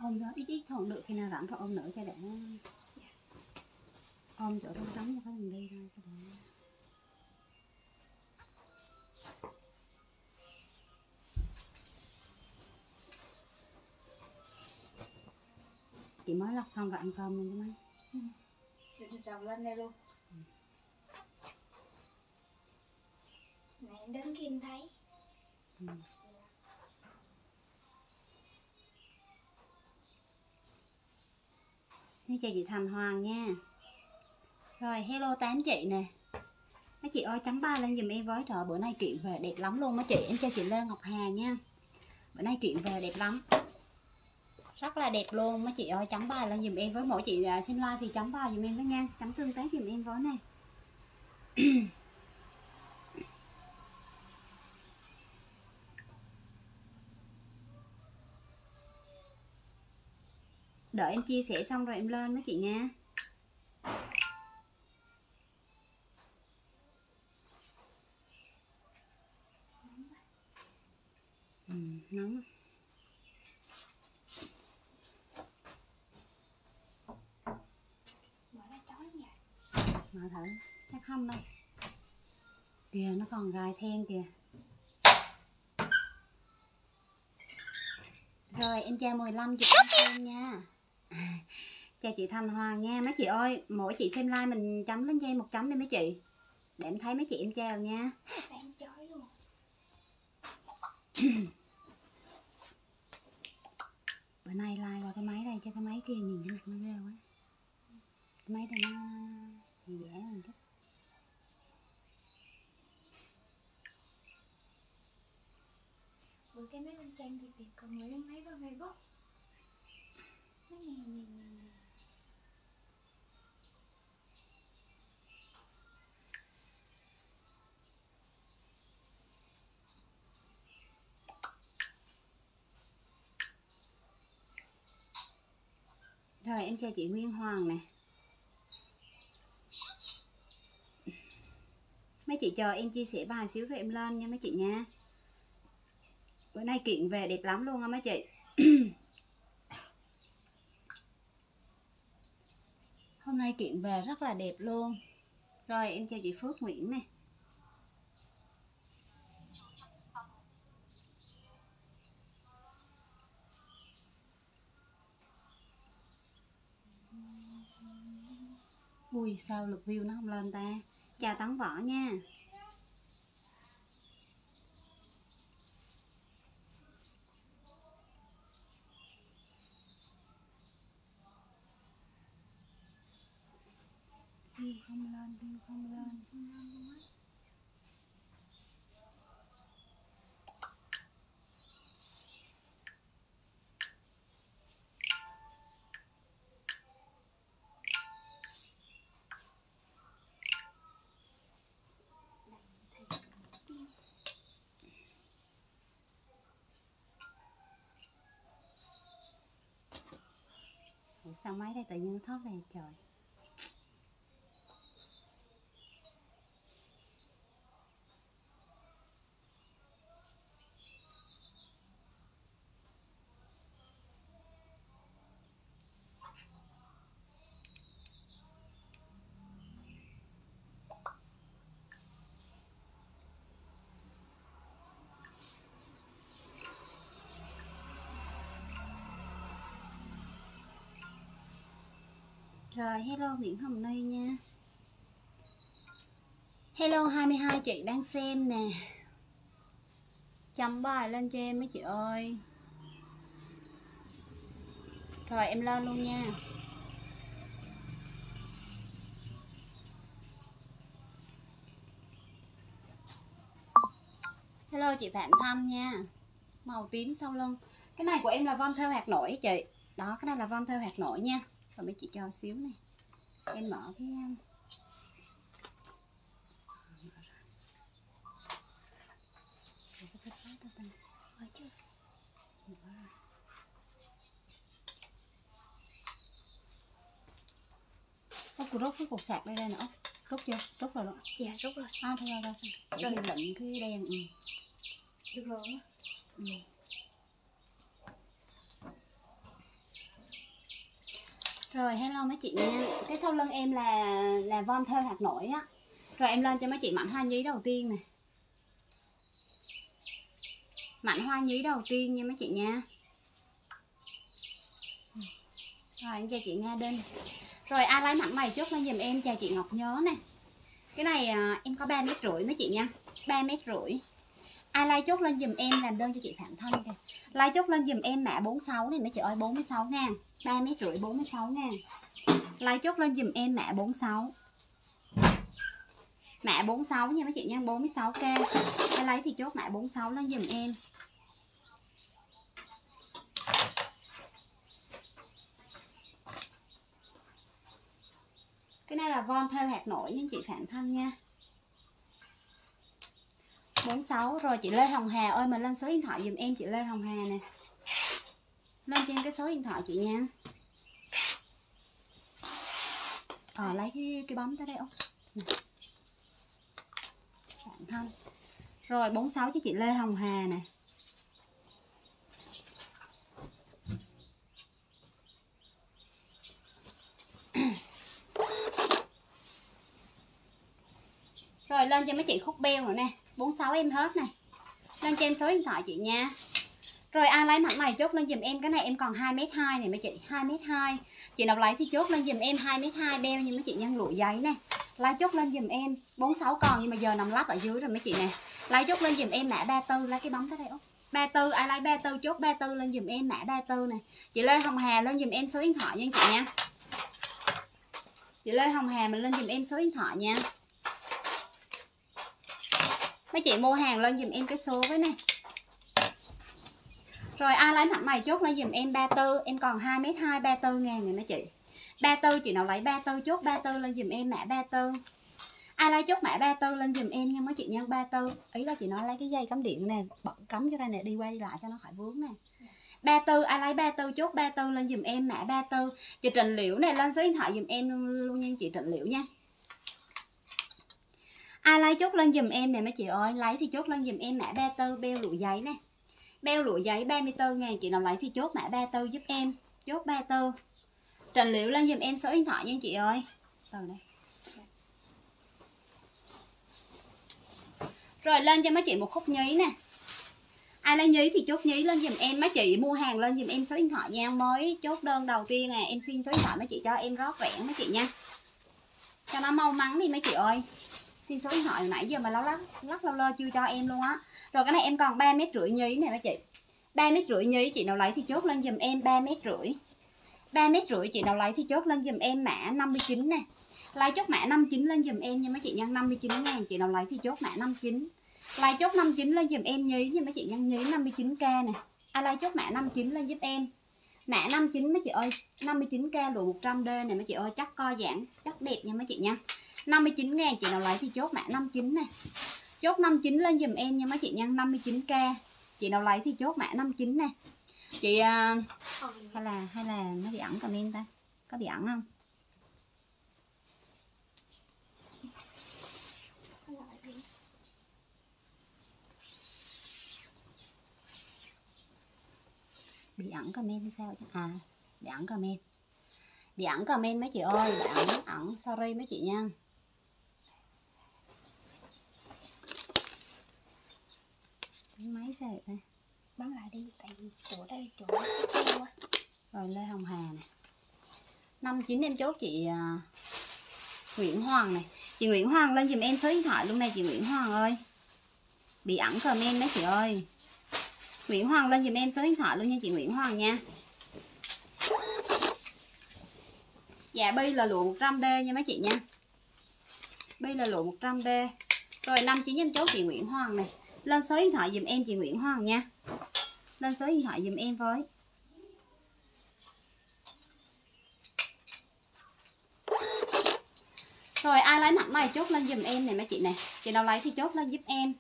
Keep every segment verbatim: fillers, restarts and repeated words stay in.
Không sao, ít ít thôi cũng được, khi nào rảnh rồi ôm nữa cho để ôm chỗ trống trống cho có đường đi thôi cho để... Chị mới lọc xong rồi ăn cơm luôn chứ mấy. Ừ. Sẽ được trồng lên đây luôn. Ừ. Nãy em đến Kim thấy. Ừ. Chào chị Thành Hoàng nha. Rồi hello tám chị nè. Mấy chị ơi chấm ba lên giùm em với, trời bữa nay kiện về đẹp lắm luôn mấy chị. Em chào chị Lê Ngọc Hà nha. Bữa nay kiện về đẹp lắm, rất là đẹp luôn mấy chị ơi. Chấm ba lên giùm em với, mỗi chị xem like thì chấm ba giùm em với nha, chấm tương tác giùm em với nè. Đợi em chia sẻ xong rồi em lên mấy chị nha. Ừ, nóng. Mở ra chói lắm vậy. Mở thử, chắc không đâu. Kìa nó còn gài then kìa. Rồi em chào mười lăm chị em nha. Chào chị Thanh Hoàng nha. Mấy chị ơi, mỗi chị xem like mình chấm lên cho em một chấm đi mấy chị, để em thấy mấy chị em chào nha. Đang chói luôn. Bữa nay like qua cái máy đây, cho cái máy kia nhìn cái mặt nó ghê quá. Cái máy này nó dễ hơn chút. Bữa cái máy bên Trang thì tiệt, còn người bên máy bên Facebook nó nè nè nè nè. Rồi em chào chị Nguyên Hoàng nè. Mấy chị chờ em chia sẻ bài xíu rồi em lên nha mấy chị nha. Bữa nay kiện về đẹp lắm luôn á mấy chị. Hôm nay kiện về rất là đẹp luôn. Rồi em chào chị Phước Nguyễn nè. Ui sao lượt view nó không lên ta. Chào Tấn Võ nha. View không lên, view không lên, không lên luôn á. Ủa sao máy đây tự nhiên nó thoát về trời. Rồi hello Nguyễn Hồng Ni nha. Hello hai mươi hai chị đang xem nè. Chấm bài lên cho em mấy chị ơi. Rồi em lên luôn nha. Hello chị Phạm Thanh nha. Màu tím sau lưng. Cái này của em là von theo hạt nổi chị. Đó, cái này là von theo hạt nổi nha. Rồi mấy chị cho xíu này. Em mở cái Ốc rút cái cục sạc đây đây nữa. Rút chưa? Rút rồi đó. Dạ rút rồi. À thôi rồi rồi. Để Rồi. thì lệnh cái đèn. Ừ. Được rồi á. Ừ. Rồi hello mấy chị nha. Cái sau lưng em là là von thêu hạt nổi á. Rồi em lên cho mấy chị mảnh hoa nhí đầu tiên này. Mảnh hoa nhí đầu tiên nha mấy chị nha. Rồi em chào chị Nga Đinh. Rồi ai lấy mảnh này chốt lên giùm em. Chào chị Ngọc Nhớ nè. Cái này à, em có ba mét rưỡi mấy chị nha. ba mét rưỡi. Ai like chốt lên giùm em làm đơn cho chị Phạm Thanh kìa. Like chốt lên giùm em mã bốn mươi sáu này mấy chị ơi, bốn mươi sáu ngàn. ba mét rưỡi bốn mươi sáu ngàn. Like chốt lên giùm em mã bốn mươi sáu. Mã bốn mươi sáu nha mấy chị nha, bốn mươi sáu k. Ai lấy thì chốt mã bốn mươi sáu lên giùm em. Cái này là von thêu hạt nổi nha chị Phạm Thanh nha. bốn mươi sáu. Rồi chị Lê Hồng Hà ơi, mình lên số điện thoại giùm em chị Lê Hồng Hà nè. Lên trên cái số điện thoại chị nha. Ờ lấy cái, cái bấm tới đây không? Phạm Thanh. Rồi bốn mươi sáu cho chị Lê Hồng Hà nè. Rồi lên cho mấy chị khúc beo nữa nè. bốn mươi sáu em hết nè. Lên cho em số điện thoại chị nha. Rồi ai lấy mảnh này chốt lên giùm em. Cái này em còn hai mét hai này mấy chị, hai mét hai. Chị nào lấy thì chốt lên giùm em hai mét hai beo như mấy chị nhân lụa giấy nè. Lấy chốt lên giùm em. bốn mươi sáu còn nhưng mà giờ nằm lắp ở dưới rồi mấy chị nè. Lấy chốt lên giùm em mã ba mươi tư, lấy cái bấm tới đây Út. ba mươi tư ai lấy ba mươi tư chốt ba mươi tư lên giùm em mã ba mươi tư nè. Chị Lê Hồng Hà lên giùm em số điện thoại nha chị nha. Chị Lê Hồng Hà mình lên giùm em số điện thoại nha. Mấy chị mua hàng lên giùm em cái số với nè. Rồi ai lấy mảnh này chốt lên giùm em ba mươi tư. Em còn hai mét hai, ba mươi tư ngàn này mấy chị. ba mươi tư chị nào lấy ba mươi tư chốt ba mươi tư lên giùm em mã ba mươi tư. Ai lấy chốt mã ba mươi tư lên giùm em nha mấy chị nha. ba mươi tư. Ý là chị nói lấy cái dây cắm điện nè, bật cắm cho đây nè, đi qua đi lại cho nó khỏi vướng nè. ba mươi tư ai lấy ba mươi tư chốt ba mươi tư lên giùm em mã ba mươi tư. Chị Trịnh Liễu này lên số điện thoại giùm em luôn nha chị Trịnh Liễu nha. Ai lấy chốt lên giùm em nè mấy chị ơi, lấy thì chốt lên giùm em mã ba mươi tư beo lụa giấy nè. Beo lụa giấy ba mươi tư ngàn, chị nào lấy thì chốt mã ba mươi tư giúp em. Chốt ba mươi tư. Trịnh Liễu lên giùm em số điện thoại nha chị ơi. Từ đây. Rồi lên cho mấy chị một khúc nhí nè. Ai lấy nhí thì chốt nhí lên giùm em. Mấy chị mua hàng lên giùm em số điện thoại nha. Mới chốt đơn đầu tiên nè. Em xin số điện thoại mấy chị cho em rót rẽn mấy chị nha. Cho nó mau mắn đi mấy chị ơi. Xin số điện thoại nãy giờ mà lâu lắc lắc lâu lơ chưa cho em luôn á. Rồi cái này em còn ba mét rưỡi nhí nè mấy chị. ba mét rưỡi nhí chị nào lấy thì chốt lên giùm em ba mét rưỡi. ba mét rưỡi chị nào lấy thì chốt lên giùm em mã năm mươi chín nè. Lấy chốt mã năm mươi chín lên giùm em nha mấy chị nhân năm mươi chín ngàn, chị nào lấy thì chốt mã năm mươi chín. Lấy chốt năm mươi chín lên giùm em nhí nha mấy chị nhân nhí năm mươi chín k nè. Ai lấy chốt mã năm mươi chín lên giúp em. Mã năm mươi chín mấy chị ơi, năm mươi chín k lụa một trăm D này mấy chị ơi, chắc co giãn, chắc đẹp nha mấy chị nha. năm mươi chín ngàn chị nào lấy thì chốt mã năm mươi chín nè. Chốt năm mươi chín lên giùm em nha mấy chị nhân năm mươi chín k. Chị nào lấy thì chốt mã năm mươi chín nè. Chị uh, hay là hay là nó bị ẩn comment ta? Có bị ẩn không? Bị ẩn comment hay sao chứ? À, bị ẩn comment. Bị ẩn comment mấy chị ơi, bị ẩn ẩn sorry mấy chị nha. Máy sao vậy ta? Bấm lại đi, tại vì chỗ đây chỗ quá. Rồi Lê Hồng Hà này. năm mươi chín em chốt chị uh, Nguyễn Hoàng này. Chị Nguyễn Hoàng lên giùm em số điện thoại luôn này chị Nguyễn Hoàng ơi. Bị ẩn comment mấy chị ơi. Nguyễn Hoàng lên giùm em số điện thoại luôn nha chị Nguyễn Hoàng nha. Dạ bi là lụa một trăm D nha mấy chị nha. Bi là lụa một trăm D. Rồi năm mươi chín em chốt chị Nguyễn Hoàng này. Lên số điện thoại giùm em chị Nguyễn Hoàng nha. Lên số điện thoại giùm em với. Rồi ai lấy mặt này chốt lên giùm em này mấy chị nè. Chị nào lấy thì chốt lên giúp em.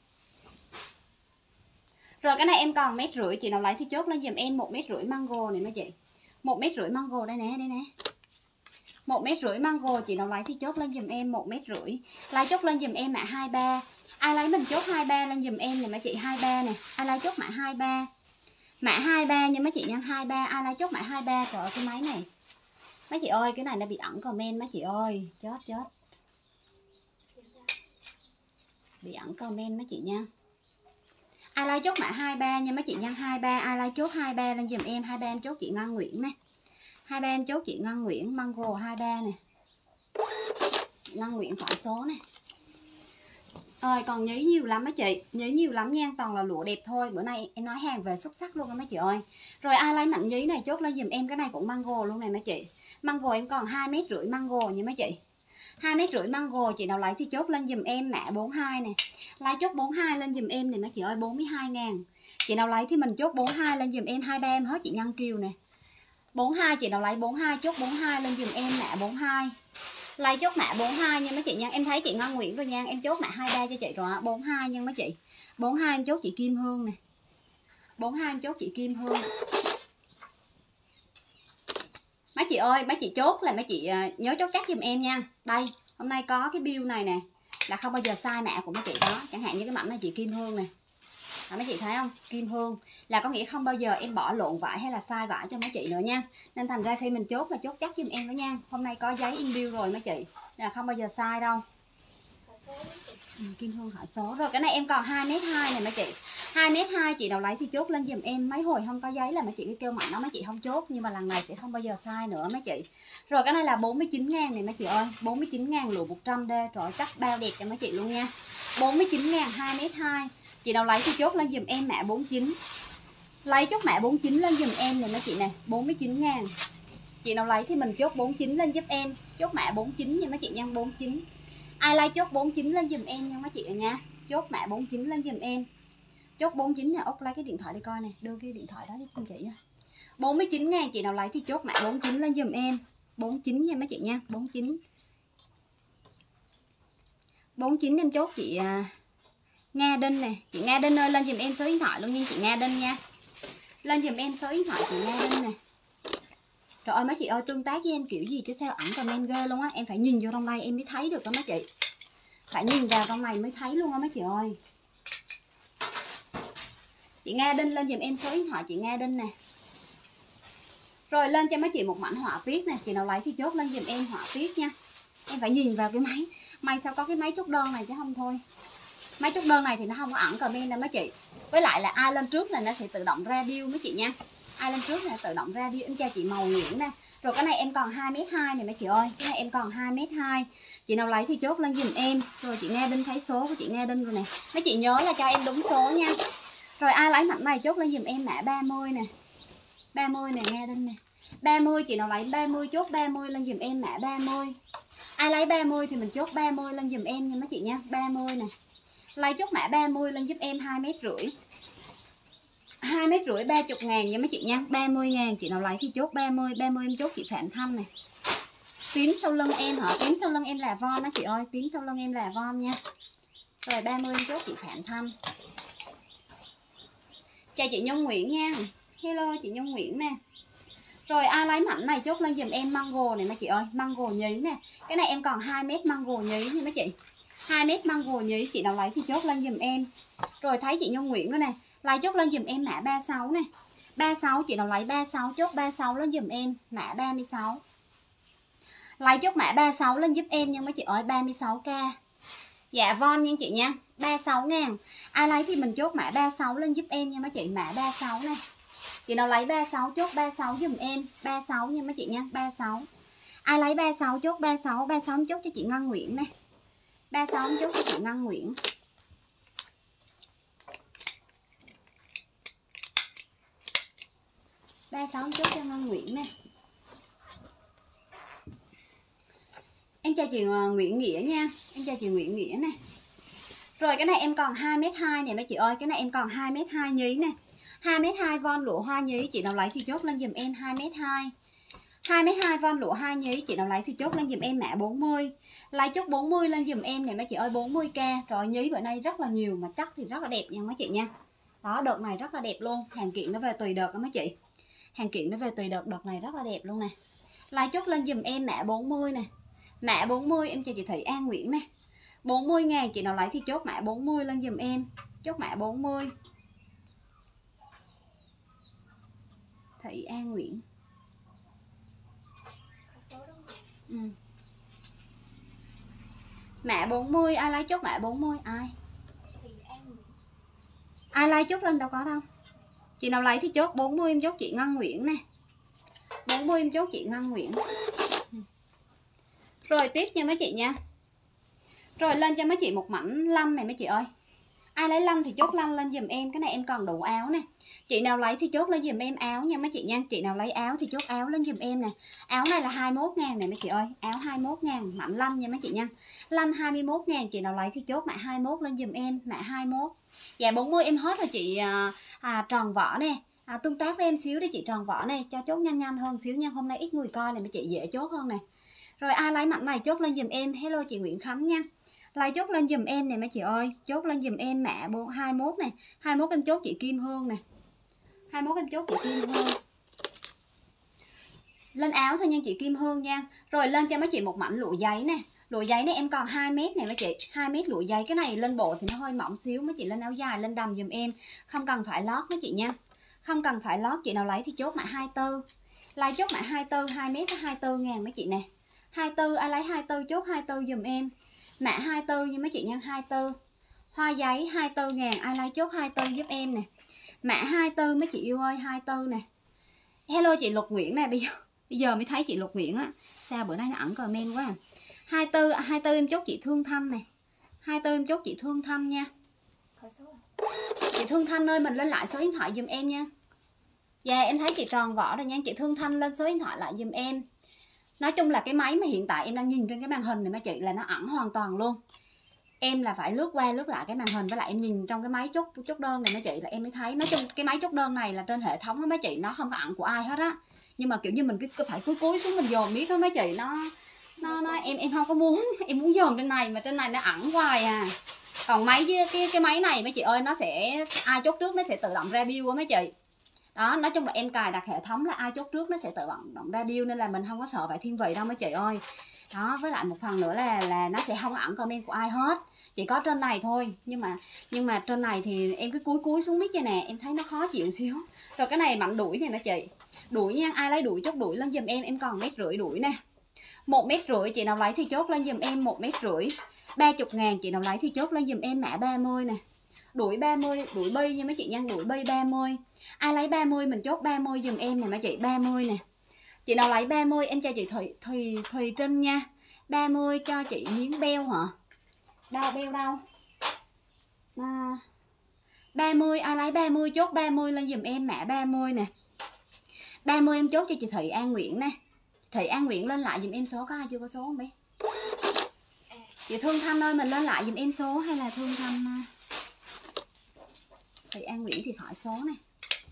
Rồi cái này em còn mét rưỡi, chị nào lấy thì chốt lên giùm em một mét rưỡi mango này mấy chị. Một mét rưỡi mango đây nè, đây nè. Một mét rưỡi mango, chị nào lấy thì chốt lên giùm em một mét rưỡi. Lấy chốt lên giùm em mã hai mươi ba. Ai lấy mình chốt hai mươi ba lên giùm em này mấy chị, hai mươi ba nè. Ai lấy chốt mã hai mươi ba. Mã hai mươi ba nha mấy chị nha, hai mươi ba. Ai lấy chốt mã hai mươi ba. Trời ơi cái máy này Mấy chị ơi, cái này nó bị ẩn comment mấy chị ơi. Chết chết. Bị ẩn comment mấy chị nha. Ai like chốt mã hai ba nha mấy chị nha, hai ba. Ai like chốt hai ba lên giùm em, hai ba em chốt chị Ngân Nguyễn nè. hai ba em chốt chị Ngân Nguyễn, Mango hai ba nè. Ngân Nguyễn phải số nè. Ơi còn nhí nhiều lắm mấy chị, nhí nhiều lắm nha, toàn là lụa đẹp thôi. Bữa nay em nói hàng về xuất sắc luôn đó mấy chị ơi. Rồi ai lấy mảnh nhí này chốt lên giùm em, cái này cũng mango luôn này mấy chị. Mango em còn hai mét rưỡi mango nha mấy chị. hai mét rưỡi mango, chị nào lấy thì chốt lên giùm em mã bốn hai nè. Lấy chốt bốn hai lên giùm em này mấy chị ơi, bốn mươi hai ngàn. Chị nào lấy thì mình chốt bốn hai lên giùm em, hai ba em hết chị Ngân Kiều nè. bốn hai chị nào lấy bốn hai chốt bốn hai lên giùm em mã bốn hai. Lấy chốt mã bốn hai nha mấy chị nha. Em thấy chị Ngân Nguyễn rồi nha, em chốt mã hai ba cho chị rồi á, bốn hai nha mấy chị. bốn hai em chốt chị Kim Hương nè. bốn hai em chốt chị Kim Hương. Mấy chị ơi, mấy chị chốt là mấy chị nhớ chốt chắc giùm em nha. Đây, hôm nay có cái bill này nè, là không bao giờ sai mã của mấy chị đó. Chẳng hạn như cái mảnh này chị Kim Hương nè. À, mấy chị thấy không? Kim Hương là có nghĩa không bao giờ em bỏ lộn vải hay là sai vải cho mấy chị nữa nha. Nên thành ra khi mình chốt là chốt chắc giùm em đó nha. Hôm nay có giấy in bill rồi mấy chị, là không bao giờ sai đâu. Ừ, Kim Hương hỏi số. Rồi cái này em còn hai mét hai này mấy chị. hai mét hai chị nào lấy thì chốt lên giùm em. Mấy hồi không có giấy là mấy chị cứ kêu mạnh nó mấy chị không chốt, nhưng mà lần này sẽ không bao giờ sai nữa mấy chị. Rồi cái này là bốn mươi chín ngàn này mấy chị ơi, bốn mươi chín ngàn lụa một trăm D, rồi chắc bao đẹp cho mấy chị luôn nha. bốn mươi chín ngàn hai mét hai. Chị nào lấy thì chốt lên giùm em mã bốn mươi chín. Lấy chốt mã bốn mươi chín lên giùm em này mấy chị nè, bốn mươi chín ngàn. Chị nào lấy thì mình chốt bốn mươi chín lên giúp em, chốt mã bốn mươi chín nha mấy chị nha, bốn mươi chín. Ai like chốt bốn mươi chín lên giùm em nha mấy chị nha. Chốt mã bốn mươi chín lên giùm em. Chốt bốn mươi chín nè, Ốc lấy cái điện thoại đi coi nè, đưa cái điện thoại đó đi con chị nha. bốn mươi chín ngàn chị nào lấy thì chốt mã bốn mươi chín lên giùm em. bốn mươi chín nha mấy chị nha, bốn mươi chín. bốn mươi chín em chốt chị à, Nga Đinh nè, chị Nga Đinh ơi lên giùm em số điện thoại luôn nha chị Nga Đinh nha. Lên giùm em số điện thoại chị Nga Đinh nè. Trời ơi mấy chị ơi, tương tác với em kiểu gì chứ sao ẩn comment ghê luôn á, em phải nhìn vô trong đây em mới thấy được đó mấy chị. Phải nhìn vào trong này mới thấy luôn á mấy chị ơi. Chị Nga Đinh lên giùm em số điện thoại chị Nga Đinh nè. Rồi lên cho mấy chị một mảnh họa tiết nè, chị nào lấy thì chốt lên giùm em họa tiết nha. Em phải nhìn vào cái máy, may sao có cái máy chốt đơn này chứ không thôi. Máy chốt đơn này thì nó không có ẩn comment đâu mấy chị. Với lại là ai lên trước là nó sẽ tự động ra bill mấy chị nha. Ai lên trước là tự động ra bill. Em cho chị màu Nguyễn nè. Rồi cái này em còn hai mét hai này mấy chị ơi. Cái này em còn hai mét hai. Chị nào lấy thì chốt lên giùm em. Rồi chị Nga Đinh thấy số của chị Nga Đinh rồi nè. Mấy chị nhớ là cho em đúng số nha. Rồi ai lấy mảnh này chốt lên giùm em mã ba mươi nè. ba mươi nè Nga Đinh nè. ba mươi chị nào lấy ba mươi chốt ba mươi lên giùm em mã ba mươi. Ai lấy ba mươi thì mình chốt ba mươi lên giùm em nha mấy chị nha. ba mươi nè. Lấy chốt mã ba mươi lên giúp em hai mét rưỡi. hai mét rưỡi ba mươi ngàn nha mấy chị nha. ba mươi ngàn chị nào lấy thì chốt ba mươi. ba mươi em chốt chị Phạm Thanh này. Tím sau lưng em hả? Tím sau lưng em là Von đó chị ơi. Tím sau lưng em là Von nha. Rồi ba mươi em chốt chị Phạm Thanh. Chào chị Nhung Nguyễn nha. Hello chị Nhung Nguyễn nè. Rồi ai lấy mảnh này chốt lên giùm em mango này mấy chị ơi. Mango nhí nè. Cái này em còn hai mét mango nhí nha mấy chị. hai mét mango nhí, chị nào lấy thì chốt lên giùm em. Rồi thấy chị Nhung Nguyễn nữa nè, lấy chốt lên giùm em mã ba mươi sáu nè. ba mươi sáu chị nào lấy ba mươi sáu chốt ba mươi sáu lên giùm em mã ba mươi sáu. Lấy chốt mã ba mươi sáu lên giúp em nha mấy chị ơi, ba mươi sáu k. Dạ Von nha chị nha, ba mươi sáu ngàn. Ai lấy thì mình chốt mã ba mươi sáu lên giúp em nha mấy chị, mã ba mươi sáu nè. Chị nào lấy ba mươi sáu chốt ba mươi sáu giùm em, ba mươi sáu nha mấy chị nha, ba mươi sáu. Ai lấy ba mươi sáu chốt ba mươi sáu, ba mươi sáu chốt cho chị Ngân Nguyễn nè. ba mươi sáu chốt cho chị Ngân Nguyễn. ba mươi sáu chốt cho Ngân Nguyễn nè. Em chào chị Nguyễn Nghĩa nha. Em chào chị Nguyễn Nghĩa nè. Rồi cái này em còn hai mét hai nè mấy chị ơi. Cái này em còn hai mét hai nhí nè. hai mét hai von lụa hoa nhí. Chị nào lấy thì chốt lên giùm em hai mét hai. hai mét hai von lụa hai nhí. Chị nào lấy thì chốt lên giùm em mã bốn mươi. Lấy chốt bốn mươi lên giùm em nè mấy chị ơi, bốn mươi k. Rồi nhí bữa nay rất là nhiều mà chắc thì rất là đẹp nha mấy chị nha. Đó, đợt này rất là đẹp luôn. Hàng kiện nó về tùy đợt đó mấy chị. Hàng kiện nó về tùy đợt, đợt này rất là đẹp luôn nè. Lấy chốt lên giùm em mã bốn mươi nè. Mã bốn mươi em chào chị Thị An Nguyễn nè. bốn mươi ngàn chị nào lấy thì chốt mã bốn mươi lên giùm em. Chốt mã bốn mươi. Thị An Nguyễn. Ừ. Mã bốn mươi, ai lấy chốt mã bốn mươi? Ai? Thì An Nguyễn. Ai lấy chốt lên đâu có đâu. Chị nào lấy thì chốt bốn mươi, em chốt chị Ngân Nguyễn nè. bốn mươi em chốt chị Ngân Nguyễn. Rồi tiếp nha mấy chị nha. Rồi lên cho mấy chị một mảnh lanh này mấy chị ơi. Ai lấy lanh thì chốt lanh lên giùm em. Cái này em còn đủ áo nè. Chị nào lấy thì chốt lên giùm em áo nha mấy chị nha. Chị nào lấy áo thì chốt áo lên giùm em nè. Áo này là hai mươi mốt ngàn nè mấy chị ơi. Áo hai mươi mốt ngàn mảnh lanh nha mấy chị nha. Lanh hai mươi mốt ngàn. Chị nào lấy thì chốt mã hai mươi mốt lên giùm em. Mã hai mươi mốt. Dạ bốn mươi em hết rồi chị à, à, Tròn Võ nè. À, tương tác với em xíu đi chị Tròn Võ nè. Cho chốt nhanh nhanh hơn xíu nha. Hôm nay ít người coi này mấy chị dễ chốt hơn nè. Rồi ai lấy mảnh này chốt lên giùm em. Hello chị Nguyễn Khánh nha. Lấy chốt lên giùm em nè mấy chị ơi. Chốt lên giùm em mã hai mươi mốt này. hai mươi mốt em chốt chị Kim Hương nè. hai mươi mốt em chốt chị Kim Hương. Lên áo thôi nha chị Kim Hương nha. Rồi lên cho mấy chị một mảnh lụa giấy nè. Lụa giấy này em còn hai mét này mấy chị. hai mét lụa giấy. Cái này lên bộ thì nó hơi mỏng xíu. Mấy chị lên áo dài lên đầm giùm em. Không cần phải lót mấy chị nha. Không cần phải lót. Chị nào lấy thì chốt mã hai mươi tư. Lấy chốt mã hai mươi tư. hai mét hai mươi tư ngàn mấy chị nè. hai mươi tư ai lấy hai mươi tư chốt hai mươi tư giùm em. Mã hai mươi tư nha mấy chị nha. hai mươi tư. Hoa giấy hai mươi tư ngàn. Ai lấy chốt hai mươi tư giúp em nè. Mã hai mươi tư mấy chị yêu ơi. hai mươi tư nè. Hello chị Lục Nguyễn nè. Bây giờ bây giờ mới thấy chị Lục Nguyễn á. Sao bữa nay nó ẩn comment quá à. hai mươi tư hai mươi tư em chốt chị Thương Thanh nè. hai mươi tư em chốt chị Thương Thanh nha. Chị Thương Thanh ơi mình lên lại số điện thoại giùm em nha. Dạ em thấy chị Tròn Võ rồi nha. Chị Thương Thanh lên số điện thoại lại giùm em. Nói chung là cái máy mà hiện tại em đang nhìn trên cái màn hình này mấy chị là nó ẩn hoàn toàn luôn. Em là phải lướt qua lướt lại cái màn hình, với lại em nhìn trong cái máy chốt chốt đơn này mấy chị là em mới thấy. Nói chung cái máy chốt đơn này là trên hệ thống đó mấy chị, nó không có ẩn của ai hết á. Nhưng mà kiểu như mình cứ phải cúi cúi xuống mình dồn biết đó mấy chị, nó nó nó em em không có muốn, em muốn dồn trên này mà trên này nó ẩn hoài à. Còn máy với cái cái máy này mấy chị ơi, nó sẽ ai chốt trước nó sẽ tự động ra bill của mấy chị. Đó, nói chung là em cài đặt hệ thống là ai chốt trước nó sẽ tự động, động ra bill, nên là mình không có sợ phải thiên vị đâu mấy chị ơi. Đó, với lại một phần nữa là là nó sẽ không ẩn comment của ai hết, chỉ có trên này thôi. Nhưng mà nhưng mà trên này thì em cứ cúi cúi xuống mic vậy nè, em thấy nó khó chịu xíu. Rồi cái này mạnh đuổi này mấy chị, đuổi nha, ai lấy đuổi chốt đuổi lên giùm em, em còn mét rưỡi đuổi nè. Một mét rưỡi chị nào lấy thì chốt lên giùm em một mét rưỡi. Ba chục ngàn chị nào lấy thì chốt lên giùm em mã ba mươi nè. Đuổi ba mươi, đuổi bi nha mấy chị nha, đuổi bi ba mươi. Ai lấy ba mươi mình chốt ba mươi giùm em nè mấy chị, ba mươi nè. Chị nào lấy ba mươi em cho chị Thùy Thùy Thùy Trinh nha. ba mươi cho chị miếng beo hả? Đâu beo đâu? À, ba mươi ai lấy ba mươi chốt ba mươi lên giùm em mã ba mươi nè. ba mươi em chốt cho chị Thị An Nguyễn nè. Thị An Nguyễn lên lại giùm em số, có ai chưa có số không bé? Chị Thương Thanh ơi mình lên lại giùm em số hay là Thương Thanh? Thị An Nguyễn thì khỏi số nè.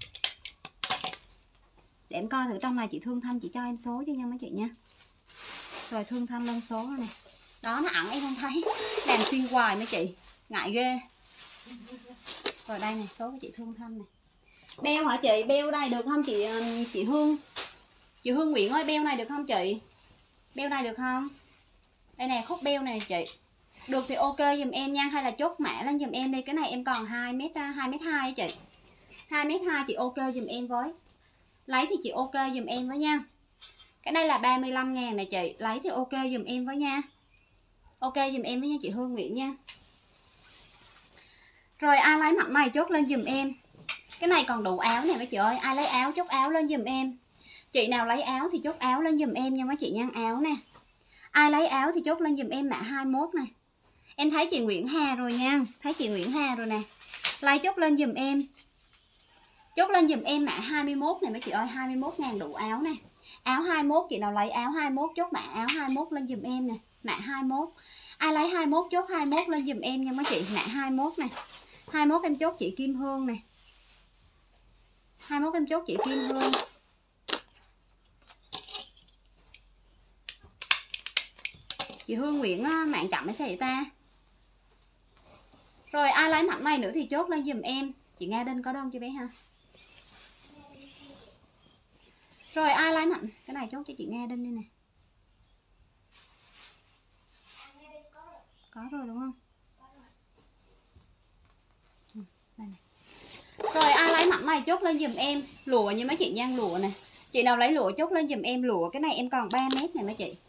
Để em coi thử trong này chị Thương Thanh chị cho em số cho nha mấy chị nha. Rồi Thương Thanh lên số rồi nè. Đó nó ẩn em không thấy. Làm xuyên hoài mấy chị, ngại ghê. Rồi đây nè, số của chị Thương Thanh nè. Beo hả chị? Beo đây được không chị chị Hương? Chị Hương Nguyễn ơi, beo này được không chị? Beo này được không? Đây nè, khúc beo này chị. Được thì ok giùm em nha, hay là chốt mã lên giùm em đi. Cái này em còn hai mét hai mét hai chị. hai mét hai chị ok giùm em với. Lấy thì chị ok giùm em với nha. Cái này là ba mươi lăm ngàn này chị. Lấy thì ok giùm em với nha. Ok giùm em với nha chị Hương Nguyễn nha. Rồi ai lấy mặt này chốt lên giùm em. Cái này còn đủ áo này mấy chị ơi. Ai lấy áo chốt áo lên giùm em. Chị nào lấy áo thì chốt áo lên giùm em nha mấy chị nha. Áo nè. Ai lấy áo thì chốt lên giùm em mã hai mươi mốt này. Em thấy chị Nguyễn Hà rồi nha. Thấy chị Nguyễn Hà rồi nè. Lấy chốt lên giùm em. Chốt lên giùm em mã hai mươi mốt này mấy chị ơi. hai mươi mốt ngàn đủ áo nè. Áo hai mươi mốt chị nào lấy áo hai mươi mốt chốt mã áo hai mươi mốt lên giùm em nè. Mã hai mươi mốt. Ai lấy hai mươi mốt chốt hai mươi mốt lên giùm em nha mấy chị. Mã hai mươi mốt nè. hai mươi mốt em chốt chị Kim Hương nè. hai mươi mốt em chốt chị Kim Hương. Chị Hương Nguyễn mạng chậm hay sao vậy ta? Rồi ai lấy mảnh này nữa thì chốt lên giùm em. Chị Nga Đinh có đơn chưa bé ha? Rồi ai lấy mảnh, cái này chốt cho chị Nga Đinh đi nè. Có rồi đúng không? Đây này. Rồi ai lấy mảnh này chốt lên giùm em. Lụa như mấy chị nha, lụa nè. Chị nào lấy lụa chốt lên giùm em lụa. Cái này em còn ba mét này mấy chị.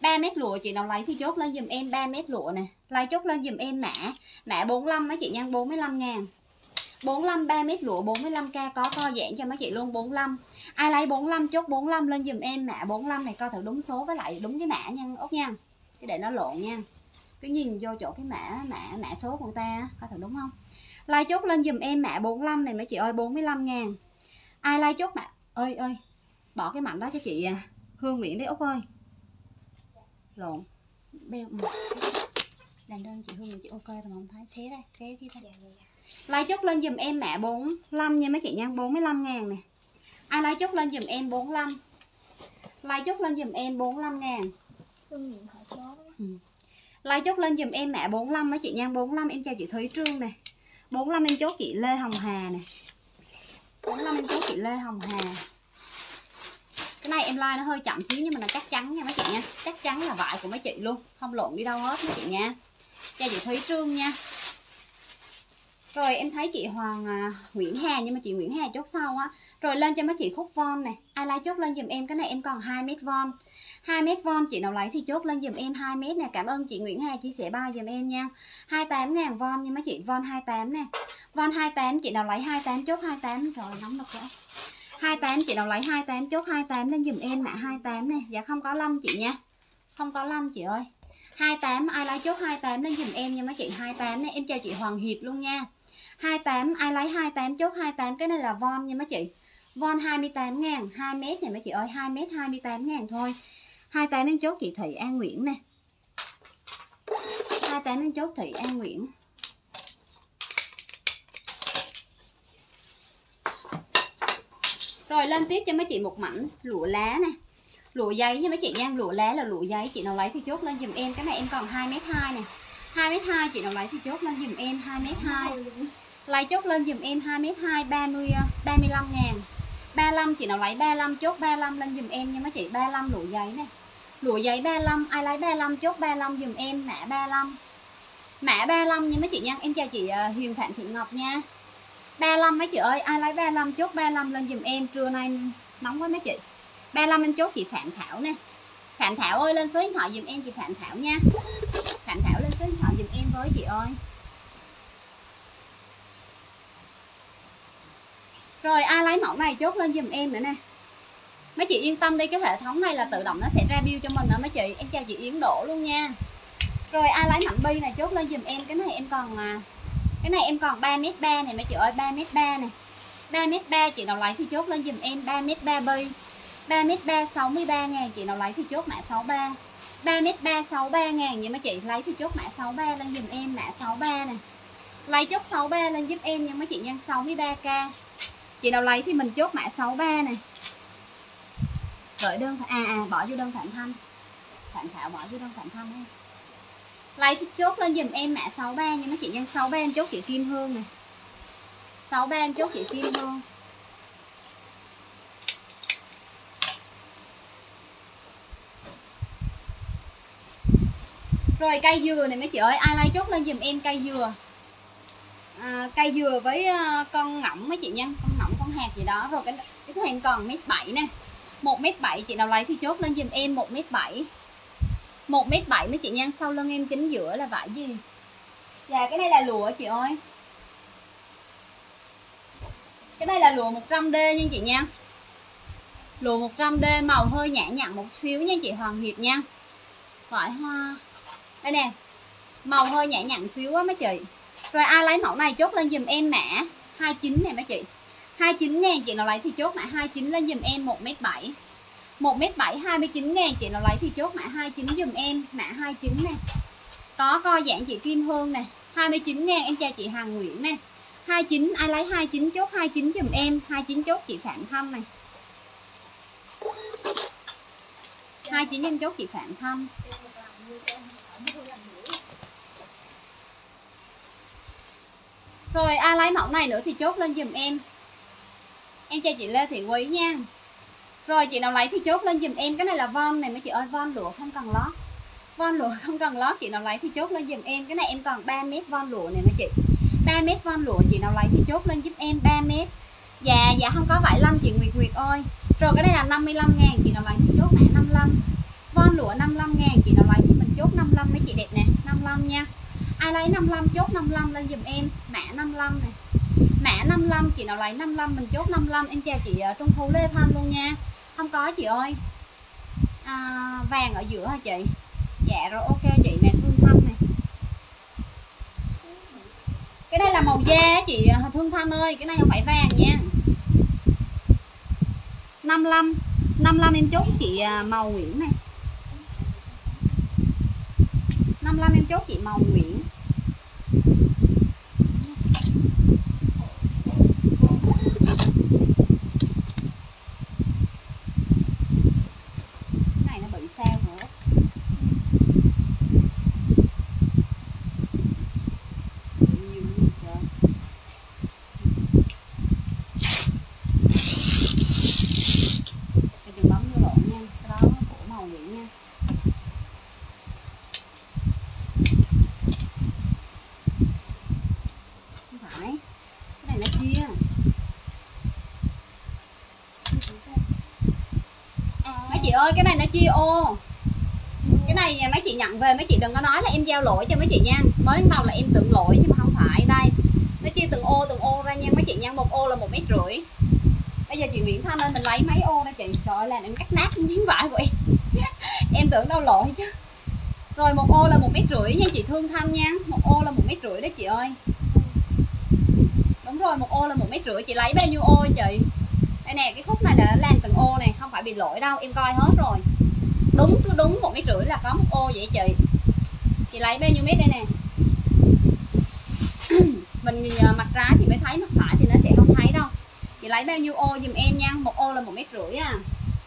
ba mét lụa chị nào lấy thì chốt lên giùm em ba mét lụa nè. Lấy chốt lên giùm em mã mã bốn mươi lăm mấy chị nha, bốn mươi lăm ngàn. bốn mươi lăm ba mét lụa bốn mươi lăm k có co giãn cho mấy chị luôn bốn mươi lăm. Ai lấy bốn mươi lăm chốt bốn mươi lăm lên giùm em mã bốn mươi lăm này, coi thử đúng số với lại đúng cái mã nha Út nha. Cái để nó lộn nha. Cứ nhìn vô chỗ cái mã mã mã số của người ta coi thử đúng không. Lấy chốt lên giùm em mã bốn mươi lăm này mấy chị ơi, bốn mươi lăm ngàn. Ai lấy chốt mã ơi ơi bỏ cái mảnh đó cho chị Hương Nguyễn đấy Út ơi. Lộn. Beo làm đơn chị Hương chị ok rồi mà không thấy, xé đây, xé kia đây. Lấy chốt lên giùm em mã bốn mươi lăm nha mấy chị nha, bốn mươi lăm ngàn nè. Ai lấy chốt lên giùm em bốn mươi lăm. Lấy chốt lên giùm em bốn mươi lăm ngàn. Hương Nguyễn hỏi số đó. Ừ. Lấy chốt lên giùm em mã bốn mươi lăm mấy chị nha, bốn mươi lăm em chào chị Thúy Trương nè. bốn mươi lăm em chốt chị Lê Hồng Hà nè. bốn mươi lăm em chốt chị Lê Hồng Hà. Cái này em like nó hơi chậm xíu nhưng mà nó chắc chắn nha mấy chị nha. Chắc chắn là vải của mấy chị luôn, không lộn đi đâu hết mấy chị nha. Chào chị Thúy Trương nha. Rồi em thấy chị Hoàng à, Nguyễn Hà, nhưng mà chị Nguyễn Hà chốt sau á. Rồi lên cho mấy chị khúc von này. Ai lấy chốt lên giùm em, cái này em còn hai mét von. hai mét von chị nào lấy thì chốt lên giùm em hai mét nè. Cảm ơn chị Nguyễn Hà chia sẻ bao giùm em nha. hai mươi tám ngàn von nha mấy chị, von hai mươi tám nè. Von hai mươi tám chị nào lấy hai mươi tám chốt hai mươi tám. Rồi nóng độc quá. hai mươi tám chị nào lấy hai mươi tám chốt hai mươi tám lên giùm em mã hai mươi tám nè. Dạ không có lăm chị nha. Không có lăm chị ơi. hai mươi tám ai lấy chốt hai mươi tám lên giùm em nha mấy chị, hai mươi tám nè. Em chào chị Hoàng Hiệp luôn nha. hai mươi tám ai lấy hai mươi tám chốt hai mươi tám, cái này là von nha mấy chị. Von hai mươi tám ngàn, hai mét này mấy chị ơi, hai mét hai mươi tám ngàn thôi. hai mươi tám em chốt chị Thị An Nguyễn nè. hai mươi tám em chốt Thị An Nguyễn. Rồi lên tiếp cho mấy chị một mảnh lụa lá nè. Lụa giấy nha mấy chị nha, lụa lá là lụa giấy, chị nào lấy thì chốt lên giùm em. Cái này em còn hai mét hai nè. hai mét hai chị nào lấy thì chốt lên giùm em hai mét hai. Lấy chốt lên giùm em hai mét hai, ba mươi ba mươi lăm ngàn. ba mươi lăm chị nào lấy ba mươi lăm chốt ba mươi lăm lên giùm em nha mấy chị, ba mươi lăm lụa giấy nè. Lụa giấy ba mươi lăm, ai lấy ba mươi lăm chốt ba mươi lăm giùm em mã ba mươi lăm. Mã ba mươi lăm nha mấy chị nha. Em chào chị Hiền Phạm Thị Ngọc nha. ba mươi lăm mấy chị ơi, ai lấy ba mươi lăm chốt ba mươi lăm lên giùm em, trưa nay nóng quá mấy chị. ba mươi lăm em chốt chị Phạm Thảo nè. Phạm Thảo ơi lên số điện thoại giùm em chị Phạm Thảo nha. Phạm Thảo lên số điện thoại giùm em với chị ơi. Rồi ai lấy mẫu này chốt lên giùm em nữa nè. Mấy chị yên tâm đi, cái hệ thống này là tự động nó sẽ ra bill cho mình nữa mấy chị. Em chào chị Yến Đỗ luôn nha. Rồi ai lấy mảnh bi này chốt lên giùm em. Cái này em còn cái này em còn ba mét ba này mấy chị ơi, ba mét ba này. ba mét ba chị nào lấy thì chốt lên giùm em ba mét ba bi. ba mét ba sáu mươi ba ngàn, chị nào lấy thì chốt mã sáu ba. ba mét ba sáu mươi ba ngàn nha mấy chị, lấy thì chốt mã sáu ba lên giùm em, mã sáu ba này. Lấy chốt sáu ba lên giúp em nha mấy chị nha, sáu mươi ba k. Chị nào lấy thì mình chốt mã sáu ba này. Gửi đơn à à bỏ vô đơn Phạm Thanh. Phạm Thảo bỏ vô đơn Phạm Thanh đi. Lấy thì chốt lên giùm em mã sáu ba nha mấy chị nha, sáu ba em chốt chị Kim Hương này. sáu ba em chốt chị Kim Hương. Rồi cây dừa này mấy chị ơi, ai lấy chốt lên giùm em cây dừa. À, cây dừa với uh, con ngỗng mấy chị nha, con ngỗng con hạt gì đó. Rồi cái cái hàng còn mét bảy nè. một mét bảy chị nào lấy thì chốt lên giùm em một mét bảy. một mét bảy mấy chị nha, sau lưng em chính giữa là vải gì? Dạ cái này là lụa chị ơi. Cái này là lụa một trăm D nha chị nha. Lụa một trăm D màu hơi nhã nhặn một xíu nha chị Hoàng Hiệp nha. Vải hoa. Đây nè. Màu hơi nhã nhặn xíu á mấy chị. Rồi ai lấy mẫu này chốt lên giùm em mã hai mươi chín này mấy chị. hai mươi chín ngàn chị nào lấy thì chốt mã hai mươi chín lên giùm em một mét bảy. một mét bảy hai mươi chín ngàn chị nào lấy thì chốt mã hai mươi chín giùm em, mã hai mươi chín nè. Có co giãn chị Kim Hương nè, hai mươi chín ngàn em chào chị Hằng Nguyễn nè. hai mươi chín ai lấy hai mươi chín chốt hai mươi chín giùm em, hai mươi chín chốt chị Phạm Thanh này. hai mươi chín em chốt chị Phạm Thanh. Rồi ai lấy mẫu này nữa thì chốt lên giùm em. Em chào chị Lê Thị Quý nha. Rồi chị nào lấy thì chốt lên giùm em. Cái này là von này mấy chị ơi, von lụa không cần lót. Von lụa không cần lót, chị nào lấy thì chốt lên giùm em. Cái này em còn ba mét von lụa này mấy chị. ba mét von lụa chị nào lấy thì chốt lên giúp em ba mét. Dạ dạ không có vải lăm chị Nguyệt Nguyệt ơi. Rồi cái này là năm mươi lăm ngàn, chị nào lấy thì chốt mã năm mươi lăm. Von lụa năm mươi lăm ngàn, chị nào lấy thì mình chốt năm mươi lăm mấy chị đẹp nè, năm mươi lăm nha. Ai lấy năm mươi lăm chốt năm mươi lăm lên giùm em, mã năm mươi lăm này. Mã năm mươi lăm, chị nào lấy năm mươi lăm mình chốt năm mươi lăm. Em chào chị Trung Thu Lê Thanh luôn nha. Không có chị ơi. À, vàng ở giữa hả chị? Dạ rồi ok chị nè, Thương Thanh này. Cái này là màu da chị Thương Thanh ơi, cái này không phải vàng nha. năm mươi lăm, năm mươi lăm em chốt chị màu Nguyễn này. năm mươi lăm em chốt chị màu Nguyễn. Cái này nó bị sao nữa. Nhiều như trời. Để đừng bấm vô lộn nha. Cái đó của màu Nguyễn nha. Mấy chị ơi, cái này nó chia ô. Cái này mấy chị nhận về mấy chị đừng có nói là em giao lỗi cho mấy chị nha. Mới đầu là em tưởng lỗi nhưng mà không phải. Đây, nó chia từng ô từng ô ra nha mấy chị nha. Một ô là một mét rưỡi. Bây giờ chị Nguyễn Thanh ơi, mình lấy mấy ô đây chị. Trời ơi, làm em cắt nát miếng vải của em. Em tưởng đâu lỗi chứ. Rồi một ô là một mét rưỡi nha chị Thương Thanh nha. Một ô là một mét rưỡi đấy chị ơi. Đúng rồi, một ô là một mét rưỡi. Chị lấy bao nhiêu ô chị? Đây nè, cái khúc này là làm từng ô này, không phải bị lỗi đâu, em coi hết rồi. Đúng cứ đúng một mét rưỡi là có một ô vậy chị. Chị lấy bao nhiêu mét đây nè. Mình nhìn mặt trái thì mới thấy, mặt phải thì nó sẽ không thấy đâu. Chị lấy bao nhiêu ô giùm em nha. Một ô là một mét rưỡi à.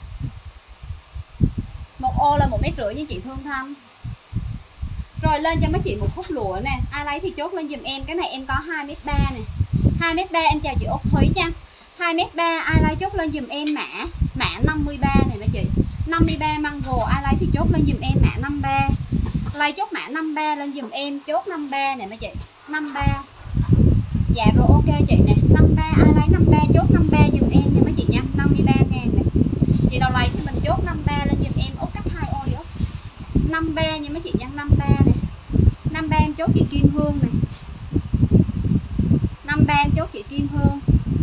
Một ô là một mét rưỡi nha chị Thương Thanh. Rồi lên cho mấy chị một khúc lụa nè. Ai lấy thì chốt lên giùm em. Cái này em có hai mét ba nè. hai mét ba em chào chị Út Thúy nha. hai mét ba ai lấy chốt lên giùm em mã mã năm mươi ba này mấy chị. năm mươi ba mango ai lấy thì chốt lên giùm em mã năm mươi ba. Lấy chốt mã năm mươi ba lên giùm em, chốt năm mươi ba này mấy chị. năm mươi ba. Dạ rồi ok chị nè. năm mươi ba ai lấy năm mươi ba chốt năm mươi ba giùm em nha mấy chị nha. năm mươi ba ngàn này. Chị nào lấy thì mình chốt năm mươi ba lên giùm em. Út cắt hai ô đi Út. năm mươi ba nha mấy chị nha. năm mươi ba này. năm mươi ba em chốt chị Kim Hương này. năm mươi ba em chốt chị Kim Hương.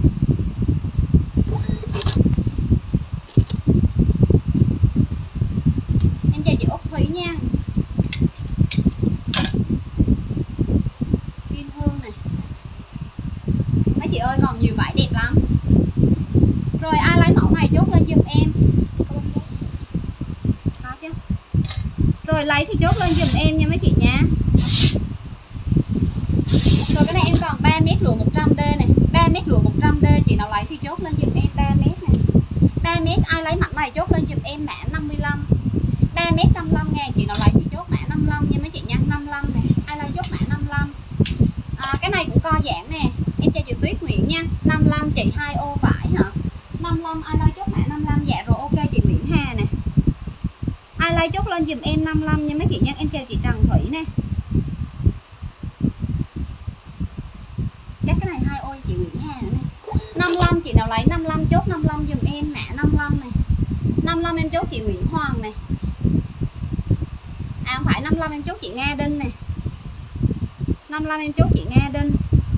Em chào chị Út Thúy nha. Kim Hương này. Mấy chị ơi còn nhiều vải đẹp lắm. Rồi ai lấy mẫu này chốt lên giùm em. Có chứ. Rồi lấy thì chốt lên giùm em nha mấy chị nha. Rồi cái này em còn ba mét lụa một trăm D này. ba mét lụa một trăm D chị nào lấy thì chốt lên giùm em ba mét này. ba mét ai lấy mảnh này chốt lên giùm em mã năm mươi lăm. ba mét năm mươi lăm ngàn chị nào lấy thì chốt mã năm mươi lăm nha mấy chị nha. năm mươi lăm này. Ai lấy chốt mã năm mươi lăm. À, cái này cũng co giãn nè. Em chào chị Tuyết Nguyễn nha. năm mươi lăm chị hai ô vải hả? năm mươi lăm ai lấy chốt mã năm mươi lăm. Dạ rồi ok chị Nguyễn Hà nè. Ai lấy chốt lên giùm em năm mươi lăm nha mấy chị nha. Em chào chị Trần Thủy nè. Chắc cái này hai ô chị Nguyễn Hà nữa nè. năm mươi lăm chị nào lấy năm mươi lăm chốt năm mươi lăm giùm em mã năm mươi lăm này. năm mươi lăm em chốt chị Nguyễn Hoàng này. À không phải, năm mươi lăm em chốt chị Nga Đinh nè. năm mươi lăm em chốt chị Nga Đinh.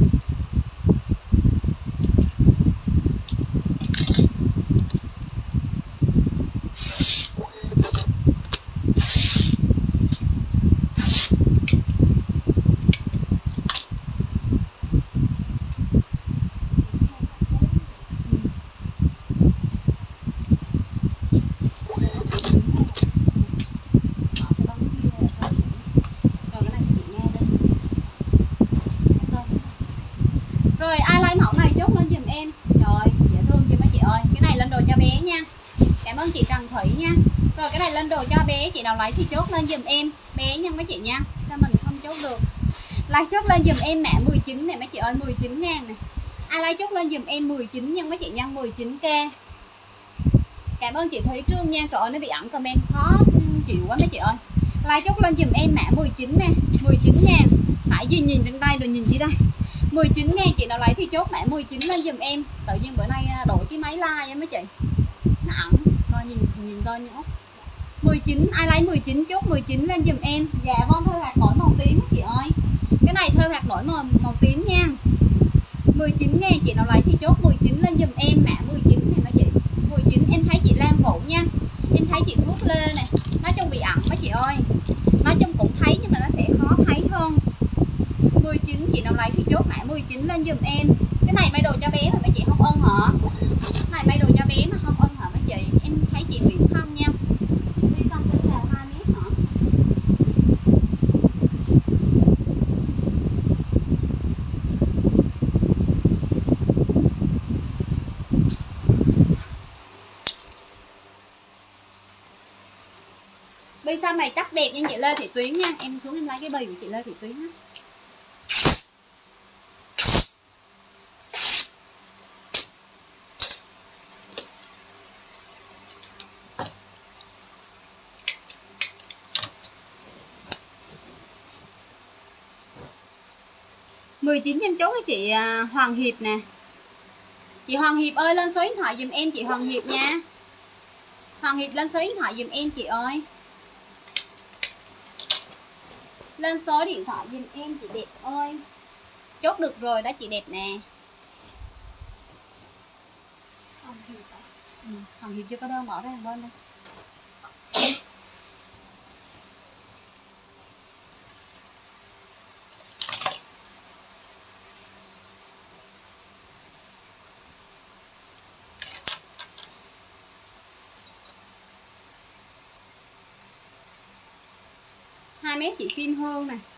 Rồi ai lấy mẫu này chốt lên giùm em. Rồi dễ thương chưa mấy chị ơi. Cái này lên đồ cho bé nha. Cảm ơn chị Trần Thủy nha. Rồi cái này lên đồ cho bé. Chị nào lấy thì chốt lên giùm em bé nha mấy chị nha. Sao mình không chốt được. Lấy chốt lên giùm em mã mười chín này mấy chị ơi. Mười chín ngàn này. Ai lấy chốt lên giùm em mười chín nha mấy chị nha. Mười chín k. Cảm ơn chị Thúy Trương nha. Trời ơi nó bị ẩn comment khó chịu quá mấy chị ơi. Lấy chốt lên giùm em mã mười chín nè. Mười chín ngàn. Phải gì nhìn trên đây rồi nhìn gì đây. Mười chín ngàn chị nào lấy thì chốt mã mười chín lên giùm em. Tự nhiên bữa nay đổi cái máy like á mấy chị. Nó ẩn. Coi nhìn nhìn coi nữa. mười chín, ai lấy mười chín chốt mười chín lên giùm em. Dạ vâng, thêu hạt nổi màu tím chị ơi. Cái này thêu hạt nổi màu, màu tím nha. mười chín ngàn chị nào lấy thì chốt mười chín lên giùm em. Mã mười chín này mấy chị. mười chín em thấy chị Lan Vũ nha. Em thấy chị Phước Lê này. Nói chung bị ẩn mấy chị ơi. Nói chung cũng thấy nhưng mà nó sẽ khó thấy hơn. mười chín chị nào lấy thì chốt mã mười chín lên giùm em. Cái này may đồ cho bé mà mấy chị không ân hả? Cái này may đồ cho bé mà không ân hả mấy chị? Em thấy chị Nguyễn Thanh nha. Đi xong trên xào hai mét hả? Bi xanh này chắc đẹp nha chị Lê Thị Tuyến nha. Em xuống em lấy cái bì của chị Lê Thị Tuyến á. mười chín em chốt với chị Hoàng Hiệp nè. Chị Hoàng Hiệp ơi lên số điện thoại giùm em chị Hoàng Hiệp nha. Hoàng Hiệp lên số điện thoại giùm em chị ơi. Lên số điện thoại giùm em chị đẹp ơi. Chốt được rồi đó chị đẹp nè. Hoàng Hiệp à? Ừ, Hoàng Hiệp chưa có đơn bỏ ra một bên đây. hai mét chị Kim Hương nè.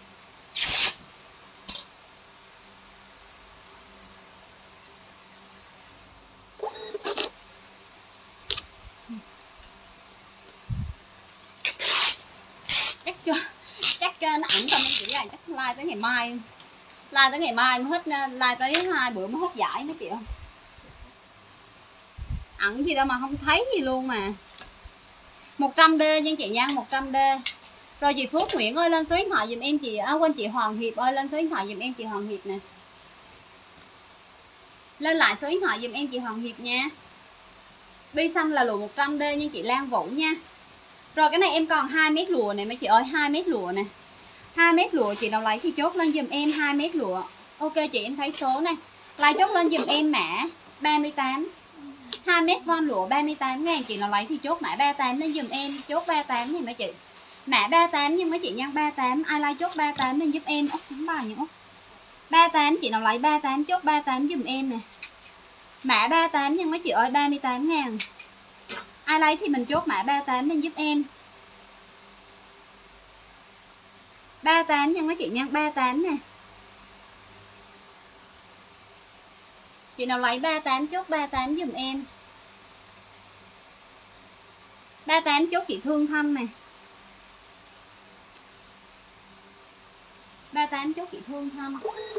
Chắc cho chắc cho nó ẩn tầm chỉ là chắc like tới ngày mai. Like tới ngày mai mới hết, like tới hai bữa mới hết giải mấy chị không? Ẩn gì đâu mà không thấy gì luôn mà. một trăm đê nha chị nha, một trăm đê. Rồi chị Phước Nguyễn ơi lên số điện thoại giùm em chị, à, quên chị Hoàng Hiệp ơi lên số điện thoại giùm em chị Hoàng Hiệp nè. Lên lại số điện thoại giùm em chị Hoàng Hiệp nha. Bi xanh là lụa một trăm đê nha chị Lan Vũ nha. Rồi cái này em còn hai mét lụa này mấy chị ơi, hai mét lụa nè. hai mét lụa chị nào lấy thì chốt lên giùm em hai mét lụa. Ok chị em thấy số này. Lấy chốt lên giùm em mã ba mươi tám. hai mét von lụa ba mươi tám ngàn chị nào lấy thì chốt mã ba mươi tám lên giùm em, chốt ba mươi tám này mấy chị. Mã ba mươi tám nhưng mấy chị nhân ba mươi tám, ai like chốt ba mươi tám lên giúp em. Ốc thắng bài những ốc. ba mươi tám chị nào lấy ba mươi tám chốt ba mươi tám giùm em nè. Mã ba mươi tám nhưng mấy chị ơi ba mươi tám ngàn. Ai lấy thì mình chốt mã ba mươi tám lên giúp em. ba mươi tám nhưng mấy chị nhân ba mươi tám nè. Chị nào lấy ba mươi tám chốt ba mươi tám giùm em. ba mươi tám chốt chị Thương Thanh nè. ba mươi tám chốt chị Thương Thanh.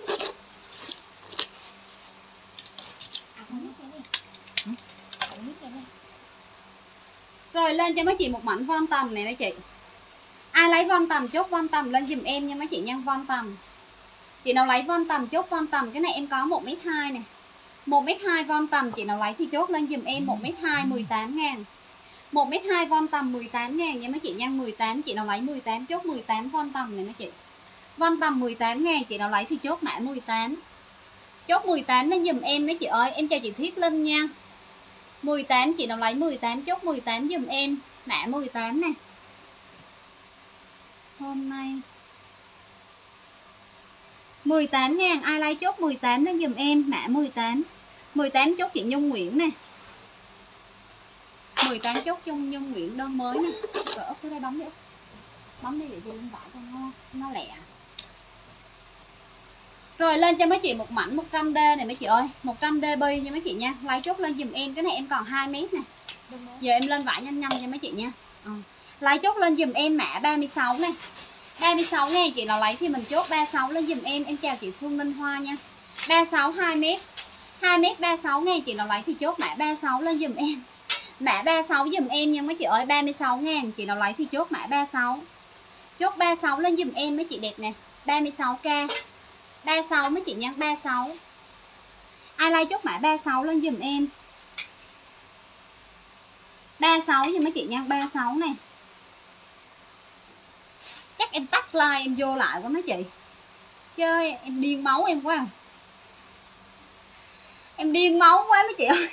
Rồi lên cho mấy chị một mảnh von tầm này mấy chị. Ai lấy von tầm chốt von tầm lên giùm em nha mấy chị nhân von tầm. Chị nào lấy von tầm chốt von tầm, cái này em có một mét hai nè. một mét hai von tầm chị nào lấy thì chốt lên giùm em một mét hai mười tám ngàn. một mét hai von tầm mười tám ngàn nha mấy chị nhân mười tám, chị nào lấy mười tám chốt mười tám von tầm này mấy chị. Von tầm mười tám ngàn chị nào lấy thì chốt mã mười tám. Chốt mười tám lên giùm em mấy chị ơi. Em chào chị Thiết Linh nha. mười tám chị nào lấy mười tám chốt mười tám giùm em. Mã mười tám nè. Hôm nay mười tám ngàn ai lấy chốt mười tám lên giùm em. Mã mười tám. mười tám chốt chị Nhung Nguyễn nè. mười tám chốt chung Nhung Nguyễn đơn mới nè. Rồi ốc cái đây bấm đi. Bấm đi để chị lên vải cho nó, nó lẹ. Rồi lên cho mấy chị một mảnh một trăm đê này mấy chị ơi. một trăm đê bi nha mấy chị nha. Lấy chốt lên giùm em. Cái này em còn hai mét nè. Giờ em lên vải nhanh nhanh cho mấy chị nha. Ừ. Lấy chốt lên giùm em mã ba mươi sáu này. ba mươi sáu nghe chị nào lấy thì mình chốt ba mươi sáu lên giùm em. Em chào chị Phương Linh Hoa nha. ba mươi sáu hai mét. hai mét ba mươi sáu nghe chị nào lấy thì chốt mã ba mươi sáu lên giùm em. Mã ba mươi sáu giùm em nha mấy chị ơi. ba mươi sáu ngàn chị nào lấy thì chốt mã ba mươi sáu. Chốt ba mươi sáu lên giùm em mấy chị đẹp nè. ba mươi sáu k. ba mươi sáu mấy chị nha, ba mươi sáu. Ai like chốt mã ba mươi sáu lên giùm em. ba sáu cho mấy chị nha, ba sáu nè. Chắc em tắt like em vô lại quá mấy chị. Chơi em điên máu em quá à. Em điên máu quá mấy chị ơi.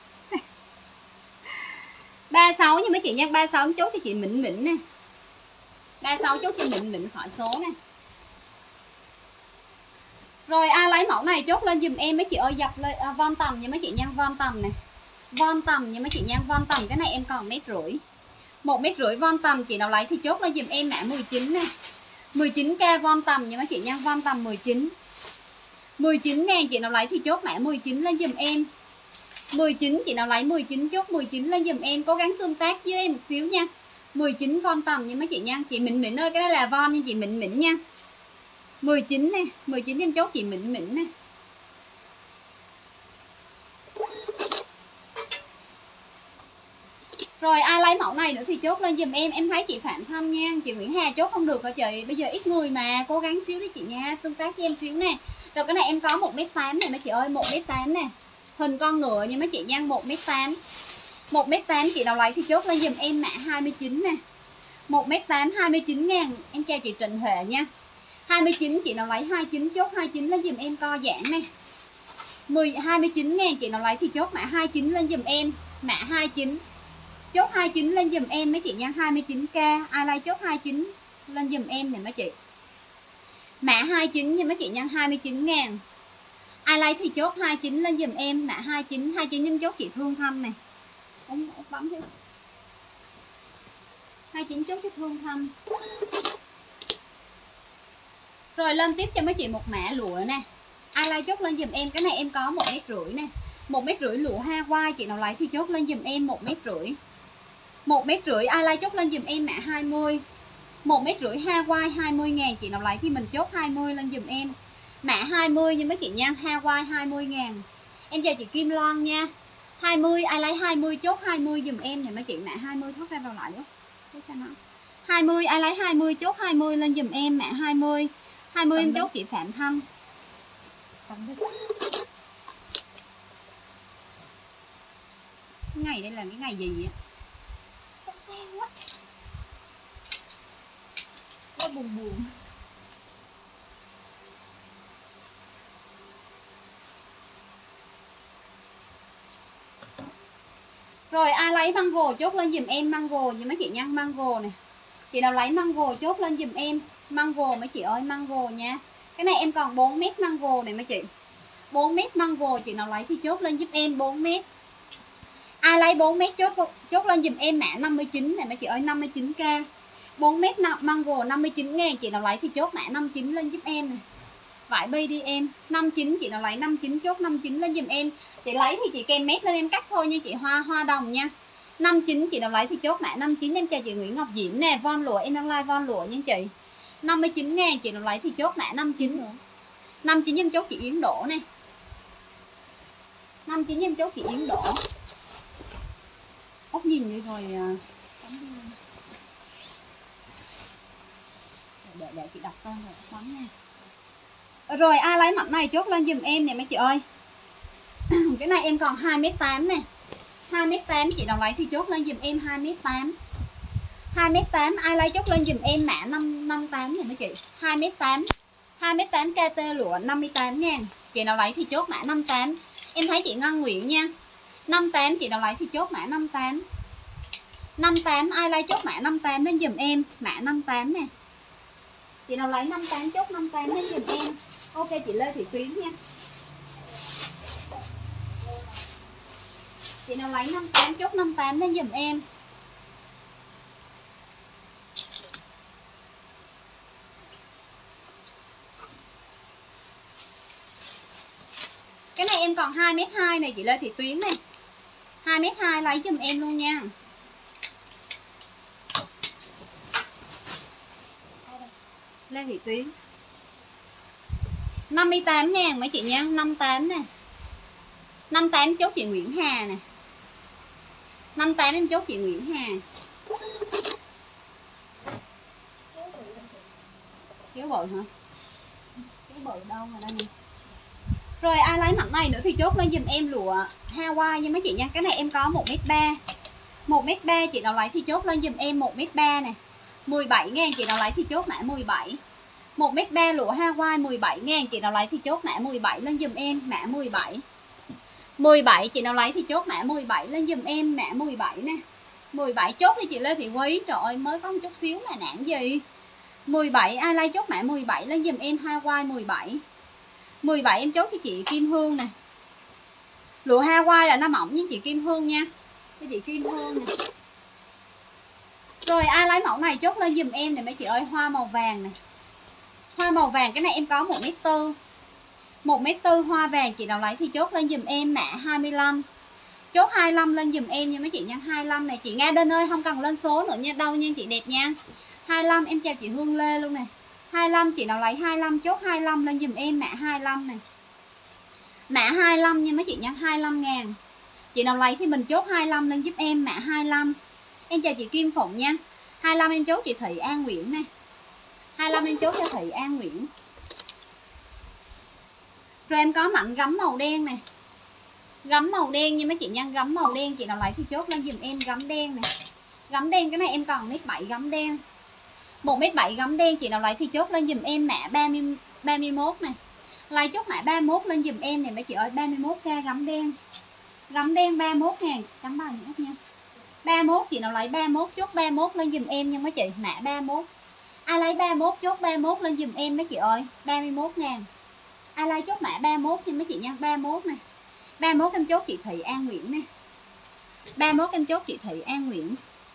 ba sáu nha mấy chị nha, ba sáu chốt cho chị Mịn Mịn nè. ba sáu chốt cho Mịn Mịn khỏi số nè. Rồi ai lấy mẫu này chốt lên giùm em mấy chị ơi, dập lên à, von tầm nha mấy chị nha, von tầm nè. Von tầm nha mấy chị nha, von tầm cái này em còn mét rưỡi. một mét rưỡi von tầm, chị nào lấy thì chốt lên giùm em mã mười chín nè. mười chín k von tầm nha mấy chị nha, von tầm mười chín. mười chín ngàn chị nào lấy thì chốt mã mười chín lên giùm em. mười chín chị nào lấy mười chín chốt mười chín lên giùm em, cố gắng tương tác với em một xíu nha. mười chín von tầm nha mấy chị nha. Chị Mịn Mịn ơi, cái đó là von nha chị Mịn Mịn nha. mười chín nè, mười chín em chốt chị Mịn Mịn nè. Rồi ai lấy mẫu này nữa thì chốt lên giùm em. Em thấy chị Phạm Thanh nha, chị Nguyễn Hà chốt không được hả chị? Bây giờ ít người mà, cố gắng xíu đi chị nha, tương tác với em xíu nè. Rồi cái này em có một mét tám này mấy chị ơi, một mét tám nè. Hình con ngựa nha mấy chị nha, một mét tám. một mét tám chị nào lấy thì chốt lên giùm em mã hai mươi chín nè. một mét tám hai mươi chín ngàn. Em chào chị Trịnh Huệ nha. hai mươi chín chị nào lấy hai mươi chín chốt hai mươi chín lên giùm em co giãn nè. mười hai mươi chín ngàn chị nào lấy thì chốt mã hai mươi chín lên giùm em, mã hai mươi chín. Chốt hai mươi chín lên giùm em mấy chị nha, hai mươi chín k. Ai lấy chốt hai mươi chín lên giùm em nè mấy chị. Mã hai mươi chín nha mấy chị nha, hai mươi chín ngàn. Ai lấy thì chốt hai mươi chín lên giùm em, mã hai mươi chín. hai mươi chín em chốt chị Thương Thâm nè. Ông bấm đi. hai mươi chín chốt cho Thương Thâm. Rồi lên tiếp cho mấy chị một mã lụa nè. Ai lấy chốt lên giùm em, cái này em có một mét rưỡi nè. một mét rưỡi lụa Hawaii, chị nào lấy thì chốt lên giùm em một mét rưỡi. một mét rưỡi ai lấy chốt lên giùm em mã hai mươi. một mét rưỡi Hawaii hai mươi ngàn, chị nào lấy thì mình chốt hai mươi lên giùm em. Mã hai mươi nha mấy chị nha, Hawaii hai mươi ngàn. Em chào chị Kim Loan nha. hai mươi ai lấy hai mươi chốt hai mươi giùm em nè mấy chị, mã hai mươi thoát ra vào lại đó. Thấy sao nó? hai mươi ai lấy hai mươi chốt hai mươi lên giùm em, mã hai mươi. hai mươi em chốt chị Phạm Thanh. Cái ngày đây là cái ngày gì vậy? Sao xe quá. Nó buồn buồn. Rồi ai lấy mango chốt lên giùm em mango nha mấy chị nha, mango nè. Chị nào lấy mango chốt lên giùm em, mango mấy chị ơi, mango nha. Cái này em còn bốn mét mango này mấy chị. bốn mét mango chị nào lấy thì chốt lên giúp em bốn mét. Ai lấy bốn mét chốt chốt lên giùm em mã năm mươi chín này mấy chị ơi, năm mươi chín k. bốn mét mango năm mươi chín ngàn, chị nào lấy thì chốt mã năm mươi chín lên giúp em này. Vải bi đi em, năm mươi chín chị nào lấy năm mươi chín chốt năm mươi chín lên giùm em. Chị lấy thì chị kèm mét lên em cắt thôi nha chị Hoa Hoa Đồng nha. năm mươi chín chị nào lấy thì chốt mã năm mươi chín. Em chào chị Nguyễn Ngọc Diễm nè, von lụa em đang like von lụa nha chị. năm mươi chín ngàn chị nào lấy thì chốt mã năm mươi chín nữa. năm mươi chín em chốt chị Yến Đỗ nè. năm mươi chín em chốt chị Yến Đỗ. Ốc nhìn đi rồi để, để chị đọc tên rồi bấm nha. Rồi ai lấy mặt này chốt lên giùm em nè mấy chị ơi. Cái này em còn hai mét tám nè. hai mét tám chị nào lấy thì chốt lên giùm em hai mét tám. hai mét tám ai lấy chốt lên giùm em mã năm năm tám nè mấy chị. hai mét tám. hai mét tám ca tê lụa năm mươi tám ngàn. Chị nào lấy thì chốt mã năm mươi tám. Em thấy chị Ngân Nguyễn nha. năm mươi tám chị nào lấy thì chốt mã năm mươi tám. năm mươi tám ai lấy chốt mã năm mươi tám lên giùm em, mã năm mươi tám nè. Chị nào lấy năm mươi tám chốt năm mươi tám lên giùm em. Ok chị Lê Thị Tuyến nha. Chị nào lấy năm mươi tám chốt năm mươi tám lên giùm em. Cái này em còn hai mét hai này chị Lê Thị Tuyến này. hai mét hai lấy giùm em luôn nha. Lê Thị Tuyến năm mươi tám ngàn mấy chị nha, năm mươi tám nè. năm mươi tám chốt chị Nguyễn Hà nè. năm mươi tám em chốt chị Nguyễn Hà. Kéo bự hả? Kéo bự đâu mà đây nè. Rồi ai lấy mặt này nữa thì chốt lên giùm em lụa Hawaii nha mấy chị nha. Cái này em có một mét ba. một mét ba chị nào lấy thì chốt lên giùm em một mét ba nè. mười bảy ngàn chị nào lấy thì chốt mã mười bảy. một mét ba lụa Hawaii mười bảy ngàn chị nào lấy thì chốt mã mười bảy lên giùm em mã mười bảy. mười bảy chị nào lấy thì chốt mã mười bảy lên giùm em mã mười bảy nè. mười bảy chốt thì chị Lê Thị Quý. Trời ơi mới có một chút xíu mà nản gì. mười bảy ai lấy chốt mã mười bảy lên giùm em Hawaii mười bảy. mười bảy em chốt cho chị Kim Hương nè. Lụa Hawaii là nó mỏng với chị Kim Hương nha. Cho chị Kim Hương nè. Rồi ai lấy mẫu này chốt lên giùm em nè mấy chị ơi, hoa màu vàng nè. Hoa màu vàng cái này em có một mét tư. một mét tư hoa vàng chị nào lấy thì chốt lên giùm em mã hai mươi lăm. Chốt hai mươi lăm lên giùm em nha mấy chị nha. hai mươi lăm này chị Nga Đinh ơi, không cần lên số nữa nha, đâu nha chị đẹp nha. hai mươi lăm em chào chị Hương Lê luôn nè. hai mươi lăm chị nào lấy hai mươi lăm chốt hai mươi lăm lên giùm em mã hai mươi lăm này. Mã hai mươi lăm nha mấy chị nha, hai mươi lăm ngàn. Chị nào lấy thì mình chốt hai mươi lăm lên giúp em mã hai mươi lăm. Em chào chị Kim Phụng nha. hai mươi lăm em chốt chị Thị An Nguyễn nè. hai mươi lăm em chốt cho Thị An Nguyễn. Rồi em có mảnh gấm màu đen nè. Gấm màu đen nha mấy chị nha, gấm màu đen chị nào lấy thì chốt lên giùm em gấm đen nè. Gấm đen cái này em còn mét bảy gấm đen. một mét bảy gấm đen chị nào lấy thì chốt lên giùm em mã ba mươi, ba mươi mốt nè. Lấy chốt mã ba mươi mốt lên giùm em này mấy chị ơi, ba mươi mốt k gấm đen. Gấm đen ba mươi mốt ngàn, chấm bài nữa nha. ba mươi mốt chị nào lấy ba mươi mốt chốt ba mươi mốt lên giùm em nha mấy chị, mã ba mươi mốt. Ai lấy ba mươi mốt chốt ba mươi mốt lên giùm em mấy chị ơi, ba mươi mốt ngàn. Ai lấy chốt mã ba mươi mốt nha mấy chị nha, ba mươi mốt nè. ba mươi mốt em chốt chị Thị An Nguyễn nè. ba mươi mốt em chốt chị Thị An Nguyễn.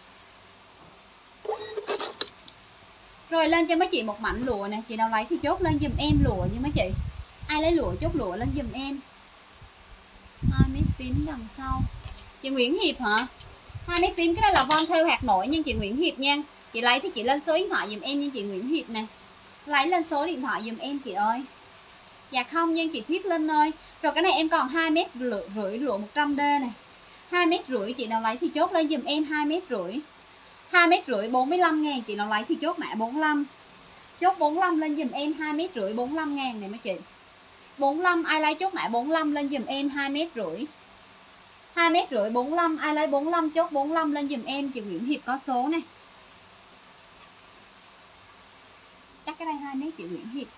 Rồi lên cho mấy chị một mảnh lụa nè, chị nào lấy thì chốt lên giùm em lụa nha mấy chị. Ai lấy lụa chốt lụa lên giùm em. hai mét tím đằng sau. Chị Nguyễn Hiệp hả? hai mét tím cái đó là von theo hạt nổi nha chị Nguyễn Hiệp nha. Chị lấy thì chị lên số điện thoại giùm em nha chị Nguyễn Hiệp nè. Lấy lên số điện thoại giùm em chị ơi. Dạ không nha chị Thiết Linh ơi. Rồi cái này em còn hai mét rưỡi lụa một trăm D nè. hai mét rưỡi chị nào lấy thì chốt lên giùm em hai mét rưỡi. hai mét rưỡi bốn mươi lăm ngàn chị nào lấy thì chốt mã bốn mươi lăm. Chốt bốn mươi lăm lên giùm em hai mét rưỡi bốn mươi lăm ngàn này mấy chị. bốn mươi lăm ai lấy chốt mã bốn mươi lăm lên giùm em hai mét rưỡi. hai mét rưỡi bốn mươi lăm ai lấy bốn mươi lăm chốt bốn mươi lăm lên giùm em chị Nguyễn Hiệp có số này. Chắc cái đây hai mét chị Nguyễn Hiệp.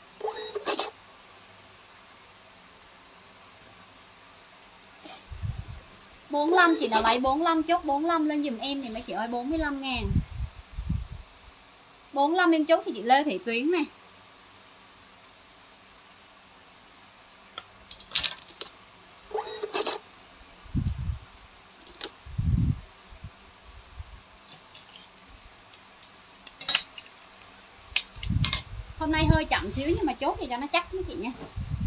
bốn mươi lăm chị nào lấy bốn mươi lăm chốt bốn mươi lăm lên giùm em này mấy chị ơi, bốn mươi lăm ngàn. bốn mươi lăm em chốt thì chị Lê Thị Tuyến nè. Hôm nay hơi chậm xíu nhưng mà chốt thì cho nó chắc mấy chị nha.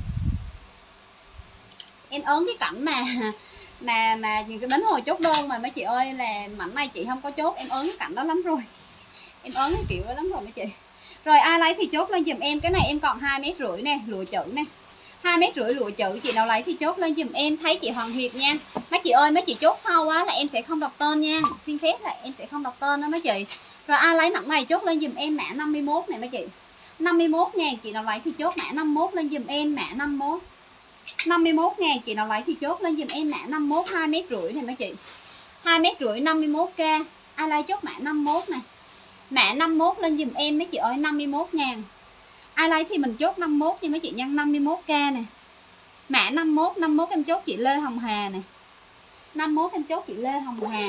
Em ớn cái cảnh mà mà mà những cái đến hồi chốt đơn mà mấy chị ơi là mảnh này chị không có chốt, em ớn cái cảnh đó lắm rồi. Em ớn cái kiểu đó lắm rồi mấy chị. Rồi ai lấy thì chốt lên giùm em. Cái này em còn hai mét rưỡi nè, lụa chữ nè. hai mét rưỡi lụa chữ chị nào lấy thì chốt lên giùm em. Thấy chị Hoàng Hiệp nha. Mấy chị ơi mấy chị chốt sau á là em sẽ không đọc tên nha. Xin phép là em sẽ không đọc tên đó mấy chị. Rồi ai lấy mảnh này chốt lên giùm em mã năm mươi mốt này mấy chị. năm mươi mốt ngàn chị nào lấy thì chốt mã năm mươi mốt lên giùm em mã năm mươi mốt. năm mươi mốt ngàn chị nào lấy thì chốt lên giùm em mã năm mươi mốt hai mét rưỡi này mấy chị. hai mét rưỡi năm mươi mốt k. Ai lấy chốt mã năm mươi mốt này. Mã năm mươi mốt lên giùm em mấy chị ơi, năm mươi mốt ngàn. Ai lấy thì mình chốt năm mươi mốt nha mấy chị nhân năm mươi mốt k nè. Mã năm mươi mốt, năm mươi mốt em chốt chị Lê Hồng Hà nè. năm mươi mốt em chốt chị Lê Hồng Hà.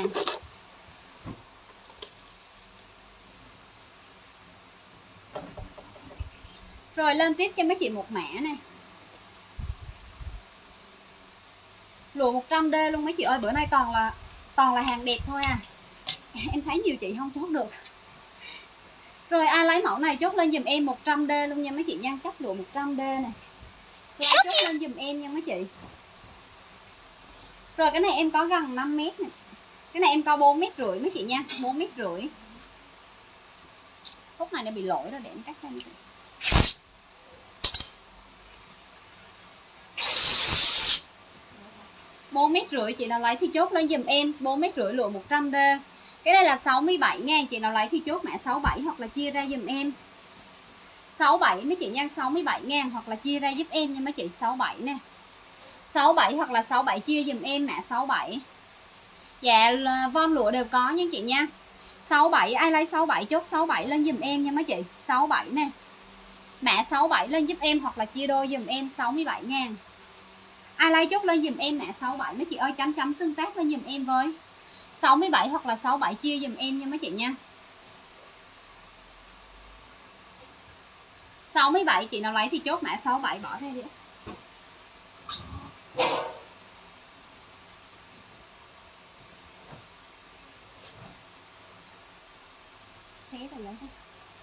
Rồi lên tiếp cho mấy chị một mã nè. Lụa một trăm D luôn mấy chị ơi, bữa nay toàn là toàn là hàng đẹp thôi à. Em thấy nhiều chị không chốt được. Rồi ai lấy mẫu này chốt lên giùm em một trăm D luôn nha mấy chị nha, chắc lụa một trăm D này. Lấy chốt lên giùm em nha mấy chị. Rồi cái này em có gần năm mét nè. Cái này em có bốn mét rưỡi mấy chị nha, bốn mét rưỡi. Khúc này nó bị lỗi rồi để em cắt ra mấy chị. bốn mét rưỡi chị nào lấy thì chốt lên giùm em, bốn mét rưỡi lụa một trăm D. Cái này là sáu mươi bảy ngàn chị nào lấy thì chốt mã sáu mươi bảy hoặc là chia ra giùm em. sáu mươi bảy mấy chị nha, sáu mươi bảy ngàn hoặc là chia ra giúp em nha mấy chị, sáu mươi bảy nè. sáu mươi bảy hoặc là sáu mươi bảy chia giùm em mã sáu mươi bảy. Dạ von lụa đều có nha chị nha. Sáu bảy, ai lấy sáu bảy chốt sáu bảy lên giùm em nha mấy chị. Sáu bảy nè, mã sáu bảy lên giúp em hoặc là chia đôi giùm em sáu mươi bảy ngàn. Ai lấy chốt lên giùm em mã sáu bảy mấy chị ơi, chấm chấm tương tác lên giùm em với sáu mươi bảy hoặc là sáu bảy chia giùm em nha mấy chị nha. Sáu mươi bảy chị nào lấy thì chốt mã sáu bảy bỏ ra đi. Xé rồi lấy thôi.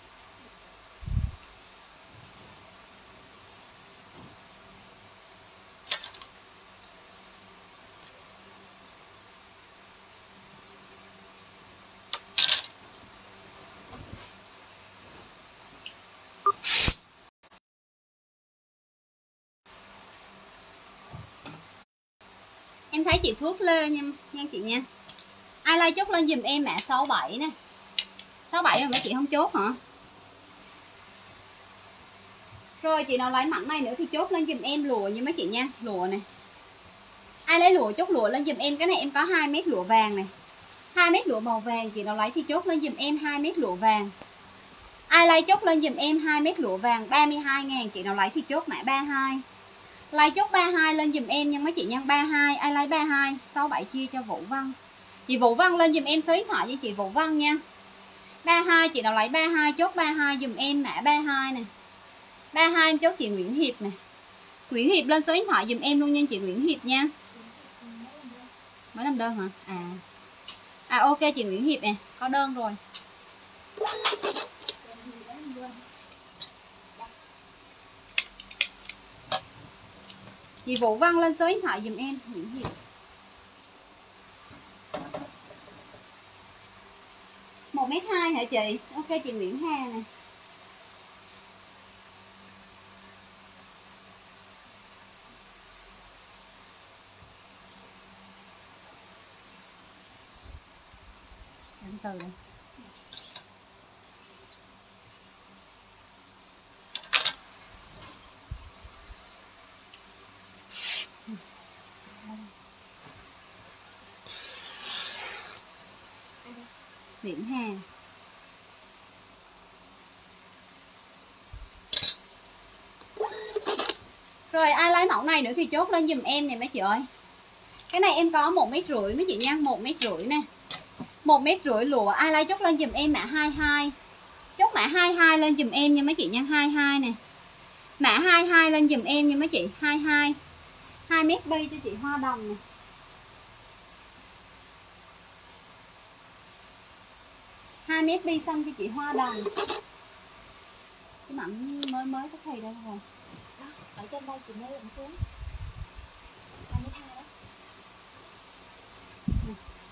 Em thấy chị Phước Lê nha, nha chị nha. Ai like chốt lên giùm em mã sáu bảy nè. sáu bảy rồi mấy chị không chốt hả? Rồi chị nào lấy mảnh này nữa thì chốt lên giùm em lụa nha mấy chị nha. Lụa này. Ai lấy lụa chốt lụa lên giùm em. Cái này em có hai mét lụa vàng này, hai mét lụa màu vàng. Chị nào lấy thì chốt lên giùm em hai mét lụa vàng. Ai lấy chốt lên giùm em hai mét lụa vàng ba mươi hai ngàn. Chị nào lấy thì chốt mã ba mươi hai. Lấy chốt ba mươi hai lên giùm em nha mấy chị nha. ba mươi hai, ai lấy ba mươi hai, sáu bảy chia cho Vũ Văn. Chị Vũ Văn lên giùm em số điện thoại với chị Vũ Văn nha. ba mươi hai chị nào lấy ba mươi hai chốt ba mươi hai giùm em mã ba mươi hai nè. ba mươi hai em chốt chị Nguyễn Hiệp nè. Nguyễn Hiệp lên số điện thoại giùm em luôn nha chị Nguyễn Hiệp nha. Mới làm đơn hả? À. À ok chị Nguyễn Hiệp nè, có đơn rồi. Chị Vũ Văn lên số điện thoại giùm em Nguyễn Hiệp. một mét hai hả chị? Ok chị Nguyễn Hà nè. Từ đây. Nguyễn Hà. Rồi ai lấy mẫu này nữa thì chốt lên giùm em nè mấy chị ơi. Cái này em có một mét rưỡi mấy chị nha, một mét rưỡi nè. một mét rưỡi lụa, ai lấy chốt lên giùm em mã hai mươi hai. Chốt mã hai mươi hai lên giùm em nha mấy chị nha, hai mươi hai nè. Mã hai mươi hai lên giùm em nha mấy chị, hai mươi hai. hai mét bi cho chị Hoa Đồng nè. hai mét bi xanh cho chị Hoa Đồng. Cái mảnh mới mới tất thầy đây rồi. Đó, ở trên đây chị mới lên xuống. hai mét hai đó. Nè.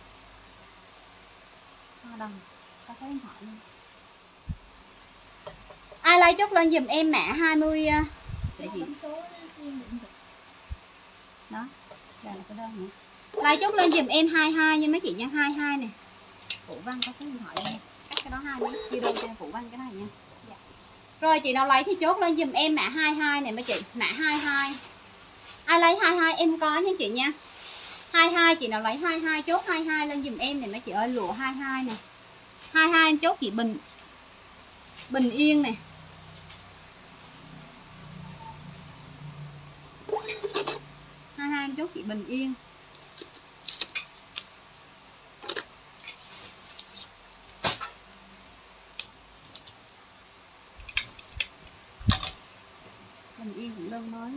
Hoa Đồng, có số điện thoại luôn. Ai lấy chốt lên giùm em mã hai mươi để chị. Số đó, đây là cái đơn nữa. Lấy chốt lên giùm em hai mươi hai nha mấy chị nha, hai mươi hai nè. Vũ Văn có số điện thoại đây. Cắt cái đó hai mét, chia đôi cho Vũ Văn cái này nha. Dạ. Rồi chị nào lấy thì chốt lên giùm em mã hai mươi hai này mấy chị, mã hai mươi hai. Ai lấy hai mươi hai em có nha chị nha. hai mươi hai chị nào lấy hai mươi hai chốt hai mươi hai lên giùm em này mấy chị ơi, lụa hai mươi hai nè. hai mươi hai em chốt chị Bình Bình Yên nè. hai mươi hai em chốt chị Bình Yên. Bình Yên cũng đơn mới.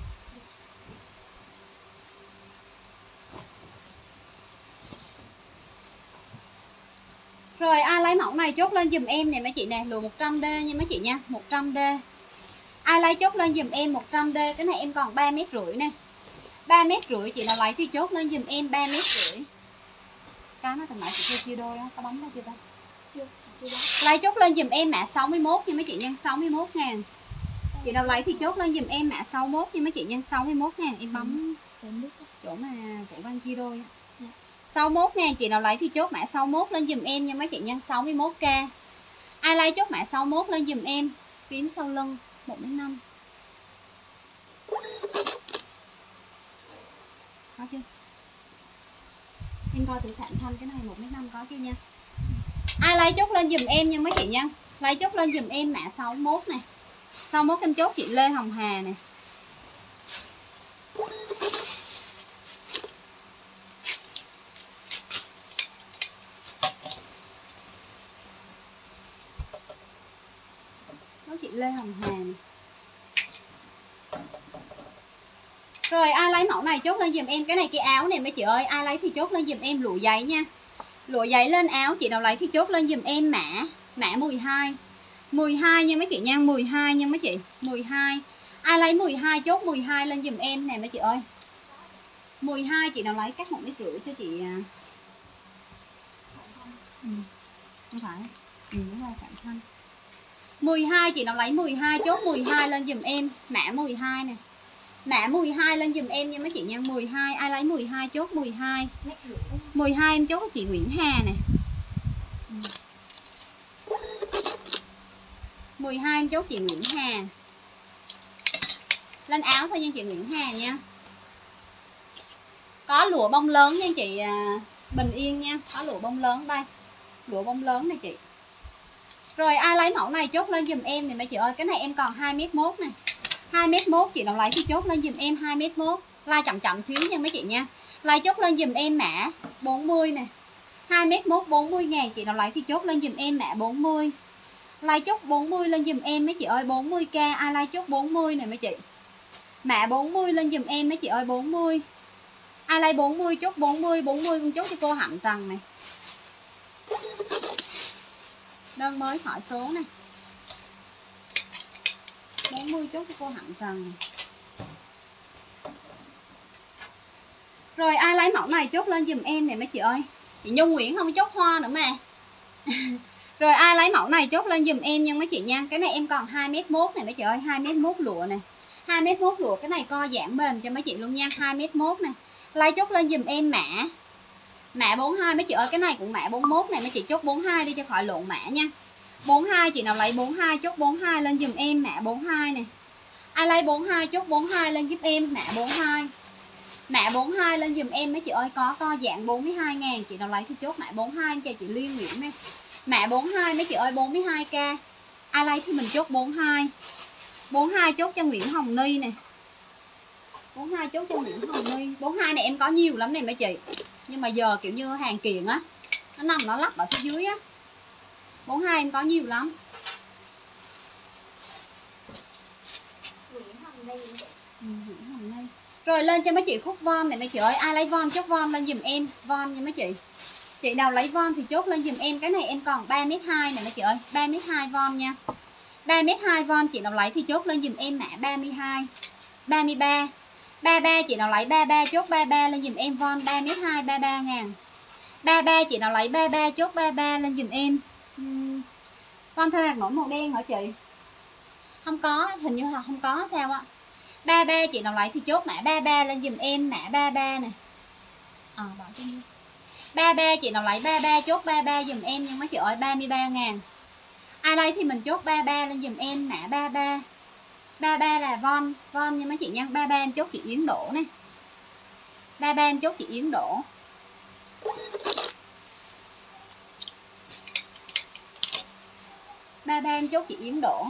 Rồi ai lấy mẫu này chốt lên giùm em nè mấy chị nè, lụa một trăm D nha mấy chị nha, một trăm D. Ai lấy chốt lên giùm em một trăm D, cái này em còn ba mét rưỡi nè. ba mét rưỡi chị nào lấy thì chốt lên giùm em ba mét rưỡi. Cái nó thằng nãy chị chưa chia đôi á, có bấm ra chưa ta? Chưa, chưa lấy chốt lên giùm em mã sáu mươi mốt nha mấy chị nha, sáu mươi mốt ngàn. Chị nào lấy thì chốt lên giùm em mã sáu mươi mốt nha mấy chị nha, sáu mươi mốt ngàn. Em bấm chỗ mà Vũ Văn chia đôi á. sáu mươi mốt ngàn chị nào lấy thì chốt mã sáu mươi mốt lên giùm em nha mấy chị nha, sáu mươi mốt k. Ai lấy chốt mã sáu mươi mốt lên giùm em, kiếm sau lưng một đến năm. Có chưa? Em coi thử Phạm Thanh cái này một mét năm có chưa nha. Ai lấy chốt lên dùm em nha mấy chị nha. Lấy chốt lên dùm em mã sáu mốt này. sáu mốt em chốt chị Lê Hồng Hà nè. Chốt chị Lê Hồng Hà nè. Rồi ai lấy mẫu này chốt lên dùm em. Cái này cái áo này mấy chị ơi. Ai lấy thì chốt lên dùm em lụa giấy nha. Lụa giấy lên áo. Chị nào lấy thì chốt lên dùm em mã Mã mười hai. mười hai nha mấy chị nha. mười hai nha mấy chị. mười hai. Ai lấy mười hai chốt mười hai lên dùm em nè mấy chị ơi. mười hai chị nào lấy cắt một mét rưỡi cho chị. Ừ. Không phải. Ừ, đúng rồi Phạm Thanh. mười hai chị nào lấy mười hai chốt mười hai lên dùm em. Mã mười hai nè. Mã mười hai lên dùm em nha mấy chị nha. mười hai ai lấy mười hai chốt mười hai. mười hai em chốt chị Nguyễn Hà nè. mười hai em chốt chị Nguyễn Hà. Lên áo thôi nha chị Nguyễn Hà nha. Có lụa bông lớn nha chị Bình Yên nha. Có lụa bông lớn đây. Lụa bông lớn này chị. Rồi ai lấy mẫu này chốt lên dùm em này mấy chị ơi. Cái này em còn hai mét một này. hai mét một chị nào lấy thì chốt lên dùm em hai mét một. Like chậm chậm xíu nha mấy chị nha. Like chốt lên dùm em mã bốn mươi nè. hai mét một bốn mươi ngàn. Chị nào lấy thì chốt lên dùm em mã bốn mươi. Like chốt bốn mươi lên dùm em mấy chị ơi. bốn mươi k. Ai like chốt bốn mươi nè mấy chị. Mã bốn mươi lên dùm em mấy chị ơi. bốn mươi. Ai like bốn mươi chốt bốn mươi. bốn mươi con chốt cho cô Hạnh Trần này. Đơn mới hỏi số này. bốn mươi chốt cho cô Hạnh Trần này. Rồi ai lấy mẫu này chốt lên dùm em nè mấy chị ơi. Chị Nhung Nguyễn không chốt hoa nữa mà. Rồi ai lấy mẫu này chốt lên dùm em nha mấy chị nha. Cái này em còn hai mét một này mấy chị ơi. hai mét một lụa này. hai mét một lụa. Cái này co giãn bền cho mấy chị luôn nha. hai mét một này. Lấy chốt lên dùm em mã Mã bốn mươi hai mấy chị ơi. Cái này cũng mã bốn mươi mốt này mấy chị chốt bốn mươi hai đi cho khỏi lộn mã nha. bốn mươi hai chị nào lấy bốn mươi hai chốt bốn mươi hai lên dùm em mã bốn mươi hai này. Ai lấy bốn mươi hai chốt bốn mươi hai lên giúp em mã bốn mươi hai. Mã bốn mươi hai lên dùm em mấy chị ơi. Có co dạng bốn mươi hai ngàn. Chị nào lấy thì chốt mã bốn mươi hai em cho chị Liên Nguyễn này. Mã bốn mươi hai mấy chị ơi. bốn mươi hai k. Ai lấy thì mình chốt bốn mươi hai. bốn mươi hai chốt cho Nguyễn Hồng Ni nè. bốn mươi hai chốt cho Nguyễn Hồng Ni. bốn mươi hai này em có nhiều lắm này mấy chị. Nhưng mà giờ kiểu như hàng kiện á, nó nằm nó lắp ở phía dưới á. bốn mươi hai em có nhiều lắm. Nguyễn Hồng Ni. Ừ, Nguyễn Hồng Ni. Rồi lên cho mấy chị khúc von này mấy chị ơi. Ai lấy von chốt von lên dùm em. Von nha mấy chị. Chị nào lấy von thì chốt lên dùm em. Cái này em còn ba mét hai này mấy chị ơi. ba mét hai von nha. ba mét hai von chị nào lấy thì chốt lên dùm em mã ba mươi hai. ba mươi ba. ba mươi ba chị nào lấy ba mươi ba chốt ba mươi ba lên dùm em von ba mét hai ba mươi ba ngàn. ba mươi ba chị nào lấy ba mươi ba chốt ba mươi ba lên dùm em. uhm. Con theo hạt nổi màu đen hả chị? Không có, hình như là không có sao á. ba mươi ba chị nào lấy thì chốt mã ba mươi ba lên dùm em mã ba mươi ba nè. Ờ à, bỏ cho đi. ba mươi ba chị nào lấy ba mươi ba chốt ba mươi ba dùm em nhưng mấy chị ơi ba mươi ba ngàn. Ai lấy thì mình chốt ba mươi ba lên dùm em mã ba mươi ba. ba mươi ba là von, von nha mấy chị nha. ba mươi ba em chốt chị Yến Đỗ nè. ba mươi ba em chốt chị Yến Đỗ. ba mươi ba em chốt chị Yến Đỗ.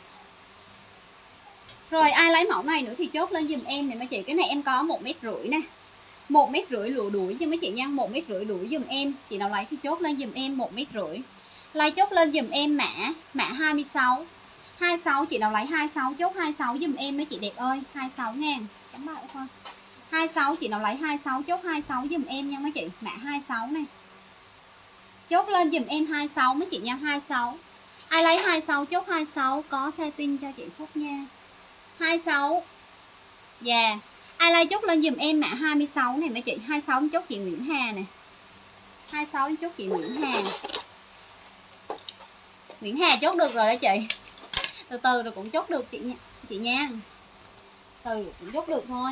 Rồi ai lấy mẫu này nữa thì chốt lên dùm em này mấy chị. Cái này em có một mét rưỡi nè. một mét rưỡi lụa đuổi cho mấy chị nha. một mét rưỡi đuổi dùm em. Chị nào lấy thì chốt lên dùm em một mét rưỡi. Lấy chốt lên dùm em mã Mã hai mươi sáu. hai mươi sáu chị nào lấy hai mươi sáu chốt hai mươi sáu dùm em mấy chị đẹp ơi. hai mươi sáu ngàn. Chấm lại thôi. hai mươi sáu chị nào lấy hai mươi sáu chốt hai mươi sáu dùm em nha mấy chị. Mã hai mươi sáu này. Chốt lên dùm em hai mươi sáu mấy chị nha. hai mươi sáu. Ai lấy hai mươi sáu chốt hai mươi sáu. Có setting cho chị Phúc nha. hai mươi sáu. Dạ yeah. Ai lấy chốt lên dùm em mã hai mươi sáu này mấy chị. hai mươi sáu chốt chị Nguyễn Hà nè. hai mươi sáu chốt chị Nguyễn Hà. Nguyễn Hà chốt được rồi đó chị. Từ từ rồi cũng chốt được chị nha. Chị nha. Từ rồi cũng chốt được thôi.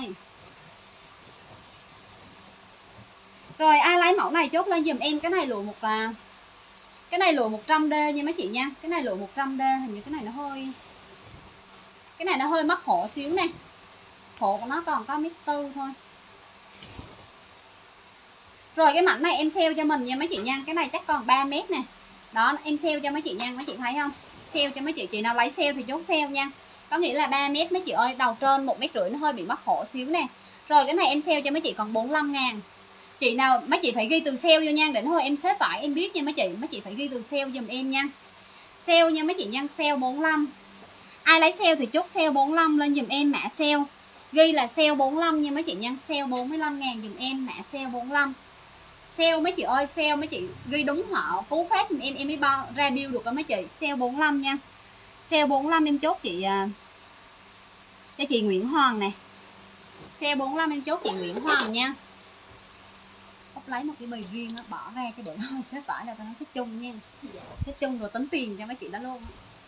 Rồi ai lấy mẫu này chốt lên dùm em. Cái này lụa một à, cái này lụa một trăm D nha mấy chị nha. Cái này lụa một trăm D. Hình như cái này nó hơi Cái này nó hơi mắc hộ xíu nè. Hộ của nó còn có mét tư thôi. Rồi cái mảnh này em sale cho mình nha mấy chị nha. Cái này chắc còn ba mét nè. Đó em sale cho mấy chị nha. Mấy chị thấy không? Sale cho mấy chị. Chị nào lấy sale thì chốt sale nha. Có nghĩa là ba mét mấy chị ơi. Đầu trên một mét rưỡi nó hơi bị mắc khổ xíu nè. Rồi cái này em sale cho mấy chị còn bốn mươi lăm ngàn. Chị nào mấy chị phải ghi từ sale vô nha. Để hồi em xếp phải em biết nha mấy chị. Mấy chị phải ghi từ sale giùm em nha. Sale nha mấy chị nha. Sale bốn mươi lăm. Ai lấy sale thì chốt sale bốn mươi lăm lên giùm em mã sale. Ghi là sale bốn mươi lăm nha mấy chị nha. Sale bốn mươi lăm ngàn giùm em mã sale bốn mươi lăm. Sale mấy chị ơi, sale mấy chị ghi đúng họ cú pháp giùm em em mới bao ra bill được đó mấy chị. Sale bốn mươi lăm nha. Sale bốn mươi lăm em chốt chị à, cho chị Nguyễn Hoàng nè. Sale bốn mươi lăm em chốt chị Nguyễn Hoàng nha. Ốc lấy một cái bì riêng đó, bỏ ra cho để thôi xếp vải là tao nói xếp chung nha. Xếp chung rồi tính tiền cho mấy chị đó luôn.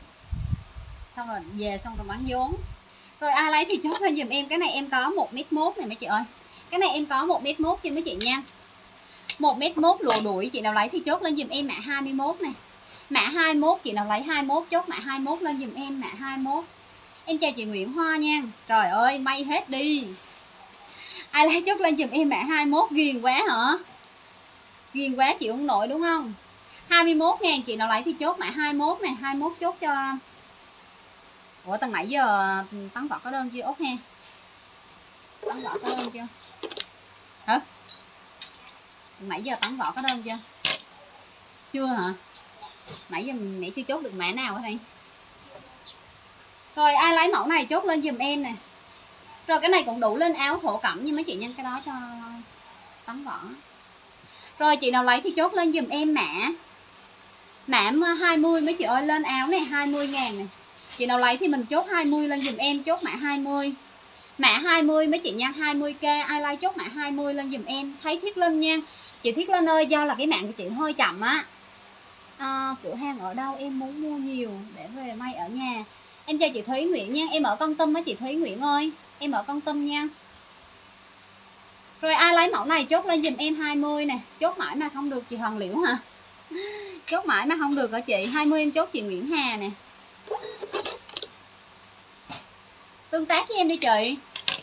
Xong rồi về xong rồi bán vốn. Rồi ai lấy thì chốt lên giùm em. Cái này em có một mét mốt này mấy chị ơi. Cái này em có một mét mốt cho mấy chị nha. một mét mốt lùa đuổi. Chị nào lấy thì chốt lên giùm em mã hai mươi mốt này. Mã hai mươi mốt. Chị nào lấy hai mươi mốt chốt mã hai mươi mốt lên giùm em mã hai mươi mốt. Em chào chị Nguyễn Hoa nha. Trời ơi may hết đi. Ai lấy chốt lên giùm em mã hai mươi mốt. Ghiền quá hả? Ghiền quá chị không nổi đúng không? hai mươi mốt ngàn. Chị nào lấy thì chốt mã hai mươi mốt này. hai mươi mốt chốt cho. Ủa tầng nãy giờ Tấn Võ có đơn chưa? Út ha. Tấn Võ có đơn chưa? Hả? Nãy giờ Tấn Võ có đơn chưa? Chưa hả? Nãy giờ mẹ chưa chốt được mã nào ở đây. Rồi ai lấy mẫu này chốt lên giùm em nè. Rồi cái này cũng đủ lên áo thổ cẩm như mấy chị nhân cái đó cho Tấn Võ. Rồi chị nào lấy thì chốt lên giùm em mã mã hai mươi mấy chị ơi. Lên áo này hai mươi ngàn này. Chị nào lấy thì mình chốt hai mươi lên giùm em. Chốt mã hai mươi. Mã hai mươi mấy chị nha. hai mươi k. Ai like chốt mã hai mươi lên giùm em. Thấy Thiết Linh nha. Chị Thiết Linh ơi, do là cái mạng của chị hơi chậm á. À, cửa hàng ở đâu em muốn mua nhiều để về may ở nhà. Em chào chị Thúy Nguyễn nha. Em ở Con Tum á chị Thúy Nguyễn ơi. Em ở Con Tum nha. Rồi ai lấy mẫu này chốt lên giùm em hai mươi nè. Chốt mãi mà không được chị Hoàng Liễu hả? Chốt mãi mà không được hả chị? hai mươi em chốt chị Nguyễn Hà nè. Tương tác với em đi chị.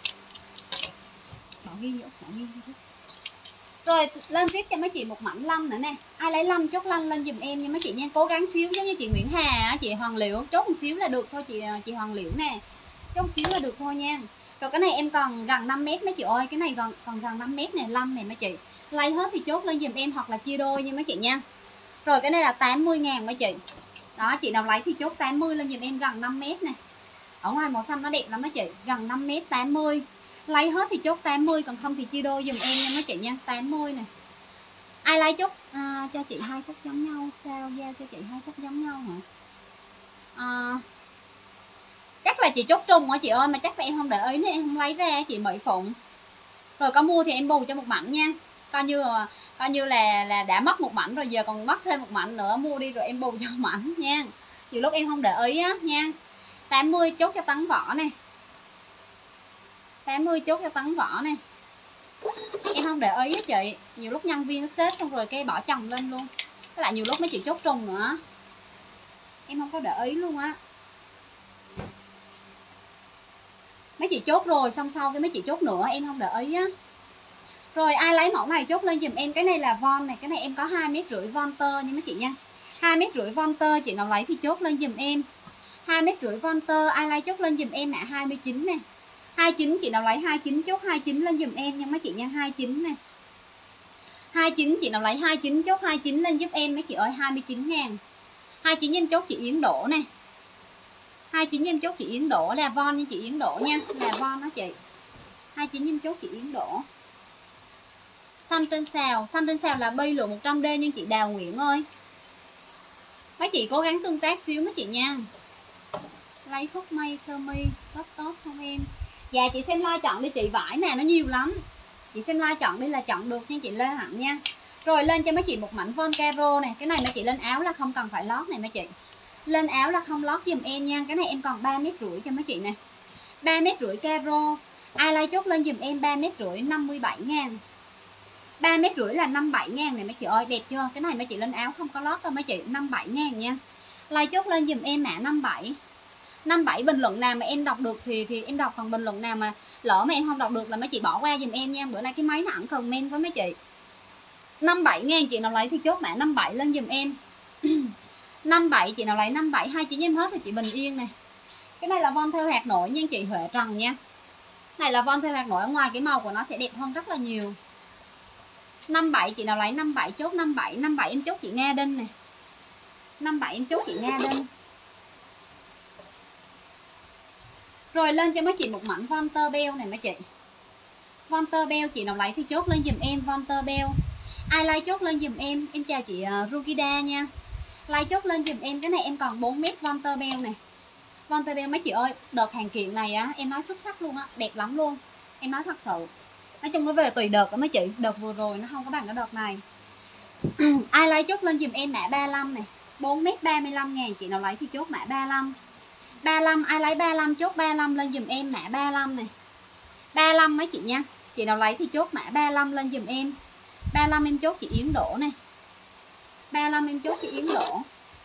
Bỏ ghi nhũ, bỏ ghi nhũ. Rồi lên tiếp cho mấy chị một mảnh lanh nữa nè. Ai lấy lanh chốt lanh lên giùm em nha mấy chị nha. Cố gắng xíu giống như chị Nguyễn Hà, chị Hoàng Liễu. Chốt một xíu là được thôi chị chị Hoàng Liễu nè. Chốt một xíu là được thôi nha. Rồi cái này em còn gần năm mét mấy chị ơi. Cái này còn còn gần năm mét này, lanh này mấy chị. Lấy hết thì chốt lên giùm em hoặc là chia đôi nha mấy chị nha. Rồi cái này là tám mươi ngàn mấy chị. Đó chị nào lấy thì chốt tám mươi lên giùm em gần năm mét nè. Ở ngoài màu xanh nó đẹp lắm mấy chị. Gần năm mét tám mươi. Lấy hết thì chốt tám mươi. Còn không thì chia đôi dùm em nha mấy chị nha. tám mươi nè. Ai lấy chốt à, cho chị hai phút giống nhau. Sao giao cho chị hai phút giống nhau hả? À, chắc là chị chốt trùng hả chị ơi. Mà chắc là em không để ý nên em không lấy ra chị Mỹ Phụng. Rồi có mua thì em bù cho một mảnh nha. Coi như coi như là là đã mất một mảnh rồi, giờ còn mất thêm một mảnh nữa. Mua đi rồi em bù cho mảnh nha. Nhiều lúc em không để ý á nha. tám mươi chốt cho Tấn Võ nè. tám mươi chốt cho Tấn Võ nè. Em không để ý á chị. Nhiều lúc nhân viên nó xếp xong rồi cái bỏ chồng lên luôn. Với lại nhiều lúc mấy chị chốt trùng nữa. Em không có để ý luôn á. Mấy chị chốt rồi xong sau cái mấy chị chốt nữa em không để ý á. Rồi ai lấy mẫu này chốt lên giùm em. Cái này là von này. Cái này em có hai mét rưỡi von tơ nha mấy chị nha. hai mét rưỡi von tơ. Chị nào lấy thì chốt lên giùm em. hai mét rưỡi von tơ. Ai lấy chốt lên giùm em mã hai mươi chín nè. hai mươi chín chị nào lấy hai mươi chín chốt hai mươi chín lên giùm em nha mấy chị nha. hai mươi chín nè. hai mươi chín chị nào lấy hai mươi chín chốt hai mươi chín lên giúp em mấy chị ơi. hai mươi chín ngàn. hai mươi chín em chốt chị Yến Đỗ nè. hai mươi chín em chốt chị Yến Đỗ là von nha chị Yến Đỗ nha. Là von đó chị. hai mươi chín em chốt chị Yến Đỗ. Xanh trên xào. Xanh trên xào là bi lượng một trăm D nha chị Đào Nguyễn ơi. Mấy chị cố gắng tương tác xíu mấy chị nha. Lấy khúc may sơ mi tốt tốt không em? Dạ chị xem like chọn đi chị. Vải mà nó nhiều lắm. Chị xem like chọn đi là chọn được nha chị Lê Hạnh nha. Rồi lên cho mấy chị một mảnh von caro này. Cái này mấy chị lên áo là không cần phải lót này mấy chị. Lên áo là không lót giùm em nha. Cái này em còn ba mét rưỡi cho mấy chị nè. ba mét rưỡi caro. Ai like chốt lên giùm em ba mét rưỡi năm mươi bảy ngàn. ba mét rưỡi là năm mươi bảy ngàn này mấy chị ơi. Đẹp chưa? Cái này mấy chị lên áo không có lót đâu mấy chị. năm mươi bảy ngàn nha. Like chốt lên giùm em mã năm mươi bảy. năm mươi bảy bình luận nào mà em đọc được thì thì em đọc, còn bình luận nào mà lỡ mà em không đọc được là mấy chị bỏ qua giùm em nha. Bữa nay cái máy nó ẩn comment với mấy chị. năm mươi bảy ngàn chị nào lấy thì chốt mã năm mươi bảy lên giùm em. năm mươi bảy chị nào lấy năm mươi bảy, hai chín em hết rồi chị Bình Yên này. Cái này là von theo hạt nổi nha chị Huệ Trần nha. Này là von theo hạt nổi, ở ngoài cái màu của nó sẽ đẹp hơn rất là nhiều. năm mươi bảy chị nào lấy năm mươi bảy chốt năm mươi bảy, năm mươi bảy em chốt chị Nga Đinh này. năm mươi bảy em chốt chị Nga Đinh. Rồi lên cho mấy chị một mảnh von tơ beo này mấy chị. Von tơ beo chị nào lấy thì chốt lên giùm em von tơ beo. Ai like chốt lên giùm em. Em chào chị uh, Rugida nha. Like chốt lên giùm em. Cái này em còn bốn mét von tơ beo này. Von tơ beo mấy chị ơi, đợt hàng kiện này á em nói xuất sắc luôn á, đẹp lắm luôn. Em nói thật sự. Nói chung nó về tùy đợt đó mấy chị. Đợt vừa rồi nó không có bằng cái đợt này. Ai like chốt lên giùm em mã ba mươi lăm này. bốn mét ba mươi lăm ngàn chị nào lấy thì chốt mã ba mươi lăm. ba mươi lăm ai lấy ba mươi lăm chốt ba mươi lăm lên giùm em mã ba mươi lăm này. ba mươi lăm mấy chị nha. Chị nào lấy thì chốt mã ba mươi lăm lên giùm em. ba mươi lăm em chốt chị Yến Đỗ này. ba mươi lăm em chốt chị Yến Đỗ.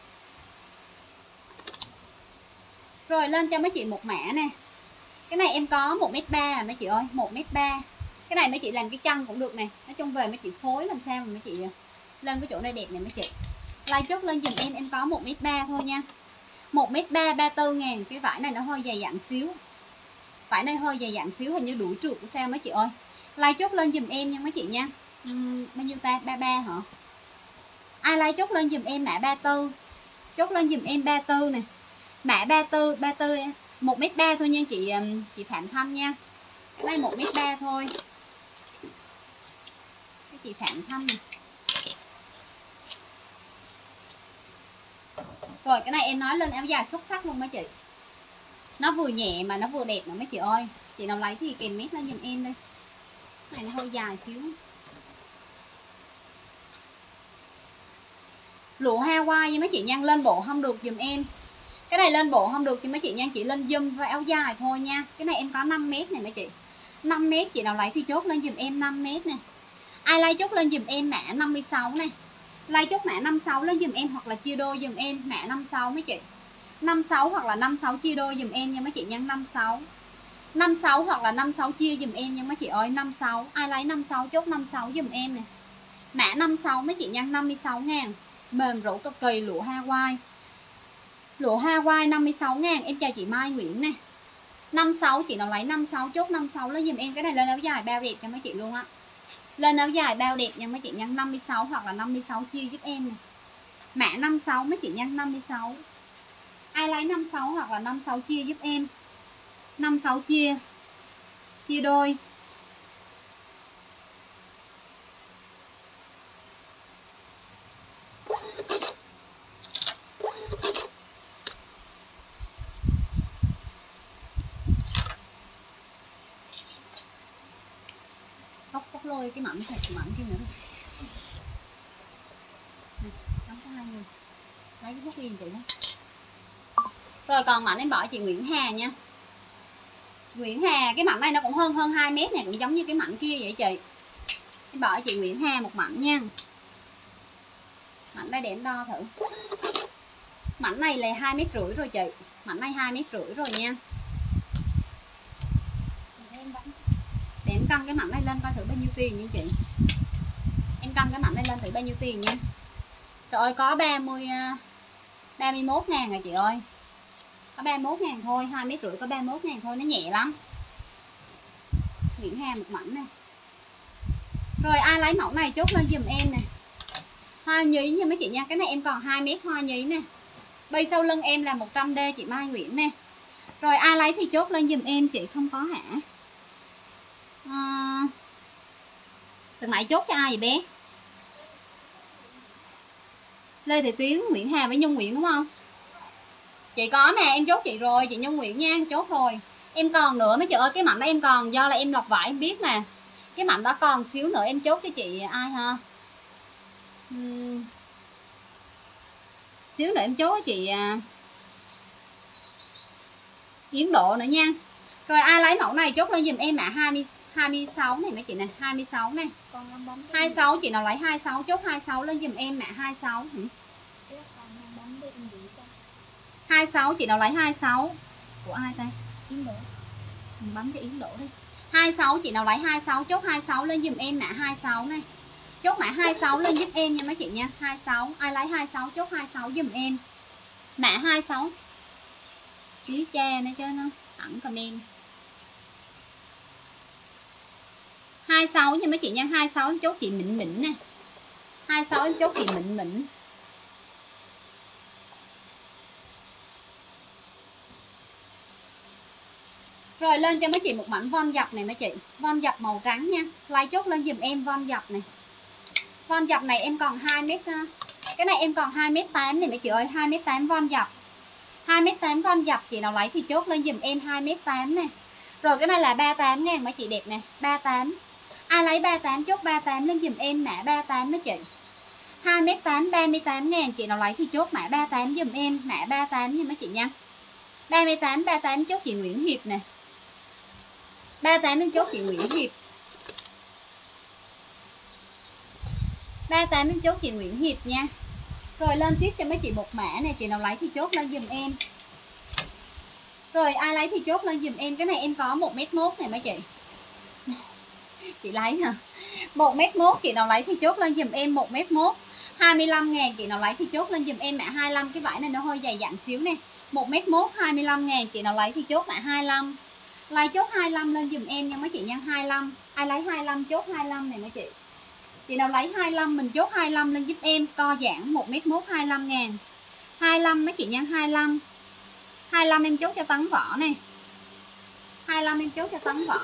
Rồi lên cho mấy chị một mã nè. Cái này em có một mét ba à mấy chị ơi, một mét ba. Cái này mấy chị làm cái chân cũng được nè. Nói chung về mấy chị phối làm sao mà mấy chị lên cái chỗ này đẹp này mấy chị. Like chốt lên giùm em, em có một mét ba thôi nha. một mét ba, ba mươi tư ngàn. Cái vải này nó hơi dày dặn xíu. Vải này hơi dày dặn xíu, hình như đuổi trượt của sao mấy chị ơi. Like chốt lên giùm em nha mấy chị nha. uhm, Bao nhiêu ta? ba mươi ba hả? Ai like chốt lên giùm em mã ba mươi tư. Chốt lên giùm em ba mươi tư nè. Mã ba mươi tư, ba mươi tư một mét ba thôi nha chị chị Phạm Thanh nha. Cái này một mét ba thôi. Cái chị Phạm Thanh này. Rồi cái này em nói lên áo dài xuất sắc luôn mấy chị. Nó vừa nhẹ mà nó vừa đẹp mà mấy chị ơi. Chị nào lấy thì kèm mét lên giùm em đây. Cái này nó hơi dài xíu. Lụa Hawaii nha mấy chị nha, lên bộ không được giùm em. Cái này lên bộ không được thì mấy chị nha, chị lên dâm với áo dài thôi nha. Cái này em có năm mét này mấy chị. năm mét chị nào lấy thì chốt lên giùm em năm mét nè. Ai lấy chốt lên giùm em mã năm mươi sáu này. Lấy chốt mã năm mươi sáu lên giùm em hoặc là chia đôi giùm em mã năm mươi sáu mấy chị. năm mươi sáu hoặc là năm mươi sáu chia đôi giùm em nha mấy chị nha, năm mươi sáu. năm mươi sáu hoặc là năm mươi sáu chia giùm em nha mấy chị ơi, năm mươi sáu. Ai lấy năm mươi sáu chốt năm mươi sáu giùm em nè. Mã năm mươi sáu mấy chị nha, năm mươi sáu ngàn. Mềm rũ cực kỳ, lụa Hawaii. Lụa Hawaii năm mươi sáu ngàn. Em chào chị Mai Nguyễn nè. năm mươi sáu chị nào lấy năm mươi sáu chốt năm mươi sáu lấy giùm em. Cái này lên áo dài bao đẹp cho mấy chị luôn á. Lên áo dài bao đẹp nha mấy chị nha, năm mươi sáu hoặc là năm mươi sáu chia giúp em nè. Mã năm mươi sáu mấy chị nha, năm mươi sáu. Ai lấy năm mươi sáu hoặc là năm mươi sáu chia giúp em. năm mươi sáu chia chia đôi. Cốc cốc lôi cái mảnh sạch mảnh kia nữa đây. Này, có hai người. Lấy cái bút riêng chị đó. Rồi còn mảnh em bỏ chị Nguyễn Hà nha. Nguyễn Hà, cái mảnh này nó cũng hơn hơn hai mét này, cũng giống như cái mảnh kia vậy chị. Em bỏ chị Nguyễn Hà một mảnh nha. Mảnh đây để em đo thử. Mảnh này là hai mét rưỡi rồi chị. Mảnh này hai mét rưỡi rồi nha. Để em cân cái mảnh này lên coi thử bao nhiêu tiền nha chị. Em cân cái mảnh này lên thử bao nhiêu tiền nha. Trời ơi có ba mươi ba mươi mốt ngàn rồi chị ơi. Có ba mươi mốt ngàn thôi, hai mét rưỡi có ba mươi mốt ngàn thôi, nó nhẹ lắm. Nguyễn Hà một mảnh nè. Rồi ai lấy mẫu này chốt lên giùm em nè. Hoa nhí nha mấy chị nha, cái này em còn hai mét hoa nhí nè. Bây sau lưng em là một trăm đê chị Mai Nguyễn nè. Rồi ai lấy thì chốt lên giùm em, chị không có hả? À, từ nãy chốt cho ai vậy bé? Lê Thị Tuyến, Nguyễn Hà với Nhung Nguyễn đúng không? Chị có mà, em chốt chị rồi, chị Nhung Nguyễn nha, chốt rồi. Em còn nữa mấy chị ơi, cái mảnh đó em còn, do là em lọc vải em biết mà. Cái mảnh đó còn xíu nữa em chốt cho chị ai ha? Uhm. Xíu nữa em chốt cho chị uh, Yến Độ nữa nha. Rồi ai lấy mẫu này chốt lên giùm em ạ, hai mươi, hai mươi sáu này mấy chị này, hai mươi sáu này. hai mươi sáu chị nào lấy hai mươi sáu chốt hai mươi sáu lên giùm em mã hai mươi sáu. Hử? hai mươi sáu chị nào lấy hai mươi sáu của ai ta? Yến Đỗ. Mình bấm cho Yến Đỗ đi. hai mươi sáu chị nào lấy hai mươi sáu chốt hai mươi sáu lên giùm em mã hai mươi sáu này. Chốt mã hai sáu lên giúp em nha mấy chị nha. hai sáu, ai lấy hai sáu chốt hai sáu giùm em. Mã hai sáu. Tí cha nữa chứ nó ẩn comment. hai sáu nha mấy chị nha, hai sáu chốt chị Mịn Mịn nè. hai sáu em chốt chị Mịn Mịn. Rồi lên cho mấy chị một mảnh von dập này mấy chị. Von dập màu trắng nha. Lấy chốt lên giùm em von dập này. Von dập này em còn hai mét. Cái này em còn hai mét tám này mấy chị ơi, hai mét tám von dập. hai mét tám von dập, chị nào lấy thì chốt lên giùm em hai mét tám nè. Rồi cái này là ba mươi tám ngàn mấy chị đẹp nè, ba mươi tám. Ai lấy ba mươi tám chốt ba mươi tám lên giùm em mã ba mươi tám mấy chị. hai mét tám ba mươi tám ngàn, chị nào lấy thì chốt mã ba mươi tám giùm em, mã ba mươi tám nha mấy chị nha. ba mươi tám ba mươi tám chốt chị Nguyễn Hiệp nè. ba mươi tám em chốt chị Nguyễn Hiệp. ba mươi tám em chốt chị Nguyễn Hiệp nha. Rồi lên tiếp cho mấy chị một mã này, chị nào lấy thì chốt lên giùm em. Rồi ai lấy thì chốt lên giùm em. Cái này em có một mét một này mấy chị. Chị lấy hả? một mét một, chị nào lấy thì chốt lên giùm em một mét một. hai mươi lăm ngàn, chị nào lấy thì chốt lên giùm em mã hai mươi lăm. Cái vải này nó hơi dày dặn xíu nè. một mét một hai mươi lăm ngàn, chị nào lấy thì chốt mã hai mươi lăm. Lấy chốt hai mươi lăm lên giùm em nha mấy chị nha, hai mươi lăm. Ai lấy hai mươi lăm chốt hai mươi lăm này mấy chị. Chị nào lấy hai mươi lăm mình chốt hai mươi lăm lên giúp em, co giãn một mét một hai mươi lăm ngàn. hai mươi lăm mấy chị nha, hai mươi lăm. hai mươi lăm em chốt cho Tấn Võ nè. hai mươi lăm em chốt cho Tấn Võ.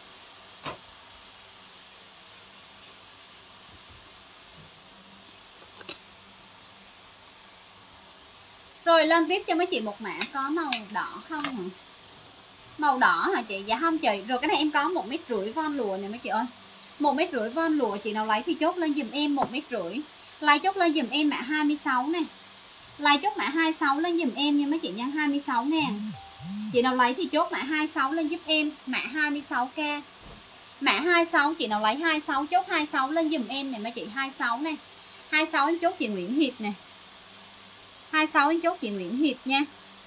Rồi lên tiếp cho mấy chị một mã có màu đỏ không hả? Màu đỏ hả chị? Dạ không chị. Rồi cái này em có một mét rưỡi von lụa nè mấy chị ơi. một mét rưỡi von lụa, chị nào lấy thì chốt lên giùm em một mét rưỡi. Lấy chốt lên giùm em mã hai mươi sáu nè. Lấy chốt mã hai mươi sáu lên giùm em nha mấy chị nha, hai mươi sáu ngàn. Chị nào lấy thì chốt mã hai mươi sáu lên giúp em, mã hai mươi sáu k. Mã hai mươi sáu, chị nào lấy hai mươi sáu chốt hai mươi sáu lên giùm em nè mấy chị, hai mươi sáu nè. hai mươi sáu em chốt chị Nguyễn Hiệp nè. hai mươi sáu em chốt chị Nguyễn Hiệp nha.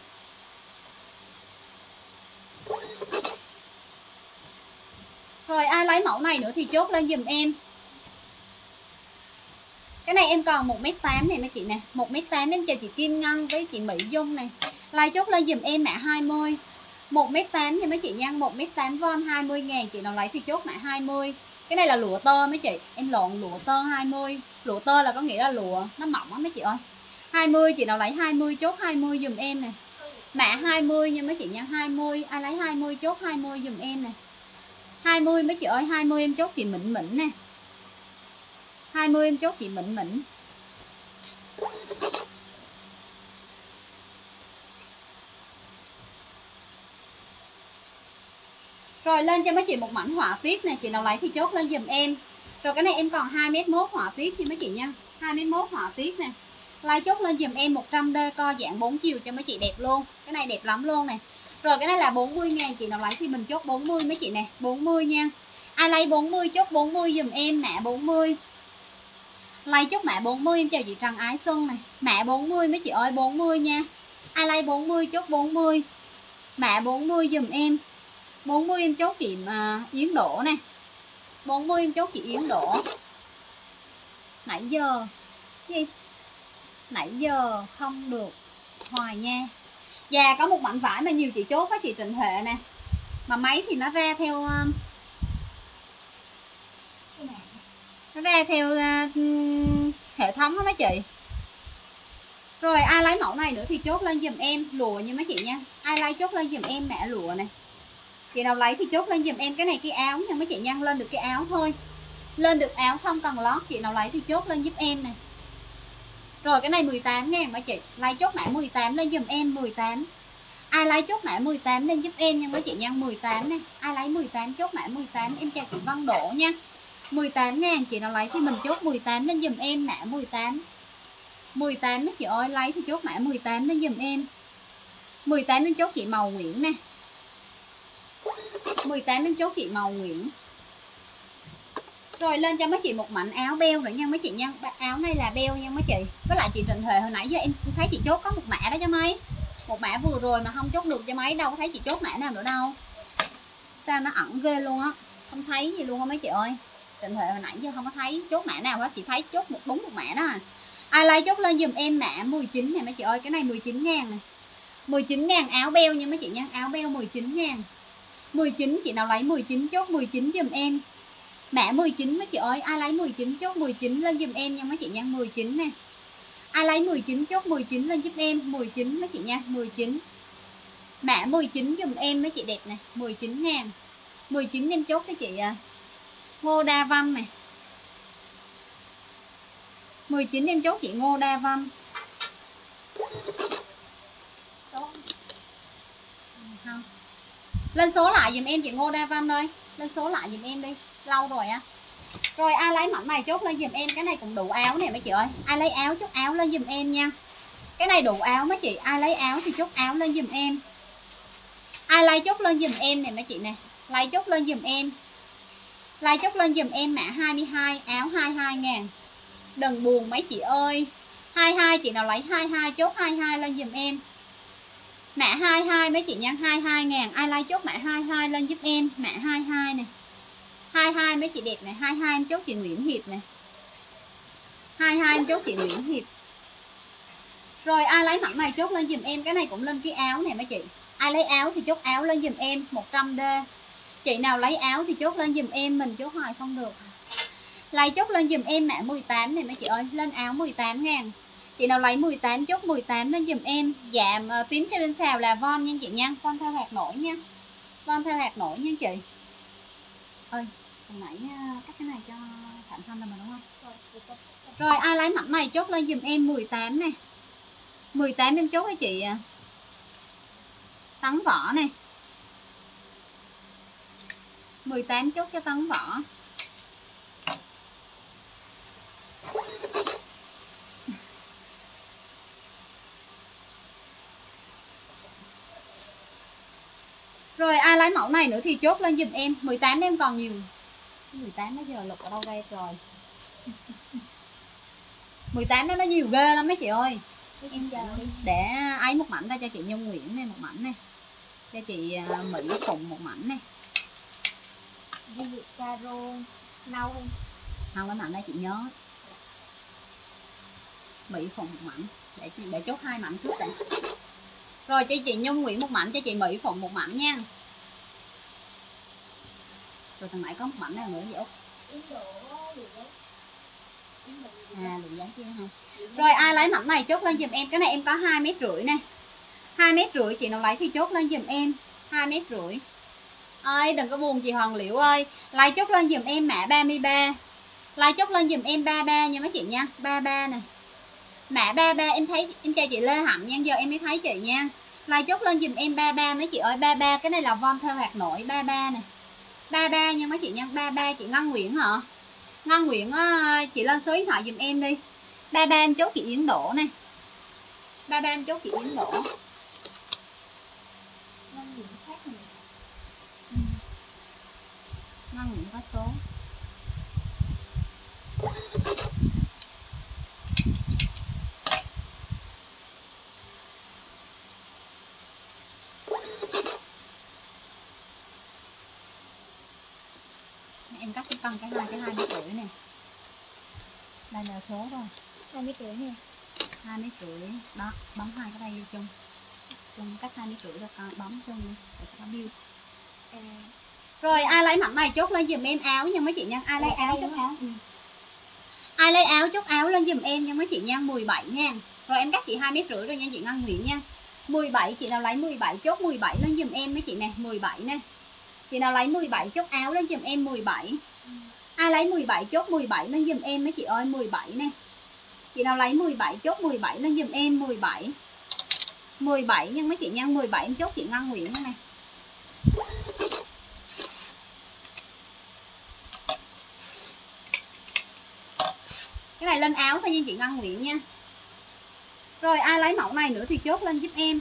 Rồi ai lấy mẫu này nữa thì chốt lên giùm em. Cái này em còn một mét tám này mấy chị nè, một mét tám em chào chị Kim Ngân với chị Mỹ Dung này. Like chốt lên giùm em mã hai mươi. một mét tám nha mấy chị nha, một mét tám von hai mươi ngàn, chị nào lấy thì chốt mã hai mươi. Cái này là lụa tơ mấy chị, em lộn lụa tơ hai mươi. Lụa tơ là có nghĩa là lụa nó mỏng á mấy chị ơi. hai mươi, chị nào lấy hai mươi chốt hai mươi giùm em nè. Mã hai mươi nha mấy chị nha, hai mươi. Ai lấy hai mươi chốt hai mươi giùm em nè. hai mươi mấy chị ơi, hai mươi em chốt chị Mịn Mịn nè. hai mươi em chốt chị Mịn Mịn. Rồi lên cho mấy chị một mảnh họa tiết này, chị nào lấy thì chốt lên giùm em. Rồi cái này em còn hai mét một họa tiết nha mấy chị nha, hai mét một họa tiết nè. Like chốt lên giùm em một trăm D co giãn bốn chiều cho mấy chị đẹp luôn. Cái này đẹp lắm luôn nè. Rồi cái này là bốn mươi ngàn, chị nào lấy thì mình chốt bốn mươi mấy chị nè, bốn mươi nha. Ai lấy bốn mươi chốt bốn mươi giùm em, mã bốn mươi. Lấy chốt mã bốn mươi, em chào chị Trần Ái Xuân này. Mã bốn mươi mấy chị ơi, bốn mươi nha. Ai lấy bốn mươi chốt bốn mươi. Mã bốn mươi giùm em. bốn mươi em chốt chị uh, Yến Đỗ nè. bốn mươi em chốt chị Yến Đỗ. Nãy giờ gì? Nãy giờ không được hoài nha. Và có một mảnh vải mà nhiều chị chốt có chị Trịnh Huệ nè. Mà máy thì nó ra theo uh, nó ra theo uh, hệ thống đó mấy chị. Rồi ai lấy mẫu này nữa thì chốt lên giùm em lụa nha mấy chị nha. Ai lấy chốt lên giùm em mẹ lụa này. Chị nào lấy thì chốt lên giùm em cái này cái áo nha mấy chị nha, lên được cái áo thôi. Lên được áo không cần lót, chị nào lấy thì chốt lên giúp em này. Rồi cái này mười tám ngàn mấy chị. Lấy chốt mã mười tám lên giùm em mười tám. Ai lấy chốt mã mười tám lên giúp em nha mấy chị nha, mười tám nè. Ai lấy mười tám chốt mã mười tám, em chào chị Văn Đỗ nha. mười tám ngàn, chị nào lấy thì mình chốt mười tám lên giùm em mã mười tám. mười tám mấy chị ơi, lấy thì chốt mã mười tám lên giùm em. mười tám em chốt chị màu Nguyễn nè. mười tám em chốt chị màu Nguyễn. Rồi lên cho mấy chị một mảnh áo beo nữa nha mấy chị nha. Áo này là beo nha mấy chị. Với lại chị Trịnh Huệ hồi nãy giờ em thấy chị chốt có một mã đó cho mấy. Một mã vừa rồi mà không chốt được cho mấy, đâu có thấy chị chốt mã nào nữa đâu. Sao nó ẩn ghê luôn á, không thấy gì luôn á mấy chị ơi. Trịnh Huệ hồi nãy giờ không có thấy chốt mã nào hết, chỉ thấy chốt một đúng một mã đó à. Ai lấy chốt lên giùm em mã mười chín này mấy chị ơi, cái này mười chín ngàn này. mười chín ngàn áo beo nha mấy chị nha, áo beo mười chín ngàn. mười chín chị nào lấy mười chín chốt mười chín giùm em. Mã mười chín mấy chị ơi, ai lấy mười chín chốt mười chín lên giùm em nha mấy chị nha, mười chín nè. Ai lấy mười chín chốt mười chín lên giúp em, mười chín mấy chị nha, mười chín. Mã mười chín giùm em mấy chị đẹp này, mười chín ngàn. mười chín em chốt cho chị à. Ngô Đa Văn này. mười chín em chốt chị Ngô Đa Văn. Số. Không. Lên số lại giùm em chị Ngô Đa Văn ơi. Lên số lại giùm em đi. Lâu rồi á. Rồi ai lấy mảnh này chốt lên giùm em. Cái này cũng đủ áo nè mấy chị ơi. Ai lấy áo chốt áo lên giùm em nha. Cái này đủ áo mấy chị. Ai lấy áo thì chốt áo lên giùm em. Ai lấy chốt lên giùm em nè mấy chị nè. Lấy chốt lên giùm em. Lấy chốt lên giùm em mã hai mươi hai. Áo hai mươi hai ngàn. Đừng buồn mấy chị ơi. hai mươi hai chị nào lấy hai mươi hai chốt hai mươi hai lên giùm em. Mã hai mươi hai mấy chị nha, hai mươi hai ngàn. Ai like chốt mã hai mươi hai lên giúp em. Mã hai mươi hai nè. hai mươi hai mấy chị đẹp này, hai mươi hai em chốt chị Nguyễn Hiệp nè. hai mươi hai em chốt chị Nguyễn Hiệp. Rồi ai lấy mảnh này chốt lên giùm em. Cái này cũng lên cái áo này mấy chị. Ai lấy áo thì chốt áo lên giùm em một trăm đê. Chị nào lấy áo thì chốt lên giùm em, mình chốt hoài không được. Lấy chốt lên giùm em mã mười tám này mấy chị ơi, lên áo mười tám ngàn. Chị nào lấy mười tám chốt mười tám lên giùm em. Dạ uh, tím theo bên xào là von nha chị nha. Von theo hạt nổi nha. Von theo hạt nổi nha chị. Ơi, hồi nãy uh, cắt cái này cho Phạm Thanh là mà đúng không? Rồi ai lấy mảnh này chốt lên giùm em mười tám nè. mười tám em chốtให้chị uh, Tấn Võ nè. mười tám chốt cho Tấn Võ. Rồi ai lấy mẫu này nữa thì chốt lên giùm em. Mười tám em còn nhiều. Mười tám bây giờ lục ở đâu đây rồi. Mười tám đó nó nhiều ghê lắm mấy chị ơi. Em chờ đi. Để ấy một mảnh ra cho chị Nhung Nguyễn này, một mảnh này. Cho chị Mỹ Phụng một mảnh này. Ghi caro nâu. Không, cái mảnh đây chị nhớ. Mỹ Phụng một mảnh. Để để chốt hai mảnh trước đây. Rồi cho chị Nhung Nguyễn một mảnh, cho chị Mỹ Phụng một mảnh nha. Rồi thằng nãy có một mảnh nào nữa vậy Út? À, lượng dáng kia không? Rồi ai lấy mảnh này chốt lên giùm em. Cái này em có hai mét rưỡi nè. hai mét rưỡi chị nào lấy thì chốt lên giùm em. hai mét rưỡi. Ơi đừng có buồn chị Hoàng Liễu ơi. Lấy chốt lên giùm em mã ba mươi ba. Lấy chốt lên giùm em ba mươi ba nha mấy chị nha. ba mươi ba nè. Mã ba mươi ba em thấy em chào chị Lê Hạnh nha, giờ em mới thấy chị nha. Like chốt lên giùm em ba mươi ba mấy chị ơi, ba mươi ba cái này là von theo hạt nổi ba mươi ba nè. ba mươi ba nha mấy chị nha, ba mươi ba chị Ngân Nguyễn hả? Ngân Nguyễn chị lên số điện thoại giùm em đi. ba mươi ba em chốt chị Yến Đỗ nè. ba mươi ba em chốt chị Yến Đỗ. Ngân Nguyễn khác này. Ừ. Ngân Nguyễn có số. Em cắt cái cân cái hai cái hai mét rưỡi nè. Đây là số rồi. Hai mét rưỡi nè. Hai mét rưỡi đó, bấm hai cái đây vô chung. Chung cắt hai mét rưỡi cho con bấm chung để cho nó build. À. Rồi ai lấy mảnh này chốt lên giùm em áo nha mấy chị nha. Ai lấy áo chốt áo. Ừ. Ai lấy áo chốt áo lên giùm em nha mấy chị nha, mười bảy nha. Rồi em cắt chị hai mét rưỡi rồi nha chị Ngân Nguyễn nha. mười bảy chị nào lấy mười bảy chốt mười bảy lên giùm em mấy chị nè, mười bảy nè. Chị nào lấy mười bảy chốt áo lên giùm em mười bảy. Ừ. Ai lấy mười bảy chốt mười bảy lên giùm em mấy chị ơi, mười bảy nè. Chị nào lấy mười bảy chốt mười bảy lên giùm em mười bảy. mười bảy nha mấy chị nha, mười bảy em chốt chị Ngân Nguyễn nè. Cái này lên áo thôi nha chị Ngân Nguyễn nha. Rồi ai lấy mẫu này nữa thì chốt lên giúp em.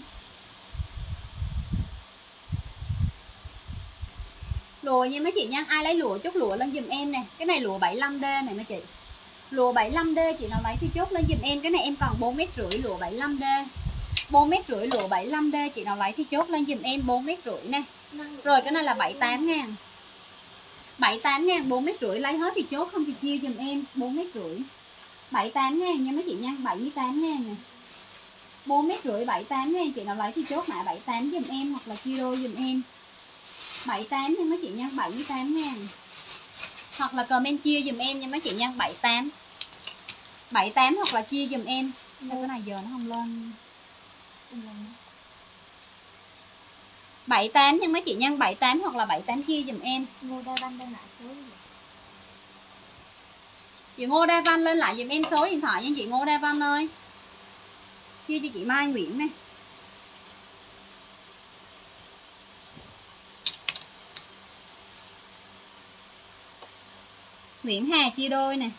Lụa nha mấy chị nha, ai lấy lụa chốt lụa lên giùm em nè. Cái này lụa bảy mươi lăm đê này mấy chị. Lụa bảy mươi lăm đê chị nào lấy thì chốt lên giùm em. Cái này em còn bốn mét rưỡi lụa bảy mươi lăm đê. bốn mét rưỡi lụa bảy mươi lăm đê chị nào lấy thì chốt lên giùm em bốn mét rưỡi nè. Rồi cái này là bảy mươi tám ngàn. bảy tám ngàn, bốn mét rưỡi lấy hết thì chốt, không thì chia giùm em bốn mét rưỡi. bảy tám ngàn nha mấy chị nha, bảy mươi tám ngàn nè. bốn mét rưỡi bảy tám ngàn, chị nào lấy thì chốt mã bảy tám giùm em hoặc là chia đôi giùm em. bảy tám nha mấy chị nha, bảy mươi tám ngàn. Hoặc là comment chia giùm em nha mấy chị nha, bảy tám. bảy tám hoặc là chia giùm em. Sao cái này giờ nó không lên. bảy tám nha mấy chị nha, bảy tám hoặc là bảy tám chia giùm em. Ngô Đa Văn lên lại số gì? Chị Ngô Đa Văn lên lại giùm em số điện thoại nha chị Ngô Đa Văn ơi. Chia cho chị Mai Nguyễn nè. Nguyễn Hà chia đôi nè.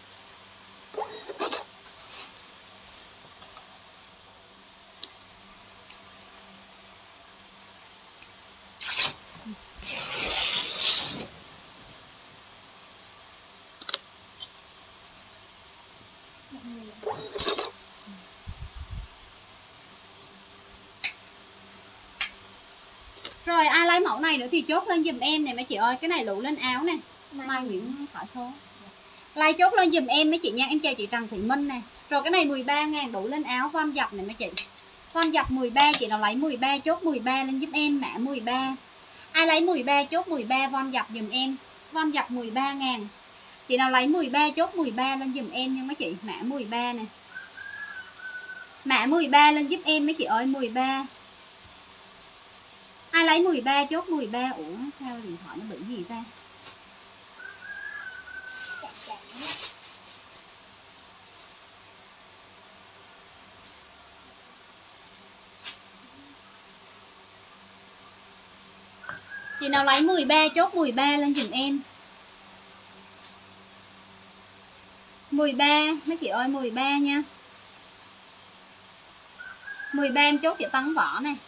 Rồi ai lấy mẫu này nữa thì chốt lên giùm em nè mấy chị ơi. Cái này lụ lên áo nè. Mai Nguyễn hỏi số. Like chốt lên giùm em mấy chị nha. Em chào chị Trần Thị Minh nè. Rồi cái này mười ba ngàn đủ lên áo von dập này mấy chị. Von dập mười ba, chị nào lấy mười ba chốt mười ba lên giúp em mã mười ba. Ai lấy mười ba chốt mười ba von dập giùm em. Von dập mười ba ngàn. Chị nào lấy mười ba chốt mười ba lên giùm em nha mấy chị, mã mười ba nè. Mã mười ba lên giúp em mấy chị ơi, mười ba. Ai lấy mười ba chốt mười ba. Ủa sao điện thoại nó bị gì ta? Chị nào lấy mười ba chốt mười ba lên giùm em. mười ba mấy chị ơi, mười ba nha. mười ba em chốt chị Tấn Võ nè.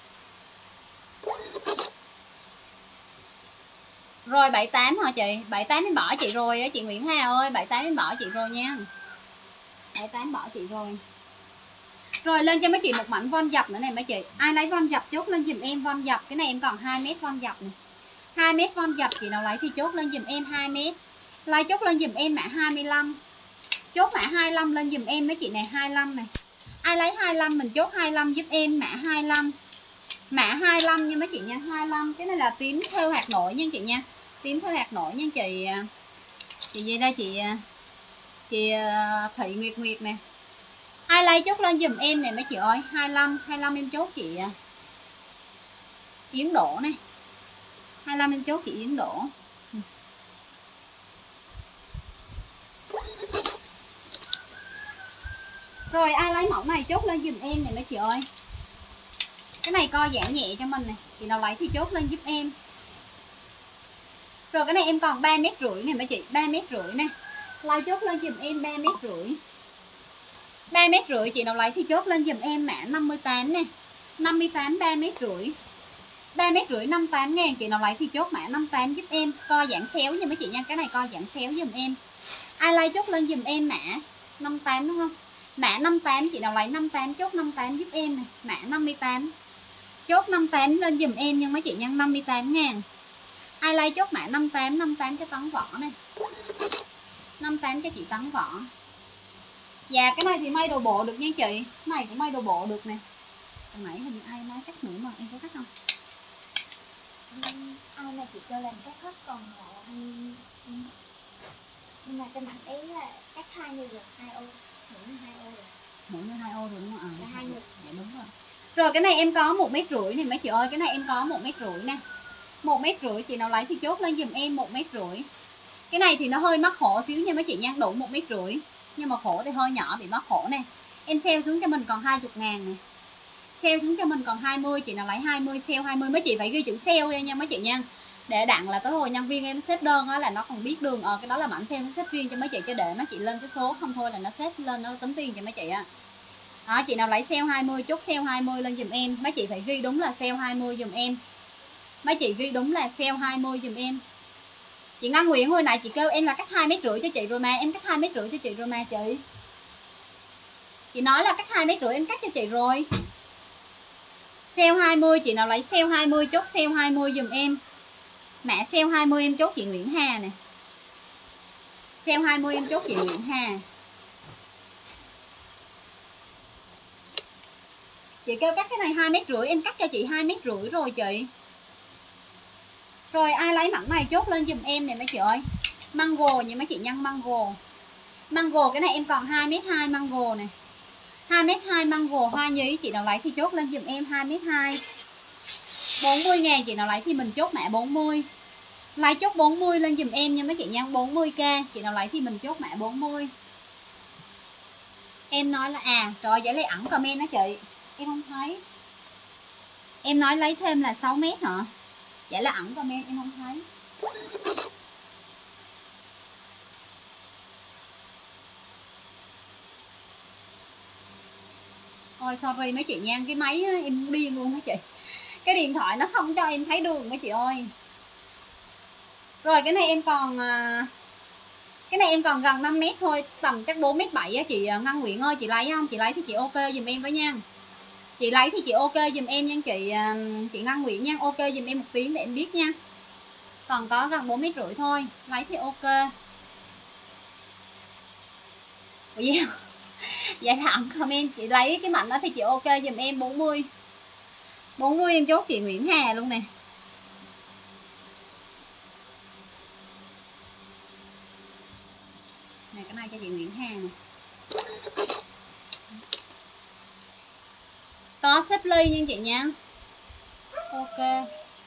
Rồi bảy tám hả chị? bảy tám em bỏ chị rồi á chị Nguyễn Hà ơi, bảy tám em bỏ chị rồi nha. bảy tám bỏ chị rồi. Rồi lên cho mấy chị một mảnh von dập nữa này mấy chị. Ai lấy von dập chốt lên giùm em von dập. Cái này em còn hai mét von dập này. hai mét von dập, chị nào lấy thì chốt lên giùm em hai mét. Lấy chốt lên giùm em mã hai mươi lăm. Chốt mã hai mươi lăm lên giùm em mấy chị này, hai mươi lăm này. Ai lấy hai mươi lăm mình chốt hai mươi lăm giúp em mã hai mươi lăm. Mã hai mươi lăm nha mấy chị nha, hai mươi lăm. Cái này là tím theo hạt nổi nha chị nha. Tím theo hạt nổi nha chị. Chị gì đây chị chị Thị Nguyệt Nguyệt nè. Ai lấy chốt lên giùm em này mấy chị ơi, hai mươi lăm, hai mươi lăm em chốt chị Yến Đỗ này. hai mươi lăm em chốt chị Yến Đỗ. Rồi ai lấy mẫu này chốt lên giùm em này mấy chị ơi. Cái này co giãn nhẹ cho mình này. Chị nào lấy thì chốt lên giúp em. Rồi cái này em còn ba mét rưỡi này mấy chị, ba mét rưỡi nè. Lấy chốt lên giùm em ba mét rưỡi. ba mét rưỡi chị nào lấy thì chốt lên giùm em mã năm mươi tám nè. năm mươi tám ba mét rưỡi. ba mét rưỡi năm mươi tám ngàn, chị nào lấy thì chốt mã năm mươi tám giúp em. Co giãn xéo nha mấy chị nha, cái này co giãn xéo giùm em. Ai lấy chốt lên giùm em mã năm mươi tám đúng không? Mã năm mươi tám, chị nào lấy năm mươi tám chốt năm mươi tám giúp em này, mã năm mươi tám. Chốt năm mươi tám lên giùm em nha mấy chị nha, năm mươi tám ngàn. Ai lấy chốt mã năm mươi tám, năm mươi tám cho Tấn Võ này. năm mươi tám cho chị Tấn Võ. Dạ cái này thì may đồ bộ được nha chị. Cái này cũng may đồ bộ được nè. Hồi nãy hình ai nói cắt nữa mà em có cắt không? Ai mà chị cho làm cắt hết còn lại nhưng mà cái mặt ấy là cắt hai mươi được hai ô, mỗi như hai ô rồi. Mỗi như hai ô rồi đúng không? À, là hai mươi. Dạ đúng rồi. Rồi cái này em có một mét rưỡi này mấy chị ơi, cái này em có một mét rưỡi nè. một mét rưỡi, chị nào lấy thì chốt lên giùm em một mét rưỡi. Cái này thì nó hơi mắc khổ xíu nha mấy chị nha, đủ một mét rưỡi. Nhưng mà khổ thì hơi nhỏ, bị mắc khổ nè. Em sale xuống cho mình còn hai mươi ngàn nè. Sale xuống cho mình còn hai mươi, chị nào lấy hai mươi, sale hai mươi. Mấy chị phải ghi chữ sale lên nha mấy chị nha. Để đặng là tới hồi nhân viên em xếp đơn á là nó còn biết đường. Ờ cái đó là mảnh sale nó xếp riêng cho mấy chị, cho để mấy chị lên cái số, không thôi là nó xếp lên nó tính tiền cho mấy chị á. Đó, chị nào lấy sale hai mươi chốt sale hai mươi lên giùm em. Mấy chị phải ghi đúng là sale hai mươi giùm em. Mấy chị ghi đúng là sale hai mươi giùm em. Chị Ngân Nguyễn hồi nãy chị kêu em là cắt hai mét rưỡi cho chị rồi mà, em cắt hai mét rưỡi cho chị rồi mà chị. Chị nói là cắt hai mét rưỡi em cắt cho chị rồi. Sale hai mươi, chị nào lấy sale hai mươi chốt sale hai mươi giùm em. Mã sale hai mươi em chốt chị Nguyễn Hà nè. Sale hai mươi em chốt chị Nguyễn Hà. Chị kêu cắt cái này hai mét rưỡi, em cắt cho chị hai mét rưỡi rồi chị. Rồi ai lấy mảnh này chốt lên giùm em nè mấy chị ơi. Mango nha mấy chị nhân, mango. Mango cái này em còn hai mét hai mango nè. hai mét hai mango hoa nhí, chị nào lấy thì chốt lên giùm em hai mét hai. bốn mươi ngàn chị nào lấy thì mình chốt mã bốn mươi. Lấy chốt bốn mươi lên giùm em nha mấy chị nha, bốn mươi k. Chị nào lấy thì mình chốt mã bốn mươi. Em nói là à, trời vậy lấy ẩn comment đó chị. Em không thấy. Em nói lấy thêm là sáu mét hả? Vậy là ẩn comment em không thấy. Ôi sorry mấy chị nha, cái máy em điên luôn mấy chị. Cái điện thoại nó không cho em thấy đường mấy chị ơi. Rồi cái này em còn cái này em còn gần năm mét thôi, tầm chắc bốn mét bảy á chị Ngân Nguyễn ơi, chị lấy không? Chị lấy thì chị ok giùm em với nha. Chị lấy thì chị ok giùm em nha chị chị Ngân Nguyễn nha, ok giùm em một tiếng để em biết nha. Còn có gần bốn mét rưỡi thôi, lấy thì ok. Ủa gì? Vậy là ẩn comment chị lấy cái mảnh đó thì chị ok giùm em bốn mươi. bốn mươi em chốt chị Nguyễn Hà luôn nè. Này cái này cho chị Nguyễn Hà nè. Có xếp ly nha chị nha. Ok.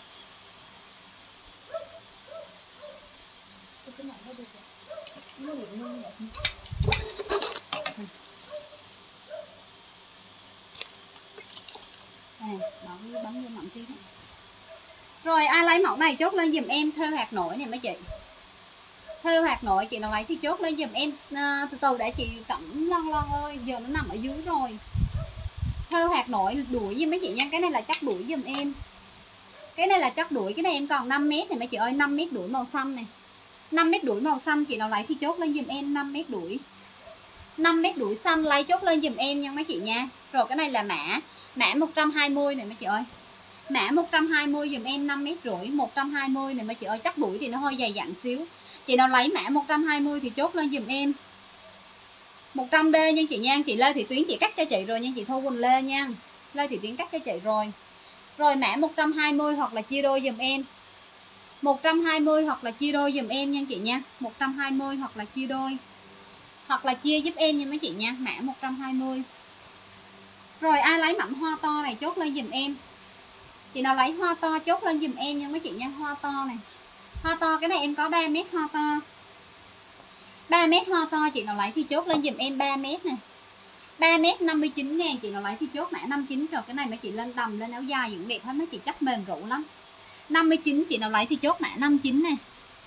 À, bấm bấm vô mỏng tí. Rồi ai lấy mẫu này chốt lên giùm em thêu hạt nổi này mấy chị. Thêu hạt nổi chị nào lấy thì chốt lên giùm em à, từ từ để chị cẩm lon lon ơi, giờ nó nằm ở dưới rồi. Thêu hạt nổi đuổi với mấy chị nha, cái này là chắc đuổi giùm em. Cái này là chắc đuổi, cái này em còn năm mét này mấy chị ơi, năm mét đuổi màu xanh này. năm mét đuổi màu xanh chị nào lấy thì chốt lên giùm em năm mét đuổi. năm mét đuổi xanh lấy chốt lên giùm em nha mấy chị nha. Rồi cái này là mã mã một trăm hai mươi này mấy chị ơi. Mã một trăm hai mươi giùm em năm mét rưỡi, một trăm hai mươi này mấy chị ơi, chắc đuổi thì nó hơi dày dặn xíu. Chị nào lấy mã một trăm hai mươi thì chốt lên giùm em. một trăm D nha chị nha, chị Lê Thị Tuyến chị cắt cho chị rồi nha, chị Thu Quỳnh Lê nha. Lê Thị Tuyến cắt cho chị rồi. Rồi mã một trăm hai mươi hoặc là chia đôi giùm em. một trăm hai mươi hoặc là chia đôi giùm em nha chị nha. một trăm hai mươi hoặc là chia đôi. Hoặc là chia giúp em nha mấy chị nha, mã một trăm hai mươi. Rồi ai lấy mảnh hoa to này chốt lên giùm em. Chị nào lấy hoa to chốt lên giùm em nha mấy chị nha, hoa to này. Hoa to cái này em có ba mét hoa to. ba mét hoa to chị nào lấy thì chốt lên giùm em ba mét nè. ba mét năm mươi chín ngàn chị nào lấy thì chốt mã năm mươi chín. Rồi cái này mấy chị lên đầm lên áo dài cũng đẹp hết mấy chị, chắc mềm rũ lắm. năm mươi chín chị nào lấy thì chốt mã năm mươi chín nè.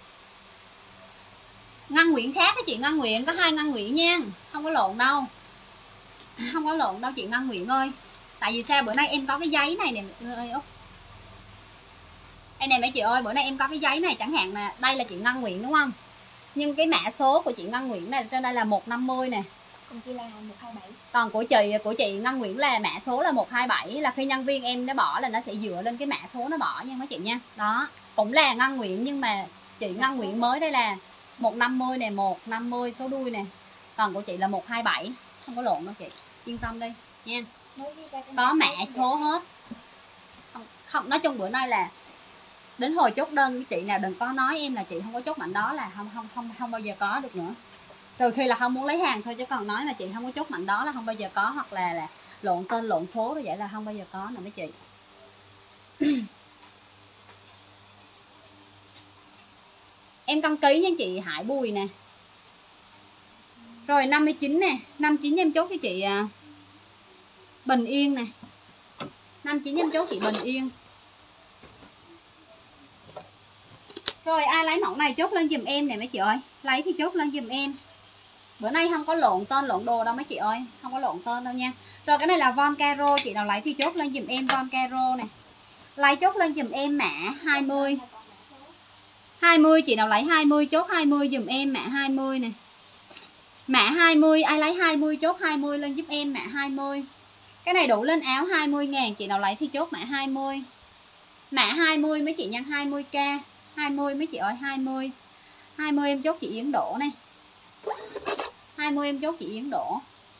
Ngân Nguyễn khác á chị Ngân Nguyễn, có hai Ngân Nguyễn nha, không có lộn đâu. Không có lộn đâu chị Ngân Nguyễn ơi. Tại vì sao bữa nay em có cái giấy này nè ơi Úc. Đây này mấy chị ơi, bữa nay em có cái giấy này chẳng hạn nè, đây là chị Ngân Nguyễn đúng không? Nhưng cái mã số của chị Ngân Nguyễn này trên đây là một trăm năm mươi nè. Còn kia là một hai bảy. Còn của chị của chị Ngân Nguyễn là mã số là một hai bảy, là khi nhân viên em nó bỏ là nó sẽ dựa lên cái mã số nó bỏ nha mấy chị nha. Đó, cũng là Ngân Nguyễn nhưng mà chị Ngân Nguyễn mới đây là một trăm năm mươi nè, một trăm năm mươi số đuôi nè. Còn của chị là một hai bảy, không có lộn đâu chị. Yên tâm đi nha. Có mã số hết. Không, không nói chung bữa nay là đến hồi chốt đơn chị nào đừng có nói em là chị không có chốt mạnh đó, là không không không không bao giờ có được nữa. Trừ khi là không muốn lấy hàng thôi, chứ còn nói là chị không có chốt mạnh đó là không bao giờ có, hoặc là là lộn tên lộn số rồi vậy là không bao giờ có nữa mấy chị. Em đăng ký nha chị Hải Bùi nè. Rồi năm mươi chín nè, năm mươi chín em chốt cho chị Bình Yên nè. năm mươi chín em chốt chị Bình Yên. Rồi ai lấy mẫu này chốt lên giùm em nè mấy chị ơi. Lấy thì chốt lên giùm em. Bữa nay không có lộn tên lộn đồ đâu mấy chị ơi, không có lộn tên đâu nha. Rồi cái này là von caro, chị nào lấy thì chốt lên giùm em von caro nè. Lấy chốt lên giùm em mã hai mươi. hai mươi chị nào lấy hai mươi chốt hai mươi giùm em mã hai mươi nè. Mã hai mươi, ai lấy hai mươi chốt hai mươi lên giúp em mã hai mươi. Cái này đủ lên áo hai mươi ngàn, chị nào lấy thì chốt mã hai mươi. Mã hai mươi mấy chị nha, hai mươi k. hai mươi mấy chị ơi, hai mươi. hai mươi em chốt chị Yến Đỗ này. hai mươi em chốt chị Yến Đỗ.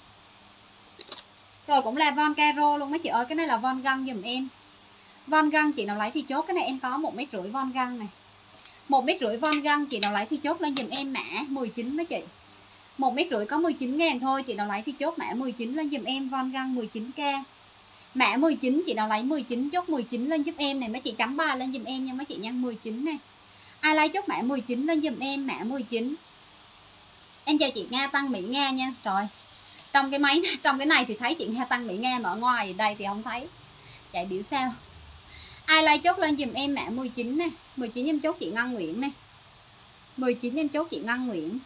Rồi cũng là von caro luôn mấy chị ơi, cái này là von găng giùm em. Von găng chị nào lấy thì chốt, cái này em có một mét rưỡi von găng này. một mét rưỡi von găng chị nào lấy thì chốt lên giùm em mã mười chín mấy chị. một mét rưỡi có mười chín ngàn thôi, chị nào lấy thì chốt mã mười chín lên giùm em, von găng mười chín k. Mã mười chín chị nào lấy mười chín chốt mười chín lên giúp em này mấy chị, chấm ba lên giùm em nha mấy chị nha, mười chín này. Ai lấy chốt mã mười chín lên giùm em, mã mười chín. Em chào chị Nga Tăng Mỹ Nga nha. Trời. Trong cái máy trong cái này thì thấy chị Nga Tăng Mỹ Nga mà ở ngoài đây thì không thấy. Chạy biểu sao. Ai lấy chốt lên giùm em mã mười chín nè, mười chín em chốt chị Ngân Nguyễn nè. mười chín em chốt chị Ngân Nguyễn.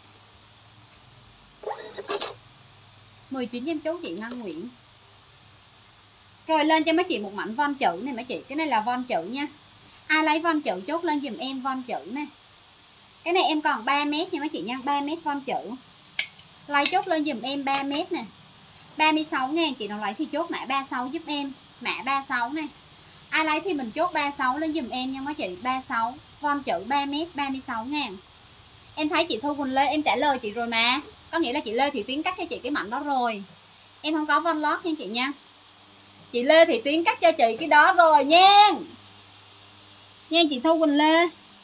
mười chín em chốt chị Ngân Nguyễn. Rồi lên cho mấy chị một mảnh von chữ này mấy chị, cái này là von chữ nha. Ai lấy von chữ chốt lên giùm em von chữ nè. Cái này em còn ba mét nha mấy chị nha, ba mét von chữ. Lấy chốt lên giùm em ba mét nè. ba mươi sáu ngàn chị nào lấy thì chốt mã ba mươi sáu giúp em, mã ba mươi sáu này. Ai lấy thì mình chốt ba mươi sáu lên giùm em nha mấy chị, ba mươi sáu von chữ ba mét, ba mươi sáu ngàn. Em thấy chị Thu Quỳnh Lê em trả lời chị rồi mà. Có nghĩa là chị Lê Thị Tuyến cắt cho chị cái mảnh đó rồi. Em không có von lót nha chị nha. Chị Lê Thị Tuyến cắt cho chị cái đó rồi nha. Nha chị Thu Quỳnh Lê.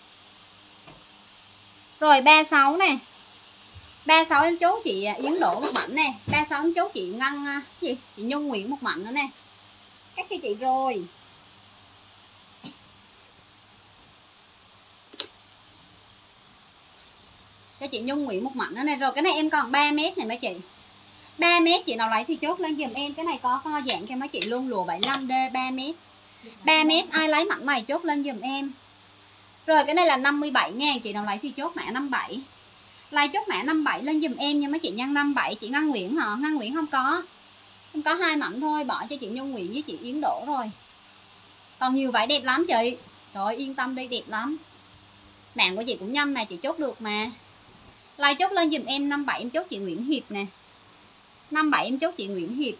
Rồi ba mươi sáu nè. ba mươi sáu em chốt chị Yến Đỗ một mảnh nè, ba mươi sáu em chốt chị Ngân gì? Chị Nhung Nguyễn một mảnh nữa nè. Cắt cho chị rồi. Cho chị Nhung Nguyễn một mảnh nữa này. Rồi cái này em còn ba mét này mấy chị. ba mét chị nào lấy thì chốt lên giùm em. Cái này có co dạng cho mấy chị luôn, lụa bảy mươi lăm D ba mét. ba mét ai lấy mảnh này chốt lên giùm em. Rồi cái này là năm mươi bảy ngàn, chị nào lấy thì chốt mã năm mươi bảy. Lấy chốt mã năm mươi bảy lên giùm em nha mấy chị nha. năm mươi bảy chị Ngân Nguyễn hả? Ngân Nguyễn không có. Không có hai mảnh thôi, bỏ cho chị Nhung Nguyễn với chị Yến Đỗ rồi. Còn nhiều vải đẹp lắm chị. Rồi yên tâm đi, đẹp lắm. Mạng của chị cũng nhanh mà chị chốt được mà. Lấy chốt lên giùm em năm mươi bảy em chốt chị Nguyễn Hiệp nè. năm mươi bảy em chốt chị Nguyễn Hiệp.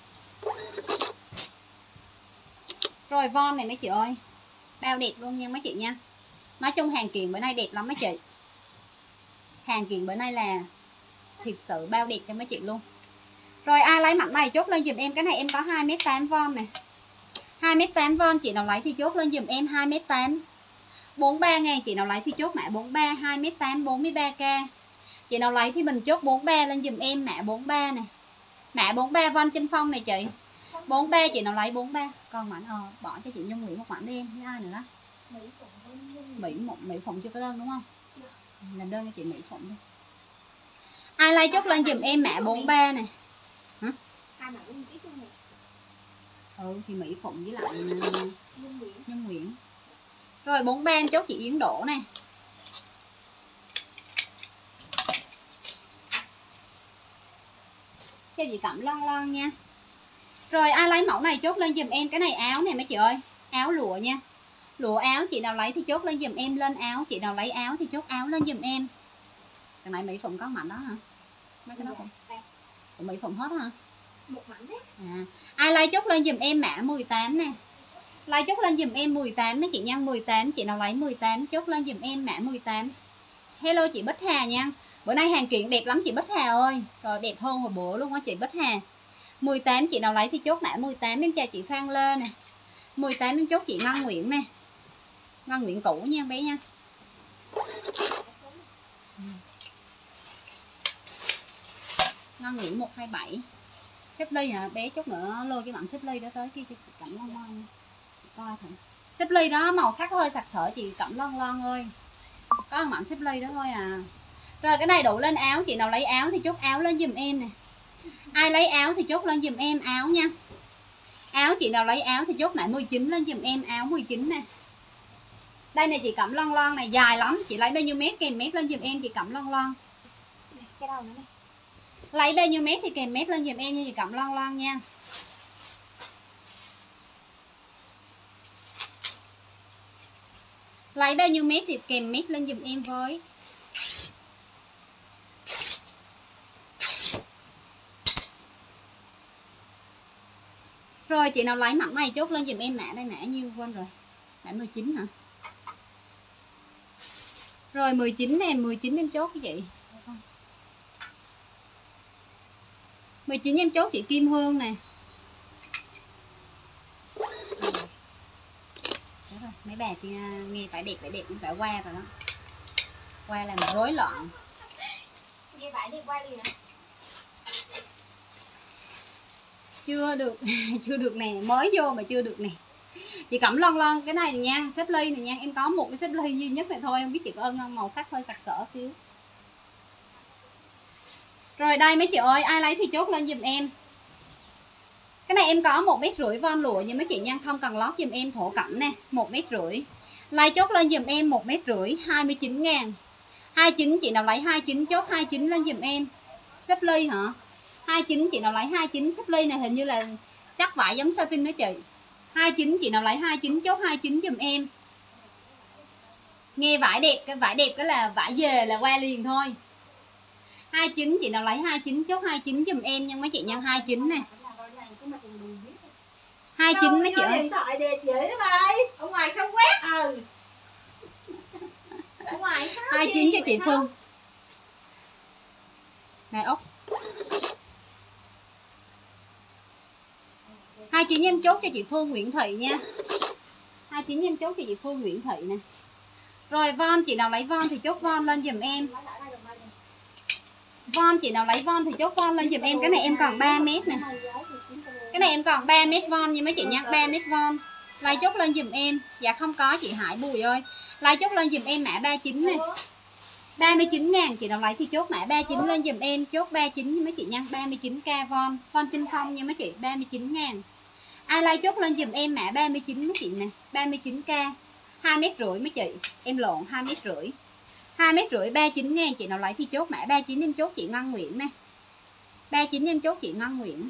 Rồi von này mấy chị ơi. Bao đẹp luôn nha mấy chị nha. Nói chung hàng kiện bữa nay đẹp lắm mấy chị. Hàng kiện bữa nay là thật sự bao đẹp cho mấy chị luôn. Rồi ai lấy mảnh này chốt lên giùm em. Cái này em có hai mét tám von nè. hai mét tám von chị nào lấy thì chốt lên giùm em hai mét tám. bốn mươi ba ngàn chị nào lấy thì chốt mã bốn mươi ba, hai mét tám bốn mươi ba k. Chị nào lấy thì mình chốt bốn mươi ba lên giùm em mã bốn mươi ba nè. Mã bốn mươi ba von Trinh Phong này chị. bốn mươi ba chị nào lấy bốn mươi ba. Còn mảnh ờ bỏ cho chị Nhung Nguyễn một mảnh đi em. Với ai nữa đó? Mỹ một Mỹ Phụng chưa có đơn đúng không? Làm đơn cho chị Mỹ Phụng đi. Ai lấy chốt lên giùm em mã bốn mươi ba nè. Hả? Ừ thì Mỹ Phụng với lại Nhung Nguyễn. Rồi bốn mươi ba em chốt chị Yến Đỗ nè. Cho chị Cẩm lon lon nha. Rồi ai lấy mẫu này chốt lên giùm em. Cái này áo nè mấy chị ơi. Áo lụa nha. Lụa áo chị nào lấy thì chốt lên giùm em. Lên áo chị nào lấy áo thì chốt áo lên giùm em. Cái này Mỹ Phụng có mảnh đó hả? Mấy cái đó không? Của Mỹ Phụng hết hả? Một mảnh đấy. À. Ai lấy chốt lên giùm em mã mười tám nè. Lấy chốt lên giùm em mười tám mấy chị nha. mười tám chị nào lấy mười tám chốt lên giùm em mã mười tám. Hello chị Bích Hà nha. Bữa nay hàng kiện đẹp lắm chị Bích Hà ơi. Rồi đẹp hơn hồi bữa luôn á chị Bích Hà. mười tám chị nào lấy thì chốt mã mười tám. Em chào chị Phan Lê nè. mười tám em chốt chị Ngân Nguyễn nè. Ngân Nguyễn cũ nha bé nha. Ngân Nguyễn một hai bảy. Xếp ly hả? Bé chút nữa lôi cái bạn xếp ly đó tới kia cho chị Cẩm lon lon. Coi thử. Xếp ly đó màu sắc hơi sặc sỡ chị Cẩm lon lon ơi. Có một bạn xếp ly đó thôi à. Rồi cái này đủ lên áo, chị nào lấy áo thì chốt áo lên giùm em nè. Ai lấy áo thì chốt lên giùm em áo nha. Áo chị nào lấy áo thì chốt mã mười chín lên giùm em áo mười chín nè. Đây này chị Cẩm lon lon này dài lắm, chị lấy bao nhiêu mét kèm mét lên giùm em chị Cẩm lon lon. Cái đầu nữa này. Lấy bao nhiêu mét thì kèm mét lên giùm em nha chị Cẩm lon lon nha. Lấy bao nhiêu mét thì kèm mét lên giùm em với. Rồi chị nào lấy mảnh này chốt lên giùm em mã đây, mã nhiêu quên rồi. Mã mười chín hả? Rồi mười chín nè, mười chín em chốt cái chị. mười chín em chốt chị Kim Hương nè. Rồi, mấy bà chị nghe phải đẹp phải đẹp cũng phải qua rồi đó. Qua làm rối loạn. Nghe phải đi qua liền hả? Chưa được, chưa được nè, mới vô mà chưa được nè. Chị Cẩm lon lon cái này, này nha, xếp ly này nha, em có một cái xếp ly duy nhất này thôi, không biết chị có ưng không, màu sắc hơi sặc sỡ xíu. Rồi đây mấy chị ơi, ai lấy thì chốt lên giùm em. Cái này em có một mét rưỡi von lụa nhưng mấy chị nha, không cần lót giùm em thổ cẩm nè, một mét rưỡi. Lấy chốt lên giùm em một mét rưỡi, hai mươi chín ngàn. hai mươi chín chị nào lấy hai mươi chín chốt hai mươi chín lên giùm em. Xếp ly hả? hai mươi chín chị nào lấy hai mươi chín, xếp ly này hình như là chắc vải giống satin đó chị. hai mươi chín chị nào lấy hai mươi chín chốt hai mươi chín giùm em. Nghe vải đẹp, cái vải đẹp cái là vải về là qua liền thôi. hai mươi chín chị nào lấy hai mươi chín chốt hai mươi chín giùm em nha mấy chị nha, hai mươi chín nè. hai mươi chín mấy chị ơi. Điện thoại đẹp dễ đó bay. Ở ngoài sao quét? Ừ. Ở ngoài sao? hai mươi chín cho chị Phương. Này ốc. hai mươi chín em chốt cho chị Phương Nguyễn Thị nha. hai mươi chín em chốt cho chị Phương Nguyễn Thị nè. Rồi von chị nào lấy von thì chốt von lên giùm em. Von chị nào lấy von thì chốt von lên giùm em. Cái này em còn ba mét nè. Cái này em còn ba mét von nha mấy chị nha, ba mét von. Lấy chốt lên giùm em. Dạ không có chị Hải Bùi ơi. Lấy chốt lên giùm em mã ba mươi chín nè. ba mươi chín ngàn chị nào lấy thì chốt mã ba mươi chín lên giùm em, chốt ba mươi chín nha mấy chị nha, ba mươi chín k von, von tinh phong nha mấy chị, ba mươi chín ngàn. Ai lấy chốt lên giùm em mã ba mươi chín mấy chị nè, ba mươi chín k. hai mét rưỡi mấy chị, em lộn hai mét rưỡi. hai mét rưỡi ba mươi chín ngàn chị nào lấy thì chốt mã ba mươi chín em chốt chị Ngân Nguyễn nè. ba mươi chín em chốt chị Ngân Nguyễn.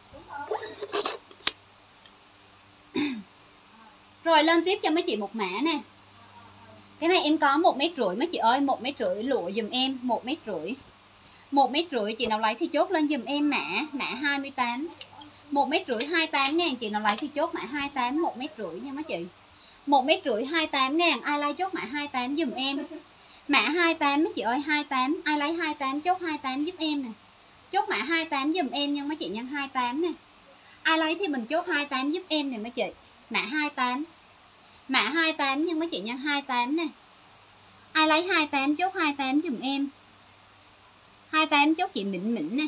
Rồi lên tiếp cho mấy chị một mã nè. Cái này em có một mét rưỡi mấy chị ơi, một mét rưỡi lụa giùm em, một mét rưỡi. một mét rưỡi chị nào lấy thì chốt lên giùm em mã mã hai mươi tám. một mét rưỡi hai mươi tám ngàn chị nào lấy thì chốt mã hai mươi tám, một mét rưỡi nha mấy chị. một mét rưỡi hai mươi tám ngàn, ai lấy chốt mã hai mươi tám giùm em. Mã hai mươi tám mấy chị ơi, hai mươi tám, ai lấy hai mươi tám chốt hai mươi tám giúp em nè. Chốt mã hai mươi tám giùm em nha mấy chị nha, hai mươi tám nè. Ai lấy thì mình chốt hai mươi tám giúp em nè mấy chị. Mã hai mươi tám. Mã hai mươi tám nha mấy chị nha, hai mươi tám nè. Ai lấy hai mươi tám chốt hai mươi tám giùm em. hai mươi tám chốt chị Mịn Mịn nè.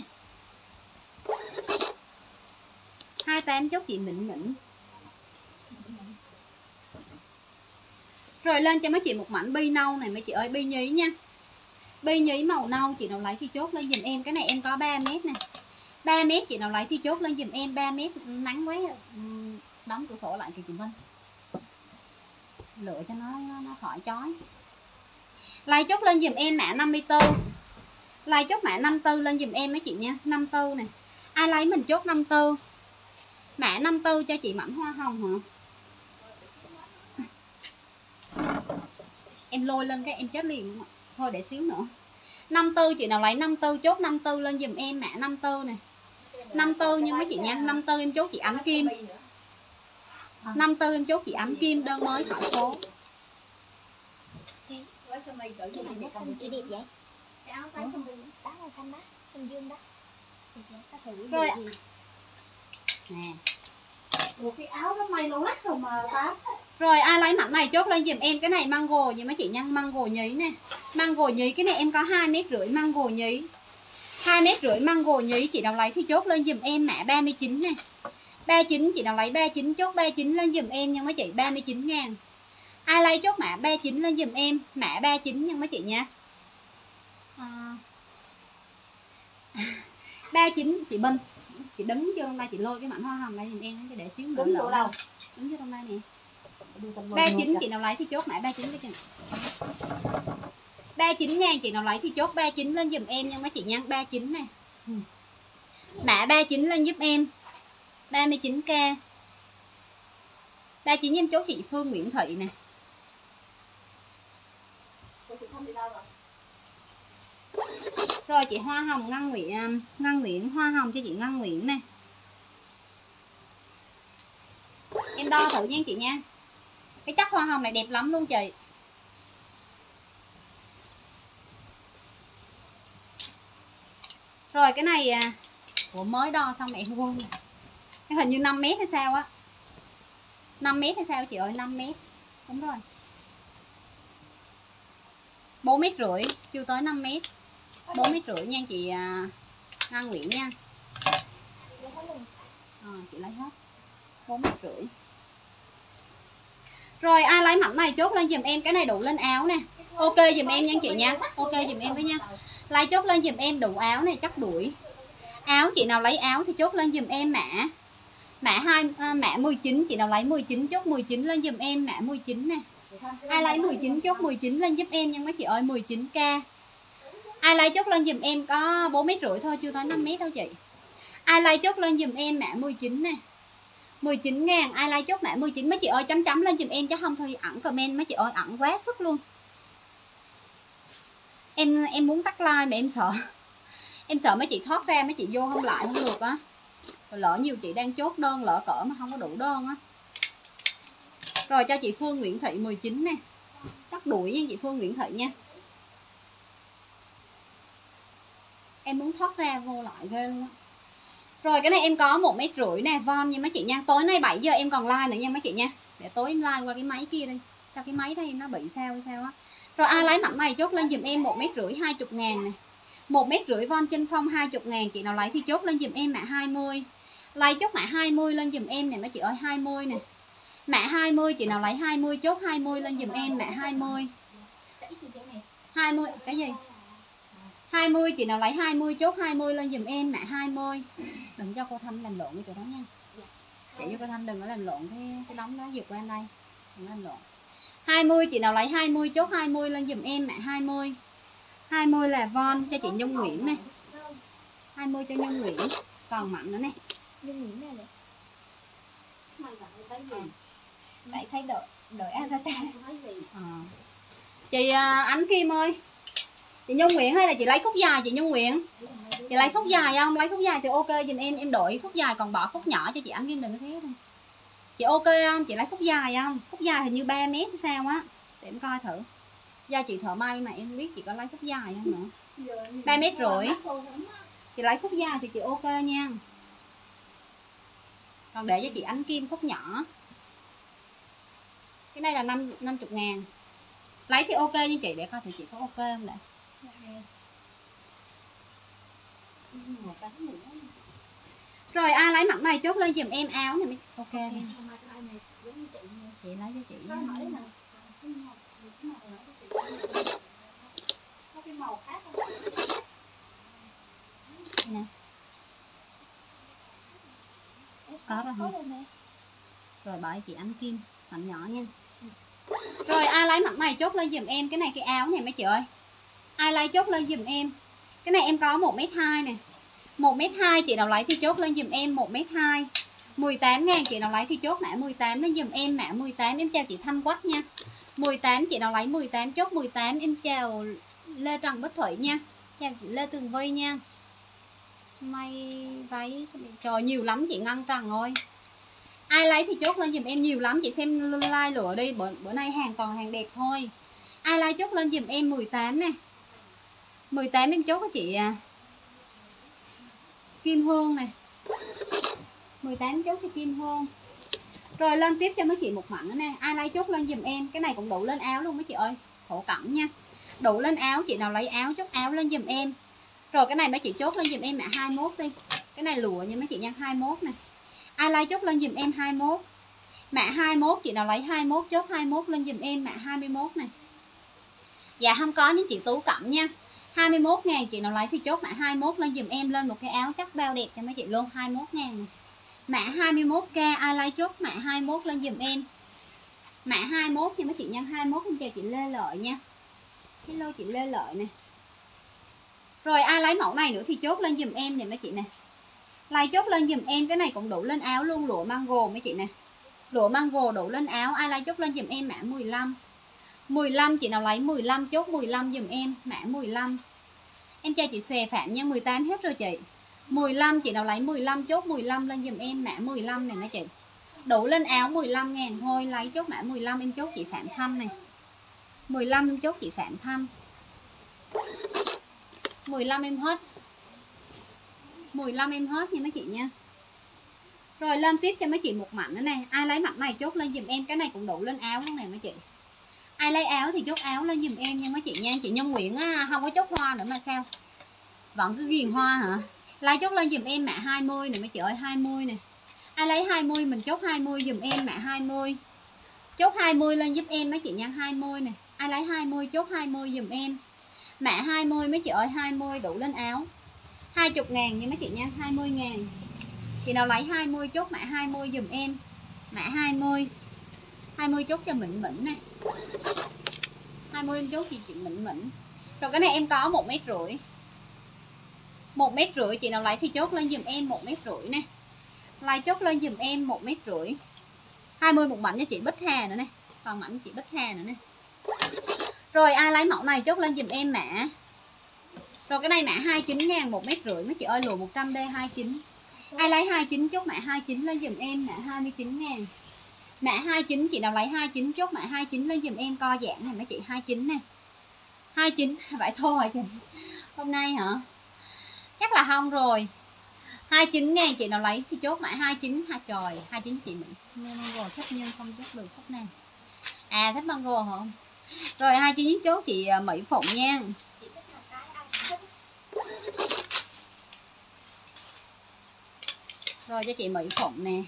hai mươi tám chốt chị Mịn Mịn. Rồi lên cho mấy chị một mảnh bi nâu này mấy chị ơi, bi nhí nha. Bi nhí màu nâu chị nào lấy thì chốt lên giùm em. Cái này em có ba mét nè. ba mét chị nào lấy thì chốt lên giùm em, ba mét nắng quá. Đóng cửa sổ lại kìa chị Vinh. Lựa cho nó nó, nó khỏi chói. Lấy chốt lên giùm em mã năm mươi tư. Lấy chốt mã năm mươi tư lên giùm em mấy chị nha, năm mươi tư nè. Ai lấy mình chốt năm mươi tư. Mã năm mươi tư cho chị mảnh hoa hồng hả? Em lôi lên cái em chết liền. Thôi để xíu nữa. năm mươi tư chị nào lấy năm mươi tư chốt năm mươi tư lên giùm em mã năm mươi tư nè. năm mươi tư nha mấy chị nha, năm mươi tư em chốt chị Ánh Kim. năm mươi tư em chốt chị Ánh Kim, đơn mới khỏi số. Cái này nó xanh chị đẹp vậy? Cái áo váy xanh dương, đó là xanh đó, xanh dương đó. Rồi nè. Một cái áo nó may lâu lắc rồi mà ta. Rồi ai lấy mảnh này chốt lên giùm em. Cái này mango nha mấy chị nha, mango nhí nè. Mango nhí, cái này em có hai mét rưỡi mango nhí. hai mét rưỡi mango nhí chị nào lấy thì chốt lên giùm em mã ba mươi chín nè. ba mươi chín chị nào lấy ba mươi chín chốt ba mươi chín lên giùm em nha mấy chị, ba mươi chín ngàn. Ai lấy chốt mã ba mươi chín lên giùm em, mã ba mươi chín nha mấy chị nha. À... ba mươi chín chị Bình, chị đứng vô trong đây chị lôi cái mảnh hoa hồng đây giùm em, để xíu nữa. Đứng chỗ đâu? Đứng vô trong đây nè. ba mươi chín chị nào lấy thì chốt mã ba mươi chín cái chừng. ba mươi chín ngàn chị nào lấy thì chốt ba mươi chín lên giùm em nha mấy chị nha, ba mươi chín nè. Ừ. Mã ba mươi chín lên giúp em. ba mươi chín k. ba mươi chín em chốt chị Phương Nguyễn Thị nè. Rồi chị Hoa Hồng Ngân Nguyễn, Ngân Nguyễn Hoa Hồng cho chị Ngân Nguyễn nè. Em đo thử nha chị nha. Cái chất hoa hồng này đẹp lắm luôn chị. Rồi cái này à, của mới đo xong mẹ quên. Cái hình như năm mét hay sao á. năm mét hay sao chị ơi, năm mét. Đúng rồi. bốn mét rưỡi, chưa tới năm mét. bốn mét rưỡi nha chị à, Ngân Nguyễn nha. À, chị lấy hết. bốn mét rưỡi. Rồi ai lấy mảnh này chốt lên giùm em, cái này đủ lên áo nè. Ok giùm em nha chị nha. Ok giùm em với nha. Lấy chốt lên giùm em đủ áo này chắc đuổi. Áo chị nào lấy áo thì chốt lên giùm em mã. Mã hai à, mã mười chín, chị nào lấy mười chín chốt mười chín lên giùm em mã mười chín nè. Ai lấy mười chín chốt mười chín lên giúp em nha mấy chị ơi, mười chín k. Ai lấy chốt lên giùm em có bốn mét rưỡi thôi, chưa tới năm mét đâu chị. Ai lấy chốt lên giùm em mã mười chín nè. mười chín ngàn, ai lấy chốt mã mười chín mấy chị ơi, chấm chấm lên giùm em chứ không thôi ẩn comment mấy chị ơi, ẩn quá sức luôn. Em em muốn tắt like mà em sợ. Em sợ mấy chị thoát ra mấy chị vô không lại không được á. Rồi lỡ nhiều chị đang chốt đơn lỡ cỡ mà không có đủ đơn á. Rồi cho chị Phương Nguyễn Thị mười chín nè. Chắc đuổi nha chị Phương Nguyễn Thị nha. Em muốn thoát ra vô lại ghê luôn á. Rồi cái này em có một mét rưỡi nè, von nha mấy chị nha. Tối nay bảy giờ em còn like nữa nha mấy chị nha. Để tối em like qua cái máy kia đi. Sao cái máy đây nó bị sao hay sao á. Rồi ai lấy mảnh này chốt lên giùm em một mét rưỡi hai mươi ngàn nè. một mét rưỡi von trên phong hai mươi ngàn, chị nào lấy thì chốt lên giùm em mã hai mươi. Lấy chốt mã hai mươi lên giùm em nè mấy chị ơi, hai mươi nè. Mã hai mươi, chị nào lấy hai mươi chốt hai mươi lên giùm em mã hai mươi. hai mươi cái gì? hai mươi, chị nào lấy hai mươi chốt hai mươi lên giùm em mã hai mươi. Đừng cho cô Thanh làm lộn cái chỗ đó nha. Để cho cô Thanh đừng có làm lộn cái cái đống đó vượt qua đây. Đừng có làm lộn. hai mươi, chị nào lấy hai mươi chốt hai mươi lên giùm em mã hai mươi. hai mươi là von cho chị Nhung Nguyễn nè. hai mươi cho Nhung Nguyễn. Còn mặn nữa nè. Nhung Nguyễn này nè. Tại thấy đợi đợi avatar. À. Chị uh, Ánh Kim ơi. Chị Nhung Nguyễn hay là chị lấy khúc dài chị Nhung Nguyễn? Chị lấy khúc dài không? Lấy khúc dài thì ok giùm em, em đổi khúc dài còn bỏ khúc nhỏ cho chị Ánh Kim đừng có xé thôi. Chị ok không? Chị lấy khúc dài không? Khúc dài hình như ba mét hay sao á. Để em coi thử. Do chị thợ may mà em biết chị có lấy khúc dài không nữa. ba mét rưỡi. Chị lấy khúc dài thì chị ok nha. Còn để cho chị Ánh Kim khúc nhỏ. Cái này là năm mươi ngàn. Lấy thì ok nha chị, để coi thì chị có ok không để. Rồi ai lấy mặt này chốt lên giùm em áo này. Ok. Chị lấy cho chị. Nè. Có rồi hả? Rồi bỏ chị Ánh Kim mảnh nhỏ nha. Rồi ai lấy mặt này chốt lên giùm em. Cái này cái áo này mấy chị ơi. Ai lấy chốt lên giùm em. Cái này em có một mét hai nè. một mét hai, chị nào lấy thì chốt lên giùm em một mét hai. mười tám ngàn, chị nào lấy thì chốt mã mười tám lên giùm em mã mười tám. Em chào chị Thanh Quách nha. mười tám, chị nào lấy mười tám chốt mười tám. Em chào Lê Trần Bích Thủy nha. Chào chị Lê Tường Vi nha. May váy trời nhiều lắm chị Ngân Trần ơi. Ai lấy thì chốt lên giùm em nhiều lắm. Chị xem like lửa đi. Bữa, bữa nay hàng toàn hàng đẹp thôi. Ai lấy chốt lên giùm em mười tám nè. mười tám em chốt với chị à, Kim Hương nè. mười tám chốt cho Kim Hương. Rồi lên tiếp cho mấy chị một mảnh nữa nè. Ai lấy chốt lên giùm em. Cái này cũng đủ lên áo luôn mấy chị ơi. Thổ cẩm nha. Đủ lên áo. Chị nào lấy áo chốt áo lên giùm em. Rồi cái này mấy chị chốt lên giùm em mã hai mươi mốt đi. Cái này lụa như mấy chị nha, hai mươi mốt nè. Ai lấy chốt lên giùm em hai mươi mốt. Mã hai mươi mốt, chị nào lấy hai mươi mốt chốt hai mươi mốt lên giùm em mã hai mươi mốt nè. Dạ không có những chị Tú Cẩm nha. hai mươi mốt ngàn, chị nào lấy thì chốt mã hai mươi mốt lên giùm em, lên một cái áo chắc bao đẹp cho mấy chị luôn. Hai mươi mốt ngàn nè. Mã hai mươi mốt k, ai lấy chốt mã hai mươi mốt lên giùm em. Mã hai mươi mốt nha mấy chị nha. hai mươi mốt em chào chị Lê Lợi nha. Hello chị Lê Lợi nè. Rồi ai lấy mẫu này nữa thì chốt lên giùm em nè mấy chị nè. Lấy chốt lên giùm em. Cái này cũng đủ lên áo luôn. Lụa mango mấy chị nè. Lụa mango đủ lên áo. Ai lấy chốt lên giùm em mã mười lăm. mười lăm, chị nào lấy mười lăm chốt mười lăm giùm em mã mười lăm. Em chào chị Xòe Phạm nha. mười tám hết rồi chị. mười lăm, chị nào lấy mười lăm chốt mười lăm lên giùm em mã mười lăm này mấy chị. Đủ lên áo mười lăm ngàn thôi. Lấy chốt mã mười lăm em chốt chị Phạm Thanh này. mười lăm em chốt chị Phạm Thanh. mười lăm em hết. mười lăm em hết nha mấy chị nha. Rồi lên tiếp cho mấy chị một mảnh nữa nè. Ai lấy mảnh này chốt lên giùm em. Cái này cũng đủ lên áo luôn nè mấy chị. Ai lấy áo thì chốt áo lên giùm em nha mấy chị nha. Chị Nhân Nguyễn á, không có chốt hoa nữa mà sao vẫn cứ ghiền hoa hả? Lấy chốt lên giùm em mã hai mươi nè mấy chị ơi, hai mươi nè. Ai lấy hai mươi mình chốt hai mươi giùm em mã hai mươi. Chốt hai mươi lên giúp em mấy chị nha, hai mươi nè. Ai lấy hai mươi chốt hai mươi giùm em. Mã hai mươi mấy chị ơi, hai mươi đủ lên áo. hai mươi ngàn nha mấy chị nha, hai mươi ngàn. Chị nào lấy hai mươi chốt mã hai mươi giùm em. Mã hai mươi. hai mươi chốt cho Mịn Mịn nè. hai mươi em chốt chị chị Mịn Mịn. Rồi cái này em có một mét rưỡi. một mét rưỡi chị nào lấy thì chốt lên giùm em một mét rưỡi nè. Lấy chốt lên giùm em một mét rưỡi. hai mươi một mảnh cho chị Bích Hà nữa nè. Còn mảnh chị Bích Hà nữa nè. Rồi ai lấy mẫu này chốt lên giùm em mã. Rồi cái này mã hai mươi chín ngàn một mét rưỡi mấy chị ơi, lụa một trăm D hai mươi chín. Ai lấy hai mươi chín chốt mã hai mươi chín lên giùm em mã hai mươi chín ngàn. Mã hai mươi chín chị nào lấy hai mươi chín chốt mã hai mươi chín lên giùm em, co giãn này mấy chị, hai mươi chín nè. hai mươi chín vậy thôi hả chị? Hôm nay hả? Chắc là không rồi. hai mươi chín ngàn chị nào lấy thì chốt mã hai mươi chín. Ha trời, hai mươi chín chị mình mango thích nhưng không chốt được phút nào. À thích mango hả? Rồi hai mươi chín chốt chị Mỹ Phụng nha. Rồi cho chị Mỹ Phụng nè.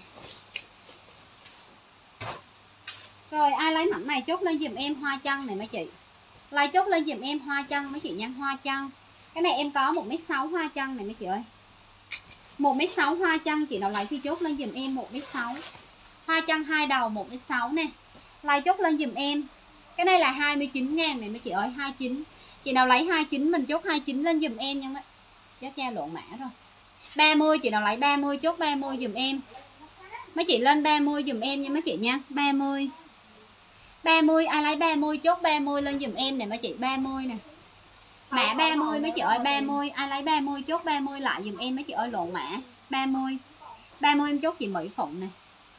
Rồi ai lấy mảnh này chốt lên giùm em hoa chân này mấy chị. Lấy chốt lên giùm em hoa chân mấy chị nha, hoa chân. Cái này em có một mét sáu hoa chân này mấy chị ơi. một mét sáu hoa chân, chị nào lấy thì chốt lên giùm em một mét sáu. Hoa chân hai đầu một mét sáu nè. Lấy chốt lên giùm em. Cái này là hai mươi chín ngàn này mấy chị ơi, hai mươi chín. Chị nào lấy hai mươi chín mình chốt hai mươi chín lên giùm em nha mấy. Chắc cha lộn mã rồi. ba mươi chị nào lấy ba mươi chốt ba mươi giùm em. Mấy chị lên ba mươi giùm em nha mấy chị nha, ba mươi. ba mươi ai lấy ba mươi chốt ba mươi lên giùm em nè mấy chị, ba mươi nè. Mã ba mươi mấy chị ơi, ba mươi ai lấy ba mươi chốt ba mươi lại giùm em mấy chị ơi, lộn mã. ba mươi. ba mươi em chốt chị Mỹ Phụng nè.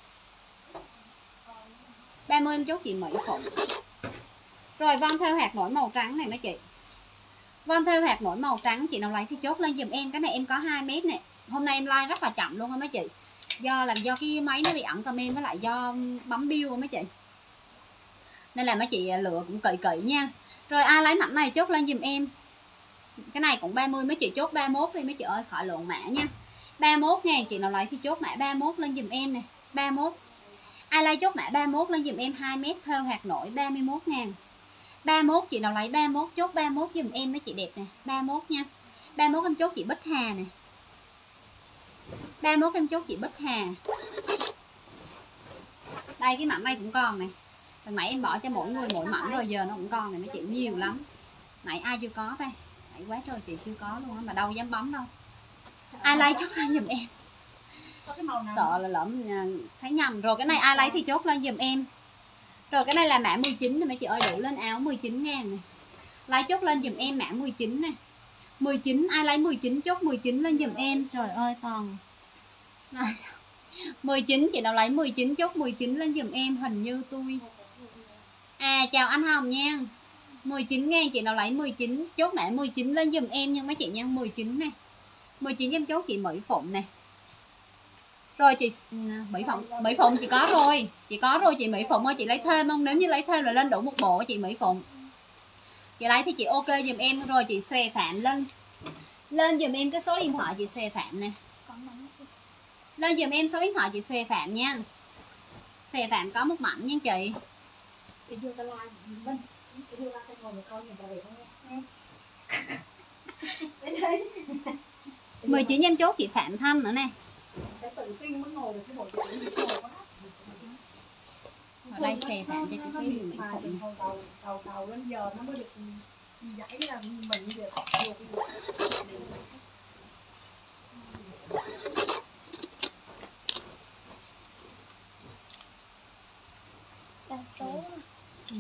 ba mươi em chốt chị Mỹ Phụng. Rồi von theo hạt nổi màu trắng này mấy chị. Von theo hạt nổi màu trắng, chị nào lấy thì chốt lên giùm em. Cái này em có hai mét nè. Hôm nay em like rất là chậm luôn á mấy chị. Do làm do cái máy nó bị ẩn comment với lại do bấm bill mấy chị. Nên là mấy chị lựa cũng kỹ kỹ nha. Rồi ai lấy mảnh này chốt lên giùm em. Cái này cũng ba mươi mấy chị chốt ba mươi mốt đi mấy chị ơi, khỏi lộn mã nha. ba mươi mốt ngàn chị nào lấy thì chốt mã ba mươi mốt lên giùm em nè, ba mươi mốt. Ai lấy chốt mã ba mươi mốt lên giùm em hai mét thêu hạt nổi ba mươi mốt ngàn. ba mươi mốt chị nào lấy ba mươi mốt chốt ba mươi mốt giùm em mấy chị đẹp nè, ba mươi mốt nha. ba mươi mốt em chốt chị Bích Hà nè. ba mươi mốt em chốt chị Bích Hà. Đây cái mảnh này cũng còn nè. Từ nãy em bỏ cho mỗi người mỗi mảnh rồi giờ nó cũng còn này mấy chị, nhiều lắm. Nãy ai chưa có ta? Nãy quá trời chị chưa có luôn á mà đâu dám bấm đâu. Ai lấy chốt lên giùm em. Sợ là lỡ thấy nhầm. Rồi cái này ai lấy thì chốt lên giùm em. Rồi cái này là mã mười chín nè mấy chị ơi, đủ lên áo mười chín ngàn nè. Lấy chốt lên giùm em mã mười chín nè. mười chín ai lấy mười chín chốt mười chín lên giùm em. Trời ơi còn mười chín chị nào lấy mười chín chốt mười chín lên giùm em, hình như tôi. À chào anh Hồng nha. mười chín ngàn chị nào lấy mười chín chốt mã mười chín lên giùm em nha mấy chị nha, mười chín nè. mười chín em chốt chị Mỹ Phụng nè. Rồi chị Mỹ Phụng, Mỹ Phụng chị có rồi. Chị có rồi chị Mỹ Phụng ơi, chị lấy thêm không? Nếu như lấy thêm là lên đủ một bộ chị Mỹ Phụng. Chị lấy thì chị ok giùm em. Rồi chị Xòe Phạm lên lên giùm em cái số điện thoại chị Xòe Phạm nè. Lên giùm em số điện thoại chị Xòe Phạm nha. Xòe Phạm có một mảnh nha chị. Chị vô ta like Vinh. Chị vô ta ngồi một câu nhìn ta đẹp không nha. mười chín em chốt chị Phạm Thanh nữa nè. Tự tin mới ngồi được cái bộ chữ gì ngồi quá. Ở đây Xòe Phạm cho cái Mỹ Phụng. Đầu đầu đầu đến giờ nó mới được giải là mình giờ học vô cái đa số. Ừ.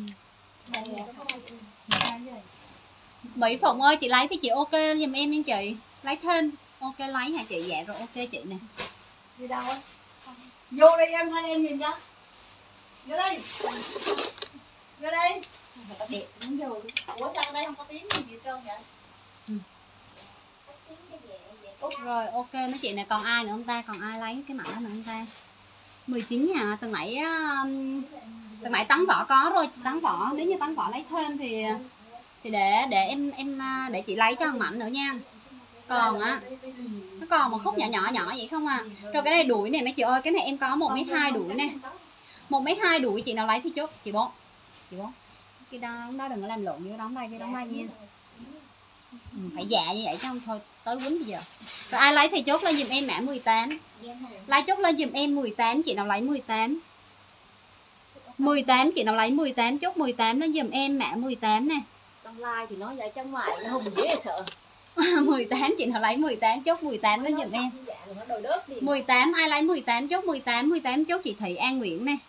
Mỹ Phụng ơi chị lấy thì chị ok giùm em nha chị. Lấy thêm. Ok lấy hả chị? Dạ rồi ok chị nè. đi đâu á? Vô đây em, hai em nhìn cho. Vô đây. Vô đây. Mà ta đẹp muốn vô. Ủa sao đây không có tiếng gì hết trơn vậy? Ừ. Có tiếng cái về về Rồi ok mấy chị này, còn ai nữa không ta? Còn ai lấy cái mã nữa không ta? mười chín nha. Từ nãy um, từ nãy tắn vỏ có rồi, tắn vỏ nếu như tắn vỏ lấy thêm thì thì để để em em để chị lấy cho một mảnh nữa nha. Còn á, nó còn một khúc nhỏ nhỏ nhỏ vậy không à. Rồi cái này đuổi này mấy chị ơi, cái này em có một mét hai đuổi nè. một mét hai đuổi, chị nào lấy thì chốt. Chị bốn. Chị bốn. Cái đó, đó đừng có làm lộn vô đóng đây, cái đóng đây nha. Ừ, phải dạ như vậy chứ không thôi tới quýnh bây giờ. Rồi ai lấy thì chốt lên giùm em mã mười tám. Lấy chốt lên giùm em mười tám, chị nào lấy mười tám. mười tám, chị nào lấy mười tám, chốt mười tám lên giùm em mã mười tám nè. Trong like thì nói vậy, trong ngoài nó hùng dễ sợ. mười tám, chị nào lấy mười tám, chốt mười tám lên giùm em. mười tám, ai lấy mười tám, chốt mười tám, mười tám chốt chị Thị An Nguyễn nè.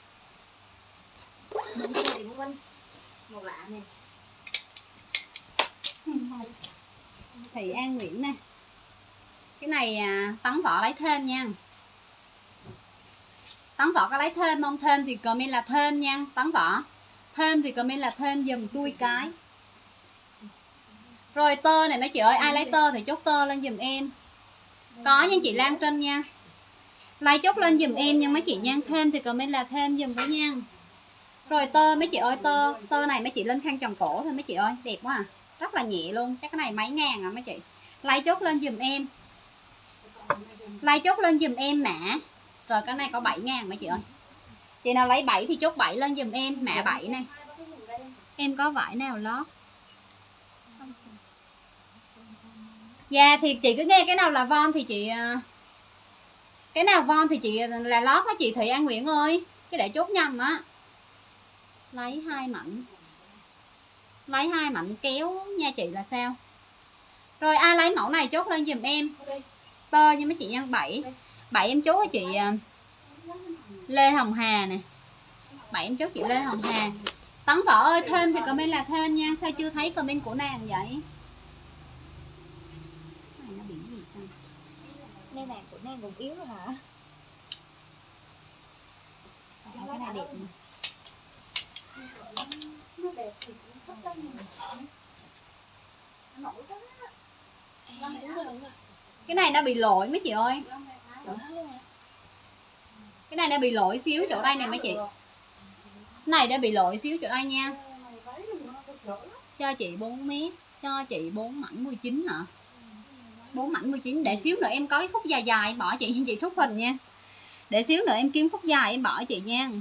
Một lạ nè. Thị An Nguyễn nè. Cái này à, tắn vỏ lấy thêm nha. Tắn vỏ có lấy thêm không? Thêm thì comment là thêm nha. Tắn vỏ thêm thì comment là thêm dùm tôi cái. Rồi tơ này mấy chị ơi, ai lấy tơ thì chốt tơ lên dùm em. Có nha chị Lan Trinh nha. Lấy chốt lên dùm em nha mấy chị nha. Thêm thì comment là thêm dùm với nha. Rồi tơ mấy chị ơi, tơ tơ này mấy chị lên khăn tròn cổ thôi mấy chị ơi, đẹp quá à. Rất là nhẹ luôn, chắc cái này mấy ngàn à mấy chị. Lấy chốt lên dùm em. Lấy chốt lên dùm em mã. Rồi cái này có bảy ngàn mấy chị ơi. Chị nào lấy bảy thì chốt bảy lên dùm em, mã bảy này. Em có vải nào lót? Dạ thì chị cứ nghe cái nào là von thì chị cái nào von thì chị là lót đó chị Thị An Nguyễn ơi, chứ để chốt nhầm á. Lấy hai mảnh. Lấy hai mảnh kéo nha chị là sao? Rồi ai lấy mẫu này chốt lên dùm em. Tơ như mấy chị nhân bảy. bảy em chốt với chị Lê Hồng Hà nè. bảy em chốt chị Lê Hồng Hà. Tấn Võ ơi, thêm thì comment là thêm nha. Sao chưa thấy comment của nàng vậy? Này nó bị gì ta? Đây nàng của nàng cũng yếu rồi hả? Ờ, cái này đẹp nè. Nó đẹp thì cũng thấp lắm nè. Nó nổi quá. Cái này nó bị lỗi mấy chị ơi. Cái này nó bị lỗi xíu chỗ đây nè mấy chị. Cái này đã bị lỗi xíu chỗ đây nha. Cho chị bốn mét. Cho chị bốn mảnh mười chín hả? bốn mảnh mười chín. Để xíu nữa em có cái khúc dài dài em bỏ chị chị thúc hình nha. Để xíu nữa em kiếm khúc dài em bỏ chị nha.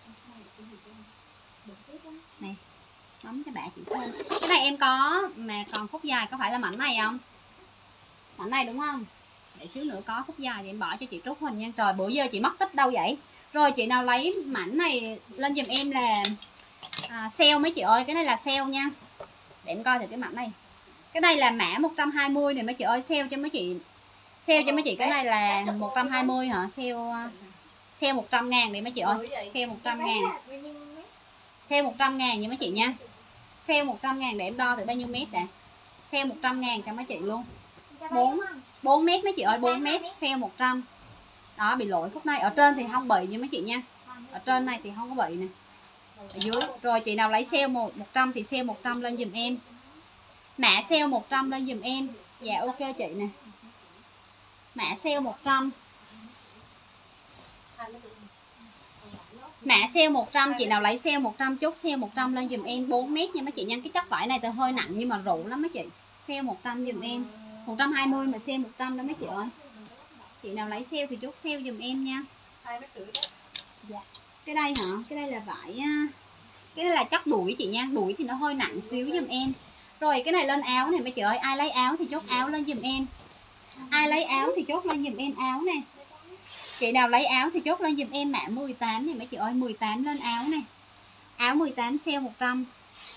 Này, bấm cho bà chị thôi. Cái này em có mà còn khúc dài có phải là mảnh này không? Mảnh này đúng không? Để xíu nữa có khúc dài thì em bỏ cho chị trút hình nha. Trời bữa giờ chị mất tích đâu vậy? Rồi chị nào lấy mảnh này lên giùm em là à, sale mấy chị ơi. Cái này là sale nha. Để em coi thử cái mảnh này. Cái này là mã một trăm hai mươi này mấy chị ơi. Sale cho mấy chị. Sale cho mấy chị cái này là một trăm hai mươi hả? Sale Sale một trăm ngàn đi mấy chị ơi. Sale một trăm ngàn. Sale một trăm ngàn nha mấy chị nha. Sale một trăm ngàn để em đo thử bao nhiêu mét nè. Sale một trăm ngàn cho mấy chị luôn. bốn bốn mét mấy chị ơi, bốn mét sale một trăm. Đó bị lỗi khúc này. Ở trên thì không bị nha mấy chị nha. Ở trên này thì không có bị nè. Ở dưới. Rồi chị nào lấy sale một trăm thì sale một trăm lên giùm em. Mã sale một trăm lên giùm em. Dạ ok chị nè. Mã sale một trăm. Mã sale một trăm, chị nào lấy sale một trăm chốt sale một trăm lên giùm em bốn mét nha mấy chị nha. Cái chất vải này thì hơi nặng nhưng mà rượu lắm mấy chị. Sale một trăm giùm em. một trăm hai mươi mà sale một trăm đó mấy chị ơi. Chị nào lấy sale thì chốt sale giùm em nha. Dạ. Cái đây hả? Cái đây là vải cái đây là chất đuổi chị nha. Đuổi thì nó hơi nặng xíu giùm em. Rồi cái này lên áo này mấy chị ơi. Ai lấy áo thì chốt áo lên giùm em. Ai lấy áo thì chốt lên giùm em áo nè. Chị nào lấy áo thì chốt lên giùm em mã mười tám này mấy chị ơi. Mười tám lên áo nè. Áo mười tám sale một trăm.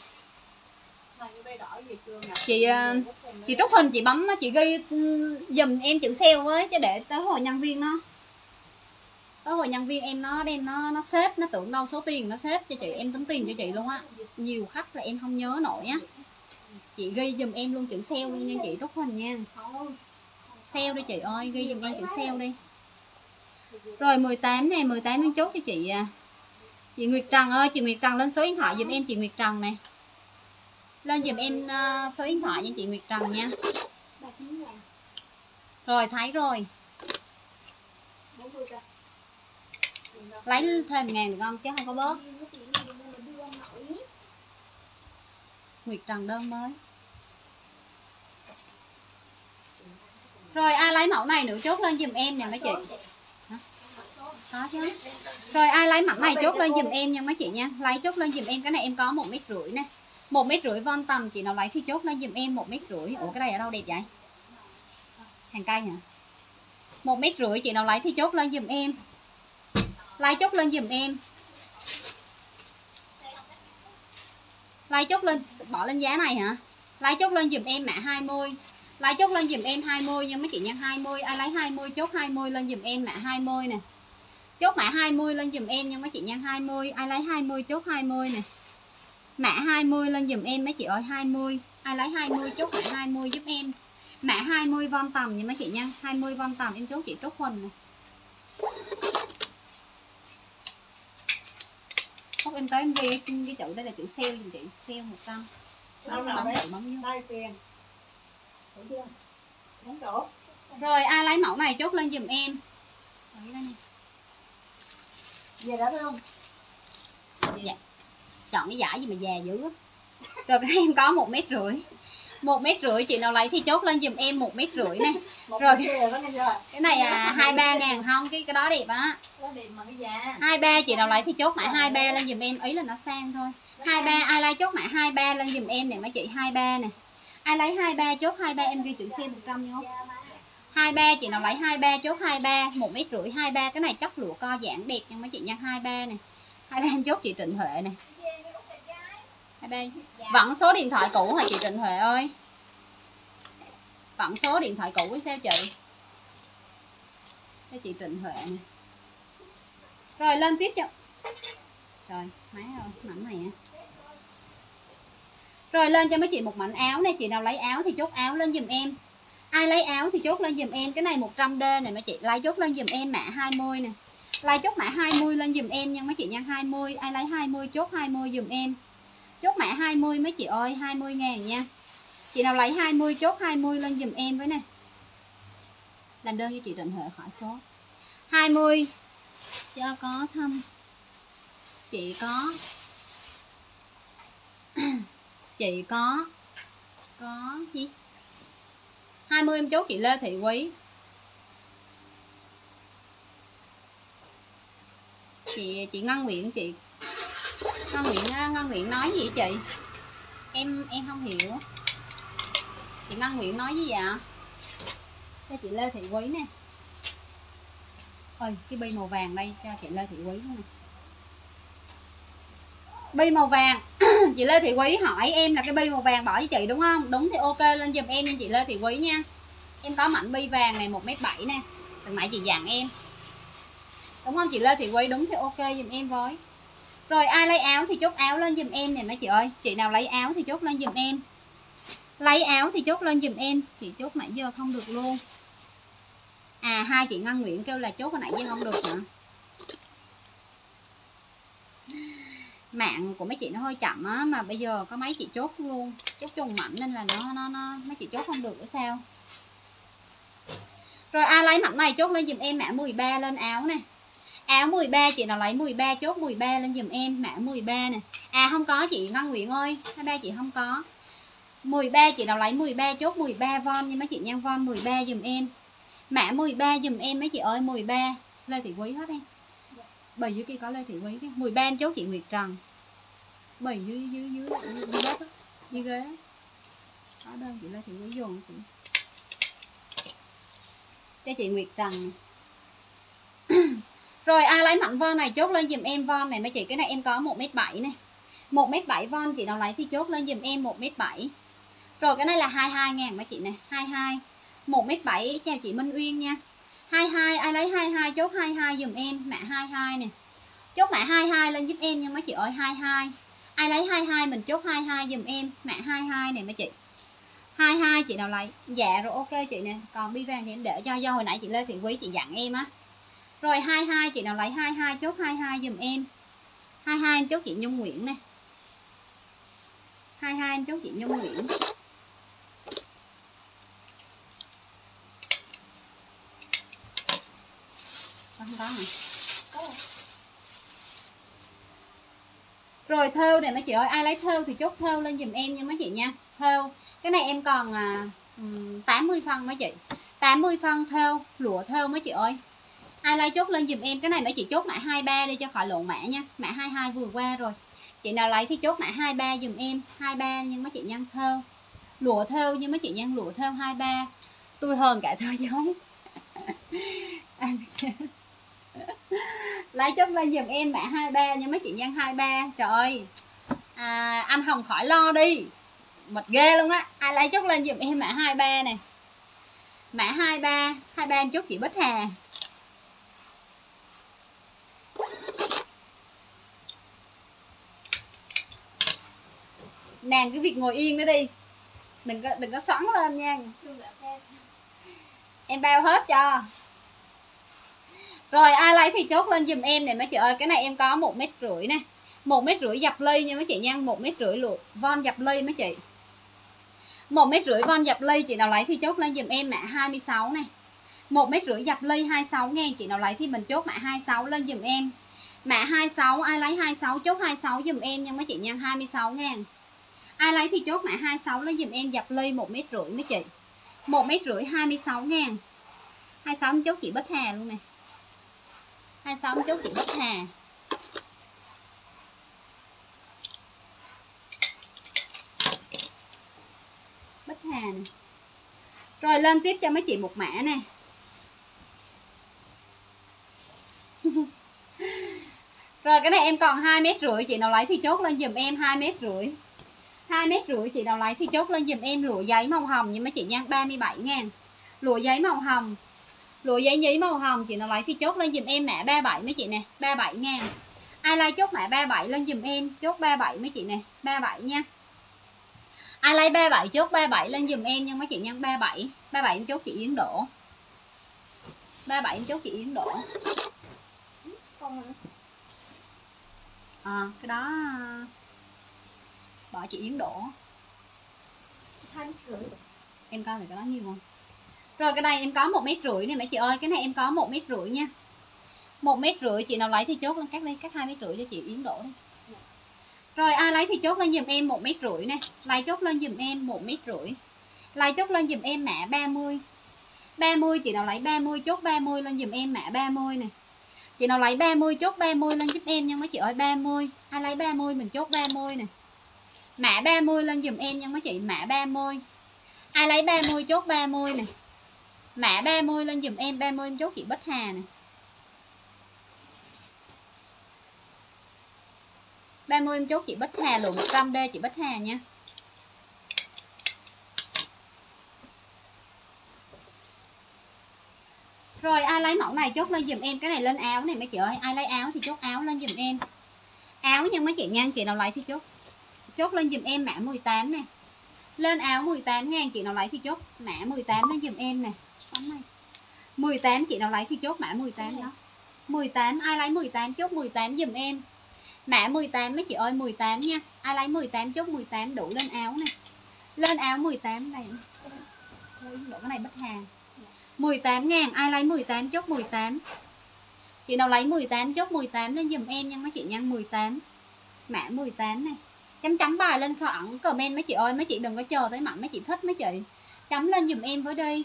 Chị chị trút hình chị bấm chị ghi dùm em chữ sale với, chứ để tới hồi nhân viên nó tới hồi nhân viên em nó đem nó nó xếp nó tưởng đâu số tiền nó xếp cho chị, em tính tiền cho chị luôn á. Nhiều khách là em không nhớ nổi á. Chị ghi dùm em luôn chữ sale luôn nha chị, trút hình nha. Sale đi chị ơi, ghi dùm em chữ sale đi. Rồi mười tám này, mười tám em chốt cho chị chị Nguyệt Trần ơi. Chị Nguyệt Trần lên số điện thoại dùm em chị Nguyệt Trần nè. Lên dùm em uh, số điện thoại cho chị Nguyệt Trần nha. Rồi mười tám này, mười tám em chốt cho chị uh, chị Nguyệt Trần lên số điện thoại dùm em chị Nguyệt Trần nè. Lên dùm em uh, số điện thoại dùm em chị Nguyệt Trần nè. Lên dùm em uh, số điện thoại cho chị Nguyệt Trần nha. Rồi mười tám này, mười tám em chốt cho chị uh, chị Nguyệt Trần lên số điện thoại dùm em chị Nguyệt Trần nè. Lên dùm em uh, số điện thoại cho chị Nguyệt Trần nha. Rồi thấy rồi. bốn mươi cho. Lấy thêm ngàn được không chứ không có bớt. Nguyệt Trần đơn mới. Rồi ai lấy mẫu này nữa chốt lên giùm em nè mấy chị. Hả? Có chứ. Rồi ai lấy mẫu này chốt lên giùm em nha mấy chị nha. Lấy chốt lên giùm em, cái này em có một mét rưỡi nè. Một mét rưỡi von tầm, chị nào lấy thì chốt lên giùm em một mét rưỡi. Ủa cái này ở đâu đẹp vậy? Hàng cây hả? Một mét rưỡi chị nào lấy thì chốt lên giùm em. Lấy chốt lên giùm em. Lấy chốt lên, bỏ lên giá này hả? Lấy chốt lên giùm em mã hai mươi. Lấy chốt lên giùm em hai mươi nha mấy chị nha, hai mươi. Ai lấy hai mươi chốt hai mươi lên giùm em mã hai mươi nè. Chốt mã hai mươi lên giùm em nha mấy chị nha, hai mươi. Ai lấy hai mươi chốt hai mươi nè. Mã hai mươi lên giùm em mấy chị ơi, hai mươi. Ai lấy hai mươi chốt mã hai mươi giúp em. Mã hai mươi von tầm nha mấy chị nha, hai mươi von tầm em chốt chị Trúc Huỳnh nè. Lúc em tới em ghi cái, cái chữ đây là chữ sale dùm chị, sale một trăm. Đâu nào bé? Đây tiền. Đúng chưa? Đúng chỗ. Rồi ai lấy mẫu này chốt lên giùm em. Về đã thương. Dạ. Chọn cái giải gì mà già dữ á. Rồi cái này em có một mét rưỡi. Một mét rưỡi chị nào lấy thì chốt lên giùm em một mét rưỡi nè. Rồi cái này à hai ba ngàn không, cái cái đó đẹp á. Hai ba chị nào lấy thì chốt mã hai ba lên giùm em, ý là nó sang thôi. Hai ba ai lấy chốt mã hai ba lên giùm em nè mấy chị, hai ba nè. Ai lấy hai ba chốt hai ba em ghi chữ C một trăm nha không? hai ba chị nào lấy hai ba chốt hai ba, một mét rưỡi hai ba, cái này chất lụa co giãn đẹp nha mấy chị nha, hai ba nè. hai ba em chốt chị Trịnh Huệ nè. hai ba vẫn số điện thoại cũ hả chị Trịnh Huệ ơi? Vẫn số điện thoại cũ hay sao chị? Cho chị Trịnh Huệ nè. Rồi lên tiếp cho. Rồi, máy ơi, mảnh này á. Rồi lên cho mấy chị một mảnh áo này, chị nào lấy áo thì chốt áo lên giùm em. Ai lấy áo thì chốt lên giùm em, cái này một trăm D này mấy chị, lấy chốt lên giùm em mã hai mươi nè. Lấy chốt mã hai mươi lên giùm em nha mấy chị nha, hai mươi, ai lấy hai mươi chốt hai mươi giùm em. Chốt mã hai mươi mấy chị ơi, hai mươi ngàn nha. Chị nào lấy hai mươi chốt hai mươi lên giùm em với nè. Làm đơn cho chị Trịnh Huệ khỏi số. hai mươi cho có thăm. Chị có chị có có gì? hai mươi em chốt chị Lê Thị Quý. Chị chị Ngân Nguyễn chị. Ngân Nguyễn Ngân Nguyễn nói gì chị? Em em không hiểu. Chị Ngân Nguyễn nói gì vậy? Cho chị Lê Thị Quý nè. Ơi, cái bi màu vàng đây cho chị Lê Thị Quý nè. Bi màu vàng. Chị Lê Thị Quý hỏi em là cái bi màu vàng bỏ với chị đúng không? Đúng thì ok lên giùm em nha chị Lê Thị Quý nha. Em có mảnh bi vàng này một mét bảy nè. Từ nãy chị dặn em. Đúng không chị Lê Thị Quý? Đúng thì ok giùm em với. Rồi ai lấy áo thì chốt áo lên giùm em nè mấy chị ơi. Chị nào lấy áo thì chốt lên giùm em. Lấy áo thì chốt lên giùm em. Chị chốt nãy giờ không được luôn. À hai chị Ngân Nguyễn kêu là chốt hồi nãy giờ không được hả? Mạng của mấy chị nó hơi chậm á, mà bây giờ có mấy chị chốt luôn, chốt trùng mảnh nên là nó nó nó mấy chị chốt không được nữa sao. Rồi ai lấy mảnh này chốt lên giùm em mã mười ba lên áo nè. Áo mười ba chị nào lấy mười ba chốt mười ba lên giùm em mã mười ba nè. À không có chị Ngân Nguyễn ơi, hai ba chị không có. mười ba chị nào lấy mười ba chốt mười ba von nha mấy chị nha, von mười ba giùm em. Mã mười ba giùm em mấy chị ơi, mười ba Lê Thị Quý hết em. Bì dưới kia có Lê Thị Quý cái. mười ba em chốt chị Nguyệt Trần. Bì dưới dưới dưới dưới, dưới đất á, dưới ghế. Có đơn chị Lê Thị Quý dùng chị. Cho chị Nguyệt Trần. Rồi ai lấy mảnh von này chốt lên giùm em von này mấy chị, cái này em có một mét bảy nè. một mét bảy von chị nào lấy thì chốt lên giùm em một mét bảy. Rồi cái này là hai mươi hai ngàn mấy chị nè, hai mươi hai. một mét bảy chào chị Minh Uyên nha. hai mươi hai ai lấy hai mươi hai chốt hai mươi hai giùm em, mã hai mươi hai nè. Chốt mã hai mươi hai lên giúp em nha mấy chị ơi, hai mươi hai. Ai lấy hai mươi hai mình chốt hai mươi hai giùm em, mã hai mươi hai này mấy chị. hai mươi hai chị nào lấy? Dạ rồi ok chị nè, còn bi vàng thì em để cho do hồi nãy chị Lê Thị Quý chị dặn em á. Rồi hai mươi hai chị nào lấy hai mươi hai chốt hai mươi hai giùm em. hai mươi hai em chốt chị Nhung Nguyễn nè. hai mươi hai em chốt chị Nhung Nguyễn. không có hả? Có rồi. Rồi thêu này mấy chị ơi, ai lấy thêu thì chốt thêu lên giùm em nha mấy chị nha. Thêu cái này em còn à, tám mươi phân mấy chị, tám mươi phân thêu lụa thêu mấy chị ơi. Ai lấy chốt lên giùm em, cái này mấy chị chốt mã hai ba đi cho khỏi lộn mã nha. Mã hai hai vừa qua rồi. Chị nào lấy thì chốt mã hai ba giùm em, hai ba nhưng mấy chị nhân thêu. Lụa thêu nhưng mấy chị nhân lụa thêu hai ba. Tôi hơn cả thơ giống. Lấy chốt lên giùm em mã hai ba nhưng mấy chị nhân hai ba. Trời ơi. À, anh Hồng khỏi lo đi. Mệt ghê luôn á. Ai lấy chốt lên giùm em mã hai ba nè. Mã hai ba, hai ba em chốt chị Bích Hà. Nàng cái việc ngồi yên đó đi. Đừng có đừng có xoắn lên nha. Em bao hết cho. Rồi ai lấy thì chốt lên giùm em nè mấy chị ơi. Cái này em có một mét rưỡi nè, một mét rưỡi dập ly nha mấy chị nha. Một mét rưỡi luộc von dập ly mấy chị. Một mét rưỡi von dập ly. Chị nào lấy thì chốt lên giùm em mã hai mươi sáu nè. Một mét rưỡi dập ly hai mươi sáu ngàn. Chị nào lấy thì mình chốt mã hai mươi sáu lên giùm em. Mã hai mươi sáu, ai lấy hai mươi sáu chốt hai mươi sáu giùm em nha mấy chị nha. Hai mươi sáu ngàn. Ai lấy thì chốt mã hai mươi sáu lên giùm em dập ly một mét rưỡi mấy chị. Một mét rưỡi hai mươi sáu ngàn. Hai mươi sáu em chốt chị Bích Hà luôn nè. Hai mươi sáu em chốt chị Bích Hà. Bích Hà nè. Rồi lên tiếp cho mấy chị một mã nè. Rồi cái này em còn hai mét rưỡi. Chị nào lấy thì chốt lên giùm em hai mét rưỡi. Hai mét rưỡi. Chị nào lấy thì chốt lên giùm em lụa giấy màu hồng nha mấy chị nha. Ba mươi bảy ngàn. Lụa giấy màu hồng. Lụa giấy nhí màu hồng. Chị nào lấy thì chốt lên giùm em mã ba mươi bảy mấy chị nè. ba mươi bảy ngàn. Ai lấy chốt mã ba mươi bảy lên giùm em. Chốt ba mươi bảy mấy chị nè. ba mươi bảy nha. Ai lấy ba mươi bảy chốt ba mươi bảy lên giùm em nha mấy chị nha. ba mươi bảy. ba mươi bảy em chốt chị Yến Đỗ. ba mươi bảy em chốt chị Yến Đỗ. À, cái đó bỏ chị Yến Đỗ. Em coi thì cái đó nhiêu không? Rồi cái này em có một mét rưỡi nè mấy chị ơi. Cái này em có một mét rưỡi nha. Một mét rưỡi. Chị nào lấy thì chốt lên cắt đi, cắt hai mét rưỡi cho chị Yến Đỗ đi. Rồi ai lấy thì chốt lên giùm em một mét rưỡi nè. Lấy chốt lên giùm em một mét rưỡi. Lấy chốt lên giùm em mã ba mươi. ba mươi. Chị nào lấy ba mươi chốt ba mươi lên giùm em mã ba mươi nè. Chị nào lấy ba mươi chốt ba mươi lên giúp em nha mấy chị ơi. Ba mươi. Ai lấy ba mươi mình chốt ba mươi nè. Mã ba mươi lên giùm em nha mấy chị. Mã ba mươi. Ai lấy ba mươi chốt ba mươi nè. Mã ba mươi lên giùm em. Ba mươi em chốt chị Bích Hà nè. ba mươi em chốt chị Bích Hà lụa một trăm D chị Bích Hà nha. Rồi ai lấy mẫu này chốt lên giùm em. Cái này lên áo này mấy chị ơi. Ai lấy áo thì chốt áo lên giùm em. Áo nha mấy chị nha. Chị nào lấy thì chốt chốt lên giùm em mã mười tám nè. Lên áo mười tám ngàn. Chị nào lấy thì chốt mã mười tám lên giùm em nè. mười tám. Chị nào lấy thì chốt mã mười tám đó. mười tám. Ai lấy mười tám chốt mười tám giùm em. Mã mười tám mấy chị ơi. Mười tám nha. Ai lấy mười tám chốt mười tám đủ lên áo nè. Lên áo mười tám này. Đủ cái này Bích Hà. Mười tám ngàn. Ai lấy mười tám chốt mười tám. Chị nào lấy mười tám chốt mười tám lên giùm em nha mấy chị nha. Mười tám. Mã mười tám này. Chấm chấm bài lên khoảng comment mấy chị ơi. Mấy chị đừng có chờ tới mặn mấy chị thích mấy chị. Chấm lên giùm em với đi.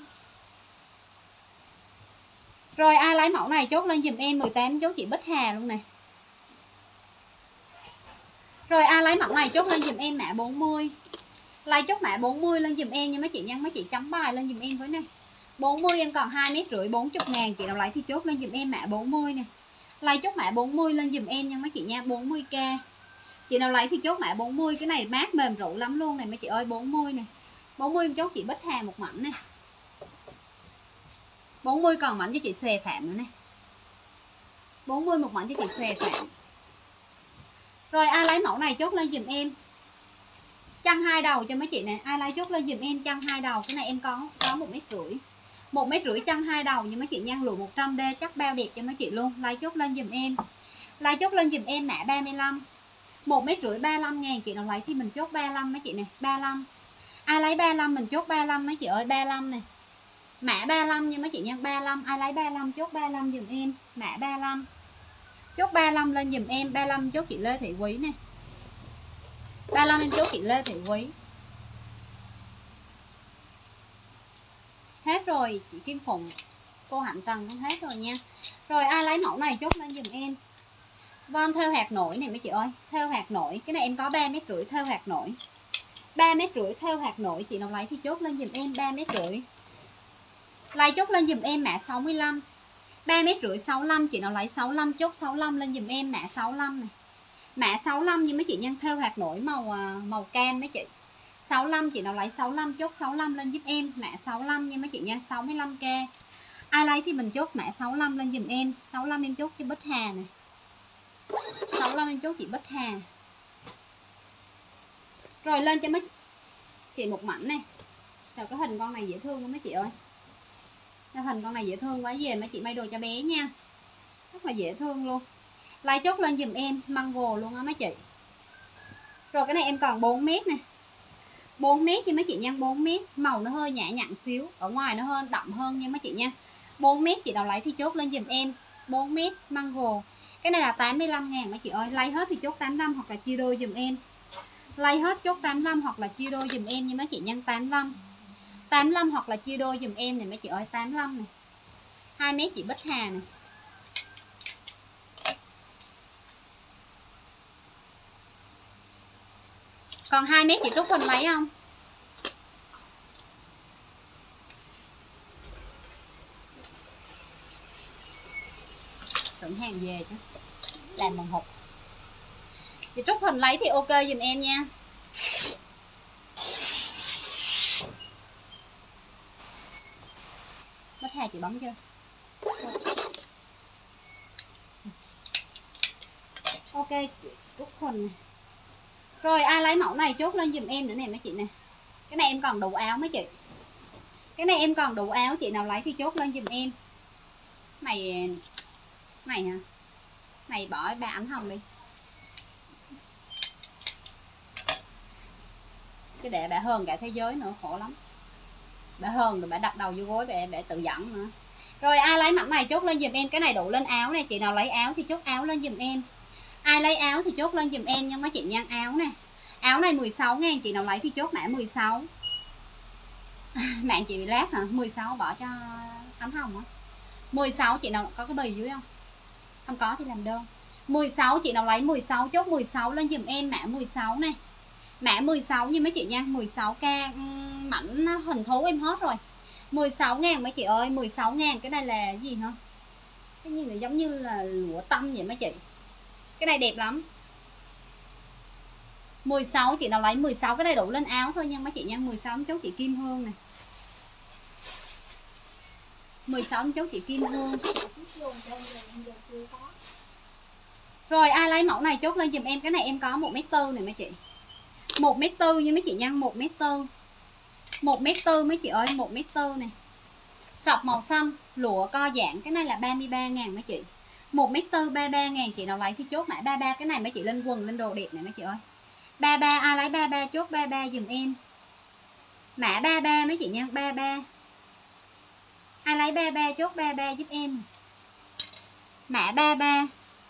Rồi ai lấy mẫu này chốt lên giùm em mười tám chốt chị Bích Hà luôn nè. Rồi ai lấy mẫu này chốt lên giùm em mã bốn mươi. Lấy chốt mã bốn mươi lên giùm em nha mấy chị nha. Mấy chị chấm bài lên giùm em với nè. bốn mươi em còn hai mét rưỡi bốn mươi ngàn. Chị nào lấy thì chốt lên giùm em mã bốn mươi nè. Lấy chốt mã bốn mươi lên giùm em nha mấy chị nha. bốn mươi k. Chị nào lấy thì chốt mã bốn mươi. Cái này mát mềm rượu lắm luôn này mấy chị ơi. bốn mươi nè. bốn mươi em chốt chị Bích Hà một mảnh nè. bốn mươi còn mảnh cho chị Xòe Phạm nữa nè. bốn mươi một mảnh cho chị Xòe Phạm. Rồi ai lấy mẫu này chốt lên giùm em chăn hai đầu cho mấy chị nè. Ai lấy chốt lên giùm em chăn hai đầu. Cái này em có có một mét rưỡi. Một mét rưỡi chăn hai đầu như mấy chị nha. Lụa một trăm D chắc bao đẹp cho mấy chị luôn. Lấy chốt lên giùm em. Lấy chốt lên giùm em mã ba mươi lăm. Một mét rưỡi ba mươi lăm ngàn. Chị nào lấy thì mình chốt ba mươi lăm mấy chị nè. ba mươi lăm. Ai lấy ba mươi lăm mình chốt ba mươi lăm mấy chị ơi. ba mươi lăm nè. Mã ba lăm nha mấy chị nha, ba lăm, ai lấy ba lăm chốt ba lăm giùm em, mã ba lăm. Chốt ba lăm lên giùm em, ba lăm chốt chị Lê Thị Quý nè. ba lăm em chốt chị Lê Thị Quý. Hết rồi, chị Kim Phụng, cô Hạnh Trần cũng hết rồi nha. Rồi ai lấy mẫu này chốt lên giùm em. Von theo hạt nổi này mấy chị ơi, theo hạt nổi, cái này em có ba mét rưỡi theo hạt nổi. ba mét rưỡi theo hạt nổi, chị nào lấy thì chốt lên giùm em ba mét rưỡi. Lấy chốt lên giùm em mã sáu mươi lăm. ba mét rưỡi sáu mươi lăm, chị nào lấy sáu mươi lăm chốt sáu mươi lăm lên giùm em mã sáu mươi lăm này. Mã sáu mươi lăm như mấy chị nha, theo hạt nổi màu màu cam mấy chị. sáu mươi lăm, chị nào lấy sáu mươi lăm chốt sáu mươi lăm lên giúp em, mã sáu mươi lăm nha mấy chị nha, sáu mươi lăm k. Ai lấy thì mình chốt mã sáu mươi lăm lên giùm em, sáu mươi lăm em chốt cho Bích Hà này. sáu mươi lăm em chốt chị Bích Hà. Rồi lên cho mấy chị một mảnh này. Rồi cái hình con này dễ thương lắm mấy chị ơi. Cái hình con này dễ thương quá, về mấy chị may đồ cho bé nha. Rất là dễ thương luôn. Lấy chốt lên giùm em, mango luôn á mấy chị. Rồi cái này em còn bốn mét nè. bốn mét nha mấy chị nha, bốn mét, màu nó hơi nhã nhặn xíu, ở ngoài nó hơn đậm hơn nha mấy chị nha. bốn mét chị nào lấy thì chốt lên giùm em, bốn mét mango. Cái này là tám mươi lăm ngàn mấy chị ơi, lấy hết thì chốt tám mươi lăm hoặc là chia đôi giùm em. Lấy hết chốt tám mươi lăm hoặc là chia đôi giùm em nha mấy chị nha, tám mươi lăm. tám mươi lăm hoặc là chia đôi giùm em này mấy chị ơi, tám mươi lăm này. hai mét chị Bích Hà này. Còn hai mét chị Trúc Huỳnh lấy không? Tưởng hàng về chứ. Làm bằng hộp. Chị Trúc Huỳnh lấy thì ok giùm em nha. Bích Hà chị bấm chưa? Ok chị Trúc Huỳnh này. Rồi ai lấy mẫu này chốt lên giùm em nữa nè mấy chị nè. Cái này em còn đủ áo mấy chị. Cái này em còn đủ áo, chị nào lấy thì chốt lên giùm em. Này này hả? Này bỏ ba ảnh hồng đi. Chứ để bà hơn cả thế giới nữa khổ lắm. Bà hơn rồi bà đặt đầu vô gối để để tự dẫn nữa. Rồi ai lấy mẫu này chốt lên giùm em, cái này đủ lên áo này, chị nào lấy áo thì chốt áo lên giùm em. Ai lấy áo thì chốt lên giùm em nha mấy chị nha, áo nè. Áo này mười sáu ngàn, chị nào lấy thì chốt mã mười sáu. Mạng chị bị lát hả? mười sáu bỏ cho ánh hồng á. mười sáu chị nào có cái bì dưới không? Không có thì làm đơn. mười sáu chị nào lấy mười sáu chốt mười sáu lên giùm em mã mười sáu này. Mã mười sáu nha mấy chị nha, mười sáu k mảnh hình thú em hết rồi. mười sáu ngàn mấy chị ơi, mười sáu ngàn. Cái này là gì hả? Cái gì này giống như là lụa tăm vậy mấy chị. Cái này đẹp lắm. mười sáu chị nào lấy mười sáu, cái này đủ lên áo thôi nha mấy chị nha. mười sáu chốt chị Kim Hương này. mười sáu chốt chị Kim Hương. Rồi ai lấy mẫu này chốt lên giùm em, cái này em có một mét tư này mấy chị. một mét tư nha mấy chị nha, một mét tư. một mét tư mấy chị ơi, một mét tư này. Sọc màu xanh, lụa co giãn, cái này là ba mươi ba ngàn mấy chị. một mét tư ba mươi ba ngàn, chị nào lấy thì chốt mã ba mươi ba, cái này mấy chị lên quần lên đồ đẹp này mấy chị ơi. ba mươi ba ai lấy ba mươi ba chốt ba mươi ba giùm em. Mã ba mươi ba mấy chị nha, ba mươi ba. Ai lấy ba mươi ba chốt ba mươi ba giúp em. Mã ba mươi ba.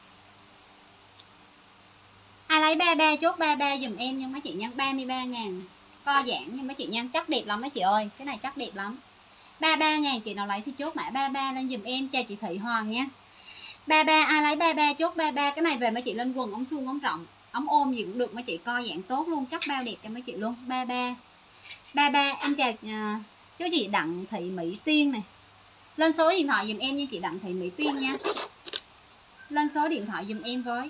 Ai lấy ba mươi ba chốt ba mươi ba giùm em nha mấy chị nha, ba mươi ba ngàn. Co giãn nha mấy chị nha, chắc đẹp lắm mấy chị ơi, cái này chắc đẹp lắm. ba mươi ba ngàn, chị nào lấy thì chốt mã ba mươi ba lên giùm em. Chào chị Thị Hoàng nha. ba mươi ba ai lấy ba mươi ba chốt ba mươi ba, cái này về mấy chị lên quần ống suông ống rộng, ống ôm gì cũng được mấy chị, co giãn tốt luôn, chắc bao đẹp cho mấy chị luôn. ba mươi ba. ba mươi ba em chào uh, chú chị Đặng Thị Mỹ Tiên này. Lên số điện thoại giùm em nha chị Đặng Thị Mỹ Tiên nha. Lên số điện thoại giùm em với.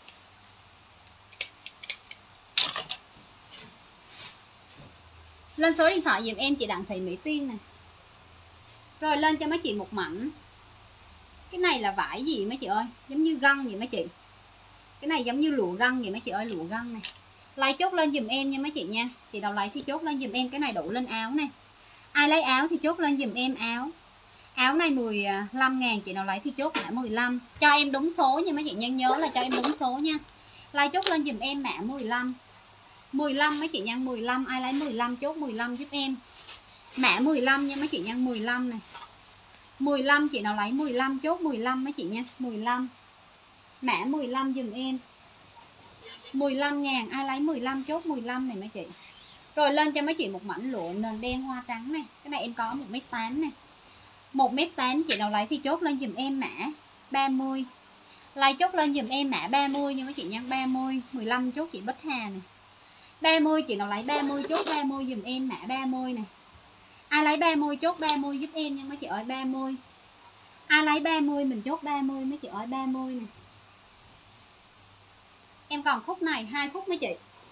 Lên số điện thoại giùm em chị Đặng Thị Mỹ Tiên này. Rồi lên cho mấy chị một mảnh. Cái này là vải gì mấy chị ơi, giống như găng vậy mấy chị. Cái này giống như lụa găng vậy mấy chị ơi, lụa găng này. Lấy chốt lên giùm em nha mấy chị nha. Chị nào lấy thì chốt lên giùm em, cái này đủ lên áo này. Ai lấy áo thì chốt lên giùm em áo. Áo này mười lăm ngàn, chị nào lấy thì chốt mã mười lăm. Cho em đúng số nha mấy chị nha, nhớ là cho em đúng số nha. Lấy chốt lên giùm em mã mười lăm. mười lăm mấy chị nha, mười lăm ai lấy mười lăm chốt mười lăm giúp em. Mã mười lăm nha mấy chị nha, mười lăm này. mười lăm chị nào lấy mười lăm chốt mười lăm mấy chị nha, mười lăm. Mã mười lăm dùm em. mười lăm ngàn, ai lấy mười lăm chốt mười lăm này mấy chị. Rồi lên cho mấy chị một mảnh lụa nền đen hoa trắng này. Cái này em có một mét tám này. một mét tám chị nào lấy thì chốt lên dùm em mã ba mươi. Lấy chốt lên dùm em mã ba mươi nha mấy chị nha, ba mươi. mười lăm chốt chị Bích Hà này. ba mươi chị nào lấy ba mươi chốt ba mươi dùm em mã ba mươi này. Ai lấy ba mươi chốt ba mươi giúp em nha mấy chị ơi, ba mươi. Ai lấy ba mươi mình chốt ba mươi mấy chị ơi, ba mươi này. Em còn khúc này, hai khúc mấy chị.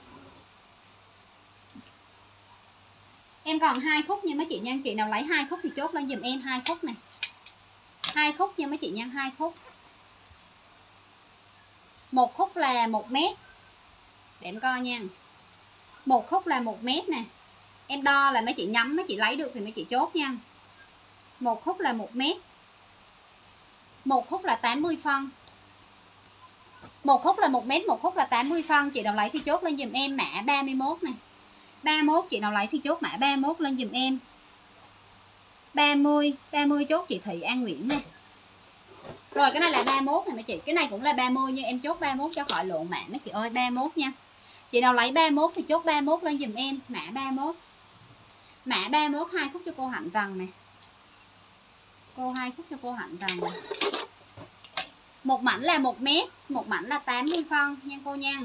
Em còn hai khúc nha mấy chị nha, chị nào lấy hai khúc thì chốt lên dùm em hai khúc này. Hai khúc nha mấy chị nha, hai khúc. Một khúc là một mét. Để em coi nha. Một khúc là một mét nè. Em đo là mấy chị nhắm, mấy chị lấy được thì mấy chị chốt nha. Một khúc là một mét. Một khúc là tám mươi phân. Một khúc là một mét, một khúc là tám mươi phân. Chị nào lấy thì chốt lên dùm em mã ba mươi mốt này. ba mươi mốt chị nào lấy thì chốt mã ba mươi mốt lên dùm em. ba mươi, ba mươi chốt chị Thị An Nguyễn nè. Rồi cái này là ba mươi mốt này mấy chị. Cái này cũng là ba mươi nhưng em chốt ba mươi mốt cho khỏi lộn mã mấy chị ơi, ba mươi mốt nha. Chị nào lấy ba mươi mốt thì chốt ba mươi mốt lên dùm em mã ba mươi mốt. Mã ba mươi mốt hai khúc cho cô Hạnh Trần nè. Cô hai khúc cho cô Hạnh Trần nè. Một mảnh là một mét, một mảnh là tám mươi phân nha cô nha.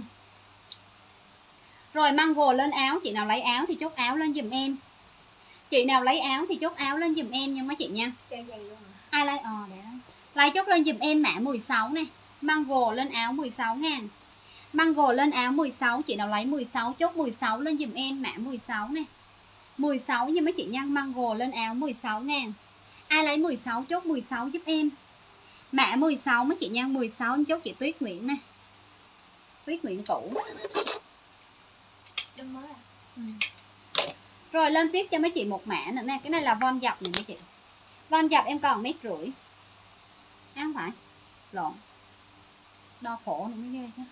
Rồi mango lên áo, chị nào lấy áo thì chốt áo lên dùm em. Chị nào lấy áo thì chốt áo lên dùm em nha mấy chị nha. Ai lấy ờ để đó. Lấy chốt lên dùm em mã mười sáu nè. Mango lên áo mười sáu ngàn. Mango lên áo mười sáu, chị nào lấy mười sáu chốt mười sáu lên dùm em mã mười sáu nè. mười sáu nha mấy chị nha, mango lên áo mười sáu ngàn. Ai lấy mười sáu chốt mười sáu giúp em. Mã mười sáu mấy chị nha, mười sáu em chốt chị Tuyết Nguyễn nè. Tuyết Nguyễn cũ. Mới à? Ừ. Rồi lên tiếp cho mấy chị một mã nữa nè. Cái này là von dập này mấy chị. Von dập em còn mét rưỡi. À, không phải lộn, đo khổ nữa mới ghê chứ.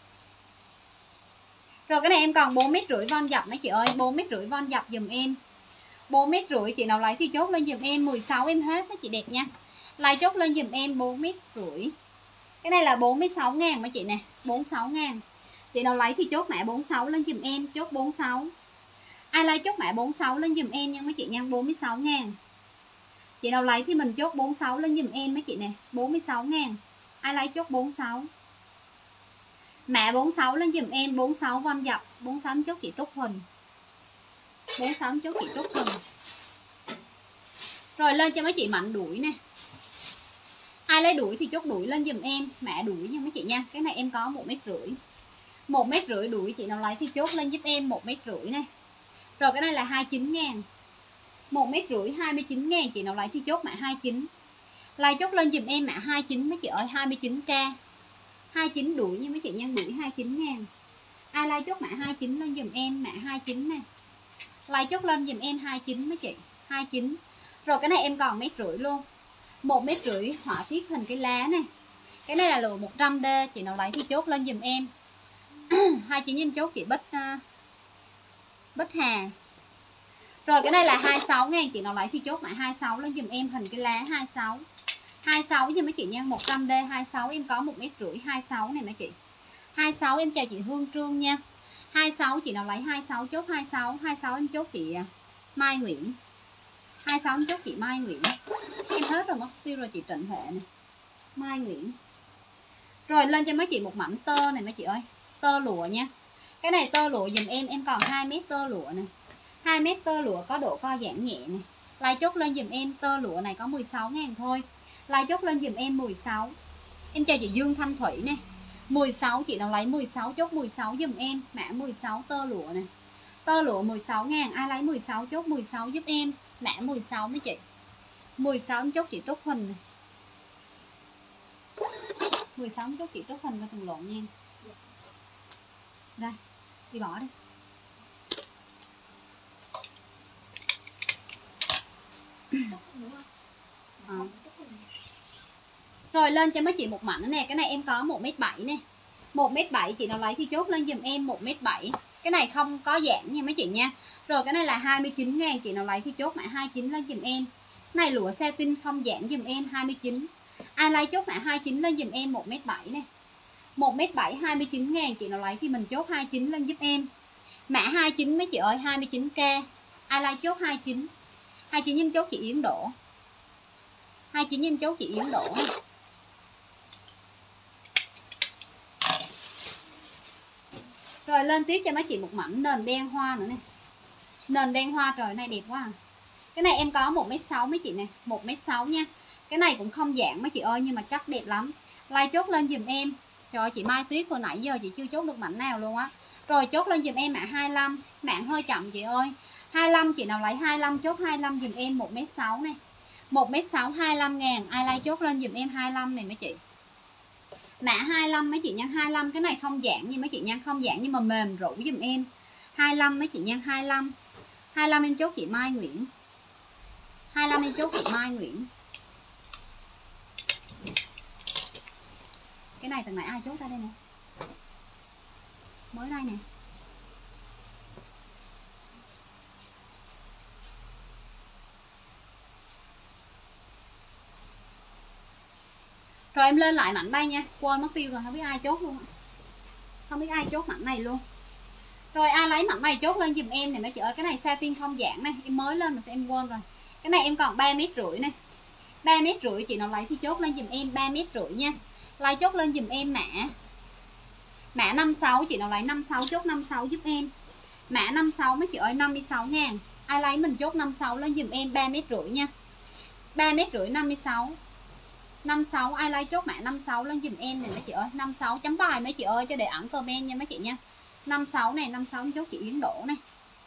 Rồi cái này em còn bốn mét rưỡi von dập mấy chị ơi, bốn mét rưỡi von dập dùm em. Bốn mét rưỡi chị nào lấy thì chốt lên dùm em. Mười sáu em hết mấy chị đẹp nha. Lấy chốt lên dùm em bốn mét rưỡi. Cái này là bốn mươi sáu ngàn mấy chị nè, bốn mươi sáu ngàn. Chị nào lấy thì chốt mã bốn mươi sáu lên dùm em, chốt bốn mươi sáu. Ai lấy chốt mã bốn mươi sáu lên dùm em nha mấy chị nha, bốn mươi sáu ngàn. Chị nào lấy thì mình chốt bốn mươi sáu lên dùm em mấy chị nè, bốn mươi sáu ngàn. Ai lấy chốt bốn mươi sáu. Mã bốn mươi sáu lên dùm em, bốn mươi sáu von dập, bốn mươi sáu chốt chị Trúc Huỳnh. bốn mươi sáu chốt chị Trúc Huỳnh. Rồi lên cho mấy chị mạnh đuổi nè. Ai lấy đuổi thì chốt đuổi lên dùm em, mã đuổi nha mấy chị nha. Cái này em có một mét rưỡi. một mét rưỡi đuổi, chị nào lấy thì chốt lên giúp em một mét rưỡi này. Rồi cái này là hai mươi chín ngàn. một mét rưỡi hai mươi chín ngàn, chị nào lấy thì chốt mã hai mươi chín. Lấy chốt lên dùm em mã hai mươi chín mấy chị ơi, hai mươi chín k. hai mươi chín đuổi nha mấy chị nha, đuổi hai mươi chín ngàn. Ai lấy chốt mã hai mươi chín lên dùm em mã hai mươi chín nè. Lấy chốt lên dùm em hai mươi chín mấy chị, hai mươi chín. Rồi cái này em còn mét rưỡi luôn. một mét rưỡi họa tiết hình cái lá này. Cái này là lụa một trăm D, chị nào lấy thì chốt lên dùm em. hai mươi chín em chốt chị Bích uh, Bích Hà. Rồi cái này là hai mươi sáu ngàn, chị nào lấy thì chốt mã hai mươi sáu lên dùm em hình cái lá hai mươi sáu. hai mươi sáu nha mấy chị nha, một trăm D hai mươi sáu em có một mét rưỡi hai mươi sáu này mấy chị. hai mươi sáu em chào chị Hương Trương nha. hai mươi sáu chị nào lấy hai mươi sáu chốt hai mươi sáu, hai mươi sáu em chốt chị Mai Nguyễn. hai mươi sáu em chốt chị Mai Nguyễn. Em hết rồi mất tiêu rồi chị Trịnh Huệ này. Mai Nguyễn. Rồi lên cho mấy chị một mảnh tơ này mấy chị ơi. Tơ lụa nha. Cái này tơ lụa dùm em, em còn hai mét tơ lụa này. hai mét tơ lụa có độ co giãn nhẹ này. Lai chốt lên dùm em, tơ lụa này có mười sáu ngàn thôi. Lai chốt lên dùm em mười sáu. Em chào chị Dương Thanh Thủy nè. mười sáu, chị nào lấy mười sáu chốt mười sáu dùm em, mã mười sáu tơ lụa này. Tơ lụa mười sáu ngàn, ai lấy mười sáu chốt mười sáu giúp em, mã mười sáu mấy chị. mười sáu em chốt chị Trúc Huỳnh này. mười sáu em chốt chị Trúc Huỳnh và thùng lộn nha. Đây, đi bỏ đi. À. Rồi lên cho mấy chị một mảnh nè. Cái này em có một mét bảy nè, một mét bảy, chị nào lấy thì chốt lên dùm em một mét bảy. Cái này không có giãn nha mấy chị nha. Rồi cái này là hai mươi chín ngàn, chị nào lấy thì chốt mã hai mươi chín lên giùm em. Này lụa satin không giãn giùm em hai mươi chín. Ai lấy chốt mã hai mươi chín lên giùm em một mét bảy nè. một mét bảy hai mươi chín ngàn, chị nào lấy thì mình chốt hai mươi chín lên giúp em. Mã hai mươi chín mấy chị ơi, hai mươi chín k. Ai lấy chốt hai mươi chín. hai mươi chín em chốt chị Yến Đỗ. hai mươi chín em chốt chị Yến Đỗ. Rồi lên tiếp cho mấy chị một mảnh nền đen hoa nữa nè. Nền đen hoa trời này đẹp quá à. Cái này em có một mét sáu mấy chị nè, một mét sáu nha. Cái này cũng không dạng mấy chị ơi nhưng mà chắc đẹp lắm. Like chốt lên giùm em. Trời ơi, chị Mai Tuyết hồi nãy giờ chị chưa chốt được mảnh nào luôn á. Rồi chốt lên giùm em mã hai mươi lăm, mạng hơi chậm chị ơi. hai mươi lăm chị nào lấy hai mươi lăm chốt hai mươi lăm giùm em một mét sáu nè. một mét sáu hai mươi lăm ngàn, ai like chốt lên giùm em hai mươi lăm này mấy chị. Mã hai mươi lăm mấy chị nha, hai mươi lăm cái này không giãn như mấy chị nha, không giãn nhưng mà mềm rũ giùm em. hai mươi lăm mấy chị nha, hai mươi lăm. hai mươi lăm em chốt chị Mai Nguyễn. hai mươi lăm em chốt chị Mai Nguyễn. Cái này tầng này ai chốt ra đây nè. Mới đây nè. Rồi em lên lại mảnh đây nha. Quên mất tiêu rồi, không biết ai chốt luôn. Không biết ai chốt mảnh này luôn. Rồi ai lấy mảnh này chốt lên giùm em này mấy chị ơi. Cái này satin không giãn này, em mới lên mà sao em quên rồi. Cái này em còn ba mét rưỡi nè. ba mét rưỡi chị nào lấy thì chốt lên giùm em ba mét rưỡi nha. Lấy chốt lên giùm em mã Mã năm mươi sáu, chị nào lấy năm mươi sáu chốt năm mươi sáu giúp em. Mã năm mươi sáu mấy chị ơi, năm mươi sáu ngàn. Ai lấy mình chốt năm mươi sáu lên giùm em ba mét rưỡi nha. ba mét rưỡi năm mươi sáu. năm mươi sáu ai lấy chốt mã năm mươi sáu lên giùm em này mấy chị ơi. năm mươi sáu chấm bài mấy chị ơi cho để ẩn comment nha mấy chị nha. năm mươi sáu này, năm mươi sáu chốt chị Yến Đỗ này.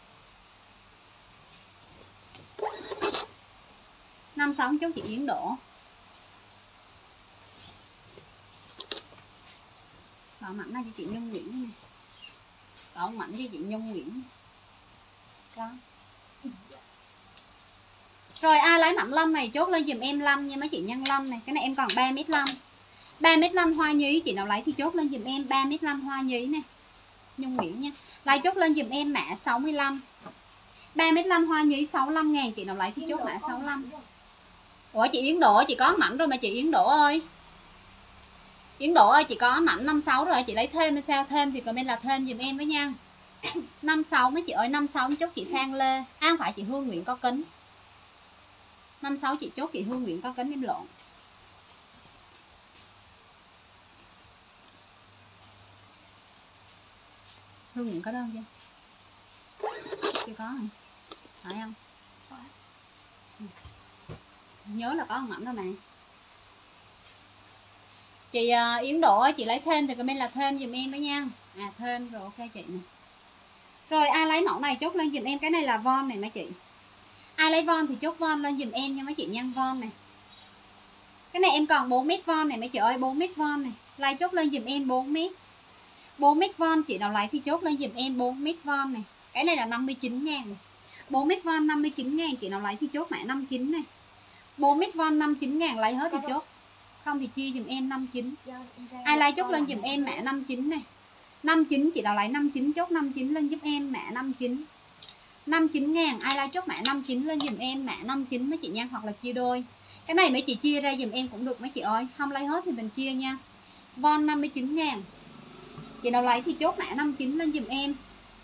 năm mươi sáu chốt chị Yến Đỗ. Còn mảnh này cho chị Nhung Nguyễn này. Còn mảnh cho chị Nhung Nguyễn. Đó. Rồi ai lấy mảnh lăm này chốt lên giùm em lăm nha mấy chị nhân lăm này. Cái này em còn ba mét lăm. ba mét lăm hoa nhí, chị nào lấy thì chốt lên giùm em ba mét lăm hoa nhí nè. Nhung Nguyễn nha. Lấy chốt lên giùm em mã sáu mươi lăm. ba mét lăm hoa nhí sáu mươi lăm ngàn, chị nào lấy thì chốt mã sáu mươi lăm. Ủa chị Yến Đỗ chị có mảnh rồi mà chị Yến Đỗ ơi. Yến Đỗ ơi chị có mảnh năm mươi sáu rồi, chị lấy thêm hay sao? Thêm thì comment là thêm giùm em với nha. năm mươi sáu mấy chị ơi, năm mươi sáu chốt chị Phan Lê. À không phải chị Hương Nguyễn có kính. năm mươi sáu chị chốt chị Hương Nguyễn có kính em lộn. Hương Nguyễn có đơn chưa? Chưa có hả? Phải không? Ừ. Nhớ là có một mảnh rồi nè. Chị uh, Yến Đỗ chị lấy thêm thì comment là thêm giùm em với nha. À thêm rồi ok chị nè. Rồi ai lấy mẫu này chốt lên giùm em. Cái này là von này mấy chị. Ai lấy von thì chốt von lên giùm em nha mấy chị nhân von này. Cái này em còn bốn mét von này mấy chị ơi, bốn mét von này. Lấy chốt lên giùm em bốn mét. bốn mét von chị nào lấy thì chốt lên giùm em bốn mét von này. Cái này là năm mươi chín ngàn này. bốn mét von năm mươi chín ngàn, chị nào lấy thì chốt mã năm mươi chín này. bốn mét von năm mươi chín ngàn lấy hết thì chốt. Không thì chia giùm em năm mươi chín. Ai lấy chốt lên giùm em mã năm mươi chín này. năm mươi chín chị nào lấy năm mươi chín chốt năm mươi chín lên giúp em mã năm mươi chín. năm mươi chín ngàn, ai lấy chốt mã năm mươi chín lên giùm em mã năm mươi chín mấy chị nha, hoặc là chia đôi. Cái này mấy chị chia ra giùm em cũng được mấy chị ơi, không lấy hết thì mình chia nha. Von năm mươi chín ngàn. Chị nào lấy thì chốt mã năm mươi chín lên giùm em.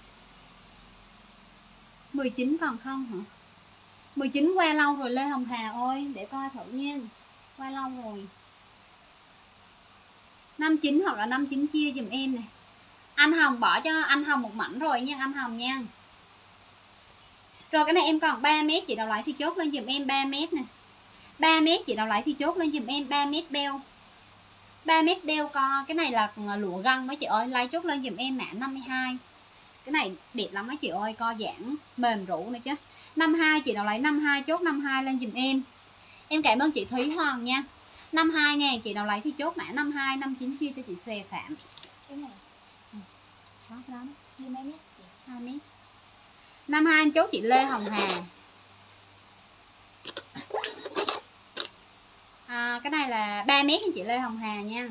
mười chín còn không hả? mười chín qua lâu rồi Lê Hồng Hà ơi, để coi thử nha. Qua lâu rồi. năm mươi chín hoặc là năm mươi chín chia giùm em nè. Anh Hồng bỏ cho anh Hồng một mảnh rồi nha anh Hồng nha. Rồi cái này em còn ba mét, chị nào lấy thì chốt lên giùm em ba mét nè. ba mét chị nào lấy thì chốt lên giùm em ba mét beo. ba mét beo co, cái này là lụa găng mấy chị ơi, lấy chốt lên giùm em mã năm mươi hai. Cái này đẹp lắm mấy chị ơi, co giãn mềm rũ nữa chứ. năm mươi hai chị nào lấy năm mươi hai chốt năm mươi hai lên giùm em. Em cảm ơn chị Thúy Hoàng nha. năm mươi hai ngàn, chị nào lấy thì chốt mã năm mươi hai, năm mươi chín chia cho chị Xòe Phạm. Cái này. Ừ. Đó cái đó. Chia mấy mét? hai mét. năm mươi hai em chốt chị Lê Hồng Hà. À, cái này là ba mét chị Lê Hồng Hà nha.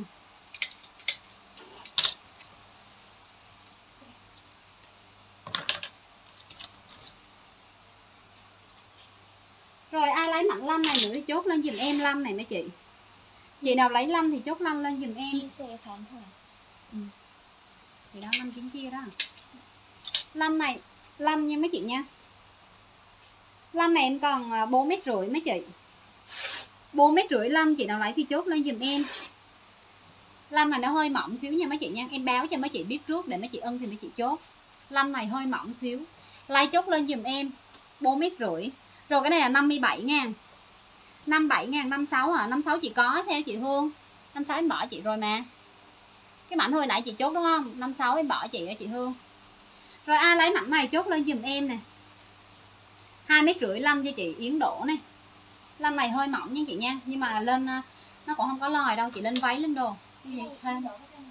lấy mảnh lanh này nữa thì chốt lên giùm em lanh này mấy chị. Chị nào lấy lanh thì chốt lanh lên giùm em. chia sẻ phản hồi. Ừ. Thì đó lanh chín chia đó. Lanh này, lanh nha mấy chị nha. Lanh này em còn bốn mét rưỡi mấy chị. bốn mét rưỡi lanh, chị nào lấy thì chốt lên giùm em. Lanh này nó hơi mỏng xíu nha mấy chị nha. Em báo cho mấy chị biết trước để mấy chị ưng thì mấy chị chốt. Lanh này hơi mỏng xíu. Lấy chốt lên giùm em bốn mét rưỡi. Rồi cái này là năm mươi bảy ngàn. năm mươi bảy ngàn, năm mươi sáu à, năm mươi sáu chị có theo chị Hương. năm mươi sáu em bỏ chị rồi mà. Cái mảnh hồi nãy chị chốt đúng không? năm mươi sáu em bỏ chị ở chị Hương. Rồi ai lấy mảnh này chốt lên giùm em nè. hai mét rưỡi lanh cho chị Yến Đỗ này. Lanh này hơi mỏng nha chị nha, nhưng mà lên nó cũng không có lòi đâu, chị lên váy lên đồ. Thêm.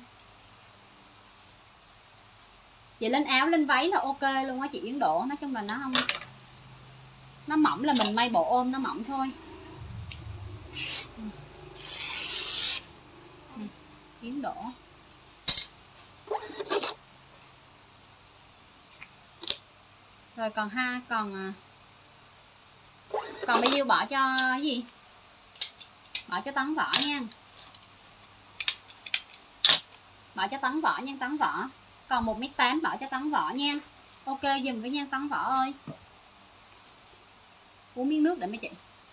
Chị lên áo lên váy là ok luôn á chị Yến Đỗ, nói chung là nó không, nó mỏng là mình may bộ ôm nó mỏng thôi. Yến Đỗ. Rồi còn ha, còn còn bao nhiêu bỏ cho cái gì? Bỏ cho Tấn Võ nha. Bỏ cho Tấn Võ nha Tấn Võ. Còn một mét tám bỏ cho Tấn Võ nha. Ok dùm với nha Tấn Võ ơi. Uống miếng nước để mấy chị.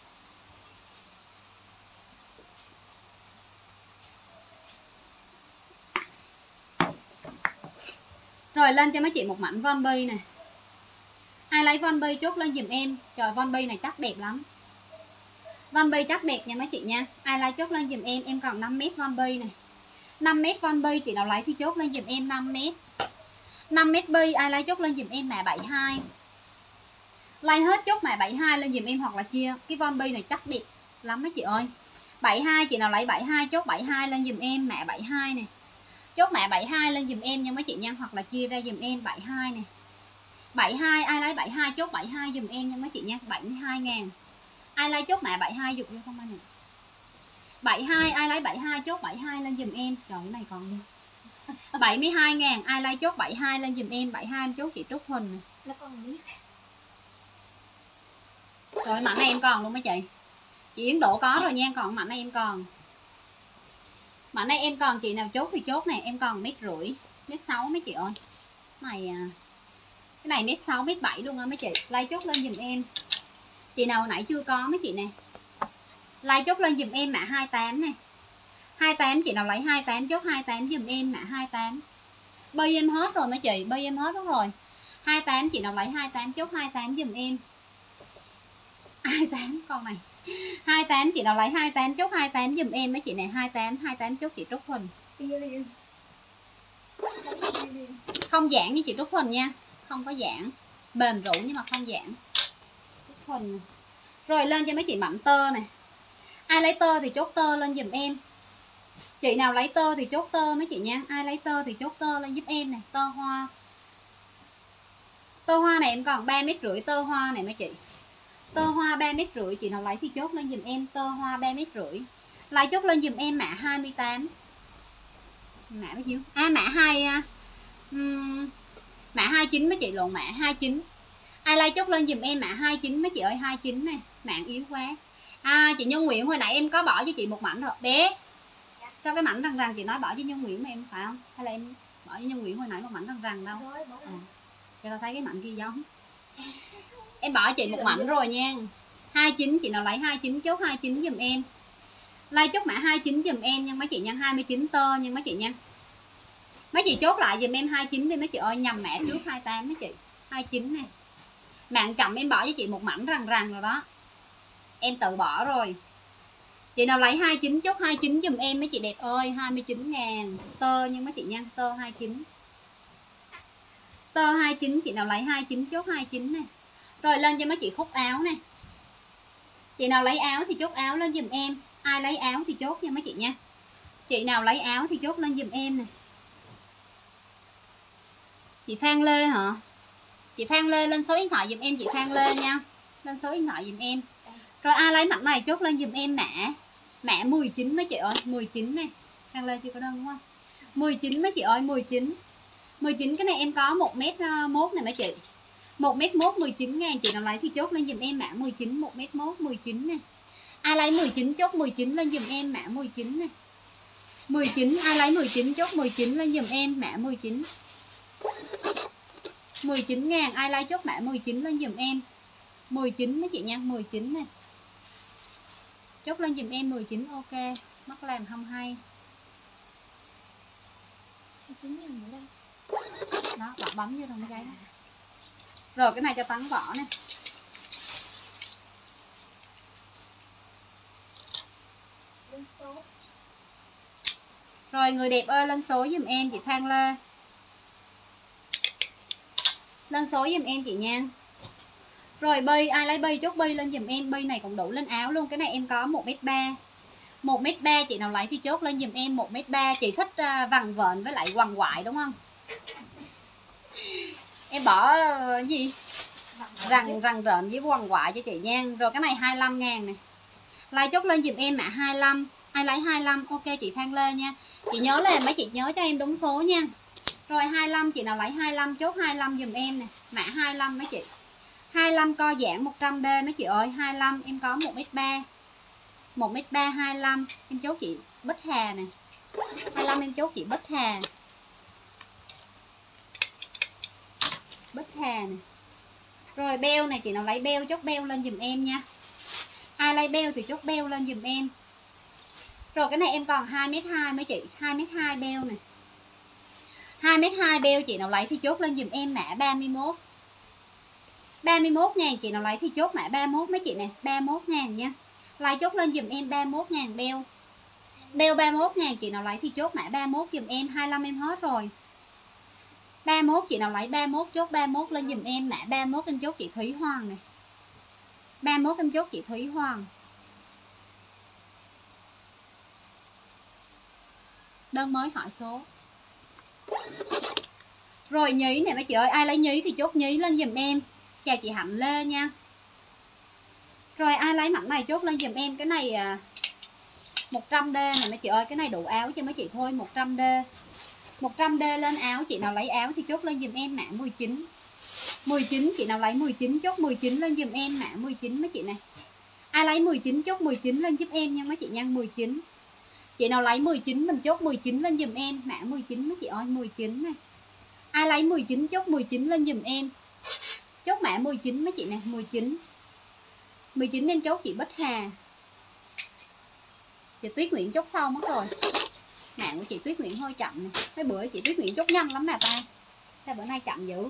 Rồi lên cho mấy chị một mảnh Von Bi nè. Ai lấy Von Bi chốt lên giùm em. Trời Von Bi này chắc đẹp lắm. Von Bi chắc đẹp nha mấy chị nha. Ai lấy chốt lên giùm em. Em còn năm mét Von Bi này. năm mét Von Bi chị nào lấy thì chốt lên giùm em năm mét. năm mét bi ai lấy chốt lên giùm em mã bảy mươi hai. Lấy hết chốt mã bảy mươi hai lên giùm em hoặc là chia. Cái Von Bi này chắc đẹp lắm mấy chị ơi. bảy mươi hai chị nào lấy bảy mươi hai chốt bảy mươi hai lên giùm em mã bảy mươi hai nè. Chốt mã bảy mươi hai lên giùm em nha mấy chị nha, hoặc là chia ra giùm em bảy mươi hai nè. bảy mươi hai ai lấy bảy mươi hai chốt bảy mươi hai giùm em nha mấy chị nha, bảy mươi hai ngàn. Ai lấy chốt mã bảy mươi hai dục vô không anh nè. bảy mươi hai ai lấy bảy mươi hai chốt bảy mươi hai lên giùm em. Trời cái này còn luôn. bảy mươi hai ngàn ai lấy chốt bảy mươi hai lên giùm em. bảy mươi hai em chốt chị Trúc Huỳnh nè. Nó còn biết. Rồi mảnh này em còn luôn mấy chị. Chị Yến Đỗ có rồi nha, còn mảnh này em còn. Mảnh này em còn, chị nào chốt thì chốt này, em còn mét rưỡi, mét sáu mấy chị ơi. Này cái này mét sáu, mét bảy luôn á mấy chị. Lấy chốt lên giùm em. Chị nào nãy chưa có mấy chị nè. Lấy chốt lên giùm em mã hai mươi tám nè. hai mươi tám chị nào lấy hai mươi tám chốt hai mươi tám giùm em mã hai mươi tám. Bây em hết rồi mấy chị, bây em hết rồi. hai mươi tám chị nào lấy hai mươi tám chốt hai mươi tám giùm em. hai mươi tám con này. hai mươi tám chị nào lấy hai mươi tám chốt hai mươi tám giùm em mấy chị này, hai mươi tám hai mươi tám chốt chị Trúc Huỳnh. Không giãn với chị Trúc Huỳnh nha, không có giãn, mềm rũ nhưng mà không giãn. Trúc Huỳnh. Rồi lên cho mấy chị mảnh tơ này. Ai lấy tơ thì chốt tơ lên giùm em. Chị nào lấy tơ thì chốt tơ mấy chị nha. Ai lấy tơ thì chốt tơ lên giúp em này. Tơ hoa. Tơ hoa này em còn ba mét rưỡi tơ hoa này mấy chị. Tơ hoa ba mét rưỡi, chị nào lấy thì chốt lên giùm em tơ hoa ba mét rưỡi. Lấy chốt lên giùm em mã hai mươi tám. Mã bao nhiêu? À mã hai um, mã hai mươi chín mấy chị, lộn mã hai mươi chín. Ai lấy chốt lên giùm em mã hai mươi chín mấy chị ơi, hai mươi chín này, mạng yếu quá. À chị Nhân Nguyễn hồi nãy em có bỏ cho chị một mảnh rồi. Bé. Sao cái mảnh răng răng chị nói bỏ cho Nhân Nguyễn mà em phải không? Hay là em bỏ cho Nhân Nguyễn hồi nãy một mảnh răng răng đâu? Rồi, bỏ à. Cho tao thấy cái mảnh kia giống. Em bỏ chị một mảnh rồi nha. hai mươi chín chị nào lấy hai mươi chín chốt hai mươi chín giùm em. Lấy chốt mã hai mươi chín giùm em nha mấy chị nha, hai mươi chín tơ nha mấy chị nha. Mấy chị chốt lại giùm em hai mươi chín đi mấy chị ơi, nhầm mã trước hai mươi tám mấy chị. hai mươi chín nè. Mạng chậm em bỏ cho chị một mảnh răng răng rồi đó. Em tự bỏ rồi. Chị nào lấy hai mươi chín chốt hai mươi chín giùm em mấy chị đẹp ơi, hai mươi chín ngàn. Tơ nha mấy chị nha, tơ hai mươi chín. Tơ hai mươi chín chị nào lấy hai mươi chín chốt hai mươi chín nè. Rồi lên cho mấy chị khúc áo nè. Chị nào lấy áo thì chốt áo lên giùm em. Ai lấy áo thì chốt nha mấy chị nha. Chị nào lấy áo thì chốt lên giùm em nè. Chị Phan Lê hả? Chị Phan Lê lên số điện thoại giùm em chị Phan Lê nha. Lên số điện thoại giùm em. Rồi ai lấy mảnh này chốt lên giùm em mã mã mười chín mấy chị ơi, mười chín nè. Phan Lê chưa có đơn đúng không? mười chín mấy chị ơi, mười chín. mười chín cái này em có một mét mốt này mấy chị. một mét mốt mười chín ngàn, chị nào lấy thì chốt lên giùm em mã mười chín, một mét mốt mười chín nè. Ai lấy mười chín chốt mười chín lên giùm em mã mười chín nè. mười chín, ai lấy mười chín chốt mười chín lên giùm em mã mười chín. mười chín ngàn, ai lấy chốt mã mười chín lên giùm em. mười chín mấy chị nha, mười chín nè. Chốt lên giùm em mười chín, ok. Mắt làm không hay. mười chín ngàn ở đây. Đó, bạn bấm vô trong giấy đó. Rồi cái này cho tán vỏ nè. Lên số. Rồi người đẹp ơi lên số giùm em chị Phan Lê. Lên số giùm em chị nha. Rồi bi, ai lấy bi chốt bi lên giùm em. Bi này cũng đủ lên áo luôn. Cái này em có một mét ba. một mét ba chị nào lấy thì chốt lên giùm em một mét ba. Chị thích uh, vằn vện với lại quằn quại đúng không? Em bỏ uh, gì? Rằn rằn rợn với quằn quại cho chị nha. Rồi cái này hai mươi lăm ngàn nè. Lấy chốt lên giùm em mã hai mươi lăm. Ai lấy hai mươi lăm ok chị Phan Lê nha. Chị nhớ là mấy chị nhớ cho em đúng số nha. Rồi hai mươi lăm chị nào lấy hai mươi lăm chốt hai mươi lăm giùm em nè. Mã hai mươi lăm mấy chị. hai mươi lăm co giãn một trăm đê mấy chị ơi. hai mươi lăm em có một mét ba. một mét ba hai mươi lăm em chốt chị Bích Hà nè. hai mươi lăm em chốt chị Bích Hà. Bích Hà nè. Rồi beo này chị nào lấy beo chốt beo lên giùm em nha. Ai lấy beo thì chốt beo lên giùm em. Rồi cái này em còn hai mét hai mấy chị, hai mét hai beo nè. hai mét hai beo chị nào lấy thì chốt lên giùm em mã ba mươi mốt. ba mươi mốt ngàn chị nào lấy thì chốt mã ba mươi mốt mấy chị nè, ba mươi mốt ngàn nha. Lấy chốt lên giùm em ba mươi mốt ngàn beo. Beo ba mươi mốt ngàn chị nào lấy thì chốt mã ba mươi mốt giùm em, hai mươi lăm em hết rồi. ba mươi mốt chị nào lấy ba mươi mốt chốt ba mươi mốt lên giùm em mã ba mươi mốt em chốt chị Thúy Hoàng nè. ba mươi mốt em chốt chị Thúy Hoàng. Đơn mới hỏi số. Rồi nhí nè mấy chị ơi, ai lấy nhí thì chốt nhí lên giùm em. Chào chị Hạnh Lê nha. Rồi ai lấy mảnh này chốt lên giùm em. Cái này một trăm đê nè mấy chị ơi. Cái này đủ áo cho mấy chị thôi, một trăm đê. một trăm đê lên áo. Chị nào lấy áo thì chốt lên giùm em mã mười chín. mười chín chị nào lấy mười chín chốt mười chín lên giùm em mã mười chín mấy chị này. Ai lấy mười chín chốt mười chín lên giúp em nha mấy chị nha, mười chín. Chị nào lấy mười chín mình chốt mười chín lên giùm em mã mười chín mấy chị ơi, mười chín này. Ai lấy mười chín chốt mười chín lên giùm em. Chốt mã mười chín mấy chị nè, mười chín. mười chín em chốt chị Bích Hà. Chị Tuyết Nguyễn chốt sau mất rồi. Mạng của chị Tuyết Nguyễn hơi chậm nè. Cái bữa chị Tuyết Nguyễn chốt nhanh lắm mà ta. Sao bữa nay chậm dữ.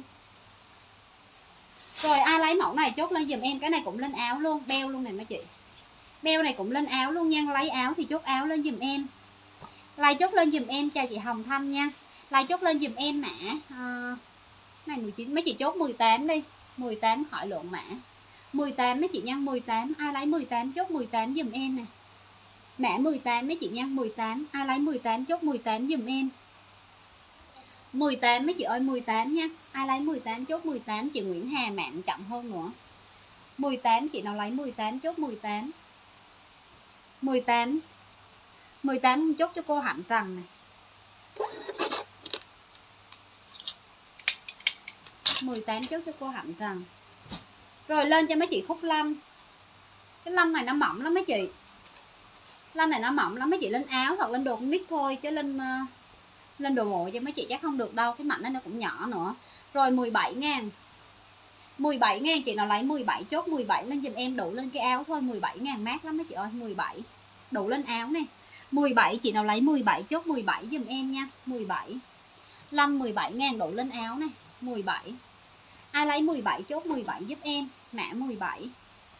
Rồi ai lấy mẫu này chốt lên giùm em. Cái này cũng lên áo luôn, beo luôn nè mấy chị. Beo này cũng lên áo luôn nha. Lấy áo thì chốt áo lên giùm em. Lai chốt lên giùm em, chào chị Hồng Thanh nha. Lai chốt lên giùm em mã à, này mười chín, mấy chị chốt mười tám đi. mười tám khỏi lộn mã. mười tám mấy chị nha, mười tám. Ai lấy mười tám chốt mười tám giùm em nè. Mã mười tám mấy chị nha, mười tám. Ai lấy mười tám chốt mười tám giùm em. mười tám mấy chị ơi, mười tám nha. Ai lấy mười tám chốt mười tám. Chị Nguyễn Hà mạng chậm hơn nữa. mười tám chị nào lấy mười tám chốt mười tám. mười tám. mười tám chốt cho cô Hạnh Trần này. mười tám chốt cho cô Hạnh Trần. Rồi lên cho mấy chị khúc lanh. Cái lanh này nó mỏng lắm mấy chị. Lanh này nó mỏng lắm mấy chị, lên áo hoặc lên đồ con nít thôi chứ lên uh, lên đồ bộ cho mấy chị chắc không được đâu, cái mảnh nó cũng nhỏ nữa. Rồi mười bảy ngàn. mười bảy ngàn chị nào lấy mười bảy chốt mười bảy lên giùm em, đủ lên cái áo thôi. Mười bảy ngàn mát lắm mấy chị ơi, mười bảy đủ lên áo nè. Mười bảy chị nào lấy mười bảy chốt mười bảy giùm em nha, mười bảy. Lanh mười bảy ngàn đủ lên áo nè, mười bảy. Ai lấy mười bảy chốt mười bảy giúp em, mã mười bảy.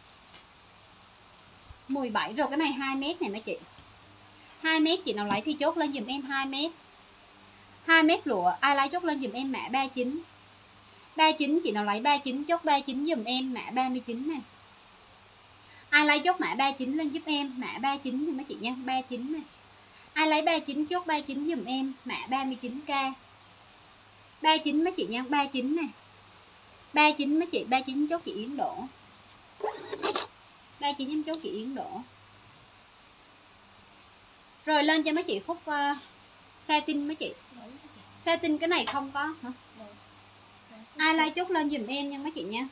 mười bảy. Rồi cái này hai mét này mấy chị. hai mét chị nào lấy thì chốt lên giùm em hai mét. hai mét lụa, ai lấy chốt lên giùm em mã ba mươi chín. ba mươi chín chị nào lấy ba mươi chín chốt ba mươi chín giùm em mã ba mươi chín nè. Ai lấy chốt mã ba mươi chín lên giúp em mã ba mươi chín thì mấy chị nha, ba mươi chín nè. Ai lấy ba mươi chín chốt ba mươi chín giùm em mã ba mươi chín k. ba mươi chín mấy chị nha, ba mươi chín nè. ba mươi chín mấy chị, ba mươi chín chốt chị Yến Đỗ. ba mươi chín em chốt chị Yến Đỗ. Rồi lên cho mấy chị khúc uh, satin mấy chị. Satin cái này không có hả? Ai like chốt lên giùm em nha mấy chị nha.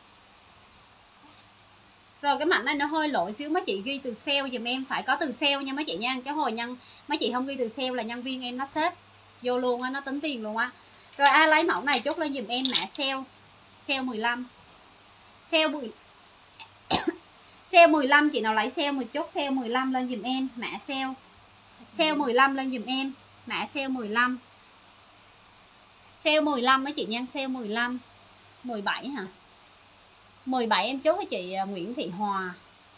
Rồi cái mảnh này nó hơi lỗi xíu, mấy chị ghi từ sale giùm em, phải có từ sale nha mấy chị nha, chứ hồi nhân mấy chị không ghi từ sale là nhân viên em nó xếp vô luôn á, nó tính tiền luôn á. Rồi ai lấy mẫu này chốt lên giùm em mã sale sale mười lăm. Sale mười sale mười lăm, chị nào lấy sale một chốt sale mười lăm lên giùm em, mã sale sale mười lăm lên giùm em, mã sale mười lăm. Sale mười lăm mấy chị nha, sale mười lăm. mười bảy hả? mười bảy em chốt với chị Nguyễn Thị Hòa.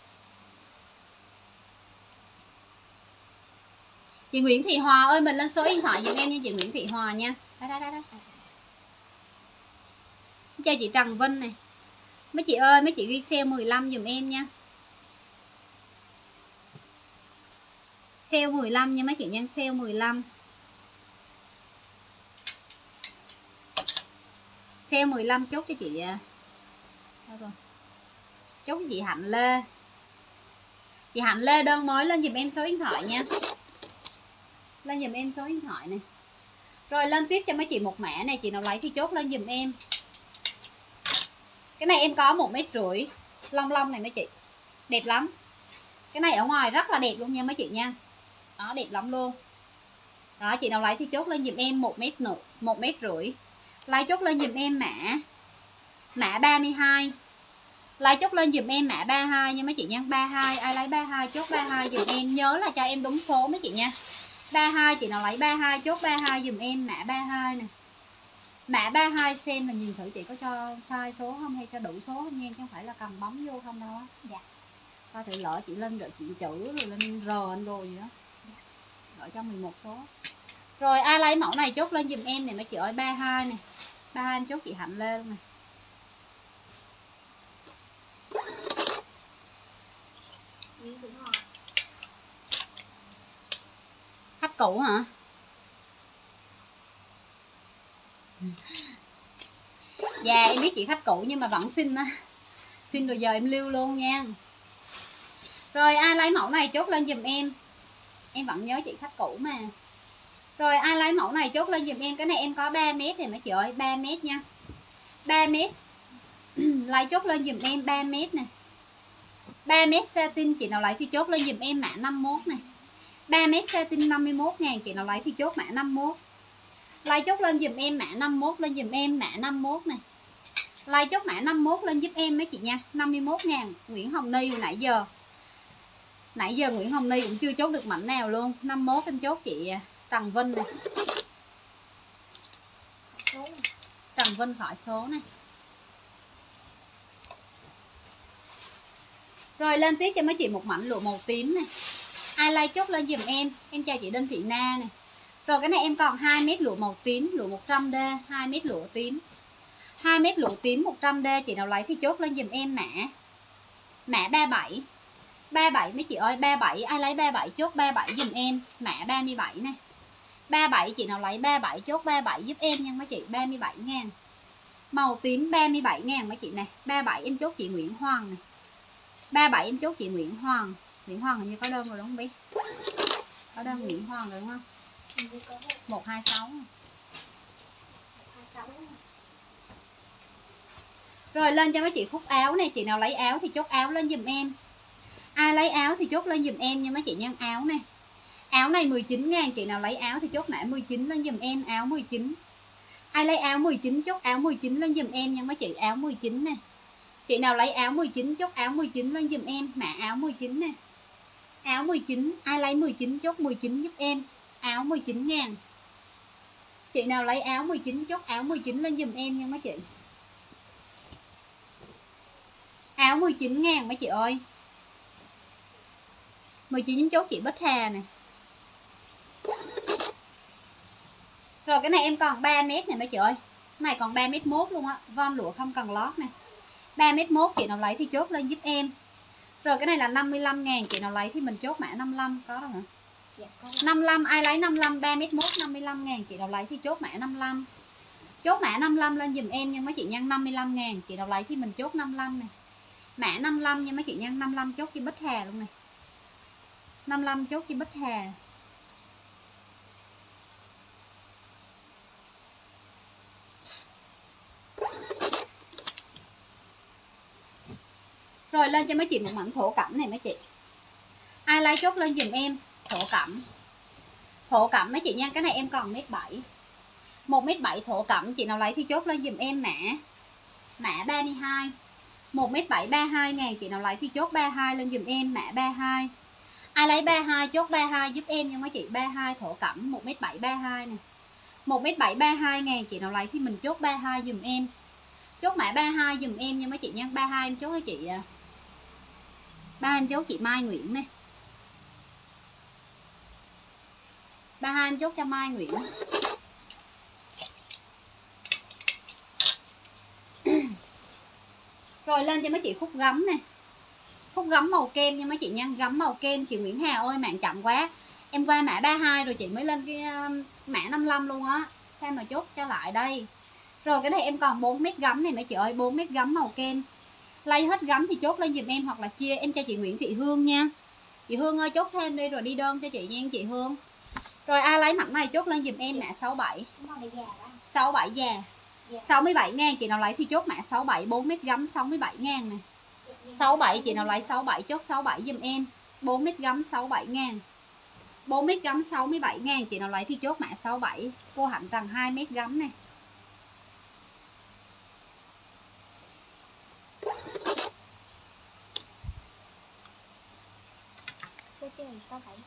Chị Nguyễn Thị Hòa ơi, mình lên số điện thoại giùm em nha chị Nguyễn Thị Hòa nha. Đây đây đây đây. Chào chị Trần Vinh này. Mấy chị ơi, mấy chị ghi sale mười lăm giùm em nha. Sale mười lăm nha mấy chị nha, sale mười lăm. Sale mười lăm chốt cho chị. Đâu rồi? Chốt cho chị Hạnh Lê. Chị Hạnh Lê đơn mới lên giùm em số điện thoại nha. Lên giùm em số điện thoại này. Rồi lên tiếp cho mấy chị một mã này, chị nào lấy thì chốt lên giùm em. Cái này em có một mét rưỡi long long này mấy chị, đẹp lắm. Cái này ở ngoài rất là đẹp luôn nha mấy chị nha, đó đẹp lắm luôn. Đó chị nào lấy thì chốt lên giùm em một mét nửa, một mét rưỡi. Lấy chốt lên giùm em mã mã ba mươi hai. Lấy chốt lên giùm em mã ba mươi hai nha mấy chị nha, ba mươi hai. Ai lấy ba mươi hai chốt ba mươi hai giùm em, nhớ là cho em đúng số mấy chị nha. ba mươi hai chị nào lấy ba mươi hai chốt ba mươi hai giùm em, mã ba mươi hai nè. Mã ba mươi hai xem là nhìn thử chị có cho sai số không hay cho đủ số không nha, chứ không phải là cầm bấm vô không đâu á. Dạ. Coi thử lỡ chị lên rồi chị chữ rồi lên R anh đồ gì đó. Dạ. Lỡ cho mười một số. Rồi ai lấy mẫu này chốt lên giùm em này mấy chị ơi, ba mươi hai nè. ba mươi hai em chốt chị Hạnh Lê luôn nè. Khách cũ hả? Dạ em biết chị khách cũ nhưng mà vẫn xin á. Xin rồi giờ em lưu luôn nha. Rồi ai lấy mẫu này chốt lên giùm em. Em vẫn nhớ chị khách cũ mà. Rồi ai lấy mẫu này chốt lên giùm em. Cái này em có ba mét này mấy chị ơi, ba mét nha. ba mét. Lấy chốt lên giùm em ba mét nè. ba mét satin chị nào lấy thì chốt lên giùm em mã năm mươi mốt này. ba mét satin năm mươi mốt ngàn, chị nào lấy thì chốt mã năm mươi mốt. Like chốt lên giùm em mã năm mươi mốt lên giùm em mã năm mươi mốt này. Like chốt mã năm mươi mốt lên giúp em mấy chị nha, năm mươi mốt ngàn. Nguyễn Hồng Ni hồi nãy giờ. Nãy giờ Nguyễn Hồng Ni cũng chưa chốt được mảnh nào luôn. năm mươi mốt em chốt chị Trần Vinh này. Trần Vinh khỏi số này. Rồi lên tiếp cho mấy chị một mảnh lụa màu tím này. Ai like chốt lên giùm em. Em chào chị Đinh Thị Na này. Rồi cái này em còn hai mét lụa màu tím, lụa một trăm D, hai mét lụa tím. hai mét lụa tím một trăm D, chị nào lấy thì chốt lên giùm em mã. Mã ba mươi bảy. ba mươi bảy mấy chị ơi, ba mươi bảy, ai lấy ba mươi bảy chốt ba mươi bảy giùm em, mã ba mươi bảy nè. ba mươi bảy chị nào lấy ba mươi bảy chốt ba mươi bảy giúp em nha mấy chị, ba mươi bảy ngàn. Màu tím ba mươi bảy ngàn mấy chị nè, ba mươi bảy em chốt chị Nguyễn Hoàng này. ba mươi bảy em chốt chị Nguyễn Hoàng. Nguyễn Hoàng hình như có đơn rồi đúng không biết? Có đơn Nguyễn Hoàng rồi đúng không? một hai sáu. Rồi lên cho mấy chị khúc áo này, chị nào lấy áo thì chốt áo lên giùm em. Ai lấy áo thì chốt lên giùm em nha mấy chị nhân áo này. Áo này mười chín ngàn, chị nào lấy áo thì chốt mã mười chín lên giùm em, áo mười chín. Ai lấy áo mười chín chốt áo mười chín lên giùm em nha mấy chị, áo mười chín nè. Chị nào lấy áo mười chín chốt áo mười chín lên giùm em, mã áo mười chín nè. Áo mười chín, ai lấy mười chín chốt mười chín giúp em, áo mười chín ngàn. Chị nào lấy áo mười chín chốt áo mười chín lên giùm em nha mấy chị. Áo mười chín ngàn mấy chị ơi. mười chín chốt chị Bích Hà nè. Rồi cái này em còn ba mét này mấy chị ơi. Cái này còn ba mét mốt luôn á, von lụa không cần lót nè. ba mét mốt chị nào lấy thì chốt lên giúp em. Rồi cái này là năm mươi lăm ngàn, chị nào lấy thì mình chốt mã năm mươi lăm, có đâu hả? Dạ, năm mươi lăm, ai lấy năm mươi lăm, ba mét mốt năm mươi lăm ngàn, chị nào lấy thì chốt mã năm mươi lăm. Chốt mã năm mươi lăm lên dùm em nha mấy chị nhân, năm mươi lăm ngàn, chị nào lấy thì mình chốt năm mươi lăm này. Mã năm mươi lăm nha mấy chị nhân, năm mươi lăm chốt cho Bích Hà luôn này. năm mươi lăm chốt cho Bích Hà. Rồi lên cho mấy chị một mảnh thổ cẩm này mấy chị. Ai lấy chốt lên giùm em thổ cẩm. Thổ cẩm mấy chị nha, cái này em còn mét bảy. một mét bảy thổ cẩm, chị nào lấy thì chốt lên giùm em mã mã ba mươi hai. một mét bảy ba mươi hai ngàn, chị nào lấy thì chốt ba mươi hai lên giùm em mã ba mươi hai. Ai lấy ba mươi hai chốt ba mươi hai giúp em nha mấy chị. ba mươi hai thổ cẩm một mét bảy ba mươi hai nè. một mét bảy ba mươi hai ngàn, chị nào lấy thì mình chốt ba mươi hai giùm em. Chốt mã ba mươi hai giùm em nha mấy chị nha. ba mươi hai em chốt cho chị. ba mươi hai em chốt chị Mai Nguyễn nè. ba mươi hai em chốt cho Mai Nguyễn. Rồi lên cho mấy chị khúc gấm nè. Khúc gấm màu kem nha mấy chị nha. Gấm màu kem chị Nguyễn Hà ơi, mạng chậm quá. Em qua mã ba mươi hai rồi chị mới lên cái mã năm mươi lăm luôn á. Sao mà chốt cho lại đây. Rồi cái này em còn bốn mét gấm này mấy chị ơi. bốn mét gấm màu kem. Lấy hết gấm thì chốt lên giùm em, hoặc là chia em cho chị Nguyễn Thị Hương nha. Chị Hương ơi chốt thêm đi rồi đi đơn cho chị nha chị Hương. Rồi ai lấy mảnh này chốt lên giùm em mã sáu mươi bảy. sáu mươi bảy già. sáu mươi bảy ngàn, chị nào lấy thì chốt mã sáu mươi bảy. bốn mét gấm sáu mươi bảy ngàn này. sáu mươi bảy, chị nào lấy sáu mươi bảy chốt sáu mươi bảy giùm em. bốn mét gấm sáu mươi bảy ngàn. bốn mét gấm sáu mươi bảy ngàn, chị nào lấy thì chốt mã sáu mươi bảy. Cô Hạnh Trần hai mét gấm này. Cô chơi sáu bảy.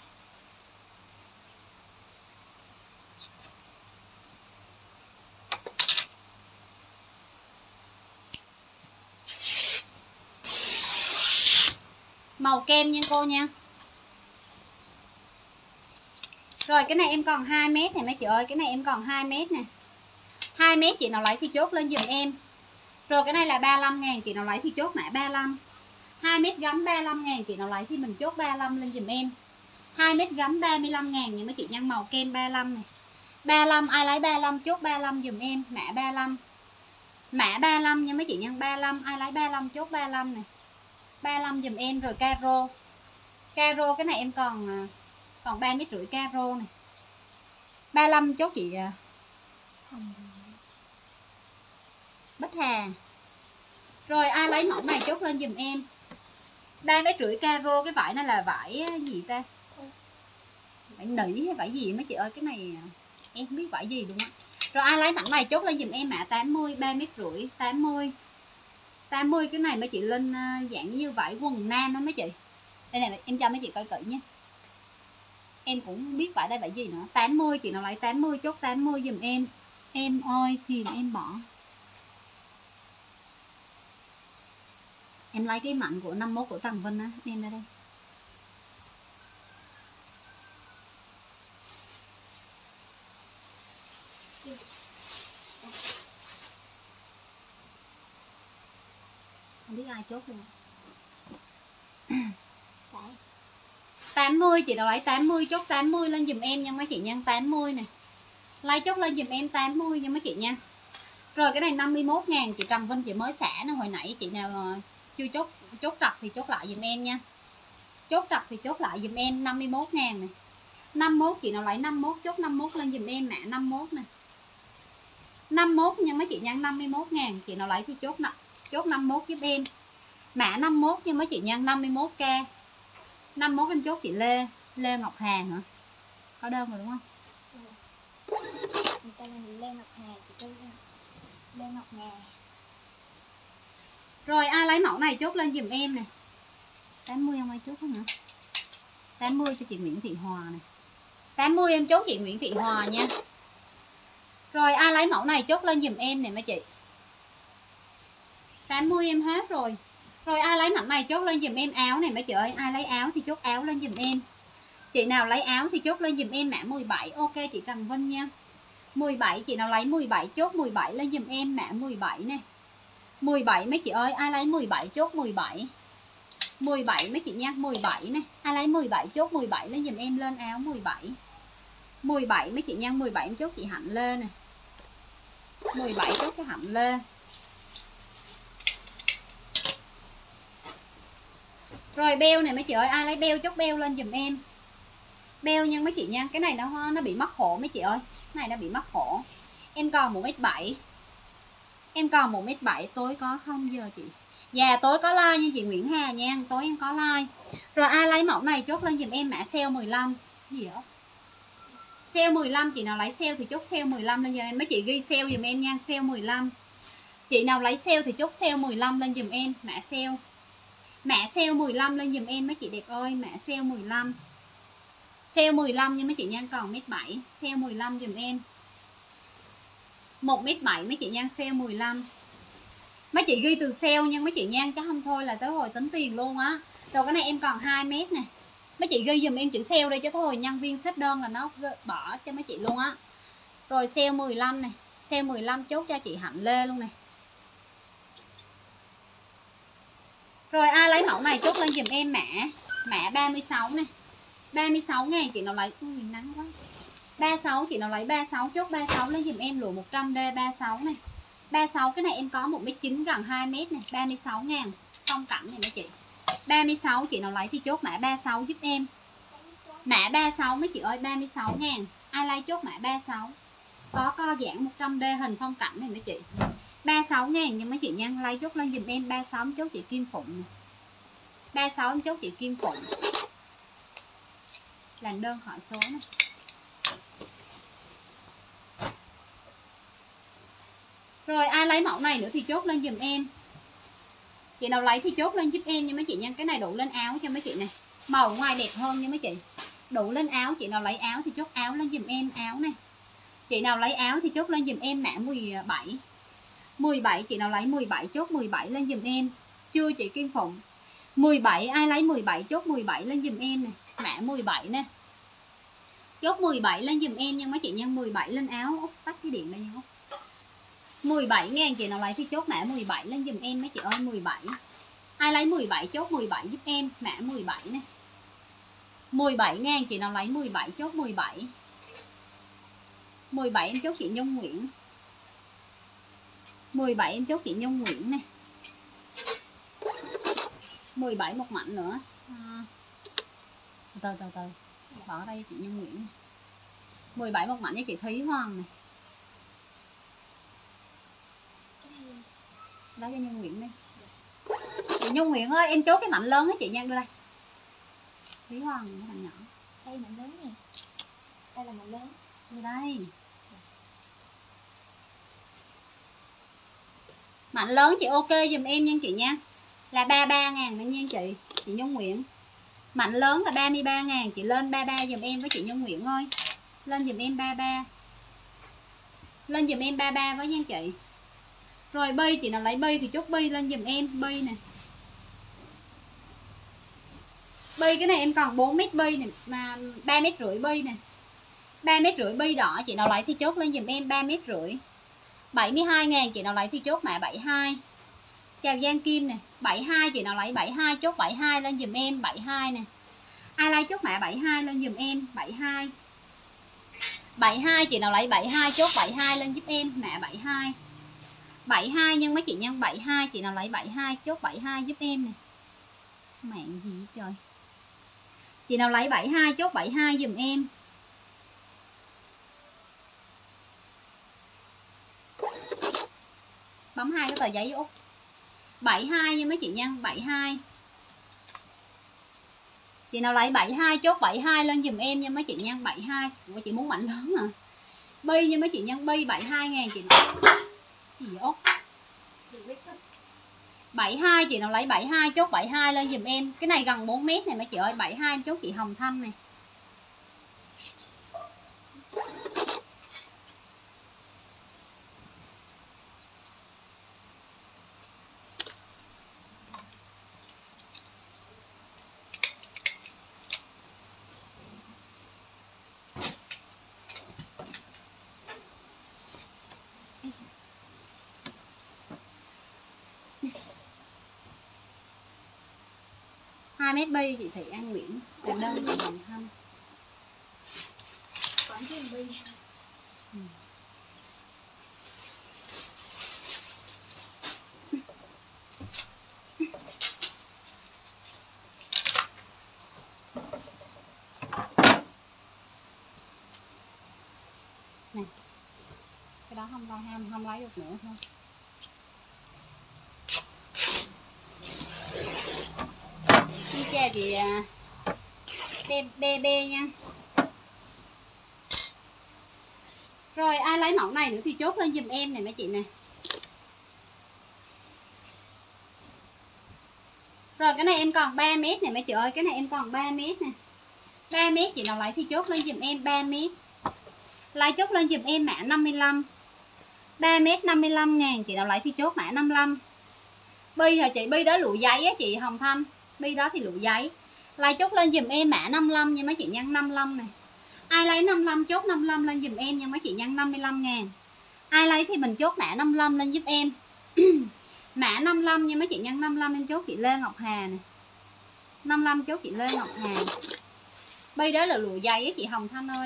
Màu kem nha cô nha. Rồi cái này em còn hai mét này mấy chị ơi. Cái này em còn hai mét nè. hai mét chị nào lấy thì chốt lên giùm em. Rồi cái này là ba mươi lăm ngàn, chị nào lấy thì chốt mã ba mươi lăm. hai mét gấm ba mươi lăm ngàn, chị nào lấy thì mình chốt ba mươi lăm lên giùm em. hai mét gấm ba mươi lăm ngàn nha mấy chị nha. Màu kem ba mươi lăm này. ba mươi lăm, ai lấy ba mươi lăm chốt ba mươi lăm giùm em. Mã ba mươi lăm. Mã ba mươi lăm nha mấy chị nha. ba mươi lăm, ai lấy ba mươi lăm chốt ba mươi lăm này. ba mươi lăm giùm em. Rồi caro. Caro cái này em còn còn ba mét rưỡi caro này. ba mươi lăm chốt chị Bích Hà. Rồi ai lấy mẫu này chốt lên giùm em. ba mét rưỡi caro, cái vải này là vải gì ta? Vải nỉ hay vải gì mấy chị ơi, cái này em không biết vải gì đúng không? Rồi ai lấy mẫu này chốt lên giùm em mã tám mươi, ba mét rưỡi, tám mươi. tám mươi cái này mấy chị lên dạng như vải quần nam á mấy chị. Đây này em cho mấy chị coi kỹ nhé. Em cũng không biết vải đây vải gì nữa. tám mươi, chị nào lấy tám mươi chốt tám mươi giùm em. Em ơi phiền em bỏ. Em lấy cái mảnh của năm mốt của Trần Vinh á, em ra đây. Không biết ai chốt luôn. tám mươi, chị nào lấy tám mươi chốt tám mươi lên giùm em nha mấy chị nha. tám mươi nè. Lấy chốt lên giùm em tám mươi nha mấy chị nha. Rồi cái này năm mươi mốt ngàn, chị Trần Vinh chị mới xả nó hồi nãy, chị nào chưa chốt chốt trật thì chốt lại giùm em nha. Chốt trật thì chốt lại giùm em năm mươi mốt ngàn này. năm mươi mốt, chị nào lấy năm mươi mốt chốt năm mươi mốt lên giùm em mã năm mươi mốt nè. năm mươi mốt nha mấy chị nha. năm mươi mốt ngàn, chị nào lấy thì chốt chốt năm mươi mốt giúp em. Mã năm mươi mốt nha mấy chị nha. năm mươi mốt k. năm mươi mốt em chốt chị Lê Lê Ngọc Hà hả? Có đơn rồi đúng không? Người ta là Lê Ngọc Hà, chị tôi Lê Ngọc Hà. Rồi ai lấy mẫu này chốt lên giùm em nè. tám mươi không ai chốt không hả? tám mươi cho chị Nguyễn Thị Hòa này. tám mươi em chốt chị Nguyễn Thị Hòa nha. Rồi ai lấy mẫu này chốt lên giùm em nè mấy chị. tám mươi em hết rồi. Rồi ai lấy mảnh này chốt lên giùm em áo này mấy chị ơi. Ai lấy áo thì chốt áo lên giùm em. Chị nào lấy áo thì chốt lên giùm em mã mười bảy. Ok chị Trần Vinh nha. mười bảy, chị nào lấy mười bảy chốt mười bảy lên giùm em mã mười bảy nè. mười bảy mấy chị ơi, ai lấy mười bảy chốt mười bảy. mười bảy mấy chị nha, mười bảy nè. Ai lấy mười bảy chốt mười bảy lên giùm em lên áo mười bảy. mười bảy mấy chị nha, mười bảy em chốt chị Hạnh Lê nè. mười bảy chốt cái Hạnh Lê. Rồi beo này mấy chị ơi, ai lấy beo chốt beo lên giùm em. Beo nha mấy chị nha, cái này nó nó bị mắc khổ mấy chị ơi. Cái này nó bị mắc khổ. Em còn một mét bảy. Em còn một mét bảy tối có không giờ chị? Dạ tối có like nha chị Nguyễn Hà nha, tối em có like. Rồi ai lấy mẫu này chốt lên giùm em mã sale mười lăm. Gì vậy? Sale mười lăm, chị nào lấy sale thì chốt sale mười lăm lên giùm em. Mấy chị ghi sale giùm em nha, sale mười lăm. Chị nào lấy sale thì chốt sale mười lăm lên giùm em, mã sale. Mã sale mười lăm lên giùm em mấy chị đẹp ơi, mã sale mười lăm. Sale mười lăm nha mấy chị nha, còn mét bảy, sale mười lăm giùm em. một mét bảy mấy chị nha, sale mười lăm. Mấy chị ghi từ sale nha mấy chị nha, chắc không thôi là tới hồi tính tiền luôn á. Rồi cái này em còn hai mét nè. Mấy chị ghi dùm em chữ sale đây chứ thôi nhân viên xếp đơn là nó bỏ cho mấy chị luôn á. Rồi sale mười lăm này, sale mười lăm chốt cho chị Hạnh Lê luôn nè. Rồi ai lấy mẫu này chốt lên dùm em mã mã ba mươi sáu này. ba mươi sáu ngàn chị nào lấy. Ui, nắng quá. ba mươi sáu chị nào lấy ba mươi sáu chốt ba mươi sáu lên dùm em lụa một trăm D ba mươi sáu này. ba mươi sáu cái này em có một mét chín gần hai mét này, ba mươi sáu ngàn phong cảnh này mấy chị. ba mươi sáu chị nào lấy thì chốt mã ba mươi sáu giúp em. Mã ba mươi sáu mấy chị ơi, ba mươi sáu ngàn. Ai lấy chốt mã ba mươi sáu. Có co giãn một trăm D hình phong cảnh này mấy chị. ba mươi sáu ngàn nha mấy chị nha, lấy chốt lên dùm em ba mươi sáu chốt chị Kim Phụng này. ba mươi sáu em chốt chị Kim Phụng. Làm đơn hỏi số này. Rồi ai lấy mẫu này nữa thì chốt lên dùm em. Chị nào lấy thì chốt lên giúp em nha mấy chị nha. Cái này đủ lên áo cho mấy chị này. Màu ngoài đẹp hơn nha mấy chị. Đủ lên áo, chị nào lấy áo thì chốt áo lên dùm em áo này. Chị nào lấy áo thì chốt lên dùm em mã mười bảy. mười bảy chị nào lấy mười bảy chốt mười bảy lên dùm em. Chưa chị Kim Phụng. mười bảy ai lấy mười bảy chốt mười bảy lên dùm em nè. Mã mười bảy nè. Chốt mười bảy lên dùm em nha mấy chị nha, mười bảy lên áo. Út tắt cái điện đây nha Út. mười bảy ngàn chị nào lấy thì chốt mã mười bảy lên dùm em mấy chị ơi, mười bảy. Ai lấy mười bảy chốt mười bảy giúp em, mã mười bảy nè. mười bảy ngàn chị nào lấy mười bảy chốt mười bảy. mười bảy em chốt chị Nhung Nguyễn. mười bảy em chốt chị Nhung Nguyễn nè. mười bảy một mảnh nữa. À, từ từ từ bỏ đây chị Nhung Nguyễn nè. mười bảy một mảnh với chị Thúy Hoàng này. Đó cho Nhung Nguyễn đi. Chị Nhung Nguyễn ơi, em chốt cái mảnh lớn á chị nha, đưa đây. Thúy Hoàng cái mảnh nhỏ. Đây mảnh lớn nè. Đây là mảnh lớn. Đưa đây. Mảnh lớn chị ok dùm em nha chị nha. Là ba mươi ba ngàn nữa nha chị. Chị Nhung Nguyễn. Mảnh lớn là ba mươi ba ngàn. Chị lên ba mươi ba dùm em với chị Nhung Nguyễn ơi. Lên dùm em ba mươi ba. Lên dùm em ba mươi ba với nha chị. Rồi bi chị nào lấy bi thì chốt bi lên dùm em. Bi nè. Bi cái này em còn bốn mét bi nè. Mà ba mét rưỡi bi nè. ba mét rưỡi bi đỏ chị nào lấy thì chốt lên dùm em ba mét rưỡi. bảy mươi hai ngàn chị nào lấy thì chốt mã bảy mươi hai. Chào Giang Kim nè. bảy mươi hai chị nào lấy bảy mươi hai chốt bảy mươi hai lên dùm em. bảy mươi hai nè. Ai lấy chốt mã bảy mươi hai lên dùm em. bảy mươi hai. bảy mươi hai chị nào lấy bảy mươi hai chốt bảy mươi hai lên giúp em. Mã bảy mươi hai. bảy mươi hai nhưng mấy chị nhân bảy mươi hai chị nào lấy bảy mươi hai chốt bảy mươi hai giúp em nè. Mạng gì trời. Chị nào lấy bảy mươi hai chốt bảy mươi hai dùm em. Bấm hai cái tờ giấy Út. bảy mươi hai nha mấy chị nha, bảy mươi hai. Chị nào lấy bảy mươi hai chốt bảy mươi hai lên dùm em nha mấy chị nha, bảy mươi hai. Ủa chị muốn mảnh lớn à. Bi nha mấy chị nha, bi bảy mươi hai ngàn chị nào. Gì vậy Út? bảy mươi hai chị nào lấy bảy mươi hai chốt bảy mươi hai lên dùm em. Cái này gần bốn mét này mấy chị ơi, bảy mươi hai em chốt chị Hồng Thanh này. hai mét bi chị Thị An Nguyễn. Làm đơn chị Hồng Thanh. Còn cái bi. Ừ. Này. Cái đó không lo ham không lấy được nữa thôi. chào chị bê bê nha. Rồi ai lấy mẫu này nữa thì chốt lên giùm em này mấy chị nè. Rồi cái này em còn ba mét này mấy chị ơi, cái này em còn ba mét nè. ba mét chị nào lấy thì chốt lên giùm em ba mét. Lấy chốt lên giùm em mã năm mươi lăm. ba mét năm mươi lăm ngàn, chị nào lấy thì chốt mã năm mươi lăm. Bi hả chị? Bi đó lụa giấy á chị Hồng Thanh. Bi đó thì lụa giấy. Lấy chốt lên giùm em mã năm mươi lăm nha mấy chị nhân năm mươi lăm này. Ai lấy năm mươi lăm chốt năm mươi lăm lên giùm em nha mấy chị nhân năm mươi lăm ngàn. Ai lấy thì mình chốt mã năm mươi lăm lên giúp em. Mã năm mươi lăm nha mấy chị nhân năm mươi lăm em chốt chị Lê Ngọc Hà nè. năm mươi lăm chốt chị Lê Ngọc Hà. Bi đó là lụa giấy á chị Hồng Thanh ơi.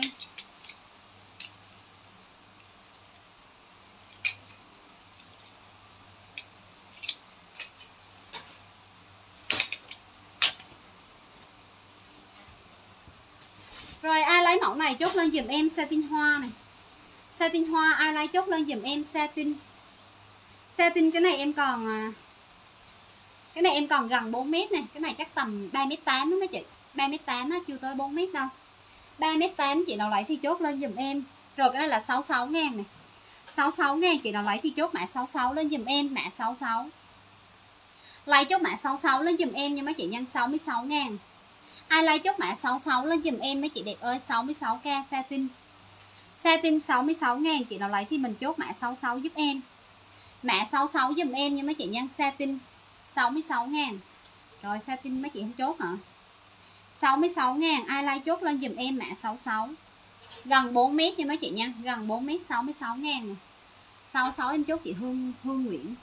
Rồi ai lấy mẫu này chốt lên giùm em satin hoa này. Satin hoa ai lấy chốt lên giùm em satin. Satin cái này em còn cái này em còn gần bốn mét này, cái này chắc tầm ba mét tám đó mấy chị. ba mét tám á, chưa tới bốn mét đâu. ba mét tám chị nào lấy thì chốt lên giùm em. Rồi cái này là sáu mươi sáu ngàn này. sáu mươi sáu ngàn chị nào lấy thì chốt mã sáu mươi sáu lên giùm em, mã sáu mươi sáu. Lấy chốt mã sáu mươi sáu lên giùm em nha mấy chị nhân sáu mươi sáu ngàn. Ai lấy chốt mã sáu mươi sáu lên giùm em mấy chị đẹp ơi, sáu mươi sáu k satin. Satin sáu mươi sáu ngàn, chị nào lấy thì mình chốt mã sáu mươi sáu giúp em. Mã sáu mươi sáu giùm em nha mấy chị nhân satin sáu mươi sáu ngàn. Rồi satin mấy chị không chốt hả? sáu mươi sáu ngàn, ai lấy chốt lên giùm em mã sáu mươi sáu. Gần bốn mét nha mấy chị nha, gần bốn mét sáu mươi sáu ngàn nè. sáu mươi sáu em chốt chị Hương Hương Nguyễn.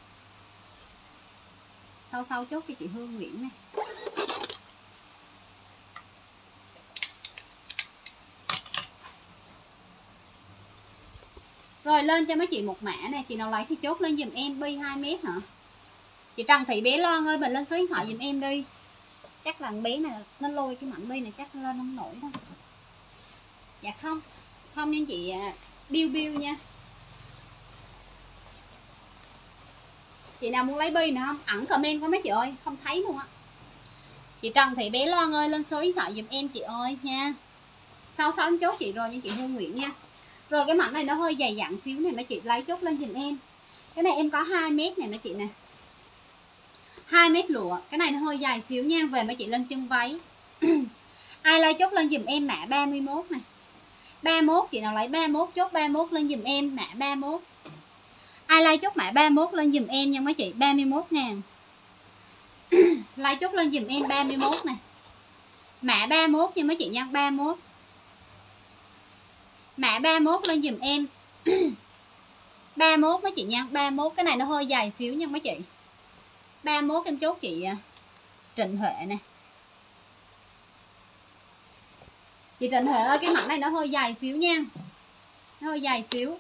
sáu mươi sáu chốt cho chị Hương Nguyễn này. Rồi lên cho mấy chị một mã nè, chị nào lấy thì chốt lên giùm em. Bi hai mét hả? Chị Trần Thị Bé Loan ơi, mình lên số điện thoại giùm em đi. Chắc là bé này nó lôi cái mảnh bi này chắc lên không nổi đâu. Dạ không. Không nha chị Biêu Biêu nha. Chị nào muốn lấy bi nữa không? Ẩn comment có mấy chị ơi, không thấy luôn á. Chị Trần Thị Bé Loan ơi, lên số điện thoại giùm em chị ơi nha. sáu mươi sáu em chốt chị rồi nha chị Hương Nguyễn nha. Rồi cái mảnh này nó hơi dày dặn xíu này mấy chị lấy chốt lên giùm em. Cái này em có hai mét này mấy chị nè. hai mét lụa, cái này nó hơi dài xíu nha, về mấy chị lên chân váy. Ai lấy chốt lên giùm em mã ba mươi mốt này. ba mươi mốt chị nào lấy ba mươi mốt chốt ba mươi mốt lên giùm em mã ba mươi mốt. Ai lấy chốt mã ba mươi mốt lên giùm em nha mấy chị, ba mươi mốt ngàn. Lấy chốt lên giùm em ba mươi mốt này. Mã ba mươi mốt nha mấy chị nha, ba mươi mốt. Mã ba mươi mốt lên giùm em. ba mươi mốt mấy chị nha, ba mươi mốt, cái này nó hơi dài xíu nha mấy chị. ba mươi mốt em chốt chị Trịnh Huệ nè. Chị Trịnh Huệ ơi, cái mặt này nó hơi dài xíu nha. Nó hơi dài xíu.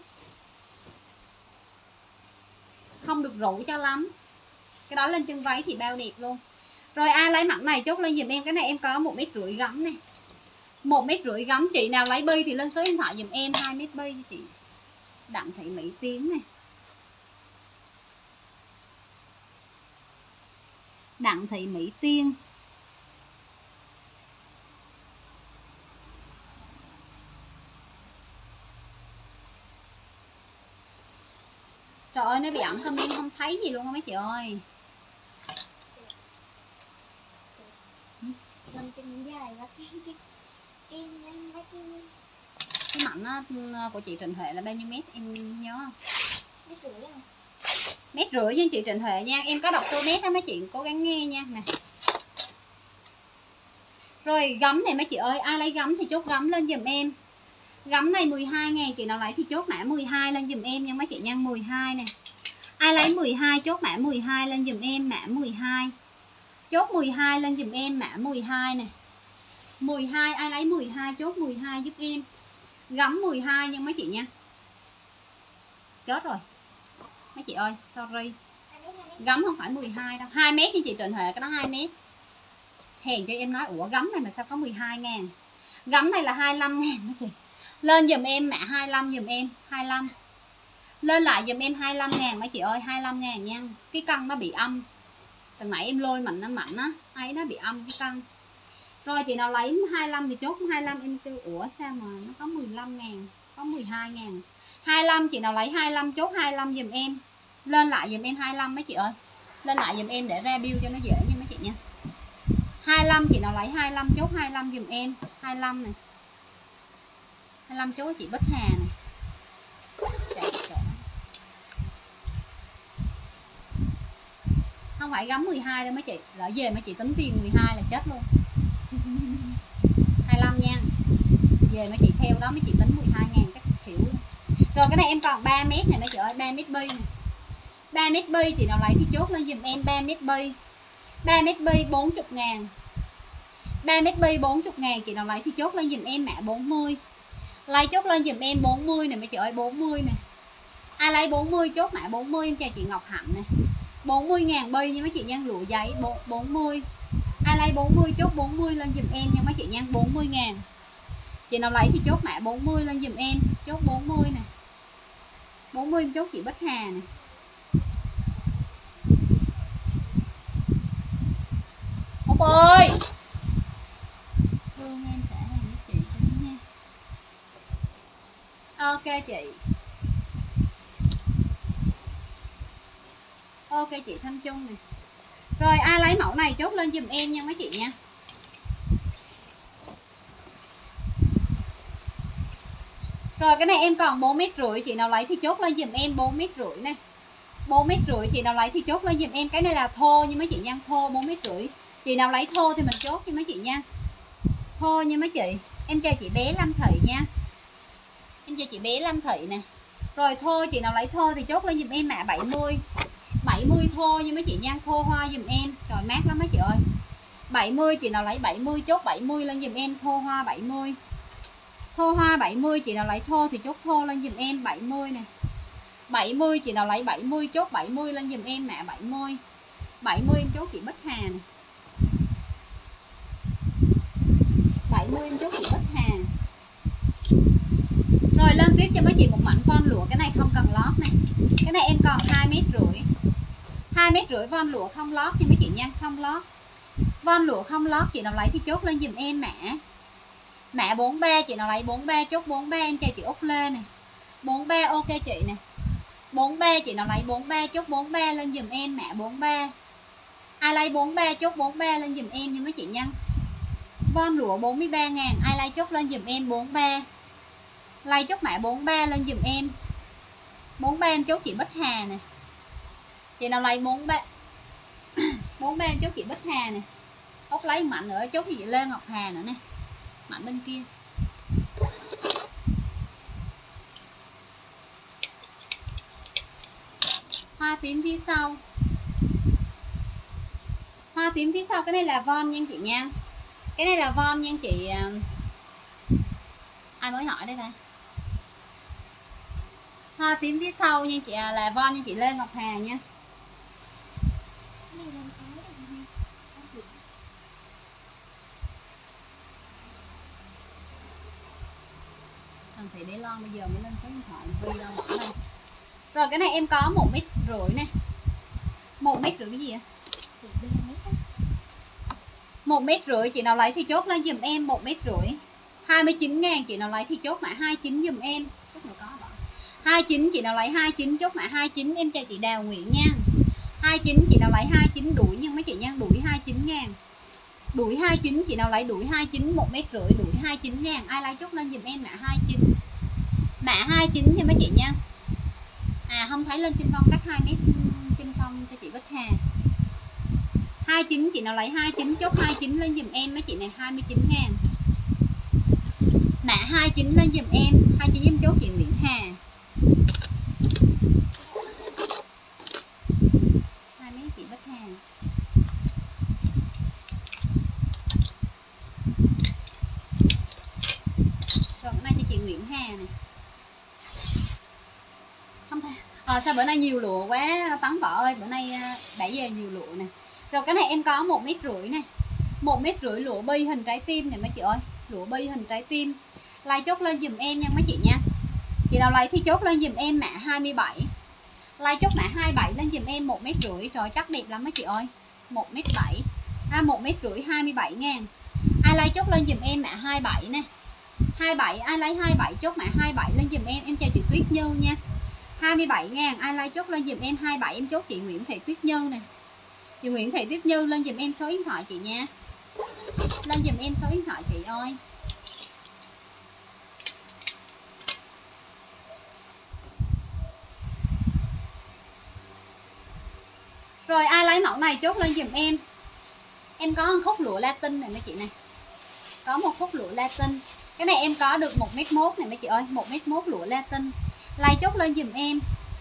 Không được rủ cho lắm. Cái đó lên chân váy thì bao đẹp luôn. Rồi ai lấy mặt này chốt lên giùm em. Cái này em có một mét rưỡi gấm này. một mét rưỡi gấm, chị nào lấy bi thì lên số điện thoại giùm em hai mét bi cho chị Đặng Thị Mỹ Tiến này. Đặng Thị Mỹ Tiên. Trời ơi, nó bị ẩn comment không thấy gì luôn á mấy chị ơi. Mình chân dài quá. Cái mảnh của chị Trịnh Huệ là bao nhiêu mét em nhớ không? Mét rưỡi không? Mét rưỡi với chị Trịnh Huệ nha. Em có đọc tô mét đó mấy chị cố gắng nghe nha nè. Rồi gấm này mấy chị ơi, ai lấy gấm thì chốt gấm lên giùm em. Gấm này mười hai ngàn, chị nào lấy thì chốt mã mười hai lên giùm em nha mấy chị nha, mười hai nè. Ai lấy mười hai chốt mã mười hai lên giùm em, mã mười hai. Chốt mười hai lên giùm em, mã mười hai nè. mười hai, ai lấy mười hai chốt mười hai giúp em. Gấm mười hai nha mấy chị nha. Chết rồi mấy chị ơi, sorry. Gấm không phải mười hai đâu, hai mét như chị Trịnh Huệ, cái đó hai mét. Hèn cho em nói, ủa gấm này mà sao có mười hai ngàn. Gấm này là hai mươi lăm ngàn mấy chị. Lên giùm em mã hai mươi lăm giùm em, hai mươi lăm. Lên lại giùm em hai mươi lăm ngàn mấy chị ơi, hai mươi lăm ngàn nha. Cái cân nó bị âm. Từ nãy em lôi mạnh nó mạnh á, ấy nó bị âm cái cân. Rồi chị nào lấy hai mươi lăm thì chốt hai mươi lăm. Em kêu ủa sao mà nó có mười lăm ngàn, có mười hai ngàn. Hai mươi lăm chị nào lấy hai mươi lăm chốt hai mươi lăm giùm em. Lên lại giùm em hai mươi lăm mấy chị ơi. Lên lại giùm em để ra bill cho nó dễ nha mấy chị nha. Hai mươi lăm chị nào lấy hai mươi lăm chốt hai mươi lăm giùm em. Hai mươi lăm này, hai mươi lăm chốt chị Bích Hà này. Chạy chạy. Không phải gắm mười hai đâu mấy chị. Lỡ về mấy chị tính tiền mười hai là chết luôn. Hai mươi lăm nha. Về mấy chị theo đó mấy chị tính mười hai ngàn chắc xỉu luôn. Rồi cái này em còn ba mét này mấy chị ơi. ba mét bi này, ba mét bi chị nào lấy thì chốt lên giùm em ba mét bi. ba mét bi bốn mươi ngàn. ba mét bi bốn mươi ngàn chị nào lấy thì chốt lên giùm em mã bốn mươi. Lấy chốt lên giùm em bốn mươi này mấy chị ơi, bốn mươi nè. Ai lấy bốn mươi chốt mã bốn mươi. Em chào chị Ngọc Hạnh nè. bốn mươi ngàn bi nha mấy chị nha, lụa giấy bốn mươi. Ai lấy bốn mươi chốt bốn mươi lên giùm em nha mấy chị nha, bốn mươi ngàn. Chị nào lấy thì chốt mã bốn mươi lên giùm em, chốt bốn mươi nè. bốn mươi em chốt chị Bích Hà nè. Út ơi. Thương em sẽ làm với chị cho nha. Ok chị. Ok chị Thanh Trung nè. Rồi ai lấy mẫu này chốt lên giùm em nha mấy chị nha. Rồi cái này em còn bốn mét rưỡi, chị nào lấy thì chốt lên giùm em bốn mét rưỡi này. bốn mét rưỡi chị nào lấy thì chốt lên giùm em. Cái này là thô nha mấy chị nha, thô bốn mét rưỡi. Chị nào lấy thô thì mình chốt cho mấy chị nha. Thô nha mấy chị. Em chào chị bé Lâm Thị nha. Em chào chị bé Lâm Thị nè. Rồi thô chị nào lấy thô thì chốt lên giùm em mã bảy mươi. bảy mươi thô nha mấy chị nha, thô hoa giùm em. Rồi mát lắm mấy chị ơi. bảy mươi chị nào lấy bảy mươi chốt bảy mươi lên giùm em, thô hoa bảy mươi. Thô hoa bảy mươi chị nào lấy thô thì chốt thô lên giùm em bảy mươi nè. bảy mươi chị nào lấy bảy mươi chốt bảy mươi lên giùm em mã bảy mươi. bảy mươi em chốt chị Bích Hà nè. bảy mươi em chốt chị Bích Hà. Rồi lên tiếp cho mấy chị một mảnh von lụa, cái này không cần lót này. Cái này em còn hai mét rưỡi. hai mét rưỡi von lụa không lót nha mấy chị nha, không lót. Von lụa không lót chị nào lấy thì chốt lên giùm em mã. Mã bốn ba chị nào lấy bốn ba chốt bốn ba. Em chào chị Út Lê nè. bốn ba ok chị nè. bốn ba chị nào lấy bốn ba chốt bốn ba lên giùm em mã bốn ba. Ai lấy bốn ba chốt bốn ba lên giùm em nha mấy chị nha. Von lụa bốn mươi ba ngàn. Ai lấy chốt lên giùm em bốn ba. Lấy chốt mã bốn ba lên giùm em. bốn ba em chốt chị Bích Hà nè. Chị nào lấy bốn ba bốn ba em chốt chị Bích Hà nè. Út lấy mạnh nữa chốt chị Lê Ngọc Hà nữa nè. Mạnh bên kia. Hoa tím phía sau. Hoa tím phía sau cái này là von nha chị nha. Cái này là von nha chị. Ai mới hỏi đây ta? Hoa tím phía sau nha chị, là von nha chị Lê Ngọc Hà nha. Thằng Thị để lon bây giờ mới lên số điện thoại Vi đâu bỏ đâu. Rồi cái này em có một mét rưỡi nè. Một mét rưỡi cái gì vậy? Một mét rưỡi chị nào lấy thì chốt lên giùm em một mét rưỡi. Hai mươi chín ngàn chị nào lấy thì chốt mã hai mươi chín giùm em. Chốt nào có bỏ. hai mươi chín chị nào lấy hai mươi chín chốt mã hai mươi chín. Em chào chị Đào Nguyễn nha. hai mươi chín chị nào lấy hai mươi chín đuổi nha mấy chị nha, đuổi hai mươi chín ngàn. Đuổi hai mươi chín chị nào lấy đuổi hai mươi chín một mét rưỡi đuổi hai mươi chín ngàn. Ai lấy chốt lên giùm em mã hai mươi chín. Mã hai mươi chín nha mấy chị nha. À không thấy lên trên phong cắt hai mét trên phong cho chị Bích Hà. hai mươi chín chị nào lấy hai mươi chín chốt hai mươi chín lên giùm em mấy chị này hai mươi chín ngàn. Mã hai mươi chín lên giùm em, hai mươi chín em chốt chị Nguyễn Hà. Hai mấy chị Bích Hà. Rồi cái này cho chị Nguyễn Hà này. Không thấy. Ờ sao bữa nay nhiều lụa quá Tấn Võ ơi, bữa nay bảy giờ nhiều lụa nè. Rồi cái này em có một mét rưỡi nè. Một mét rưỡi lụa bi hình trái tim này mấy chị ơi. Lụa bi hình trái tim. Lấy chốt lên giùm em nha mấy chị nha. Chị nào lấy thì chốt lên giùm em mã hai mươi bảy. Lấy chốt mã hai mươi bảy lên giùm em một mét rưỡi. Rồi chắc đẹp lắm mấy chị ơi. một mét bảy. À một mét rưỡi hai mươi bảy ngàn. Ai lấy chốt lên giùm em mã hai mươi bảy nè. hai mươi bảy ai lấy hai mươi bảy chốt mã hai mươi bảy lên giùm em. Em chào chị Tuyết Như nha. hai mươi bảy ngàn ai lấy chốt lên giùm em hai mươi bảy, em chốt chị Nguyễn Thị Tuyết Như nè. Chị Nguyễn Thị Tuyết Như lên giùm em số điện thoại chị nha. Lên giùm em số điện thoại chị ơi. Rồi ai lấy mẫu này chốt lên giùm em. Em có một khúc lụa Latin này mấy chị này. Có một khúc lụa Latin. Cái này em có được một mét mốt này mấy chị ơi, một mét mốt lụa Latin. Lấy chốt lên giùm em.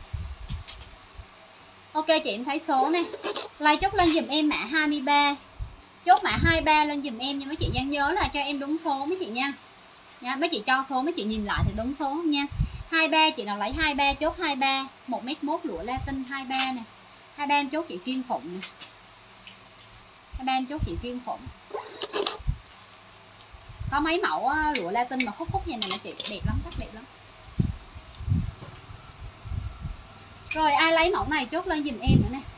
Ok chị em thấy số này. Lấy chốt lên giùm em mã hai mươi ba. Chốt mã hai mươi ba lên giùm em nha mấy chị nha. Nhớ là cho em đúng số mấy chị nha. Nha, mấy chị cho số mấy chị nhìn lại thì đúng số không nha. hai mươi ba chị nào lấy hai mươi ba chốt hai mươi ba, một mét mốt lụa Latin hai mươi ba nè. hai mươi ba em chốt chị Kim Phụng nè. hai mươi ba em chốt chị Kim Phụng. Có mấy mẫu lụa Latin mà khúc khúc như này nè chị, đẹp lắm, rất đẹp lắm. Rồi ai lấy mẫu này chốt lên giùm em nữa nè.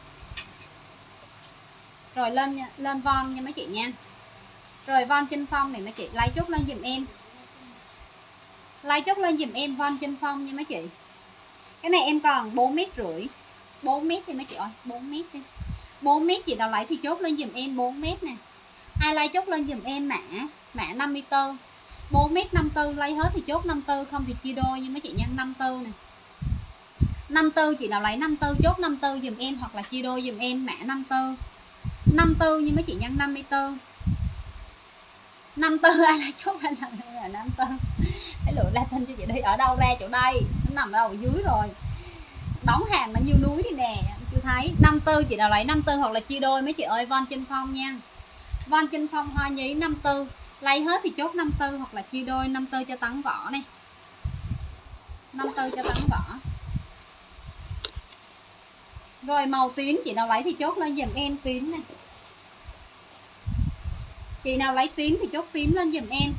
Rồi lên lên von nha mấy chị nha. Rồi von Chinh Phong này mấy chị, lấy chốt lên giùm em. Lấy chốt lên giùm em von Chinh Phong nha mấy chị. Cái này em còn bốn mét rưỡi. bốn mét đi mấy chị ơi, bốn mét đi. bốn mét chị nào lấy thì chốt lên giùm em bốn mét nè. Ai lấy chốt lên giùm em mã mã năm mươi tư. bốn mét năm mươi tư lấy hết thì chốt năm mươi tư, không thì chia đôi nha mấy chị nha, năm mươi tư nè. năm mươi tư chị nào lấy năm mươi tư chốt năm mươi tư giùm em hoặc là chia đôi giùm em mã năm mươi tư. năm mươi tư như mấy chị nha, năm mươi tư. năm mươi tư ai lấy chốt lên là năm mươi tư. Cái lụa Latin cho chị đi, ở đâu ra chỗ đây? Nó nằm đâu ở dưới rồi. Đóng hàng nó như núi đi nè, chưa thấy. năm mươi tư chị nào lấy năm mươi tư hoặc là chia đôi mấy chị ơi, von Chinh Phong nha. Von Chinh Phong hoa nhí năm mươi tư, lấy hết thì chốt năm mươi tư hoặc là chia đôi năm mươi tư cho tấn vỏ này. năm mươi tư cho tấn vỏ. Rồi màu tím chị nào lấy thì chốt lên giùm em tím nè. Chị nào lấy tím thì chốt tím lên giùm em.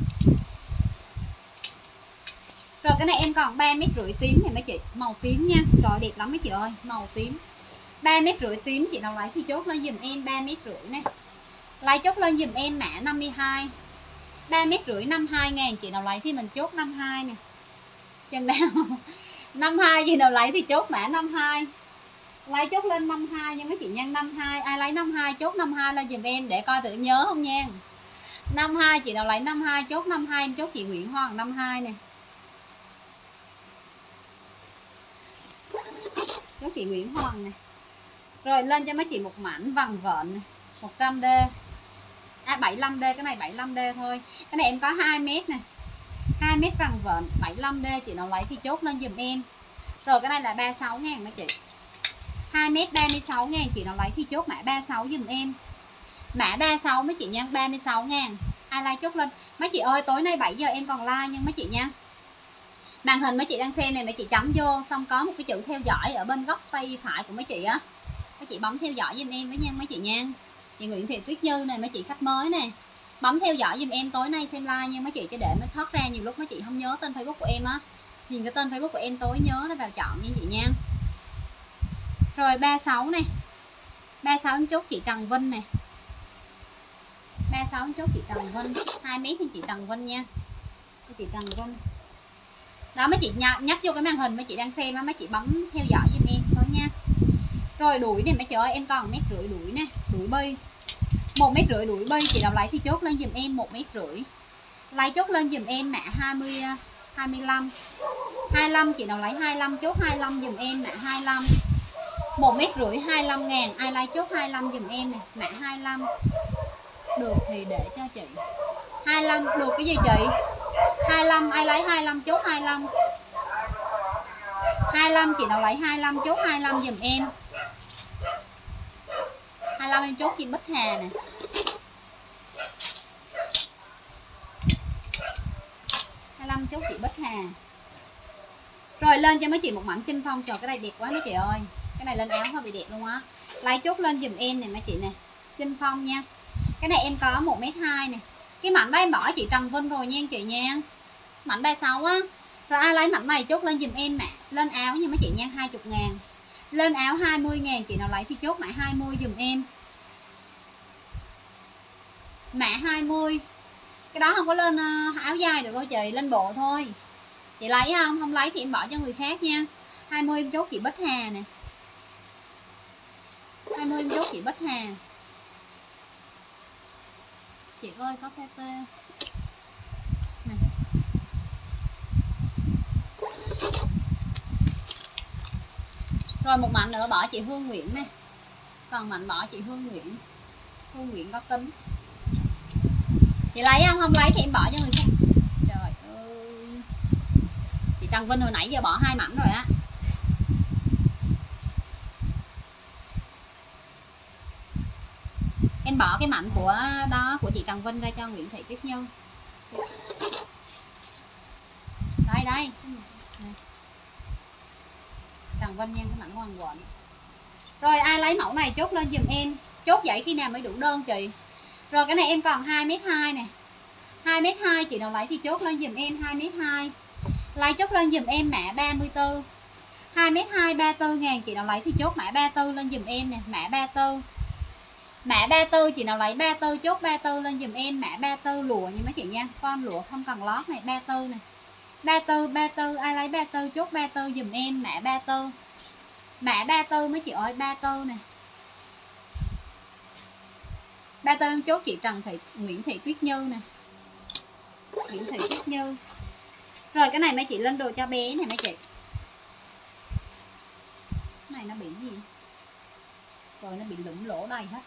Rồi cái này em còn ba mét rưỡi tím này mấy chị, màu tím nha. Rồi đẹp lắm mấy chị ơi, màu tím. ba mét rưỡi tím chị nào lấy thì chốt lên giùm em ba mét rưỡi nè. Lấy chốt lên giùm em mã năm mươi hai. ba mét rưỡi năm mươi hai ngàn chị nào lấy thì mình chốt năm mươi hai nè. Chừng nào năm mươi hai chị nào lấy thì chốt mã năm mươi hai. Lấy chốt lên năm mươi hai nha mấy chị nha, năm mươi hai ai lấy năm mươi hai chốt năm mươi hai lên giùm em để coi thử nhớ không nha. năm mươi hai chị nào lấy năm mươi hai chốt năm mươi hai, em chốt chị Nguyễn Hoàng năm mươi hai nè. Chốt chị Nguyễn Hoàng nè. Rồi lên cho mấy chị một mảnh vằn vện nè, một trăm D. À bảy mươi lăm D, cái này bảy mươi lăm D thôi. Cái này em có hai mét nè. hai mét vằn vện bảy mươi lăm D chị nào lấy thì chốt lên giùm em. Rồi cái này là ba mươi sáu ngàn mấy chị. hai mét ba mươi sáu ngàn chị nào lấy thì chốt mã ba mươi sáu giùm em. Mã ba mươi sáu mấy chị nha, ba mươi sáu ngàn. Ai like chốt lên. Mấy chị ơi tối nay bảy giờ em còn like nha mấy chị nha. Màn hình mấy chị đang xem này mấy chị chấm vô, xong có một cái chữ theo dõi ở bên góc tay phải của mấy chị á. Mấy chị bấm theo dõi giùm em với nha mấy chị nha. Chị Nguyễn Thị Tuyết Như này mấy chị khách mới nè. Bấm theo dõi giùm em tối nay xem like nha mấy chị, cho để mới thoát ra nhiều lúc mấy chị không nhớ tên Facebook của em á. Nhìn cái tên Facebook của em tối nhớ nó vào chọn nha chị nha. Rồi ba mươi sáu này. ba mươi sáu em chốt chị Trần Vinh nè. ba mươi sáu em chốt chị Trần Vinh, hai mét thì chị Trần Vinh nha. Chị Trần Vinh. Đó mấy chị nhắc vô cái màn hình mấy chị đang xem á, mấy chị bấm theo dõi giùm em thôi nha. Rồi đuổi này mấy chị ơi, em còn mét rưỡi đuổi nè, đuổi bi. một mét rưỡi đuổi bi chị nào lấy thì chốt lên giùm em một mét rưỡi. Lấy chốt lên giùm em mã hai mươi hai mươi lăm. hai mươi lăm chị nào lấy hai mươi lăm chốt hai mươi lăm giùm em mã hai mươi lăm. một mét rưỡi hai mươi lăm ngàn, ai lấy chốt hai mươi lăm giùm em nè, mã hai mươi lăm. Được thì để cho chị. hai mươi lăm được cái gì chị? hai mươi lăm ai lấy hai mươi lăm chốt hai mươi lăm. hai mươi lăm chị nào lấy hai mươi lăm chốt hai mươi lăm giùm em. hai mươi lăm em chốt chị Bích Hà nè. hai mươi lăm chốt chị Bích Hà. Rồi lên cho mấy chị một mảnh Chinh Phong. Trời cái này đẹp quá mấy chị ơi. Cái này lên áo hơi bị đẹp luôn á. Lấy chốt lên giùm em nè mấy chị nè. Chinh Phong nha. Cái này em có một mét hai nè. Cái mảnh đó em bỏ chị Trần Vinh rồi nha anh chị nha. Mảnh ba mươi sáu á. Rồi ai lấy mảnh này chốt lên giùm em mã. Lên áo nha mấy chị nha, hai mươi ngàn. Lên áo hai mươi ngàn, chị nào lấy thì chốt mã hai mươi giùm em. Mã hai mươi. Cái đó không có lên áo dài được đâu chị, lên bộ thôi. Chị lấy không? Không lấy thì em bỏ cho người khác nha. hai mươi em chốt chị Bích Hà nè. hai mươi em chốt chị Bích Hà. Chị ơi có pê pê nè. Rồi một mảnh nữa bỏ chị Hương Nguyễn nè. Còn mảnh bỏ chị Hương Nguyễn. Hương Nguyễn có kính. Chị lấy không? Không lấy thì em bỏ cho người khác. Trời ơi. Chị Trần Vinh hồi nãy giờ bỏ hai mảnh rồi á. Em bỏ cái mảnh của đó của chị Trần Vinh ra cho Nguyễn Thị Tuyết Như. Đây đây. Trần Vinh nha, cái mảnh hoàng quận. Rồi ai lấy mẫu này chốt lên giùm em. Chốt vậy khi nào mới đủ đơn chị. Rồi cái này em còn hai mét hai nè. hai mét hai chị nào lấy thì chốt lên giùm em hai mét hai. Lấy chốt lên giùm em mã ba mươi tư. hai mét hai ba mươi tư ngàn chị nào lấy thì chốt mã ba mươi tư lên giùm em nè, mã ba mươi tư. Mã ba mươi tư chị nào lấy ba mươi tư chốt ba mươi tư lên giùm em, mã ba mươi tư lụa nha mấy chị nha. Con lụa không cần lót này, ba mươi tư nè. ba mươi tư ba mươi tư ai lấy ba mươi tư chốt ba mươi tư giùm em, mã ba mươi tư. Mã ba mươi tư mấy chị ơi, ba mươi tư nè. ba mươi tư em chốt chị Trần Thị Nguyễn Thị Tuyết Như nè. Nguyễn Thị Tuyết Như. Rồi cái này mấy chị lên đồ cho bé này mấy chị. Cái này nó bị gì? Rồi nó bị lủng lỗ đây hết.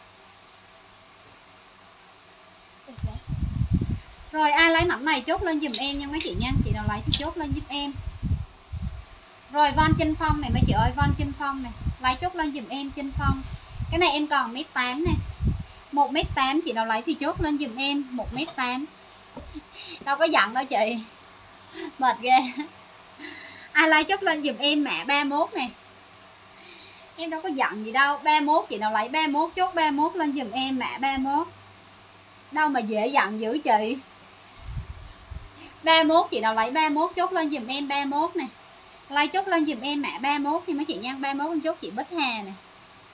Rồi ai lấy mảnh này chốt lên giùm em nha mấy chị nha. Chị nào lấy thì chốt lên giúp em. Rồi Von Trinh Phong này mấy chị ơi, Von Trinh Phong này, lấy chốt lên giùm em Trinh Phong. Cái này em còn mét tám nè. một mét tám chị nào lấy thì chốt lên giùm em một mét tám. Đâu có giận đâu chị. Mệt ghê. Ai lấy chốt lên giùm em mã ba mươi mốt nè. Em đâu có giận gì đâu. ba mươi mốt chị nào lấy ba mươi mốt chốt ba mươi mốt lên giùm em mã ba mươi mốt. Đâu mà dễ giận dữ chị. ba mươi mốt chị nào lấy ba mươi mốt chốt lên giùm em ba mươi mốt nè. Lấy chốt lên giùm em mã ba mươi mốt thì mấy chị nha, ba mươi mốt em chốt chị Bích Hà nè.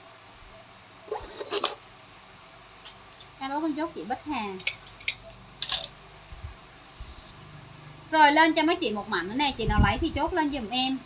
ba mươi mốt em chốt chị Bích Hà. Rồi lên cho mấy chị một mảnh nữa nè, chị nào lấy thì chốt lên giùm em.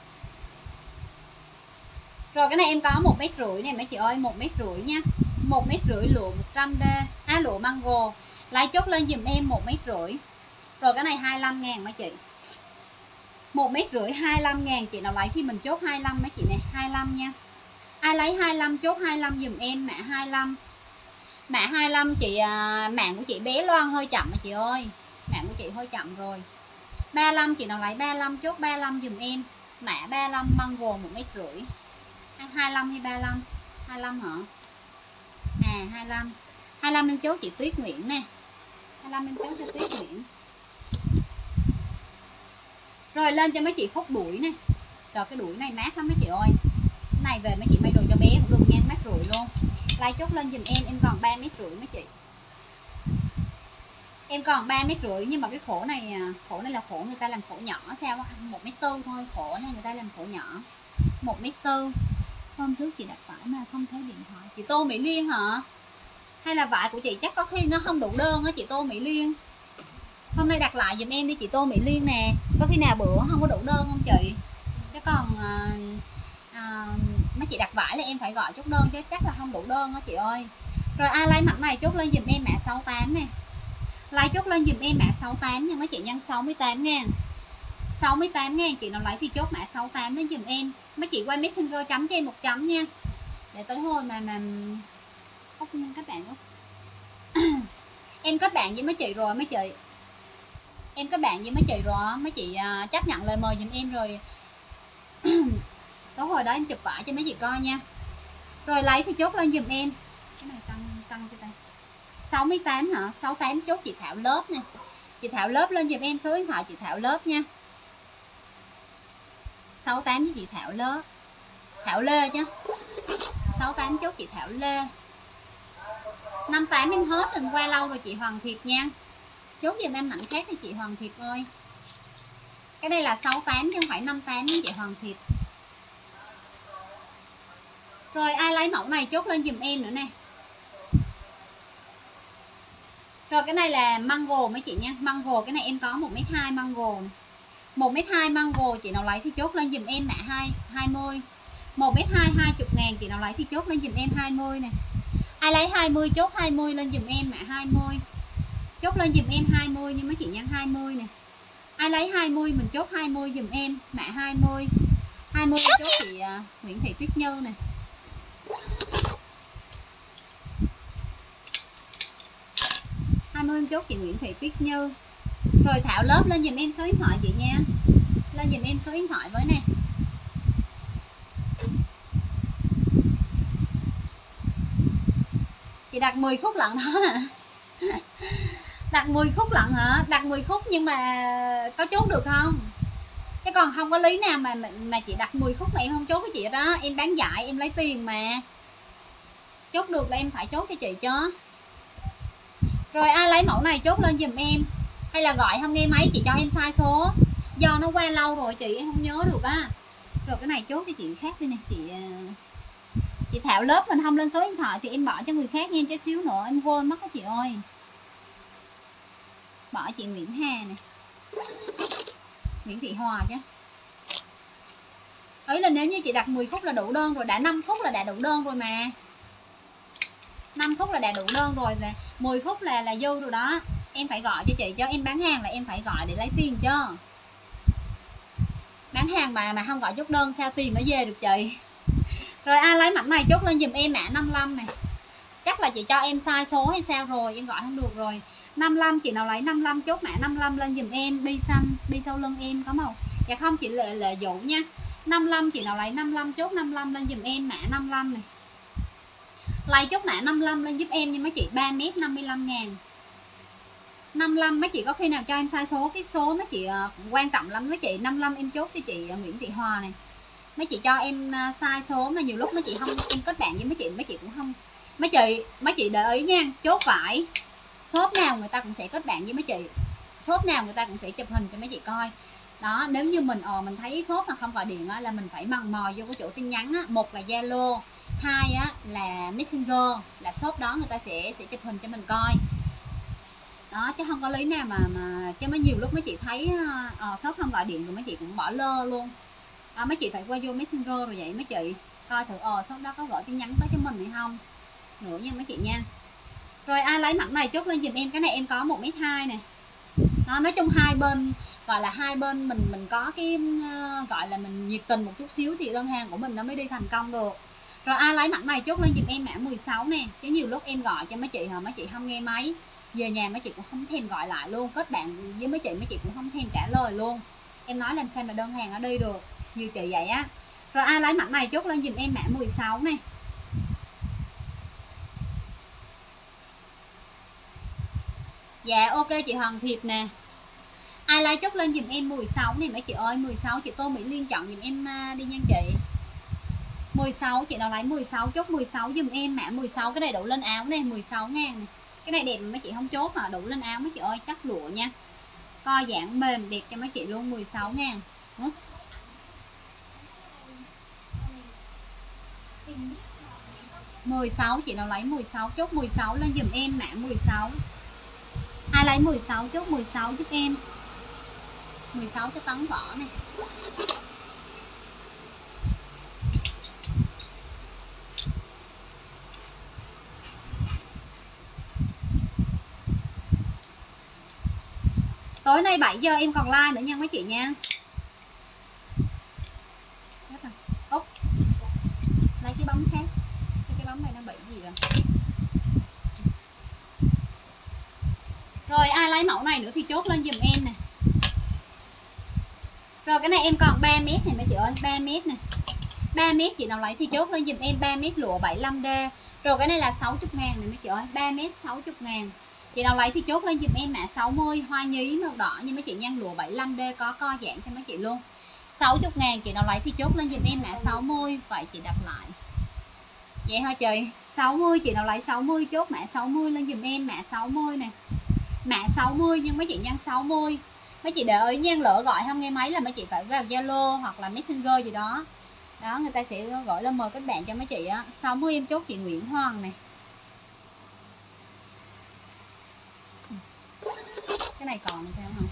Rồi cái này em có một mét rưỡi này mấy chị ơi, một mét rưỡi nha. một mét rưỡi lụa một trăm D, á lụa mango. Lấy chốt lên giùm em một mét rưỡi. Rồi cái này hai mươi lăm ngàn mấy chị. một mét rưỡi hai mươi lăm ngàn chị nào lấy thì mình chốt hai mươi lăm mấy chị này, hai mươi lăm nha. Ai lấy hai mươi lăm chốt hai mươi lăm giùm em mã hai mươi lăm. Mã hai mươi lăm chị à, mạng của chị bé Loan hơi chậm mà chị ơi. Mạng của chị hơi chậm rồi. ba mươi lăm chị nào lấy ba mươi lăm chốt ba mươi lăm giùm em. Mã ba mươi lăm mango một mét rưỡi. hai mươi lăm hay ba mươi lăm? hai mươi lăm hả? À hai mươi lăm. hai mươi lăm em chốt chị Tuyết Nguyễn nè. hai mươi lăm em chốt cho Tuyết Nguyễn. Rồi lên cho mấy chị khúc đuổi nè. Rồi cái đuổi này mát lắm mấy chị ơi. Cái này về mấy chị may đồ cho bé cũng được nha, mát rưỡi luôn. Lấy chốt lên giùm em, em còn ba mét rưỡi mấy chị. Em còn ba mét rưỡi nhưng mà cái khổ này khổ này là khổ người ta làm khổ nhỏ sao á, một mét tư thôi, khổ này người ta làm khổ nhỏ. một mét tư. Hôm trước chị đặt vải mà không thấy điện thoại. Chị Tô Mỹ Liên hả? Hay là vải của chị chắc có khi nó không đủ đơn á chị Tô Mỹ Liên. Hôm nay đặt lại giùm em đi chị Tô Mỹ Liên nè. Có khi nào bữa không có đủ đơn không chị? Chứ còn à, à, mấy chị đặt vải là em phải gọi chốt đơn chứ chắc là không đủ đơn á chị ơi. Rồi ai lấy mảnh này chốt lên giùm em mã sáu mươi tám nè. Lấy chốt lên giùm em mã sáu mươi tám nha mấy chị nhân, sáu mươi tám ngàn. sáu mươi tám ngàn chị nào lấy thì chốt mã sáu mươi tám lên giùm em. Mấy chị quay Messenger chấm cho em một chấm nha. Để tới hồi mà mà Ốc các bạn Ốc. Em kết bạn với mấy chị rồi mấy chị. Em kết bạn với mấy chị rồi mấy chị uh, chấp nhận lời mời giùm em rồi. Tối hồi đó em chụp vải cho mấy chị coi nha. Rồi lấy thì chốt lên giùm em. Cái này tăng tăng cho ta. sáu mươi tám hả? sáu mươi tám chốt chị Thảo Lớp nè. Chị Thảo Lớp lên giùm em số điện thoại chị Thảo Lớp nha. sáu mươi tám với chị Thảo Lớp. Thảo Lê chứ. sáu mươi tám chốt chị Thảo Lê. năm mươi tám em hết rồi, qua lâu rồi chị Hoàng Thiệp nha. Chốt giùm em mảnh khác thì chị Hoàng Thiệp ơi. Cái đây là sáu mươi tám chứ không phải năm mươi tám với chị Hoàng Thiệp. Rồi ai lấy mẫu này chốt lên giùm em nữa nè. Rồi cái này là mango mấy chị nha. Mango cái này em có một mét hai mango. một mét hai mango chị nào lấy thì chốt lên dùm em mã hai mươi. một mét hai hai mươi ngàn chị nào lấy thì chốt lên dùm em hai mươi nè. Ai lấy hai mươi chốt hai mươi lên dùm em mã hai mươi. Chốt lên dùm em hai mươi nhưng mấy chị nha, hai mươi nè. Ai lấy hai mươi mình chốt hai mươi dùm em mã hai mươi. hai mươi chốt chị uh, Nguyễn Thị Tuyết Như nè. hai mươi chốt chị Nguyễn Thị Tuyết Như. Rồi Thảo lớp lên dùm em số điện thoại chị nha. Lên dùm em số điện thoại với nè. Chị đặt mười khúc lận đó hả? Đặt mười khúc lận hả? Đặt mười khúc nhưng mà có chốt được không? Chứ còn không có lý nào mà mà, mà chị đặt mười khúc mà em không chốt với chị đó. Em bán dại em lấy tiền mà. Chốt được là em phải chốt cho chị chứ. Rồi ai lấy mẫu này chốt lên dùm em. Hay là gọi không nghe máy chị cho em sai số. Do nó qua lâu rồi chị em không nhớ được á. Rồi cái này chốt cho chị khác đi nè. Chị Chị Thảo lớp mình không lên số điện thoại thì em bỏ cho người khác nha. Chứ xíu nữa em quên mất đó chị ơi. Bỏ chị Nguyễn Hà nè. Nguyễn Thị Hòa chứ. Ấy là nếu như chị đặt mười khúc là đủ đơn rồi. Đã năm khúc là đã đủ đơn rồi mà. năm khúc là đã đủ đơn rồi. Là mười khúc là là dư rồi đó. Em phải gọi cho chị cho em bán hàng là em phải gọi để lấy tiền chứ. Bán hàng mà mà không gọi chốt đơn sao tiền nó về được chị. Rồi ai lấy mảnh này chốt lên dùm em mã năm mươi lăm này. Chắc là chị cho em sai số hay sao rồi em gọi không được rồi. năm mươi lăm chị nào lấy năm mươi lăm chốt mã năm mươi lăm lên dùm em. Bi xanh, bi sau lưng em có màu. Dạ không chị Lệ Lệ Dụ nha. năm mươi lăm chị nào lấy năm mươi lăm chốt năm mươi lăm lên dùm em mã năm mươi lăm này. Lấy chốt mã năm mươi lăm lên giúp em nhưng mấy chị ba mét năm mươi lăm ngàn. năm mươi lăm mấy chị có khi nào cho em sai số. Cái số mấy chị uh, quan trọng lắm mấy chị. năm mươi lăm em chốt cho chị uh, Nguyễn Thị Hòa này. Mấy chị cho em uh, sai số mà nhiều lúc mấy chị không em kết bạn với mấy chị mấy chị cũng không. Mấy chị mấy chị để ý nha. Chốt phải shop nào người ta cũng sẽ kết bạn với mấy chị. Shop nào người ta cũng sẽ chụp hình cho mấy chị coi. Đó nếu như mình ờ mình thấy shop mà không gọi điện á, là mình phải mần mò vô cái chỗ tin nhắn á. Một là Zalo, hai á là Messenger, là shop đó người ta sẽ sẽ chụp hình cho mình coi. Đó chứ không có lý nào mà mà chứ mấy nhiều lúc mấy chị thấy uh, shop không gọi điện rồi mấy chị cũng bỏ lơ luôn. À, mấy chị phải qua vô Messenger rồi vậy mấy chị coi thử ờ shop đó có gọi tin nhắn tới cho mình hay không nữa nha mấy chị nha. Rồi ai lấy mảnh này chốt lên dùm em. Cái này em có một mét hai nè. Nó nói chung hai bên gọi là hai bên mình mình có cái uh, gọi là mình nhiệt tình một chút xíu thì đơn hàng của mình nó mới đi thành công được. Rồi ai lấy mảnh này chốt lên dùm em mã mười sáu nè. Chứ nhiều lúc em gọi cho mấy chị hả mấy chị không nghe máy. Về nhà mấy chị cũng không thèm gọi lại luôn. Kết bạn với mấy chị mấy chị cũng không thèm trả lời luôn. Em nói làm sao mà đơn hàng nó đi được. Nhiều chị vậy á. Rồi ai lấy mảnh này chốt lên dùm em mã mười sáu nè. Dạ ok chị Hoàng Thiệp nè. Ai lấy chốt lên dùm em mười sáu này mấy chị ơi. Mười sáu chị Tô Mỹ Liên chọn dùm em đi nha chị. Mười sáu chị nào lấy mười sáu chốt mười sáu dùm em mã mười sáu. Cái này đủ lên áo này mười sáu ngàn này. Cái này đẹp mà mấy chị không chốt mà đủ lên áo mấy chị ơi. Chắc lụa nha. Co giãn mềm đẹp cho mấy chị luôn. Mười sáu ngàn. mười sáu chị nào lấy mười sáu chốt mười sáu lên dùm em mã mười sáu. Ai lấy mười sáu chốt mười sáu giúp em. Mười sáu cái tấn vỏ này. Tối nay bảy giờ em còn like nữa nha mấy chị nha. Úp. Lấy cái bóng khác. Cái bóng này nó bị gì rồi. Rồi ai lấy mẫu này nữa thì chốt lên dùm em nè. Rồi cái này em còn ba mét này mấy chị ơi, ba mét nè. ba mét chị nào lấy thì chốt lên dùm em ba mét lụa bảy mươi lăm D. Rồi cái này là sáu mươi ngàn này mấy chị ơi, ba mét sáu mươi ngàn. Chị nào lấy thì chốt lên dùm em mã sáu mươi hoa nhí màu đỏ như mấy chị nha, lụa bảy mươi lăm D có co giãn cho mấy chị luôn. sáu mươi ngàn chị nào lấy thì chốt lên dùm em mã sáu mươi. Vậy chị đặt lại. Vậy hả chị? sáu mươi chị nào lấy sáu mươi chốt mã sáu mươi lên dùm em mã sáu mươi nè. Mã sáu mươi nhưng mấy chị nhân sáu mươi. Mấy chị để ý nha, lỡ gọi không nghe máy là mấy chị phải vào Zalo hoặc là Messenger gì đó. Đó người ta sẽ gọi là mời các bạn cho mấy chị á. sáu mươi em chốt chị Nguyễn Hoàng này. Cái này còn sao không?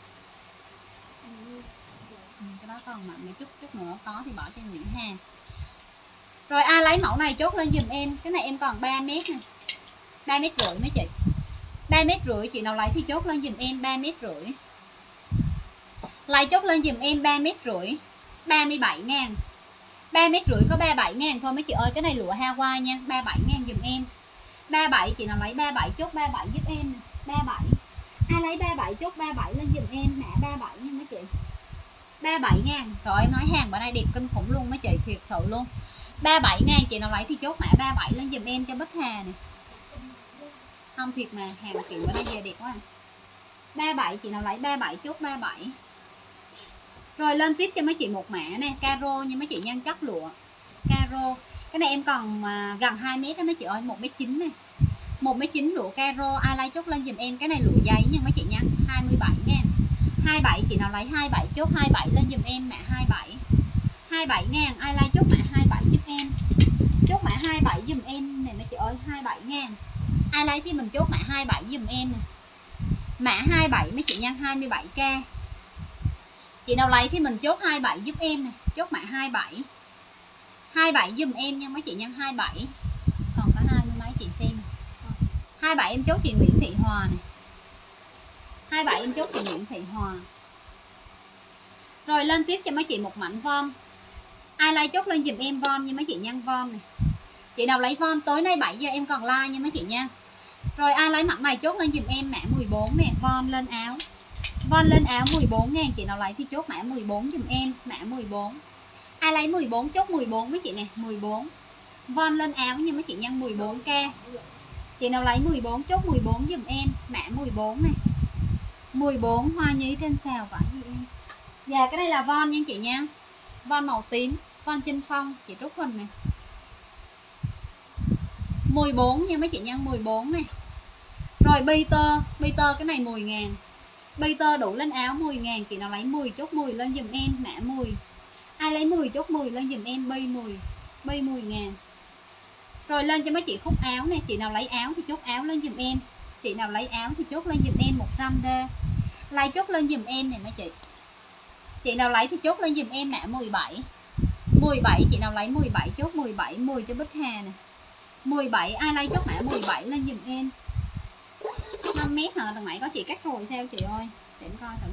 Ừ, cái đó còn mặn, chút chút nữa có thì bỏ cho Nguyễn Hà. Rồi ai lấy mẫu này chốt lên giùm em. Cái này em còn ba mét nè, ba mét rưỡi mấy chị, ba mét rưỡi. Chị nào lấy thì chốt lên giùm em ba mét rưỡi. Lấy chốt lên giùm em ba mét rưỡi, ba mươi bảy ngàn. Ba mét rưỡi có ba mươi bảy ngàn thôi mấy chị ơi. Cái này lụa Hawaii nha, ba mươi bảy ngàn giùm em. Ba mươi bảy, chị nào lấy ba mươi bảy chốt ba mươi bảy giúp em. Ba mươi bảy, ai lấy ba mươi bảy chốt ba mươi bảy lên giùm em. Mã ba mươi bảy nha mấy chị, ba mươi bảy ngàn. Rồi em nói hàng bữa nay đẹp kinh khủng luôn mấy chị, thiệt sự luôn. Ba mươi bảy ngàn, chị nào lấy thì chốt mã ba mươi bảy lên giùm em cho Bích Hà nè. Không thiệt mà, hàng kiểu bữa nay giờ đẹp quá. Ba mươi bảy, chị nào lấy ba mươi bảy chốt ba mươi bảy. Rồi lên tiếp cho mấy chị một mã nè, caro nha mấy chị, nhân chất lụa caro. Cái này em còn à, gần hai mét đó mấy chị ơi, một mét chín nè, một mét chín lụa caro. Ai lấy chốt lên giùm em. Cái này lụa giấy nha mấy chị nha, hai mươi bảy ngàn. hai mươi bảy, chị nào lấy hai mươi bảy chốt hai mươi bảy lên giùm em. Mã hai mươi bảy, hai mươi bảy ngàn. Ai lấy chốt mã hai mươi bảy giúp em. Chốt mã hai mươi bảy giùm em nè mấy chị ơi, hai mươi bảy ngàn. Ai lấy thì mình chốt mã hai mươi bảy giùm em nè. Mã hai mươi bảy mấy chị nha, hai mươi bảy k. Chị nào lấy thì mình chốt hai mươi bảy giúp em nè. Chốt mã hai mươi bảy, hai mươi bảy giùm em nha mấy chị nha, hai mươi bảy. Còn có hai mươi mấy chị xem. hai mươi bảy em chốt chị Nguyễn Thị Hòa nè, hai mươi bảy em chốt chị Nguyễn Thị Hòa. Rồi lên tiếp cho mấy chị một mảnh von. Ai lấy chốt lên giùm em von nha mấy chị nhân von này. Chị nào lấy von tối nay bảy giờ em còn like nha mấy chị nha. Rồi ai lấy mặt này chốt lên giùm em mã mười bốn nè, von lên áo. Von lên áo mười bốn ngàn. Chị nào lấy thì chốt mã mười bốn giùm em, mã mười bốn. Ai lấy mười bốn chốt mười bốn mấy chị nè, mười bốn. Von lên áo nha mấy chị nhân, mười bốn k. Chị nào lấy mười bốn chốt mười bốn giùm em, mã mười bốn này. mười bốn hoa nhí trên xào vải gì em. Dạ cái này là von nha chị nha. Von màu tím, von Chinh Phong, chị Trúc Huỳnh nè. mười bốn nha mấy chị nha, mười bốn này. Rồi Peter, Peter cái này mười ngàn. Peter đủ lên áo mười ngàn. Chị nào lấy mười chốt mười lên giùm em, mã mười. Ai lấy mười chốt mười lên giùm em, bi mười, bi mười ngàn. Rồi lên cho mấy chị khúc áo nè. Chị nào lấy áo thì chốt áo lên giùm em. Chị nào lấy áo thì chốt lên giùm em một trăm D. Lấy chốt lên giùm em này mấy chị. Chị nào lấy thì chốt lên giùm em mã mười bảy. mười bảy, chị nào lấy mười bảy chốt mười bảy, mười cho Bích Hà nè. mười bảy, ai lấy chốt mã mười bảy lên giùm em. năm mét hả? Tầng nãy có chị cắt rồi sao chị ơi? Để em coi thử.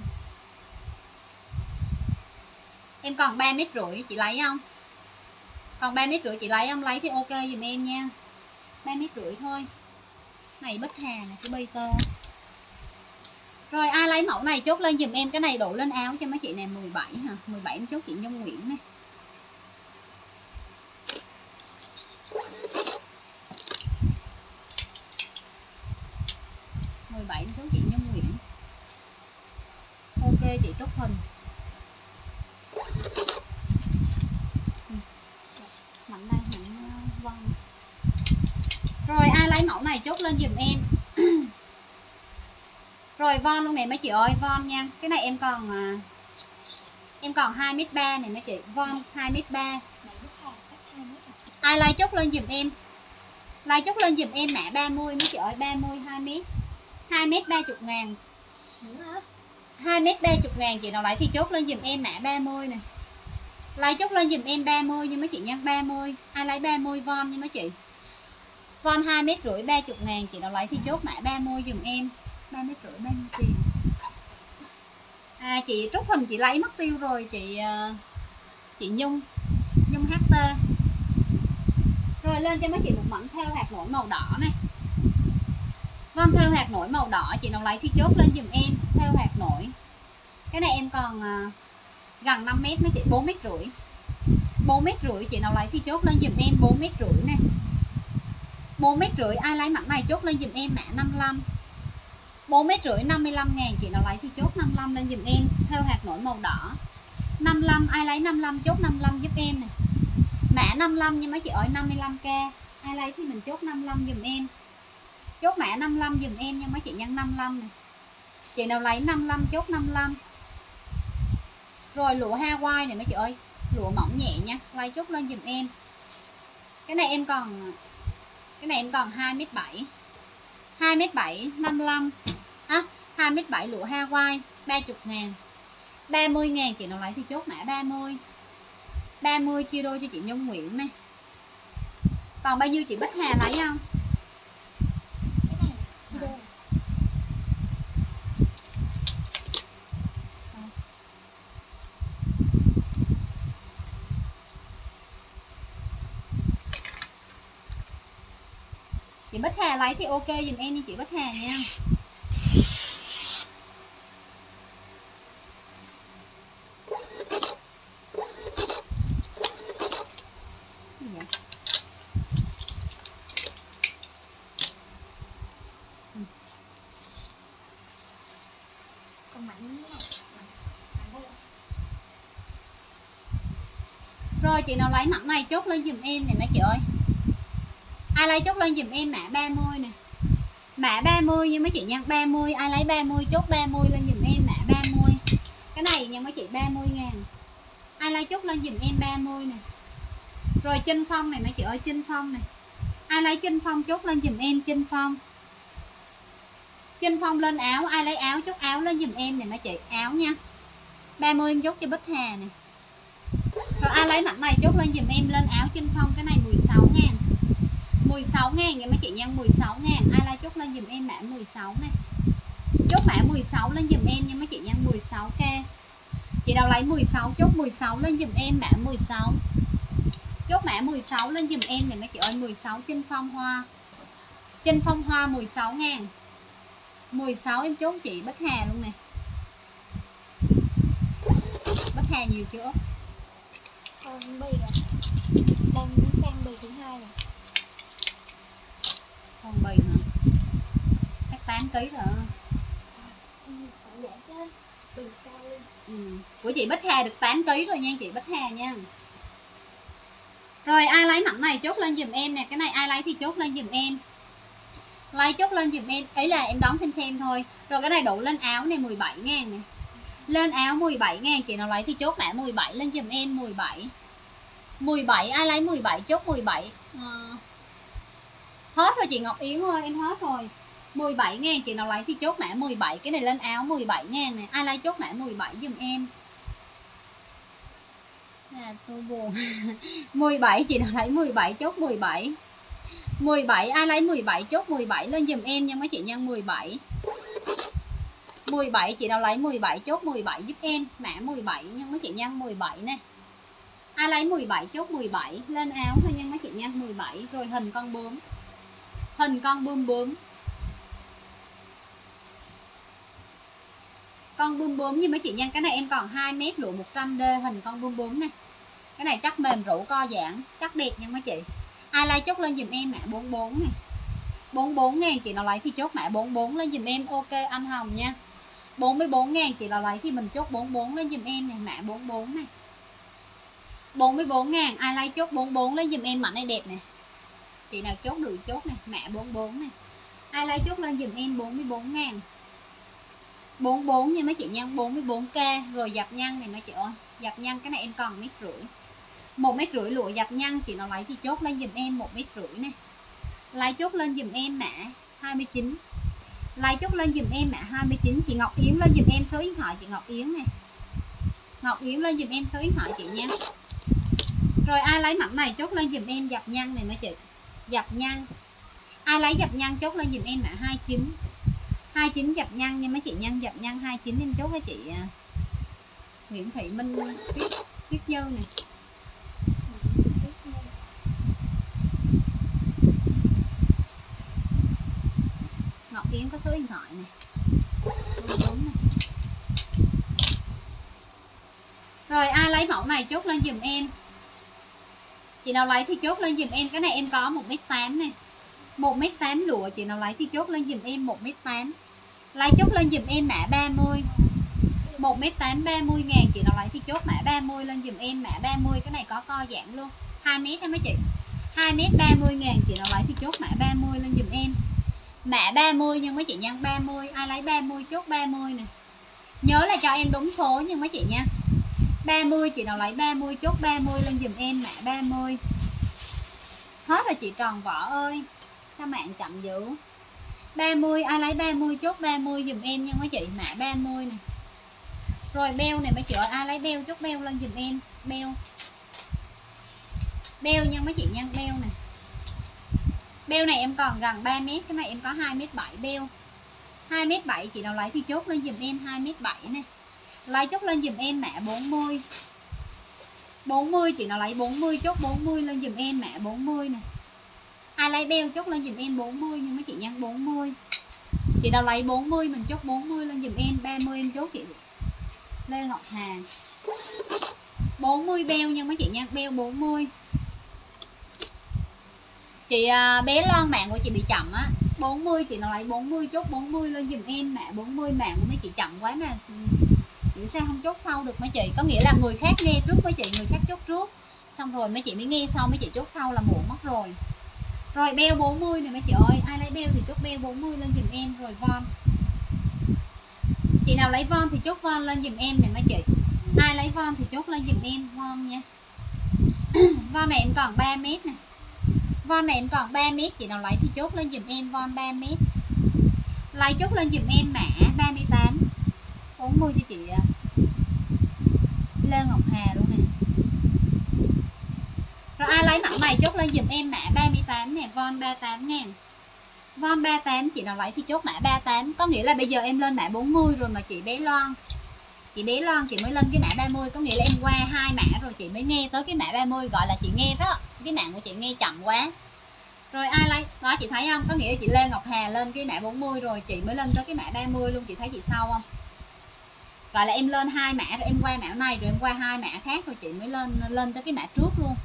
Em còn ba mét rưỡi, chị lấy không? Còn ba mét rưỡi chị lấy không? Lấy thì ok giùm em nha. ba mét rưỡi thôi. Này Bích Hà này, cái Peter. Rồi ai lấy mẫu này chốt lên giùm em. Cái này đổ lên áo cho mấy chị này, mười bảy hả? mười bảy em chốt chị Nhung Nguyễn này. mười bảy em chốt chị Nhung Nguyễn. Ok chị Trúc Huỳnh. Mạnh đây, mạnh von. Rồi ai lấy mẫu này chốt lên giùm em. Rồi von luôn nè mấy chị ơi, von nha. Cái này em còn à, em còn hai mét ba này mấy chị, von hai mét ba. Ai lấy chốt lên giùm em. Lấy chốt lên giùm em mã ba mươi mấy chị ơi, ba mươi hai mét. hai mét ba mươi ngàn. hai mét ba mươi ngàn. Chị nào lấy thì chốt lên giùm em mã ba mươi nè. Lấy chốt lên giùm em ba mươi nha mấy chị nha, ba mươi. Ai lấy ba mươi von nha mấy chị. Von hai mét rưỡi ba mươi ngàn. Chị nào lấy thì chốt mã ba mươi giùm em. ba mét rưỡi bao nhiêu tiền? À chị Trúc Huỳnh chị lấy mất tiêu rồi chị uh, chị Nhung Nhung hát tê. Rồi lên cho mấy chị một mảnh theo hạt nổi màu đỏ này. Vâng, theo hạt nổi màu đỏ. Chị nào lấy thì chốt lên giùm em theo hạt nổi. Cái này em còn uh, gần năm mét mấy chị, bốn mét rưỡi. bốn mét rưỡi. Chị nào lấy thì chốt lên giùm em bốn mét rưỡi nè. bốn mét rưỡi. Ai lấy mặt này chốt lên giùm em mã năm mươi lăm. bốn mét rưỡi năm mươi lăm ngàn. Chị nào lấy thì chốt năm mươi lăm lên giùm em theo hạt nổi màu đỏ. năm mươi lăm. Ai lấy năm mươi lăm chốt năm mươi lăm giúp em nè. Mã năm mươi lăm nha mấy chị ơi, năm mươi lăm k. Ai lấy thì mình chốt năm mươi lăm giùm em. Chốt mã năm mươi lăm giùm em nha mấy chị nhân, năm mươi lăm này. Chị nào lấy năm mươi lăm chốt năm mươi lăm. Rồi lụa Hawaii này mấy chị ơi, lụa mỏng nhẹ nha, lấy chốt lên giùm em. Cái này em còn Cái này em còn hai mét bảy. hai mét bảy, năm mươi lăm. À, hai mét bảy lụa Hawaii ba mươi ngàn. ba mươi ngàn chị nào lấy thì chốt mã ba mươi. ba mươi chia đôi cho chị Nhung Nguyễn này. Còn bao nhiêu chị Bích Hà lấy không? Cái này chia đôi. Chị Bích Hà lấy thì ok dùm em nha chị Bích Hà nha. Gì vậy? Còn mảnh này. Rồi chị nào lấy mặt này chốt lên dùm em này nè chị ơi. Ai lấy chốt lên dùm em mã ba mươi nè. Mã ba mươi nha mấy chị nha, ba mươi ai lấy ba mươi chốt ba mươi lên dùm em mã ba mươi. Cái này nha mấy chị ba mươi ngàn. Ai lấy chốt lên dùm em ba mươi nè. Rồi Trinh Phong này mấy chị ơi, Trinh Phong này. Ai lấy Trinh Phong chốt lên dùm em Trinh Phong. Trinh Phong lên áo, ai lấy áo chốt áo lên dùm em này mấy chị, áo nha. ba mươi em chốt cho Bích Hà nè. Rồi ai lấy mặt này chốt lên dùm em lên áo Trinh Phong, cái này mười sáu ngàn. mười sáu ngàn nha mấy chị nha, mười sáu ngàn. Ai lấy chốt lên dùm em mã mười sáu này. Chốt mã mười sáu lên dùm em nha mấy chị nha, mười sáu k. Chị nào lấy mười sáu chốt mười sáu lên dùm em mã mười sáu. Chốt mã mười sáu lên dùm em này mấy chị ơi, mười sáu Trinh Phong Hoa. Trinh Phong Hoa mười sáu ngàn. mười sáu em chốt chị Bích Hà luôn nè. Bích Hà nhiều chưa? Còn bì rồi. Đang sang bì thứ hai rồi. Con bì hả? Chắc tám ký rồi. Ừ, phải dễ chứ. Bì cao luôn. Ừ. Của chị Bích Hà được tám ký rồi nha chị Bích Hà nha. Rồi ai lấy mảnh này chốt lên dùm em nè. Cái này ai lấy thì chốt lên dùm em. Lấy chốt lên dùm em. Ý là em đón xem xem thôi. Rồi cái này đủ lên áo này mười bảy ngàn nè. Lên áo mười bảy ngàn. Chị nào lấy thì chốt mã mười bảy lên dùm em mười bảy. mười bảy ai lấy mười bảy chốt mười bảy. à, Hết rồi chị Ngọc Yến ơi, em hết rồi. Mười bảy ngàn chị nào lấy thì chốt mã mười bảy. Cái này lên áo mười bảy ngàn nè. Ai lấy chốt mã mười bảy dùm em. À, tôi buồn. mười bảy chị nào lấy mười bảy chốt mười bảy. mười bảy ai lấy mười bảy chốt mười bảy lên dùm em nha mấy chị nha, mười bảy. mười bảy chị nào lấy mười bảy chốt mười bảy giúp em, mã mười bảy nha mấy chị nha, mười bảy nè. Ai lấy mười bảy chốt mười bảy lên áo thôi nha mấy chị nha, mười bảy. Rồi hình con bướm. Hình con bướm bướm. Con bướm bướm như mấy chị nha, cái này em còn hai mét lụa một trăm D hình con bướm bướm nè. Cái này chắc mềm rũ co giãn, chắc đẹp nha mấy chị. Ai lấy chốt lên dùm em mã bốn mươi bốn nè. bốn mươi bốn ngàn chị nào lấy thì chốt mã bốn mươi bốn lên dùm em, ok anh Hồng nha. bốn mươi bốn ngàn chị nào lấy thì mình chốt bốn mươi bốn lên dùm em này, mã bốn mươi bốn này. bốn mươi bốn ngàn ai lấy chốt bốn mươi bốn lên dùm em, mảnh này đẹp nè. Chị nào chốt được chốt này, mã bốn mươi bốn này. Ai lấy chốt lên dùm em bốn mươi bốn ngàn. bốn mươi bốn nha mấy chị nha, bốn mươi bốn k. Rồi dập nhăn này mấy chị ơi. Dập nhăn cái này em còn mét rưỡi. một mét rưỡi lụa dập nhăn chị nào lấy thì chốt lên dùm em một mét rưỡi nè. Lấy chốt lên dùm em mã hai mươi chín. Lấy chốt lên dùm em mã hai mươi chín. Chị Ngọc Yến lên dùm em số điện thoại chị Ngọc Yến nè. Ngọc Yến lên dùm em số điện thoại chị nha. Rồi ai lấy mảnh này chốt lên dùm em dập nhăn này mấy chị. Dập nhăn. Ai lấy dập nhăn chốt lên dùm em mã hai mươi chín. hai mươi chín dập nhăn nha mấy chị nhân, dập nhăn hai mươi chín em chốt với chị Nguyễn Thị Minh Tuyết Tuyết Như nè. Ngọc Yến có số điện thoại nè. Đúng này. Rồi ai lấy mẫu này chốt lên dùm em. Chị nào lấy thì chốt lên dùm em. Cái này em có một mét tám nè. một mét tám lụa chị nào lấy thì chốt lên dùm em một mét tám. Lấy chốt lên dùm em mã ba mươi. một mét tám ba mươi ngàn chị nào lấy thì chốt mã ba mươi lên dùm em, mã ba mươi. Cái này có co giãn luôn. hai mét ha mấy chị. hai mét ba mươi ngàn chị nào lấy thì chốt mã ba mươi lên dùm em. Mã ba mươi nha mấy chị nha, ba mươi. Ai lấy ba mươi chốt ba mươi nè. Nhớ là cho em đúng số nha mấy chị nha. ba mươi chị nào lấy ba mươi chốt ba mươi lên dùm em, mã ba mươi. Hết rồi chị Tròn Võ ơi. Sao mạng chậm dữ. ba mươi, ai lấy ba mươi chốt ba mươi dùm em nha mấy chị, mã ba mươi nè. Rồi beo này mấy chị ơi, ai lấy beo chốt beo lên dùm em, beo. Beo nha mấy chị nha, beo nè. Beo này em còn gần ba mét, cái này em có hai mét bảy beo. hai mét bảy chị nào lấy thì chốt lên dùm em hai mét bảy nè. Lấy chốt lên dùm em mã bốn mươi. bốn mươi chị nào lấy bốn mươi chốt bốn mươi lên dùm em mã bốn mươi nè. Ai lấy beo chốt lên dùm em bốn mươi nha mấy chị nha, bốn mươi. Chị nào lấy bốn mươi mình chốt bốn mươi lên dùm em, ba mươi em chốt chị Lê Ngọc Hà. bốn mươi beo nha mấy chị nha, beo bốn mươi. Chị à, bé Loan mạng của chị bị chậm á, bốn mươi chị nào lấy bốn mươi chốt bốn mươi lên dùm em mã bốn mươi, mạng của mấy chị chậm quá mà hiểu sao không chốt sau được mấy chị, có nghĩa là người khác nghe trước mấy chị, người khác chốt trước xong rồi mấy chị mới nghe sau, mấy chị chốt sau là muộn mất rồi. Rồi beo bốn mươi này mấy chị ơi, ai lấy beo thì chốt beo bốn mươi lên dùm em. Rồi von, chị nào lấy von thì chốt von lên dùm em này mấy chị, ai lấy von thì chốt lên dùm em von nha. Von này em còn ba mét nè, von này em còn ba mét, chị nào lấy thì chốt lên dùm em von ba mét. Lấy chốt lên dùm em mã ba mươi tám, bốn mươi cho chị Lê Ngọc Hà luôn nè. Rồi ai lấy mẫu này chốt lên dùm em mã ba mươi tám nè, von ba mươi tám ngàn. Von ba mươi tám chị nào lấy thì chốt mã ba mươi tám, có nghĩa là bây giờ em lên mã bốn mươi rồi mà chị bé Loan. Chị bé Loan chị mới lên cái mã ba mươi, có nghĩa là em qua hai mã rồi chị mới nghe tới cái mã ba mươi, gọi là chị nghe đó, cái mạng của chị nghe chậm quá. Rồi ai lấy, đó chị thấy không, có nghĩa là chị Lê Ngọc Hà lên cái mã bốn mươi rồi chị mới lên tới cái mã ba mươi luôn, chị thấy chị sau không? Gọi là em lên hai mã rồi em qua mã này rồi em qua hai mã khác rồi chị mới lên lên tới cái mã trước luôn.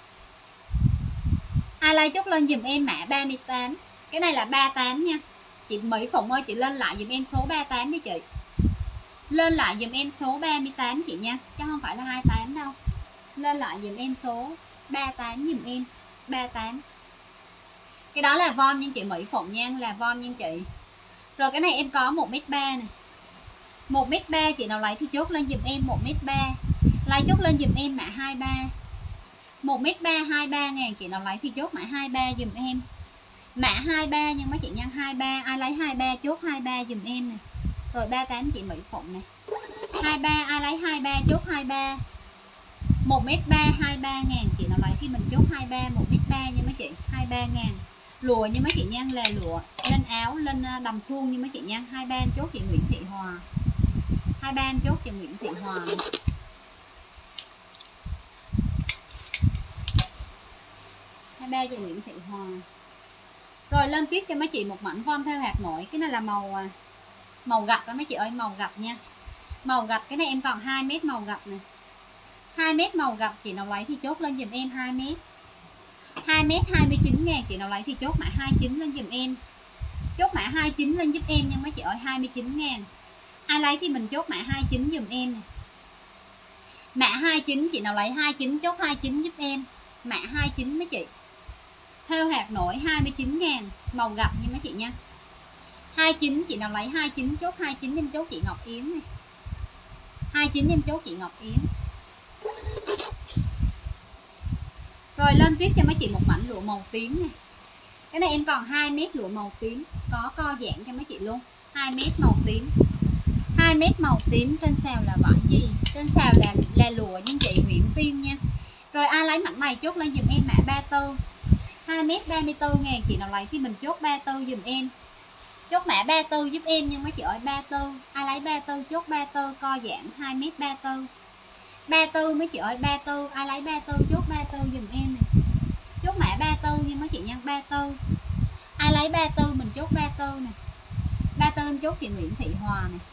Ai lấy chốt lên dùm em mã ba mươi tám, cái này là ba mươi tám nha. Chị Mỹ Phụng ơi, chị lên lại dùm em số ba mươi tám đi chị, lên lại dùm em số ba mươi tám chị nha, chứ không phải là hai mươi tám đâu. Lên lại dùm em số ba mươi tám dùm em, ba mươi tám. Cái đó là von nha chị Mỹ Phụng nha, là von nha chị. Rồi cái này em có một mét ba này, một mét ba chị nào lấy thì chốt lên dùm em một mét ba. Lấy chốt lên dùm em mã hai mươi ba, một mét ba hai mươi ba ngàn, chị nào lấy thì chốt mã hai mươi ba dùm em, mã hai mươi ba nhưng mấy chị nhân hai mươi ba, ai lấy hai mươi ba chốt hai mươi ba dùm em nè. Rồi ba mươi tám chị Mỹ Phụng này, hai mươi ba ai lấy hai mươi ba chốt hai mươi ba, một mét ba hai mươi ba ngàn, chị nào lấy thì mình chốt hai mươi ba, một mét ba nha mấy chị, hai mươi ba ngàn. Lụa như mấy chị nha, là lụa lên áo lên đầm suông như mấy chị nha, hai mươi ba em chốt chị Nguyễn Thị Hòa, hai mươi ba em chốt chị Nguyễn Thị Hòa. hai mươi ba chị Nguyễn Thị Hòa. Rồi lên tiếp cho mấy chị một mảnh von theo hạt nổi, cái này là màu màu gạch đó mấy chị ơi, màu gạch nha. Màu gạch cái này em còn hai mét màu gạch nè. hai mét màu gạch chị nào lấy thì chốt lên dùm em hai mét. hai mét hai mươi chín ngàn, chị nào lấy thì chốt mã hai mươi chín lên dùm em. Chốt mã hai mươi chín lên giúp em nha mấy chị ơi, hai mươi chín ngàn. Ai lấy thì mình chốt mã hai mươi chín dùm em nè. Mã hai mươi chín chị nào lấy hai mươi chín chốt hai mươi chín giúp em. Mã hai mươi chín mấy chị. Theo hạt nổi hai mươi chín ngàn, màu gạch nha mấy chị nha. hai mươi chín chị nào lấy hai mươi chín chốt hai mươi chín em chốt chị Ngọc Yến này. hai mươi chín em chốt chị Ngọc Yến. Rồi lên tiếp cho mấy chị một mảnh lụa màu tím này. Cái này em còn hai mét lụa màu tím, có co giãn cho mấy chị luôn. hai mét màu tím. hai mét màu tím, trên xào là vải gì? Trên xào là là lụa nha chị Nguyễn Tiên nha. Rồi ai lấy mảnh này chốt lên dùm em mã ba mươi tư. hai mét ba mươi tư ngàn, chị nào lấy thì mình chốt ba mươi tư dùm em. Chốt mã ba mươi tư giúp em nha mấy chị ơi, ba mươi tư. Ai lấy ba mươi tư chốt ba mươi tư, co giãn hai mét ba mươi tư. ba mươi tư mấy chị ơi, ba mươi tư. Ai lấy ba mươi tư chốt ba mươi tư dùm em nè. Chốt mã ba mươi tư nha mấy chị nha, ba mươi tư. Ai lấy ba mươi tư mình chốt ba mươi tư nè. ba mươi tư em chốt chị Nguyễn Thị Hòa nè.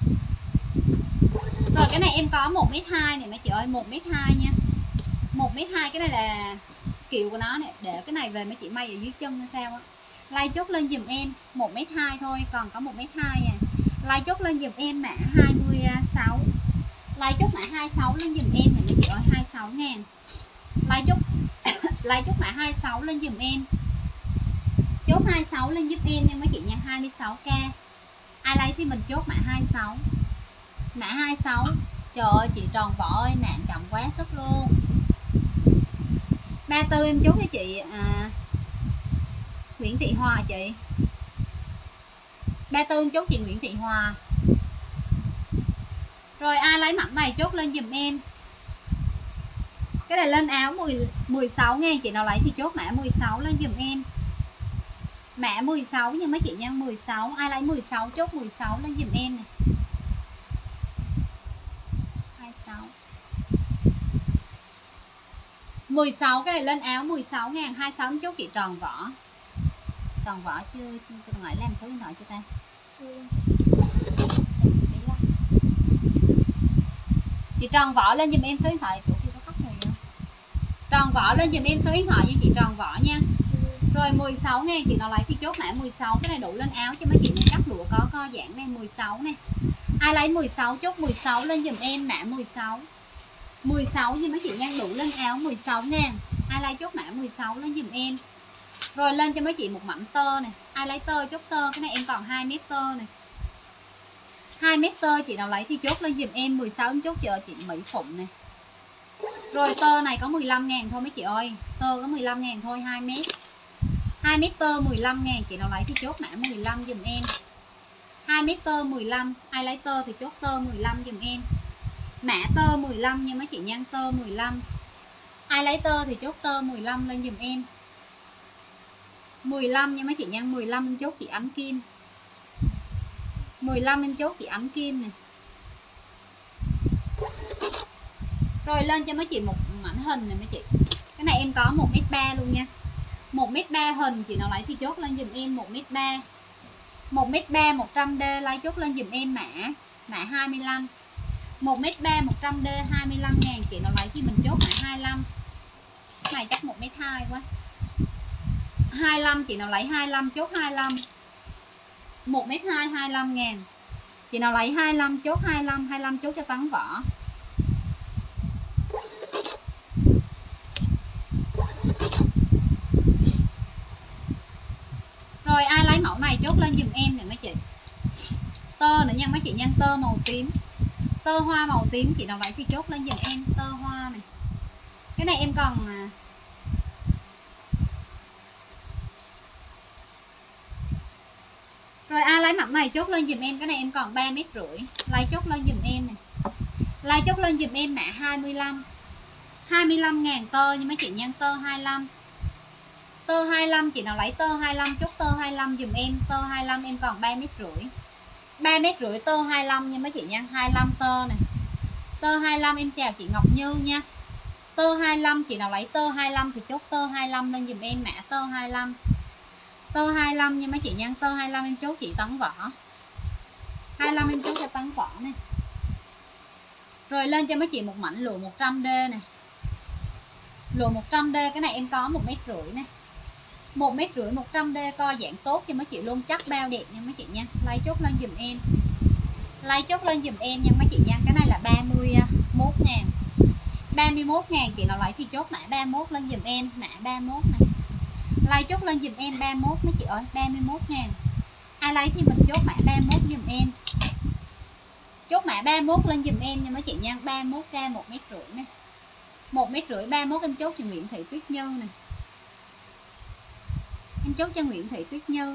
Rồi cái này em có một mét hai này mấy chị ơi, một mét hai nha. một mét hai, cái này là kiểu của nó này, để cái này về mấy chị may ở dưới chân hay sao á. Lai chốt lên dùm em một mét hai thôi, còn có một mét hai à. Lai chốt lên dùm em mã hai mươi sáu. Lai chốt mã hai mươi sáu lên dùm em này mấy chị ơi, hai mươi sáu ngàn. Lai chốt Lai chốt mã hai mươi sáu lên dùm em. Chốt hai mươi sáu lên giúp em nha mấy chị nha, hai mươi sáu k. Ai lấy thì mình chốt mã hai mươi sáu. Mã hai mươi sáu. Trời ơi chị Tròn Võ ơi, mạng chậm quá sức luôn. ba mươi tư em chốt cho chị à, Nguyễn Thị Hòa chị. ba tư chốt chị Nguyễn Thị Hòa. Rồi ai lấy mảnh này chốt lên giùm em. Cái này lên áo mười sáu ngàn, chị nào lấy thì chốt mã mười sáu lên giùm em. Mã mười sáu nha mấy chị nha, mười sáu. Ai lấy mười sáu chốt mười sáu lên giùm em này. hai mươi sáu. mười sáu, cái này lên áo mười sáu ngàn, hai mươi sáu chốt chị Tròn Võ. Tròn Võ chưa, tôi nãy làm số điện thoại cho ta. Chị Tròn Võ lên giùm em số điện thoại, chỗ kia có khách rồi vậy. Tròn Võ lên giùm em số điện thoại nha chị Tròn Võ nha. Rồi mười sáu ngàn, chị nào lấy thì chốt mã mười sáu. Cái này đủ lên áo cho mấy chị cắt lụa có co giãn này, mười sáu này. Ai lấy mười sáu chốt mười sáu lên giùm em mã mười sáu. mười sáu nhưng mấy chị nha, đủ lên áo mười sáu ngàn. Ai lấy chốt mã mười sáu lên giùm em. Rồi lên cho mấy chị một mảnh tơ này. Ai lấy tơ chốt tơ, cái này em còn hai mét tơ này. hai mét tơ chị nào lấy thì chốt lên giùm em mười sáu chốt cho chị Mỹ Phụng này. Rồi tơ này có mười lăm ngàn thôi mấy chị ơi. Tơ có mười lăm ngàn thôi, hai mét. hai mét tơ mười lăm ngàn, chị nào lấy thì chốt mã mười lăm giùm em. hai mét tơ mười lăm, ai lấy tơ thì chốt tơ mười lăm giùm em. Mã tơ mười lăm nha mấy chị nha, tơ mười lăm. Ai lấy tơ thì chốt tơ mười lăm lên giùm em. mười lăm nha mấy chị nha, mười lăm em chốt chị Ánh Kim. mười lăm em chốt chị Ánh Kim này. Rồi lên cho mấy chị một mảnh hình này mấy chị. Cái này em có một mét ba luôn nha. một mét ba hình, chị nào lấy thì chốt lên giùm em một mét ba. một mét ba một trăm D lấy chốt lên giùm em mã mã hai mươi lăm. một mét ba một trăm D hai mươi lăm ngàn, chị nào lấy thì mình chốt mã hai mươi lăm. Cái này chắc một mét hai quá. hai mươi lăm, chị nào lấy hai mươi lăm chốt hai mươi lăm. một mét hai hai mươi lăm ngàn. Chị nào lấy hai mươi lăm chốt hai mươi lăm, hai mươi lăm chốt cho Tấn Võ. Rồi ai lấy mẫu này chốt lên giùm em nè mấy chị. Tơ nữa nha mấy chị nha, tơ màu tím. Tơ hoa màu tím, chị nào lấy thì chốt lên giùm em tơ hoa này. Cái này em còn à, rồi ai lấy mặt này chốt lên giùm em. Cái này em còn ba mét rưỡi. Lấy chốt lên giùm em này. Lấy chốt lên giùm em mã hai mươi lăm. hai mươi lăm ngàn tơ nhưng mấy chị nha, tơ hai mươi lăm. Tơ hai mươi lăm, chị nào lấy tơ hai mươi lăm chốt tơ hai mươi lăm giùm em. Tơ hai mươi lăm em còn ba mét rưỡi. ba mét rưỡi tơ hai mươi lăm nha mấy chị nha, hai mươi lăm tơ này. Tơ hai mươi lăm em chào chị Ngọc Như nha. Tơ hai mươi lăm, chị nào lấy tơ hai mươi lăm thì chốt tơ hai mươi lăm lên giùm em mã tơ hai mươi lăm. Tơ hai mươi lăm nha mấy chị nha, tơ hai mươi lăm em chốt chị Tấn Võ. hai mươi lăm em chốt cho Tấn Võ này. Rồi lên cho mấy chị một mảnh lụa một trăm D này. Lụa một trăm D, cái này em có một mét rưỡi nè. một mét rưỡi một trăm D co giãn tốt cho mấy chị luôn, chắc bao đẹp nha mấy chị nha. Lấy chốt lên giùm em. Lấy chốt lên giùm em nha mấy chị nha. Cái này là ba mươi mốt ngàn. ba mươi mốt ngàn, chị nào lấy thì chốt mã ba mươi mốt lên giùm em, mã ba mươi mốt này. Lấy chốt lên giùm em ba mươi mốt mấy chị ơi, ba mươi mốt ngàn. Ai lấy thì mình chốt mã ba mươi mốt giùm em. Chốt mã ba mươi mốt lên giùm em nha mấy chị nha, ba mươi mốt k một mét rưỡi nè. một mét rưỡi ba mươi mốt em chốt cho Nguyễn Thị Tuyết Như nè. Em chốt cho Nguyễn Thị Tuyết Như.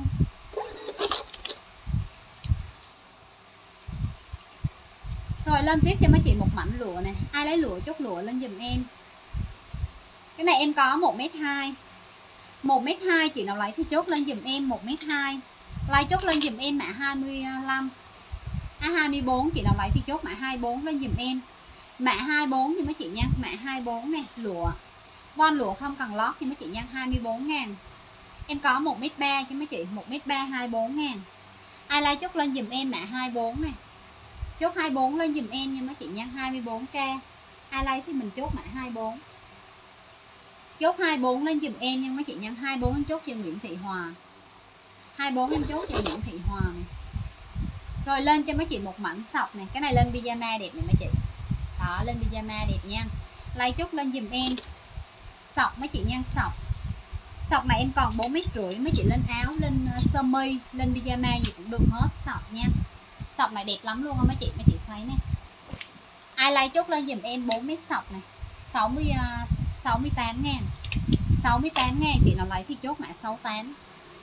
Rồi lên tiếp cho mấy chị một mảnh lụa nè. Ai lấy lụa chốt lụa lên giùm em. Cái này em có một mét hai. một mét hai, chị nào lấy thì chốt lên giùm em một mét hai. Lấy chốt lên giùm em mã hai mươi lăm. À, hai mươi bốn, chị nào lấy thì chốt mã hai mươi bốn lên giùm em. Mã hai mươi bốn nha mấy chị nha, mã hai mươi bốn nè, lụa. Von lụa không cần lót nha mấy chị nha, hai mươi bốn ngàn. Em có một mét ba cho mấy chị, một mét ba hai mươi bốn ngàn. Ai lấy chốt lên giùm em mã hai mươi bốn nè. Chốt hai mươi bốn lên giùm em nha mấy chị nha, hai mươi bốn k. Ai lấy thì mình chốt mã hai mươi bốn. Chốt hai mươi bốn lên giùm em nha mấy chị nha, hai mươi bốn em chốt cho Nguyễn Thị Hòa. hai mươi bốn em chốt cho Nguyễn Thị Hòa này. Rồi lên cho mấy chị một mảnh sọc này, cái này lên pyjama đẹp này mấy chị. Đó, lên pyjama đẹp nha. Lấy chốt lên giùm em. Sọc mấy chị nha, sọc. Sọc này em còn bốn mét rưỡi, mấy chị lên áo, lên sơ mi, lên pyjama gì cũng được hết sọc nha. Sọc này đẹp lắm luôn á mấy chị, mấy chị thấy nè. Ai lấy chốt lên giùm em bốn mét sọc này, sáu mươi, sáu mươi tám ngàn. sáu mươi tám ngàn, chị nào lấy thì chốt mã sáu mươi tám.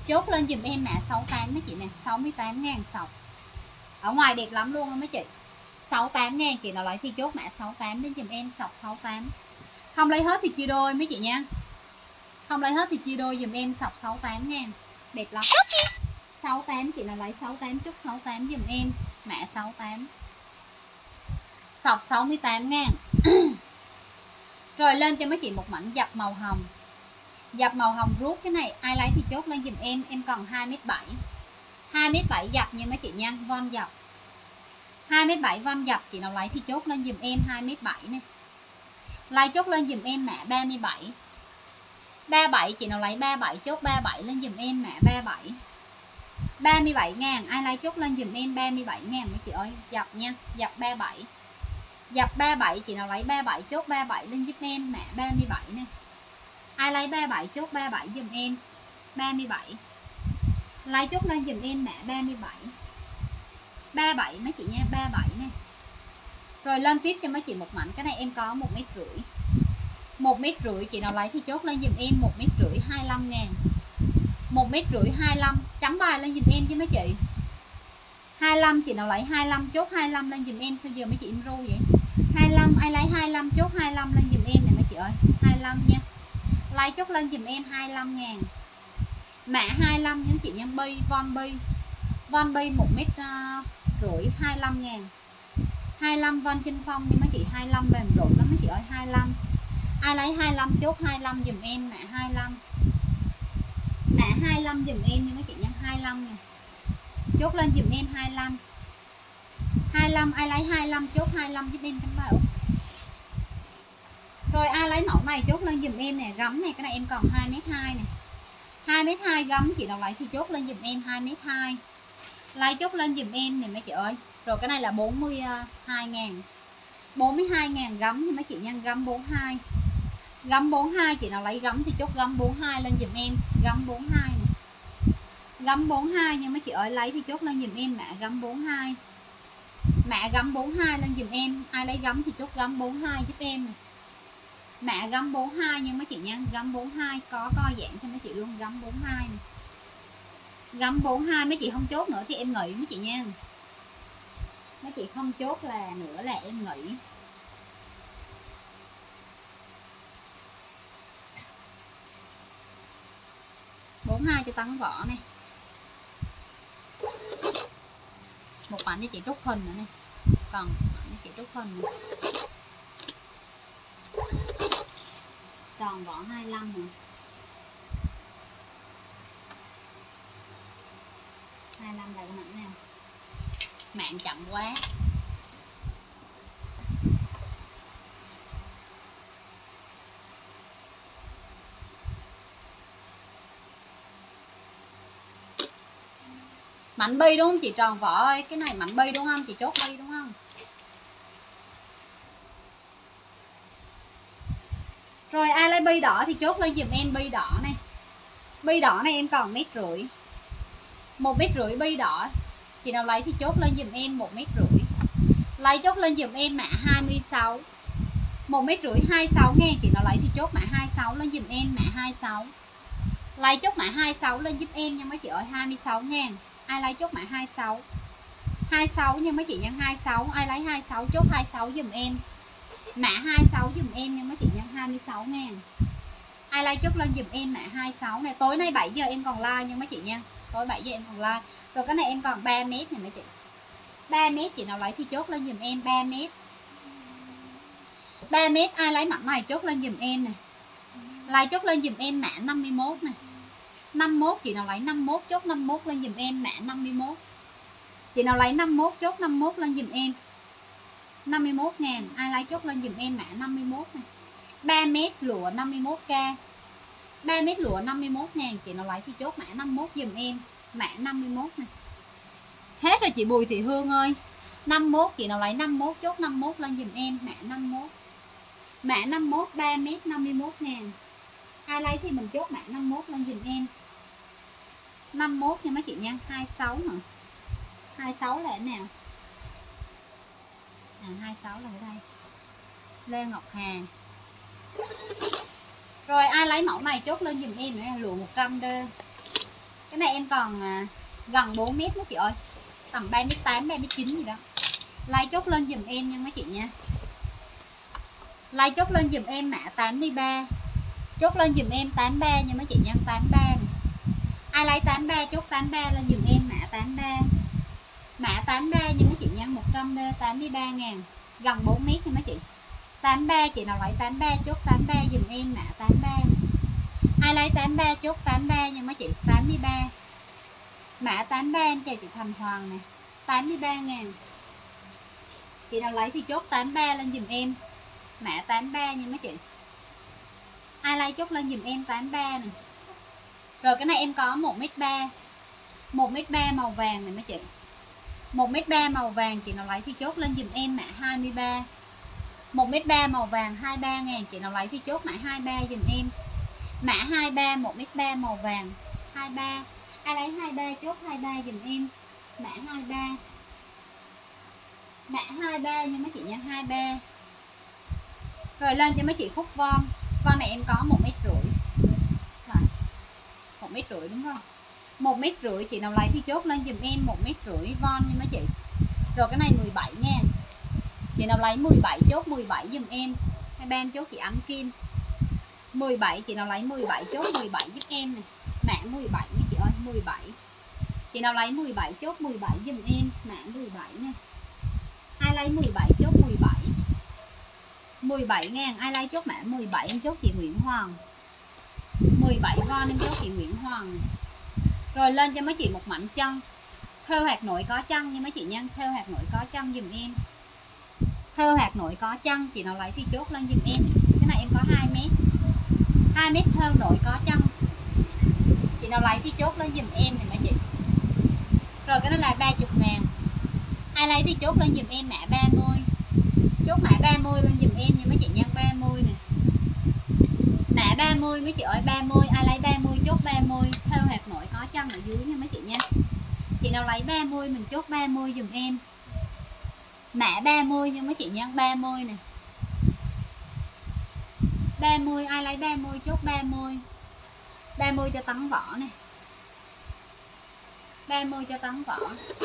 Chốt lên dùm em mã sáu tám mấy chị nè, sáu mươi tám ngàn sọc. Ở ngoài đẹp lắm luôn á mấy chị. sáu mươi tám ngàn, chị nào lấy thì chốt mã sáu mươi tám đến dùm em, sọc sáu mươi tám. Không lấy hết thì chia đôi mấy chị nha. Không lấy hết thì chia đôi dùm em, sọc sáu mươi tám ngàn. Đẹp lắm. sáu mươi tám, chị nào lấy sáu mươi tám chốt sáu mươi tám dùm em, mã sáu mươi tám. Sọc sáu mươi tám ngàn. Rồi lên cho mấy chị một mảnh dập màu hồng. Dập màu hồng rút cái này, ai lấy thì chốt lên dùm em, em còn hai mét bảy. hai mét bảy dập nha mấy chị nha, von dập. hai mét bảy von dập, chị nào lấy thì chốt lên dùm em hai mét bảy nè. Lấy chốt lên dùm em mã ba mươi bảy. ba mươi bảy, chị nào lấy ba mươi bảy chốt ba mươi bảy lên dùm em mã ba mươi bảy. ba mươi bảy ngàn, ai lấy chốt lên dùm em ba mươi bảy ngàn mấy chị ơi, dập nha, dập ba mươi bảy. Dập ba mươi bảy, chị nào lấy ba mươi bảy chốt ba mươi bảy lên giúp em mã ba mươi bảy nè. Ai lấy ba mươi bảy chốt ba mươi bảy dùm em ba mươi bảy. Lấy chốt lên dùm em mã ba mươi bảy. ba mươi bảy mấy chị nha, ba mươi bảy nè. Rồi lên tiếp cho mấy chị một mảnh, cái này em có một mét rưỡi. một mét rưỡi, chị nào lấy thì chốt lên dùm em một mét rưỡi hai mươi lăm ngàn. một mét rưỡi hai mươi lăm, chấm bài lên dùm em chứ mấy chị. hai mươi lăm, chị nào lấy hai mươi lăm chốt hai mươi lăm lên dùm em, sao giờ mấy chị im ru vậy? hai mươi lăm, ai lấy hai mươi lăm chốt hai mươi lăm lên dùm em nè mấy chị ơi, hai mươi lăm nha. Lấy chốt lên dùm em hai mươi lăm ngàn. Mã hai mươi lăm nha mấy chị nha, bi, von bi. Von bi một mét rưỡi hai mươi lăm ngàn. hai mươi lăm von Trinh Phong nha mấy chị, hai mươi lăm mềm rụt lắm mấy chị ơi, hai mươi lăm. Ai lấy hai mươi lăm chốt hai mươi lăm dùm em mã hai mươi lăm. Mã hai mươi lăm dùm em nha mấy chị nha, hai mươi lăm nè. Chốt lên dùm em hai mươi lăm. hai mươi lăm, ai lấy hai mươi lăm chốt hai mươi lăm giúp em cánh bảo. Rồi ai lấy mẫu này chốt lên dùm em nè, gấm này, cái này em còn hai mét hai nè. hai mét hai gấm, chị nào lấy thì chốt lên dùm em hai mét hai. Lấy chốt lên dùm em nè mấy chị ơi. Rồi cái này là bốn mươi hai ngàn. bốn mươi hai ngàn gấm thì mấy chị nha, gấm bốn mươi hai. Gấm bốn mươi hai, chị nào lấy gấm thì chốt gấm bốn mươi hai lên dùm em, gấm bốn mươi hai nè. Gấm bốn mươi hai nha mấy chị ơi, lấy thì chốt lên dùm em mã gấm bốn mươi hai. Mã gấm bốn mươi hai lên dùm em, ai lấy gấm thì chốt gấm bốn mươi hai giúp em nè. Mã gấm bốn mươi hai nha mấy chị nha, gấm bốn mươi hai có co giãn cho mấy chị luôn, gấm bốn mươi hai nè. Gấm bốn mươi hai, mấy chị không chốt nữa thì em nghỉ mấy chị nha. Mấy chị không chốt là nữa là em nghỉ. bốn mươi hai cho tấn vỏ này. Một bản cho chị Trúc Hình nữa nè. Còn bản cho chị Trúc Hình nữa. Tròn vỏ hai mươi lăm nữa. hai mươi lăm là cái mảnh nào. Mạng chậm quá. Mảnh bi đúng không chị Tròn vỏ ơi? Cái này mảnh bi đúng không? Chị chốt bi đúng không? Rồi ai lấy bi đỏ thì chốt lên dùm em bi đỏ này. Bi đỏ này em còn mét rưỡi. Một mét rưỡi bi đỏ. Chị nào lấy thì chốt lên dùm em một mét rưỡi. Lấy chốt lên dùm em mã hai mươi sáu. Một mét rưỡi hai mươi sáu ngàn. Chị nào lấy thì chốt mã hai mươi sáu lên dùm em mã hai mươi sáu. Lấy chốt mã hai mươi sáu lên giúp em nha mấy chị ơi, hai mươi sáu ngàn. Ai lấy chốt mã hai mươi sáu. hai mươi sáu nha mấy chị nha, hai mươi sáu. Ai lấy hai mươi sáu chốt hai mươi sáu dùm em. Mã hai mươi sáu dùm em nha mấy chị nha, hai mươi sáu ngàn. Ai lấy chốt lên dùm em mã hai mươi sáu này. Tối nay bảy giờ em còn like nha mấy chị nha. Tối bảy giờ em còn like. Rồi cái này em còn ba mét này mấy chị. ba mét, chị nào lấy thì chốt lên dùm em ba mét. ba mét, ai lấy mảnh này chốt lên dùm em nè. Lấy chốt lên dùm em mã năm mươi mốt nè. năm mươi mốt, chị nào lấy năm mươi mốt chốt năm mươi mốt lên dùm em mã năm mươi mốt. Chị nào lấy năm mươi mốt chốt năm mươi mốt lên dùm em năm mươi mốt ngàn. Ai lấy chốt lên dùm em mã năm mươi mốt này. ba mét lụa năm mươi mốt k. ba mét lụa năm mươi mốt ngàn. Chị nào lấy thì chốt mã năm mươi mốt dùm em mã năm mươi mốt này. Hết rồi chị Bùi Thị Hương ơi. năm mươi mốt, chị nào lấy năm mươi mốt chốt năm mươi mốt lên dùm em mã năm mươi mốt. Mã năm mươi mốt ba mét năm mươi mốt ngàn. Ai lấy thì mình chốt mã năm mươi mốt lên dùm em. năm mươi mốt nha mấy chị nha, hai mươi sáu hả? hai mươi sáu là cái nào? À, hai mươi sáu là cái đây. Lê Ngọc Hà. Rồi ai lấy mẫu này chốt lên dùm em nữa, lụa một trăm đê. Cái này em còn à, gần bốn mét đó chị ơi, tầm ba mét tám, ba mét chín gì đó. Like chốt lên dùm em nha mấy chị nha. Like chốt lên dùm em mã tám mươi ba. Chốt lên dùm em tám mươi ba nha mấy chị nha, tám mươi ba này. Ai lấy tám mươi ba chốt tám mươi ba lên dùm em mã tám mươi ba. Mã tám mươi ba nha mấy chị nha, một trăm đê tám mươi ba ngàn, gần bốn mét nha mấy chị. tám mươi ba chị nào lấy tám mươi ba chốt tám mươi ba dùm em mã tám mươi ba. Ai lấy tám mươi ba chốt tám mươi ba nha mấy chị, tám mươi ba. Mã tám mươi ba em chào chị Thành Hoàng nè, tám mươi ba ngàn. Chị nào lấy thì chốt tám mươi ba lên dùm em mã tám mươi ba nha mấy chị. Ai lấy chốt lên dùm em tám mươi ba nè. Rồi cái này em có một mét ba, một mét ba màu vàng này mấy chị, một mét ba màu vàng. Chị nào lấy thì chốt lên dùm em mã hai mươi ba. Một mét ba màu vàng hai mươi ba ngàn. Chị nào lấy thì chốt mã hai mươi ba dùm em. Mã hai mươi ba, một mét ba màu vàng hai mươi ba. Ai lấy hai mươi ba chốt hai mươi ba dùm em mã hai mươi ba. Mã hai mươi ba nha mấy chị nha, hai mươi ba. Rồi lên cho mấy chị khúc von. Von này em có một mét rưỡi. Rồi. một mét rưỡi đúng không? một mét rưỡi chị nào lấy thì chốt lên dùm em một mét rưỡi von nha mấy chị. Rồi cái này mười bảy ngàn. Chị nào lấy mười bảy chốt mười bảy dùm em. Hai ba em chốt chị Ánh Kim. mười bảy chị nào lấy mười bảy chốt mười bảy giúp em nè. Mã mười bảy mấy chị ơi, mười bảy. Chị nào lấy mười bảy chốt mười bảy dùm em, mã mười bảy nè. Ai lấy mười bảy chốt mười bảy. mười bảy ngàn. Ai lấy chốt mã mười bảy em chốt chị Nguyễn Hoàng. mười bảy von em chốt chị Nguyễn Hoàng. Rồi lên cho mấy chị một mảnh chân. Thêu hạt nội có chân nha mấy chị nha, thêu hạt nội có chân dùm em. Thêu hạt nội có chân, chị nào lấy thì chốt lên dùm em. Cái này em có hai mét. hai mét thêu nội có chân. Chị nào lấy thì chốt lên dùm em này mấy chị. Rồi cái đó là ba mươi ngàn. Ai lấy thì chốt lên dùm em mã ba mươi. Chốt mã ba mươi lên dùm em nha mấy chị nha, ba mươi nè. Mã ba mươi mấy chị ơi, ba mươi. Ai lấy ba mươi chốt ba mươi. Thêu hạt nội có chân ở dưới nha mấy chị nha. Chị nào lấy ba mươi mình chốt ba mươi dùm em. Mã ba mươi nha mấy chị nha, ba mươi nè. ba mươi. Ai lấy ba mươi chốt ba mươi. ba mươi cho tấn vỏ nè. ba mươi cho tấn vỏ.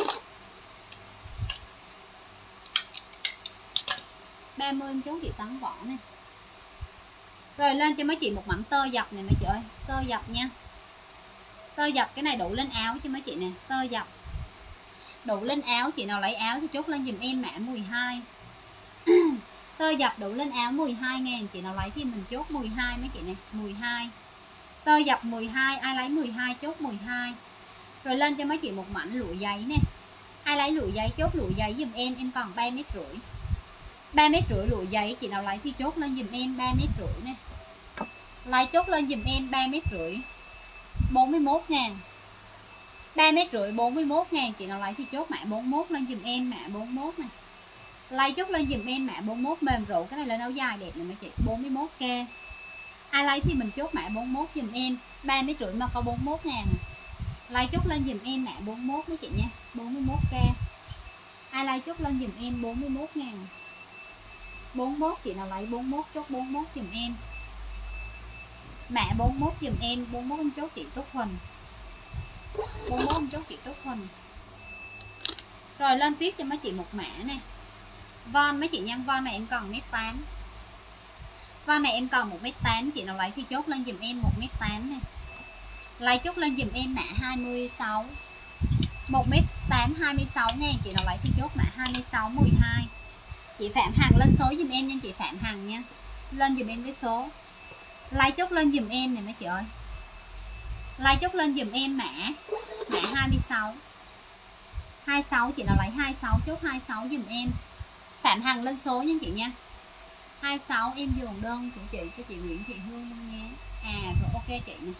ba mươi em chốt chị tấn vỏ nè. Rồi lên cho mấy chị một mảnh tơ dập này mấy chị ơi, tơ dập nha. Tơ dập cái này đủ lên áo cho mấy chị nè, tơ dập đủ lên áo. Chị nào lấy áo thì chốt lên dùm em mã mười hai. Tơ dập đủ lên áo mười hai ngàn. Chị nào lấy thì mình chốt mười hai mấy chị nè, mười hai. Tơ dập mười hai. Ai lấy mười hai chốt mười hai. Rồi lên cho mấy chị một mảnh lụa giấy nè. Ai lấy lụa giấy chốt lụa giấy dùm em. Em còn ba mét rưỡi. ba mét rưỡi lụa giấy. Chị nào lấy thì chốt lên dùm em ba mét rưỡi nè. Lấy chốt lên dùm em ba mét rưỡi, bốn mươi mốt ngàn. ba mét rưỡi bốn mươi mốt ngàn. Chị nào lấy thì chốt mã bốn mươi mốt lên dùm em, mã bốn mươi mốt này. Lấy chốt lên dùm em mã bốn mươi mốt mềm rượu. Cái này lên áo dài đẹp nè mấy chị, bốn mươi mốt k. Ai lấy thì mình chốt mã bốn mươi mốt dùm em, ba mét rưỡi mà có bốn mươi mốt ngàn. Lấy chốt lên dùm em mã bốn mươi mốt mấy chị nha, bốn mươi mốt k. Ai lấy chốt lên dùm em bốn mươi mốt ngàn. bốn mươi mốt. Chị nào lấy bốn mươi mốt chốt bốn mươi mốt dùm em, mã bốn mươi mốt dùm em. bốn mươi mốt em chốt chị Trúc Huỳnh. bốn mươi mốt em chốt chị Trúc Huỳnh. Rồi lên tiếp cho mấy chị một mã nè. Von mấy chị nhân von này em còn mét tám. Von này em còn một mét tám. Chị nào lấy thì chốt lên dùm em một mét tám nè. Lấy chốt lên dùm em mã hai mươi sáu. một mét tám hai mươi sáu ngàn. Chị nào lấy thì chốt mã hai mươi sáu mười hai. Chị Phạm Hằng lên số dùm em nha chị Phạm Hằng nha. Lên dùm em với số. Lấy chốt lên dùm em này mấy chị ơi. Lấy chốt lên dùm em mã mã hai mươi sáu. hai mươi sáu. Chị nào lấy hai mươi sáu chốt hai mươi sáu dùm em. Phạm Hằng lên số nha chị nha. hai mươi sáu em dồn đơn của chị cho chị Nguyễn Thị Hương luôn nhé. À rồi ok chị nè.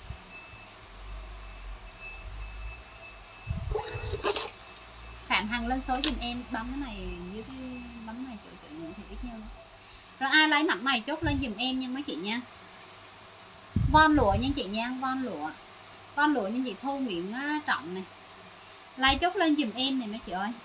Phạm Hằng lên số dùm em, bấm cái này dưới cái bấm này chỗ chị Nguyễn Thị Bích Nhân. Rồi ai lấy mặt này chốt lên dùm em nha mấy chị nha. Von lụa nha chị nha, von lụa. Von lụa nha chị Thu Nguyễn Trọng này. Lấy chốt lên dùm em này mấy chị ơi.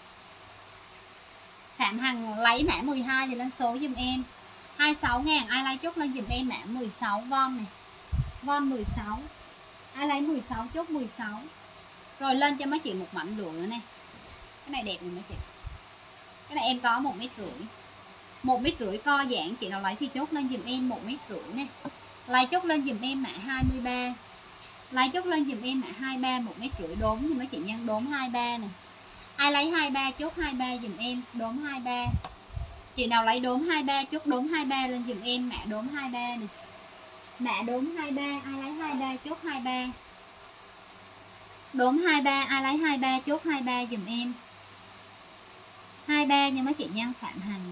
Phạm Hằng lấy mã mười hai thì lên số dùm em. hai mươi sáu ngàn. Ai lấy chốt lên dùm em mã mười sáu von này. Von mười sáu. Ai lấy mười sáu chốt mười sáu. Rồi lên cho mấy chị một mảnh lụa nữa nè. Cái này đẹp này mấy chị. Cái này em có một mét rưỡi. Một mét rưỡi co giãn, chị nào lấy thì chốt lên dùm em một mét rưỡi nè. Lấy chốt lên dùm em mã hai mươi ba. Lấy chốt lên dùm em mã hai mươi ba một mét rưỡi đốm như mấy chị nhân đốm hai mươi ba nè. Ai lấy hai mươi ba chốt hai mươi ba dùm em đốm hai mươi ba. Chị nào lấy đốm hai mươi ba chốt đốm hai mươi ba lên dùm em mã đốm hai mươi ba nè. Mã đốm hai mươi ba, ai lấy hai mươi ba chốt hai mươi ba. Đốm hai mươi ba, ai lấy hai mươi ba chốt hai mươi ba dùm em. hai mươi ba nha mấy chị nhân Phạm Hành.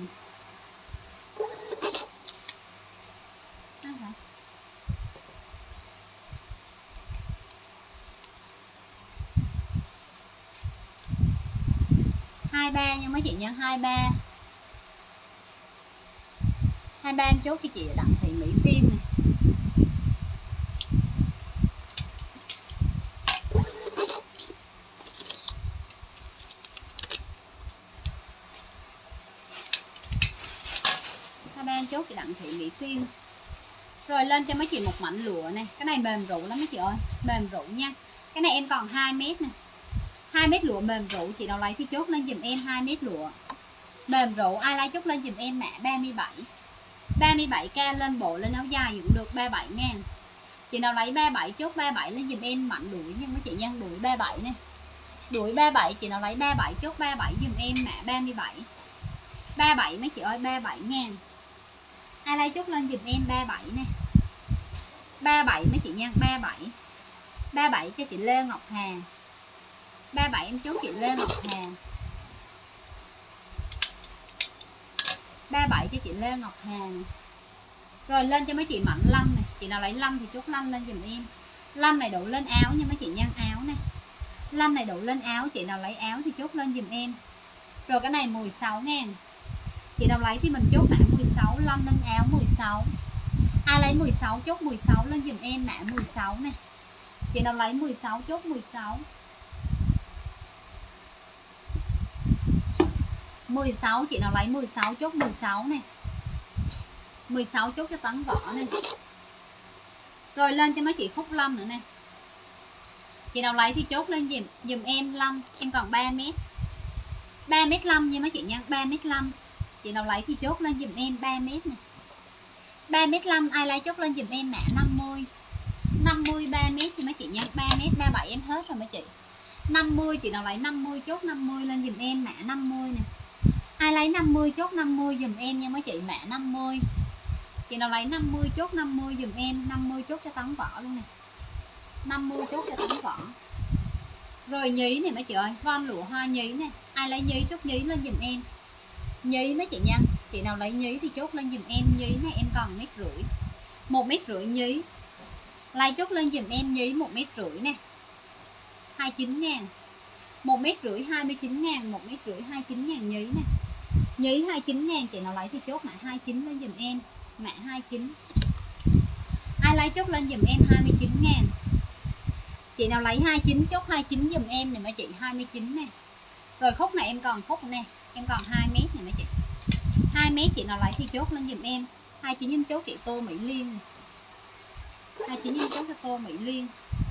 hai mươi ba nha mấy chị nhân hai mươi ba. hai mươi ba em chốt cho chị Đặng Thị Mỹ Tiên này. hai mươi ba em chốt chị Đặng Thị Mỹ Tiên. Rồi lên cho mấy chị một mảnh lụa này. Cái này mềm rũ lắm mấy chị ơi, mềm rũ nha. Cái này em còn hai mét nè. hai mét lụa mềm rũ, chị nào lấy thì chốt lên dùm em hai mét lụa. Mềm rũ, ai lấy chốt lên dùm em mã ba mươi bảy. ba mươi bảy k lên bộ lên áo dài cũng được ba mươi bảy ngàn. Chị nào lấy ba mươi bảy chốt ba mươi bảy lên dùm em mảnh đuổi nha mấy chị nha, đuổi ba mươi bảy nè. Đuổi ba mươi bảy, chị nào lấy ba mươi bảy chốt ba mươi bảy dùm em mã ba mươi bảy. ba mươi bảy mấy chị ơi, ba mươi bảy ngàn. Ai lấy chốt lên dùm em ba mươi bảy nè. ba mươi bảy mấy chị nha, ba mươi bảy. ba mươi bảy cho chị Lê Ngọc Hà. ba mươi bảy em chốt chị Lê Ngọc Hà. ba mươi bảy cho chị Lê Ngọc Hà. Rồi lên cho mấy chị mảnh lanh này. Chị nào lấy lanh thì chốt lanh lên dùm em. Lanh này đổ lên áo nha mấy chị nhân áo nè. Lanh này đổ lên áo, chị nào lấy áo thì chốt lên dùm em. Rồi cái này mười sáu ngàn. Chị nào lấy thì mình chốt mã mười sáu, lanh lên áo mười sáu. Ai lấy mười sáu chốt mười sáu lên dùm em mã mười sáu nè. Chị nào lấy mười sáu chốt mười sáu. mười sáu, chị nào lấy mười sáu chốt mười sáu nè. mười sáu chốt cho Tấn Võ nè. Rồi lên cho mấy chị Khúc Lâm nữa nè. Chị nào lấy thì chốt lên dùm, dùm em Lâm. Em còn ba mét. ba mét năm nha mấy chị nha, ba mét năm. Chị nào lấy thì chốt lên dùm em ba mét nè. ba mét năm, ai lấy chốt lên dùm em mã năm mươi. năm mươi ba mét nha mấy chị nha, ba mét ba mươi bảy em hết rồi mấy chị. năm mươi, chị nào lấy năm mươi chốt năm mươi lên dùm em mã năm mươi nè. Ai lấy năm mươi chốt năm mươi dùm em nha mấy chị mã năm mươi. Chị nào lấy năm mươi chốt năm mươi dùm em, năm mươi chốt cho Tấn Võ luôn nè. năm mươi chốt cho Tấn Võ. Rồi nhí này mấy chị ơi, von lụa hoa nhí nè. Ai lấy nhí chốt nhí lên dùm em. Nhí mấy chị nha. Chị nào lấy nhí thì chốt lên dùm em. Nhí này em còn mét rưỡi. một mét rưỡi nhí. Lấy chốt lên dùm em nhí một mét rưỡi nè. hai mươi chín ngàn. một mét rưỡi hai mươi chín ngàn, một mét rưỡi hai mươi chín ngàn nhí nè. Nhí hai mươi chín ngàn, chị nào lấy thì chốt mã hai mươi chín lên dùm em. Mã hai mươi chín. Ai lấy chốt lên dùm em hai mươi chín ngàn. Chị nào lấy hai mươi chín chốt hai mươi chín dùm em nè mấy chị, hai mươi chín nè. Rồi khúc này em còn khúc nè, em còn hai mét nè mấy chị. hai mét chị nào lấy thì chốt lên dùm em. hai mươi chín em chốt chị Tô Mỹ Liên nè. hai mươi chín em chốt cho Tô Mỹ Liên.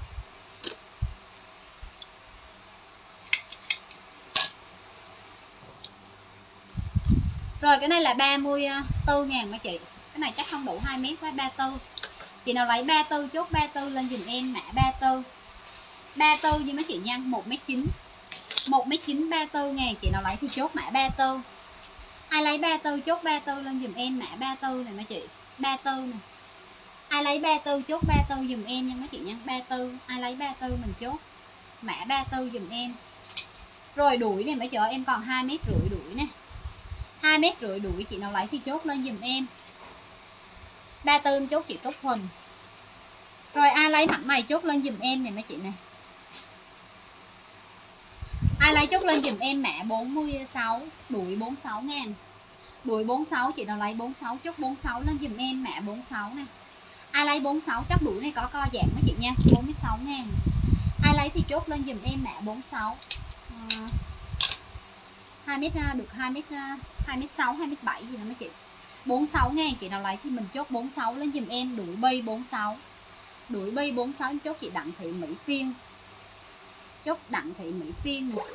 Rồi cái này là ba mươi tư ngàn mấy chị. Cái này chắc không đủ hai mét với ba mươi tư. Chị nào lấy ba mươi tư chốt ba mươi tư lên dùm em mã ba mươi tư. ba mươi tư với mấy chị nha, một mét chín. một mét chín ba mươi tư ngàn, chị nào lấy thì chốt mã ba mươi tư. Ai lấy ba mươi tư chốt ba mươi tư lên dùm em mã ba mươi tư này mấy chị. ba mươi tư nè. Ai lấy ba mươi tư chốt ba mươi tư dùm em nha mấy chị nha, ba mươi tư. Ai lấy ba mươi tư mình chốt mã ba mươi tư dùm em. Rồi đuổi này mấy chị ơi, em còn hai mét rưỡi đuổi nè. hai mét rưỡi đuổi, chị nào lấy thì chốt lên dùm em. ba mươi tư em chốt chị Trúc Huỳnh. Rồi ai lấy mặt này chốt lên dùm em này mấy chị nè. Ai lấy chốt lên dùm em mã bốn mươi sáu, đuổi bốn mươi sáu ngàn. Đuổi bốn mươi sáu, chị nào lấy bốn mươi sáu chốt bốn mươi sáu lên dùm em mã bốn mươi sáu nè. Ai lấy bốn mươi sáu chắc đuổi này có co giãn mấy chị nha, bốn mươi sáu ngàn. Ai lấy thì chốt lên dùm em mã bốn mươi sáu. À, hai mét được hai mét, hai mét sáu, hai mét bảy gì đó mấy chị. bốn mươi sáu ngàn, chị nào lấy thì mình chốt bốn mươi sáu lên dùm em, đuổi bay bốn mươi sáu. Đuổi bi bốn sáu em chốt chị Đặng Thị Mỹ Tiên. Chốt Đặng Thị Mỹ Tiên này.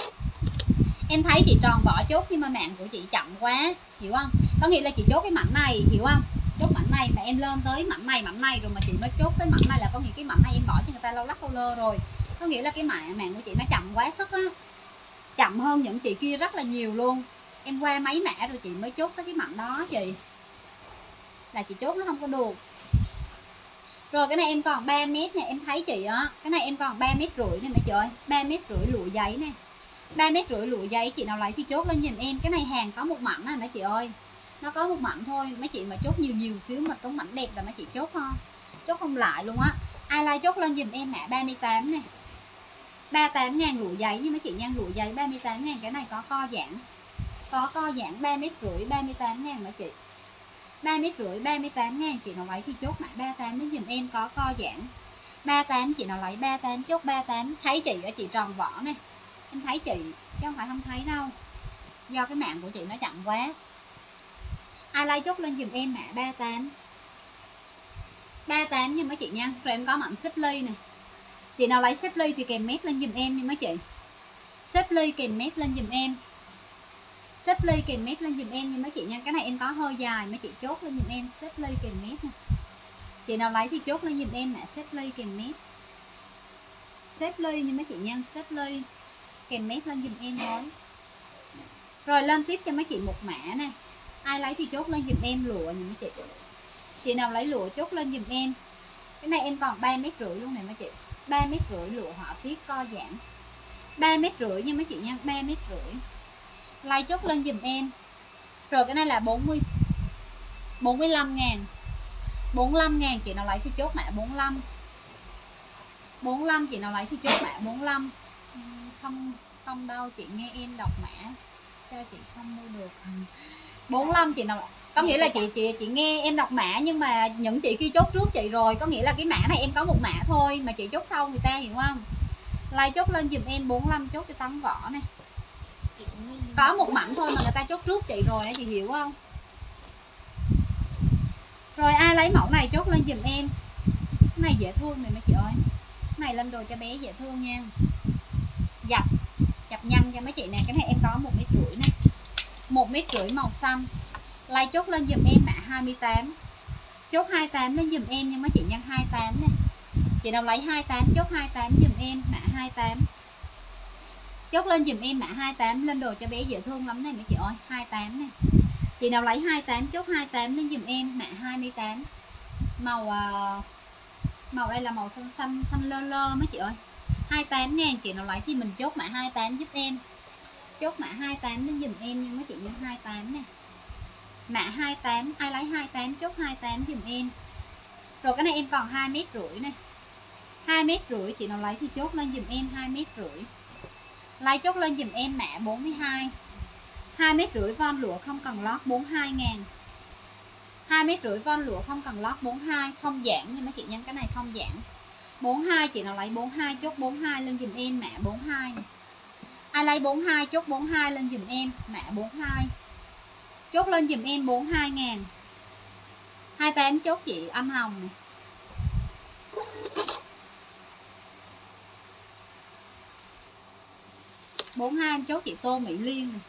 Em thấy chị tròn vỏ chốt nhưng mà mạng của chị chậm quá, hiểu không? Có nghĩa là chị chốt cái mảnh này, hiểu không? Chốt mảnh này mà em lên tới mảnh này, mảnh này rồi mà chị mới chốt tới mảnh này là có nghĩa cái mảnh này em bỏ cho người ta lâu lắc lâu lơ rồi. Có nghĩa là cái mạng mạng của chị nó chậm quá sức á. Chậm hơn những chị kia rất là nhiều luôn. Em qua mấy mã rồi chị mới chốt tới cái mảnh đó chị. Là chị chốt nó không có được. Rồi cái này em còn ba mét nè, em thấy chị á, cái này em còn ba mét rưỡi nè mấy chị ơi, ba mét rưỡi lụa giấy nè. ba mét rưỡi lụa giấy, chị nào lấy thì chốt lên giùm em. Cái này hàng có một mảnh này mấy chị ơi. Nó có một mảnh thôi, mấy chị mà chốt nhiều nhiều xíu mà trong mảnh đẹp là mấy chị chốt không? Chốt không lại luôn á. Ai like chốt lên giùm em mã ba mươi tám nè. ba mươi tám ngàn lụa giấy nha mấy chị nha, lụa giấy ba mươi tám ngàn, cái này có co giãn. Có co giãn ba mét rưỡi ba mươi tám ngàn mấy chị. ba mét rưỡi ba mươi tám ngàn, chị nào lấy thì chốt mã ba mươi tám đến giùm em, có co giãn. ba mươi tám chị nào lấy ba mươi tám chốt ba mươi tám. Thấy chị ở chị tròn vỏ nè. Em thấy chị chứ không phải không thấy đâu. Do cái mạng của chị nó chậm quá. Ai like chốt lên giùm em mã ba mươi tám. ba mươi tám nha mấy chị nha. Rồi em có mảnh xếp ly nè. Chị nào lấy xếp ly thì kèm mét lên giùm em nha mấy chị. Xếp ly kèm mét lên giùm em. Xếp ly kèm mét lên giùm em nha mấy chị nha. Cái này em có hơi dài mấy chị chốt lên giùm em xếp ly kèm mét nè. Chị nào lấy thì chốt lên giùm em mã xếp ly kèm mét. Xếp ly nha mấy chị nha, xếp ly kèm mét lên giùm em thôi. Rồi lên tiếp cho mấy chị một mã nè. Ai lấy thì chốt lên giùm em lụa nha mấy chị. Chị nào lấy lụa chốt lên giùm em. Cái này em còn ba mét rưỡi luôn nè mấy chị. ba mét rưỡi lụa họa tiết co giãn. ba mét rưỡi nha mấy chị nha, ba mét rưỡi. Like chốt lên giùm em. Rồi cái này là bốn mươi bốn mươi lăm ngàn. bốn mươi lăm ngàn, chị nào lấy thì chốt mã bốn mươi lăm. bốn mươi lăm chị nào lấy thì chốt mã bốn mươi lăm. Không không đâu, chị nghe em đọc mã sao chị không mua được. bốn mươi lăm chị nào, có nghĩa là chị chị chị nghe em đọc mã nhưng mà những chị kia chốt trước chị rồi, có nghĩa là cái mã này em có một mã thôi mà chị chốt sau người ta, hiểu không? Like chốt lên giùm em bốn mươi lăm chốt cái tấm vỏ này. Có một mảnh thôi mà người ta chốt trước chị rồi, chị hiểu không? Rồi ai lấy mẫu này chốt lên giùm em. Cái này dễ thương này mấy chị ơi. Cái này lên đồ cho bé dễ thương nha. Dập Dập nhăn cho mấy chị nè. Cái này em có một mét rưỡi nè, một mét rưỡi màu xanh. Like chốt lên giùm em mã hai mươi tám. Chốt hai mươi tám lên giùm em nha mấy chị nha, hai mươi tám nè. Chị nào lấy hai mươi tám chốt hai mươi tám giùm em mã hai mươi tám. Chốt lên giùm em mã hai mươi tám, lên đồ cho bé dễ thương lắm này mấy chị ơi, hai mươi tám nè. Chị nào lấy hai mươi tám chốt hai mươi tám lên giùm em mã hai mươi tám. Màu uh, màu đây là màu xanh xanh xanh lơ lơ mấy chị ơi. hai mươi tám ngàn, chị nào lấy thì mình chốt mã hai mươi tám giúp em. Chốt mã hai mươi tám lên giùm em nha mấy chị nha, hai mươi tám nè. Mã hai mươi tám, ai lấy hai mươi tám chốt hai mươi tám giùm em. Rồi cái này em còn hai mét rưỡi nè. hai mét rưỡi, chị nào lấy thì chốt lên giùm em hai mét rưỡi. Lấy chốt lên giùm em mã bốn mươi hai. hai mét rưỡi von lụa không cần lót bốn mươi hai ngàn. hai mét rưỡi von lụa không cần lót bốn mươi hai, không giãn nha mấy chị nha, cái này không giãn. bốn mươi hai, chị nào lấy bốn mươi hai chốt bốn mươi hai lên giùm em mã bốn mươi hai này. Ai lấy bốn mươi hai chốt bốn mươi hai lên giùm em mã bốn mươi hai. Chốt lên giùm em bốn mươi hai ngàn. hai mươi tám chốt chị Anh Hồng này. bốn mươi hai em chốt chị Tô Mỹ Liên này.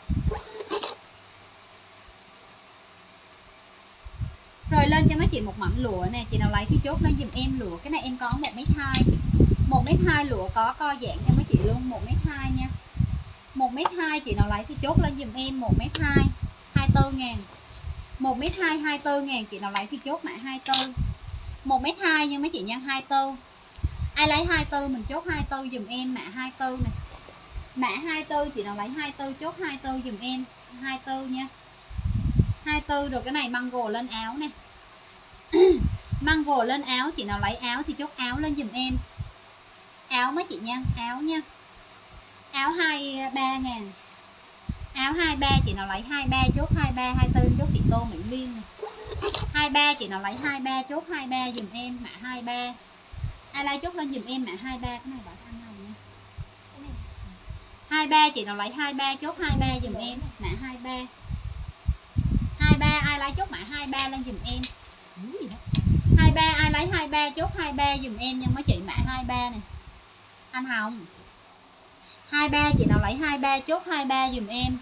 Rồi lên cho mấy chị một mảnh lụa nè, chị nào lấy thì chốt lên giùm em lụa. Cái này em có một mét hai. một mét hai lụa có co giãn cho mấy chị luôn, một mét hai nha. một mét hai, chị nào lấy thì chốt lên giùm em một mét hai, hai mươi tư ngàn. một mét hai, hai mươi tư ngàn, chị nào lấy thì chốt mã hai mươi tư. một mét hai nha mấy chị nha, hai mươi tư. Ai lấy hai mươi tư mình chốt hai mươi tư giùm em mã hai mươi tư này. Mã hai mươi tư, chị nào lấy hai mươi tư chốt hai mươi tư giùm em hai mươi tư nha. hai mươi tư. Rồi cái này mango lên áo nè. Mango lên áo, chị nào lấy áo thì chốt áo lên giùm em. Áo mấy chị nha, áo nha. Áo hai mươi ba ngàn. Áo hai mươi ba, chị nào lấy hai mươi ba chốt hai mươi ba, hai mươi tư chốt chị Tô Mỹ Liên này. hai mươi ba, chị nào lấy hai mươi ba chốt hai mươi ba giùm em mã hai mươi ba. Ai lấy chốt lên giùm em mã hai mươi ba, cái này bảo anh Hồng nha. hai mươi ba, chị nào lấy hai mươi ba chốt hai mươi ba giùm em mã hai mươi ba. hai mươi ba, ai lấy chốt mã hai mươi ba lên giùm em. hai ba ai lấy hai ba chốt hai ba dùm em nha mấy chị, mã hai ba này. Anh Hồng. hai ba chị nào lấy hai ba chốt hai ba dùm em.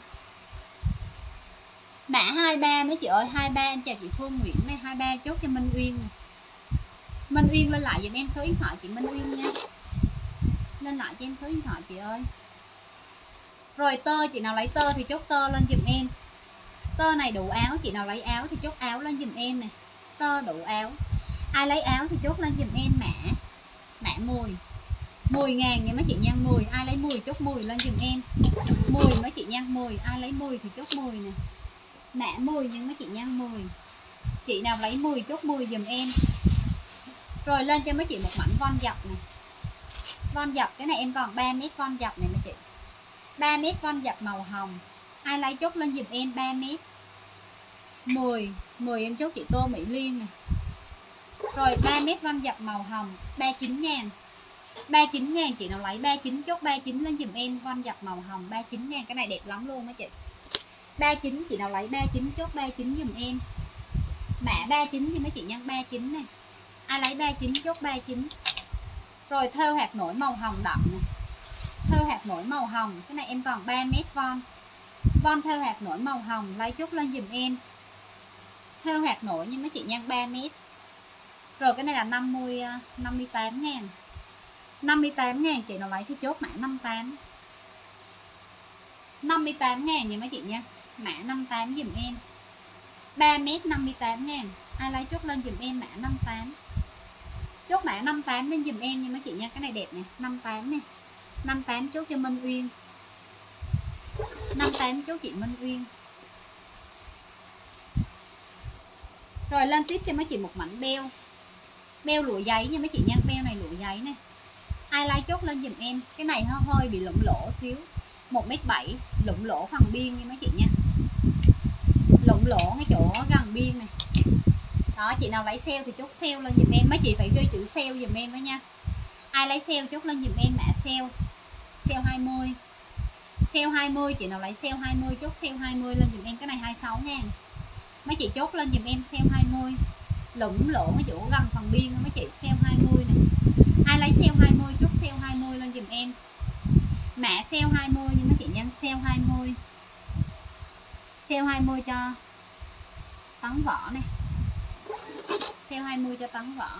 Mã hai ba mấy chị ơi, hai ba em chào chị Phương Nguyễn này, hai ba chốt cho Minh Uyên này. Minh Uyên lên lại dùm em số điện thoại chị Minh Uyên nha. Lên lại cho em số điện thoại chị ơi. Rồi tơ chị nào lấy tơ thì chốt tơ lên dùm em. Tơ này đủ áo, chị nào lấy áo thì chốt áo lên dùm em này. Tơ đủ áo. Ai lấy áo thì chốt lên dùm em mã mã mười mười ngàn nha mấy chị nha, mười ai lấy mười chốt mười lên dùm em. mười mấy chị nha, mười ai lấy mười thì chốt mười nè. Mã mười nha mấy chị nha, mười. Chị nào lấy mười chốt mười dùm em. Rồi lên cho mấy chị một mảnh von dập này. Von dập cái này em còn ba mét von dập này mấy chị. ba mét von dập màu hồng. Ai lấy chốt lên dùm em ba mét. mười, mười em chốt chị Tô Mỹ Liên này. Rồi ba mét von dập màu hồng, ba mươi chín ngàn. ba mươi chín ngàn chị nào lấy ba mươi chín chốt ba mươi chín lên dùm em, von dập màu hồng ba mươi chín ngàn, cái này đẹp lắm luôn mấy chị. ba mươi chín chị nào lấy ba mươi chín chốt ba mươi chín dùm em. Mã ba mươi chín thì mấy chị nhân ba mươi chín này. Ai lấy ba mươi chín chốt ba mươi chín. Rồi thêu hạt nổi màu hồng đậm này. Thêu hạt nổi màu hồng, cái này em còn ba mét von. Von thêu hạt nổi màu hồng lấy chốt lên dùm em. Thêu hạt nổi nhưng mấy chị nhân ba mét. Rồi cái này là năm mươi, năm mươi tám ngàn. năm mươi tám ngàn chị nào lấy thì chốt mã năm mươi tám. năm mươi tám ngàn nha mấy chị nha. Mã năm mươi tám dùm em. ba mét năm mươi tám ngàn. Ai lấy chốt lên dùm em mã năm mươi tám. Chốt mã năm mươi tám lên dùm em nha mấy chị nha. Cái này đẹp nè, năm mươi tám nè. năm mươi tám chốt cho Minh Uyên. năm mươi tám chốt chị Minh Uyên. Rồi lên tiếp cho mấy chị một mảnh beo. Beo lụa giấy nha mấy chị nha. Beo này lụa giấy nè. Ai lấy chốt lên dùm em. Cái này nó hơi bị lủng lỗ xíu. một mét bảy lủng lỗ phần biên nha mấy chị nha. Lủng lỗ ngay chỗ gần biên này. Đó, chị nào lấy sale thì chốt sale lên dùm em. Mấy chị phải ghi chữ sale dùm em đó nha. Ai lấy sale chốt lên dùm em mã sale. Sale hai mươi. Sale hai mươi, chị nào lấy sale hai mươi chốt sale hai mươi lên dùm em. Cái này hai mươi sáu ngàn. Mấy chị chốt lên dùm em sale hai mươi. Lủng lỗ ngay chỗ gần phần biên mấy chị, sale hai mươi này. Ai lấy sale hai mươi chốt sale hai mươi lên dùm em. Mã sale hai mươi nhưng mấy chị nhân sale hai mươi. Sale hai mươi cho Tấn Võ này. Sale hai mươi cho Tấn Võ.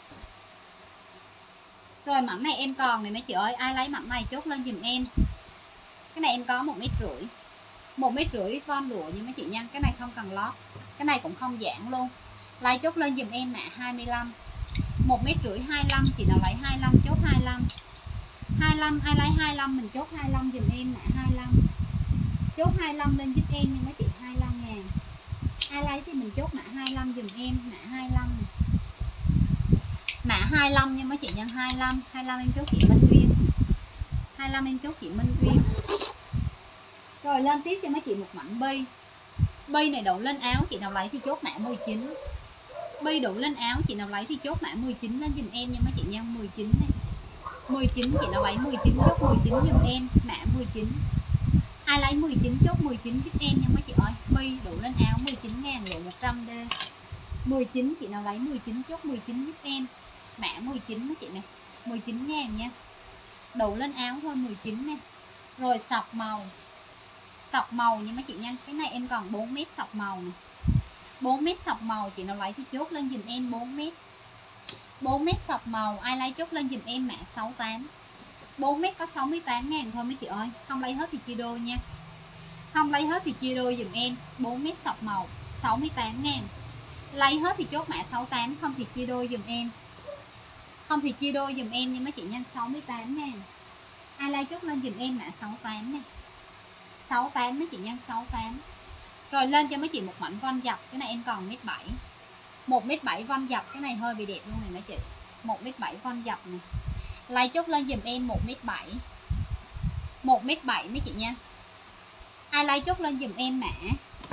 Rồi mảnh này em còn này mấy chị ơi, ai lấy mảnh này chốt lên dùm em. Cái này em có một mét rưỡi. một mét rưỡi von lụa như mấy chị nha, cái này không cần lót. Cái này cũng không giãn luôn. Lấy chốt lên dùm em mã hai mươi lăm. một mét rưỡi hai mươi lăm, chị nào lấy hai mươi lăm chốt hai mươi lăm. hai mươi lăm ai lấy hai mươi lăm mình chốt hai mươi lăm dùm em mã hai mươi lăm. Chốt hai mươi lăm lên giúp em nha mấy chị, hai mươi lăm ngàn. Ai lấy thì mình chốt mã hai mươi lăm dùm em, mã hai mươi lăm. Mã hai mươi lăm nha mấy chị nhân hai mươi lăm, hai mươi lăm em chốt chị Minh Uyên. hai mươi lăm em chốt chị Minh Uyên. Rồi lên tiếp cho mấy chị một mảnh bi. Bi này đổ lên áo, chị nào lấy thì chốt mã mười chín. Bi đổ lên áo, chị nào lấy thì chốt mã mười chín lên dùm em nha mấy chị nha, mười chín này. mười chín chị nào lấy mười chín chốt mười chín dùm em, mã mười chín. Ai lấy mười chín chốt mười chín giúp em nha mấy chị ơi. Bi đổ lên áo mười chín ngàn lộ một trăm D. mười chín chị nào lấy mười chín chốt mười chín giúp em. Mã mười chín mấy chị này, mười chín ngàn nha. Đổ lên áo thôi mười chín nè. Rồi sọc màu. Sọc màu nha mấy chị nha. Cái này em còn bốn mét sọc màu nè. bốn mét sọc màu, chị nào lấy thì chốt lên dùm em bốn mét. bốn mét sọc màu, ai lấy chốt lên dùm em mã sáu mươi tám. bốn mét có sáu mươi tám ngàn thôi mấy chị ơi. Không lấy hết thì chia đôi nha. Không lấy hết thì chia đôi dùm em. bốn mét sọc màu sáu mươi tám ngàn. Lấy hết thì chốt mã sáu mươi tám, không thì chia đôi dùm em. Không thì chia đôi dùm em nha mấy chị nha, sáu mươi tám ngàn. Ai lấy chốt lên dùm em mã sáu mươi tám nè. sáu mươi tám mấy chị nha, sáu mươi tám. Rồi lên cho mấy chị một mảnh von dập, cái này em còn mét bảy. một mét bảy von dập, cái này hơi bị đẹp luôn này mấy chị. một mét bảy von dập này. Lấy chốt lên dùm em một mét bảy. một mét bảy mấy chị nha. Ai lấy chốt lên dùm em mã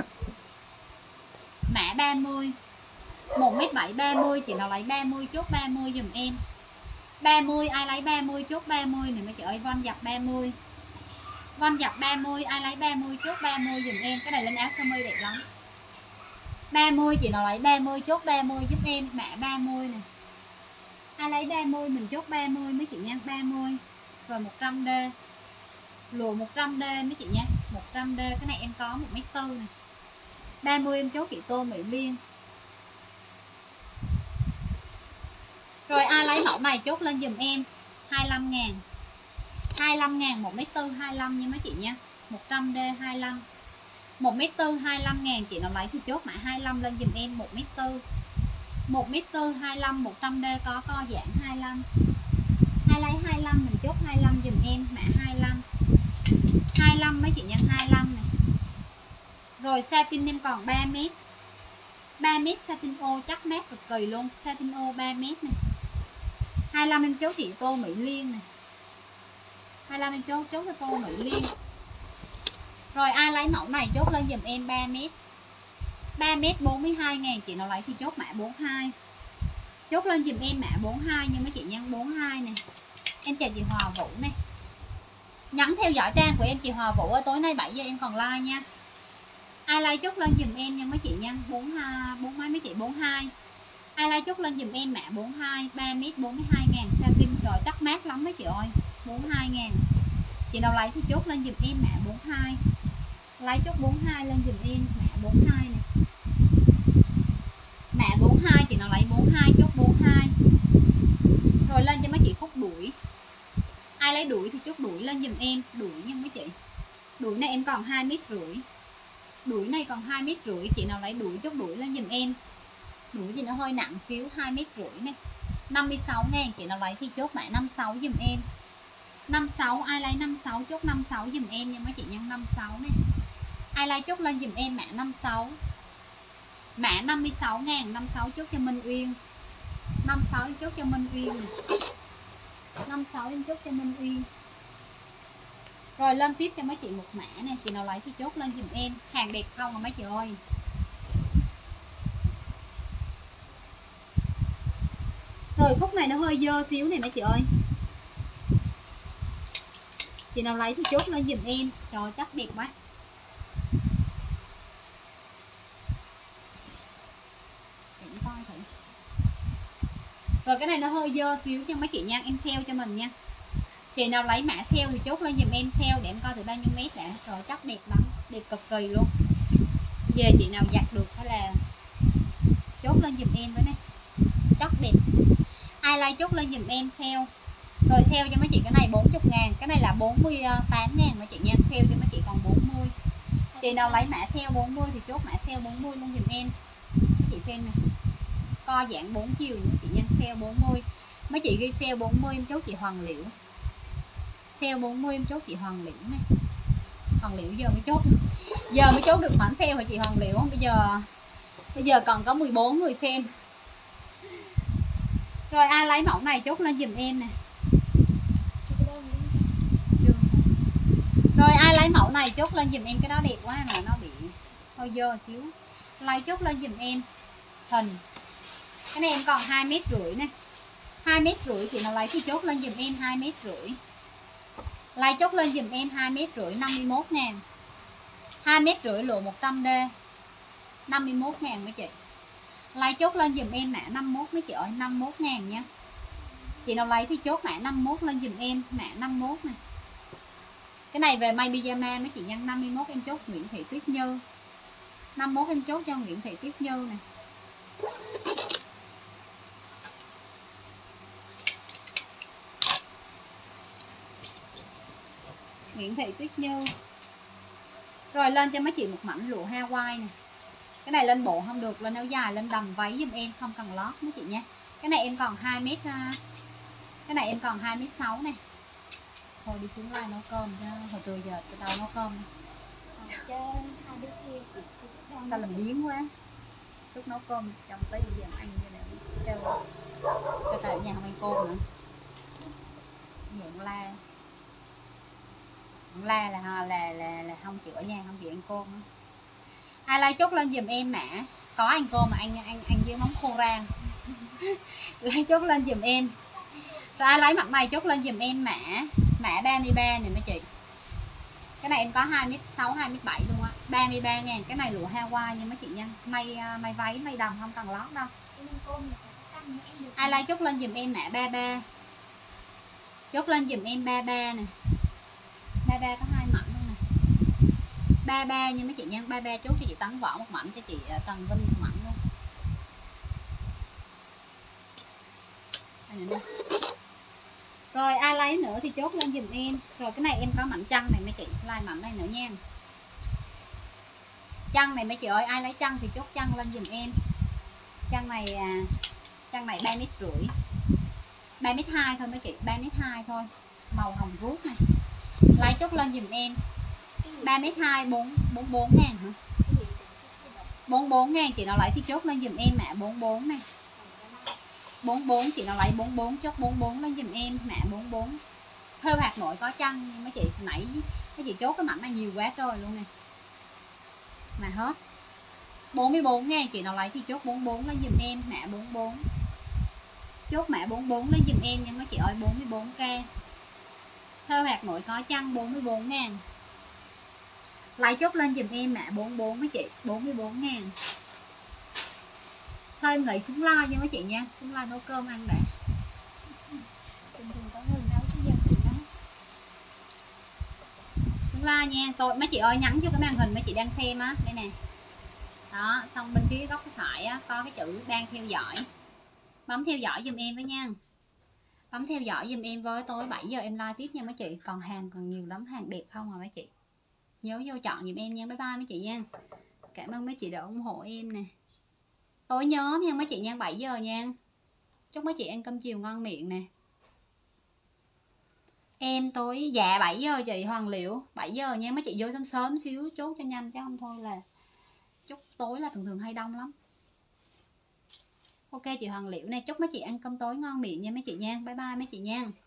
mã ba mươi. một mét bảy ba mươi, chị nào lấy ba mươi chốt ba mươi dùm em. ba mươi ai lấy ba mươi chốt ba mươi này mấy chị ơi, von dập ba mươi. Von dập ba mươi ai lấy ba mươi chốt ba mươi dùm em. Cái này lên áo sơ mi đẹp lắm. ba mươi chị nào lấy ba mươi chốt ba mươi giúp em, mã ba mươi nè. Ai lấy ba mươi mình chốt ba mươi mấy chị nha, ba mươi. Rồi một trăm D. Lụa một trăm D mấy chị nha, một trăm D, cái này em có một mét tư nè. ba mươi em chốt chị Tô Mỹ Liên. Rồi ai lấy mẫu này chốt lên giùm em hai mươi lăm ngàn. hai mươi lăm ngàn một mét tư hai mươi lăm nha mấy chị nha. một trăm D hai mươi lăm. một mét tư hai mươi lăm ngàn, chị nào lấy thì chốt mã hai mươi lăm lên giùm em một mét tư. một mét tư hai mươi lăm, một trăm D có co giãn hai mươi lăm. Ai lấy hai mươi lăm mình chốt hai mươi lăm giùm em, mã hai mươi lăm. hai mươi lăm mấy chị nhân hai mươi lăm này. Rồi satin em còn ba mét. ba mét satin ô chắc mát cực kỳ luôn, satin ô ba mét này. hai mươi lăm em chốt chị Tô Mỹ Liên này. hai mươi lăm em chốt chốt cho Tô Mỹ Liên. Rồi ai lấy mẫu này chốt lên giùm em ba mét. ba mét bốn mươi hai ngàn, chị nào lấy thì chốt mã bốn mươi hai. Chốt lên giùm em mã bốn mươi hai nha mấy chị nha, bốn mươi hai nè. Em chào chị Hòa Vũ nè. Nhắn theo dõi trang của em chị Hòa Vũ ở tối nay bảy giờ em còn like nha. Ai like chốt lên giùm em nha mấy chị nha, bốn mươi hai, bốn mấy mấy chị bốn mươi hai. Ai like chốt lên giùm em mã bốn mươi hai, ba mét bốn mươi hai ngàn satin, rồi chắc mát lắm mấy chị ơi, bốn mươi hai ngàn. Chị nào lấy thì chốt lên giùm em mã bốn mươi hai. Lấy chốt bốn mươi hai lên giùm em mã bốn mươi hai nè. Mã bốn mươi hai, chị nào lấy bốn mươi hai chốt bốn mươi hai. Rồi lên cho mấy chị khúc đuổi. Ai lấy đuổi thì chốt đuổi lên giùm em, đuổi nha mấy chị. Đuổi này em còn hai mét rưỡi. Đuổi này còn hai mét rưỡi, chị nào lấy đuổi chốt đuổi lên giùm em. Đuổi thì nó hơi nặng xíu, hai mét rưỡi nè. năm mươi sáu ngàn, chị nào lấy thì chốt mã năm mươi sáu giùm em. năm mươi sáu, ai lấy năm mươi sáu chốt năm mươi sáu giùm em nha mấy chị nhân năm mươi sáu nè. Ai lấy chốt lên giùm em mã năm mươi sáu. Mã năm mươi sáu ngàn, năm mươi sáu chốt cho Minh Uyên. năm mươi sáu em chốt cho Minh Uyên nè. năm mươi sáu em chốt cho Minh Uyên. Rồi lên tiếp cho mấy chị một mã nè, chị nào lấy thì chốt lên giùm em. Hàng đẹp không à mấy chị ơi. Rồi khúc này nó hơi dơ xíu này mấy chị ơi. Chị nào lấy thì chốt lên giùm em. Trời chắc đẹp quá. Để coi thử. Rồi cái này nó hơi dơ xíu cho mấy chị nha, em sale cho mình nha. Chị nào lấy mã sale thì chốt lên giùm em sale để em coi thử bao nhiêu mét đã. Rồi chắc đẹp lắm, đẹp cực kỳ luôn. Về chị nào giặt được hay là chốt lên giùm em với này. Chắc đẹp. Ai like chốt lên giùm em sale. Rồi sale cho mấy chị cái này bốn mươi ngàn, cái này là bốn mươi tám ngàn mấy chị nha, sale cho mấy chị còn bốn mươi. Chị nào lấy mã sale bốn mươi thì chốt mã sale bốn mươi lên giùm em. Mấy chị xem nè. Co giãn bốn chiều nha chị nha, sale bốn mươi. Mấy chị ghi sale bốn mươi em chốt chị Hoàng Liễu. Sale bốn mươi em chốt chị Hoàng Liễu nè. Hoàng Liễu giờ mới chốt. Giờ mới chốt được mảnh sale mà chị Hoàng Liễu. Bây giờ bây giờ còn có mười bốn người xem. Rồi ai lấy mẫu này chốt lên giùm em nè. Rồi ai lấy mẫu này chốt lên giùm em, cái đó đẹp quá mà nó bị hơi dơ xíu. Lấy chốt lên giùm em hình. Cái này em còn hai mét rưỡi nè. hai mét rưỡi, chị nào lấy thì chốt lên giùm em hai mét rưỡi. Lấy chốt lên giùm em hai mét rưỡi, năm mươi mốt ngàn. hai mét rưỡi lụa một trăm D, năm mươi mốt ngàn mấy chị. Lấy chốt lên giùm em mã năm mươi mốt mấy chị ơi, năm mươi mốt ngàn nha. Chị nào lấy thì chốt mã năm mươi mốt lên giùm em, mã năm mươi mốt nè. Cái này về may pyjama mấy chị nhân năm mươi mốt em chốt Nguyễn Thị Tuyết Như. năm mươi mốt em chốt cho Nguyễn Thị Tuyết Như nè. Nguyễn Thị Tuyết Như. Rồi lên cho mấy chị một mảnh lụa Hawaii nè. Cái này lên bộ không được, lên áo dài, lên đầm váy giùm em, không cần lót mấy chị nha. Cái này em còn hai mét. Cái này em còn hai mét sáu nè. Thôi đi xuống lại nấu cơm cho hồi trưa giờ từ đâu nấu cơm. Ta làm biến quá. Chút nấu cơm trong tí giờ anh như này kêu cho cả nhà không ăn cơm nữa. Nhận la. La là là là là không chịu ở nhà, không chịu ăn cơm nữa. Ai like chốt lên giùm em mã có ăn cơm mà anh anh anh với móng khô rang. Lấy chốt lên giùm em. Rồi ai lấy mặt này chốt lên giùm em mã mã ba mươi ba này mấy chị. Cái này em có hai mét sáu, hai mét bảy luôn á. ba mươi ba ngàn. Cái này lụa Hawaii nha mấy chị nha. May may váy, may đầm không cần lót đâu. Ai like chốt lên dùm em mã ba ba. Chốt lên dùm em ba ba nè. ba ba có hai mảnh luôn nè. ba ba nha mấy chị nha. ba ba chốt cho chị Tấn Võ một mảnh, cho chị Trần Vinh một mảnh luôn. Đây nè. Rồi ai lấy nữa thì chốt lên dùm em. Rồi cái này em có mảnh chăn này mấy chị, like mảnh này nữa nha. Chăn này mấy chị ơi, ai lấy chăn thì chốt chăn lên dùm em. Chăn này à, chăn này ba mét rưỡi, ba mét hai thôi mấy chị, ba mét hai thôi, màu hồng ruốc này. Lấy chốt lên dùm em. ba mét hai, bốn mươi bốn ngàn hả? bốn mươi bốn ngàn chị nào lấy thì chốt lên dùm em mã bốn mươi bốn này. bốn mươi bốn chị nào lấy bốn mươi bốn chốt bốn mươi bốn lên dùm em mã bốn mươi bốn. Thêu hạt nội có chăn nhưng mấy chị nãy mấy chị chốt cái mảnh này nhiều quá trời luôn nè. Mà hết. bốn mươi bốn ngàn chị nào lấy thì chốt bốn mươi bốn lên dùm em mã bốn mươi bốn. Chốt mã bốn mươi bốn lên dùm em nha mấy chị ơi, bốn mươi bốn k. Thêu hạt nội có chăn bốn mươi bốn ngàn. Lấy chốt lên dùm em mã bốn mươi bốn mấy chị, bốn mươi bốn ngàn. Thôi em nghĩ xuống like nha mấy chị nha, xuống like nấu cơm ăn đã. Bình thường có người nấu chứ giờ thì nấu. Xuống like nha, tôi mấy chị ơi nhắn cho cái màn hình mấy chị đang xem á, đây nè. Đó, xong bên phía góc phải á có cái chữ đang theo dõi. Bấm theo dõi giùm em với nha. Bấm theo dõi giùm em với, tối bảy giờ em like tiếp nha mấy chị. Còn hàng còn nhiều lắm, hàng đẹp không à mấy chị. Nhớ vô chọn giùm em nha, bye bye mấy chị nha. Cảm ơn mấy chị đã ủng hộ em nè. Tối nhóm nha mấy chị nha, bảy giờ nha. Chúc mấy chị ăn cơm chiều ngon miệng nè. Em tối dạ bảy giờ chị Hoàng Liễu, bảy giờ nha mấy chị vô sớm sớm xíu chốt cho nhanh chứ không thôi là chúc tối là thường thường hay đông lắm. Ok chị Hoàng Liễu này, chúc mấy chị ăn cơm tối ngon miệng nha mấy chị nha. Bye bye mấy chị nha.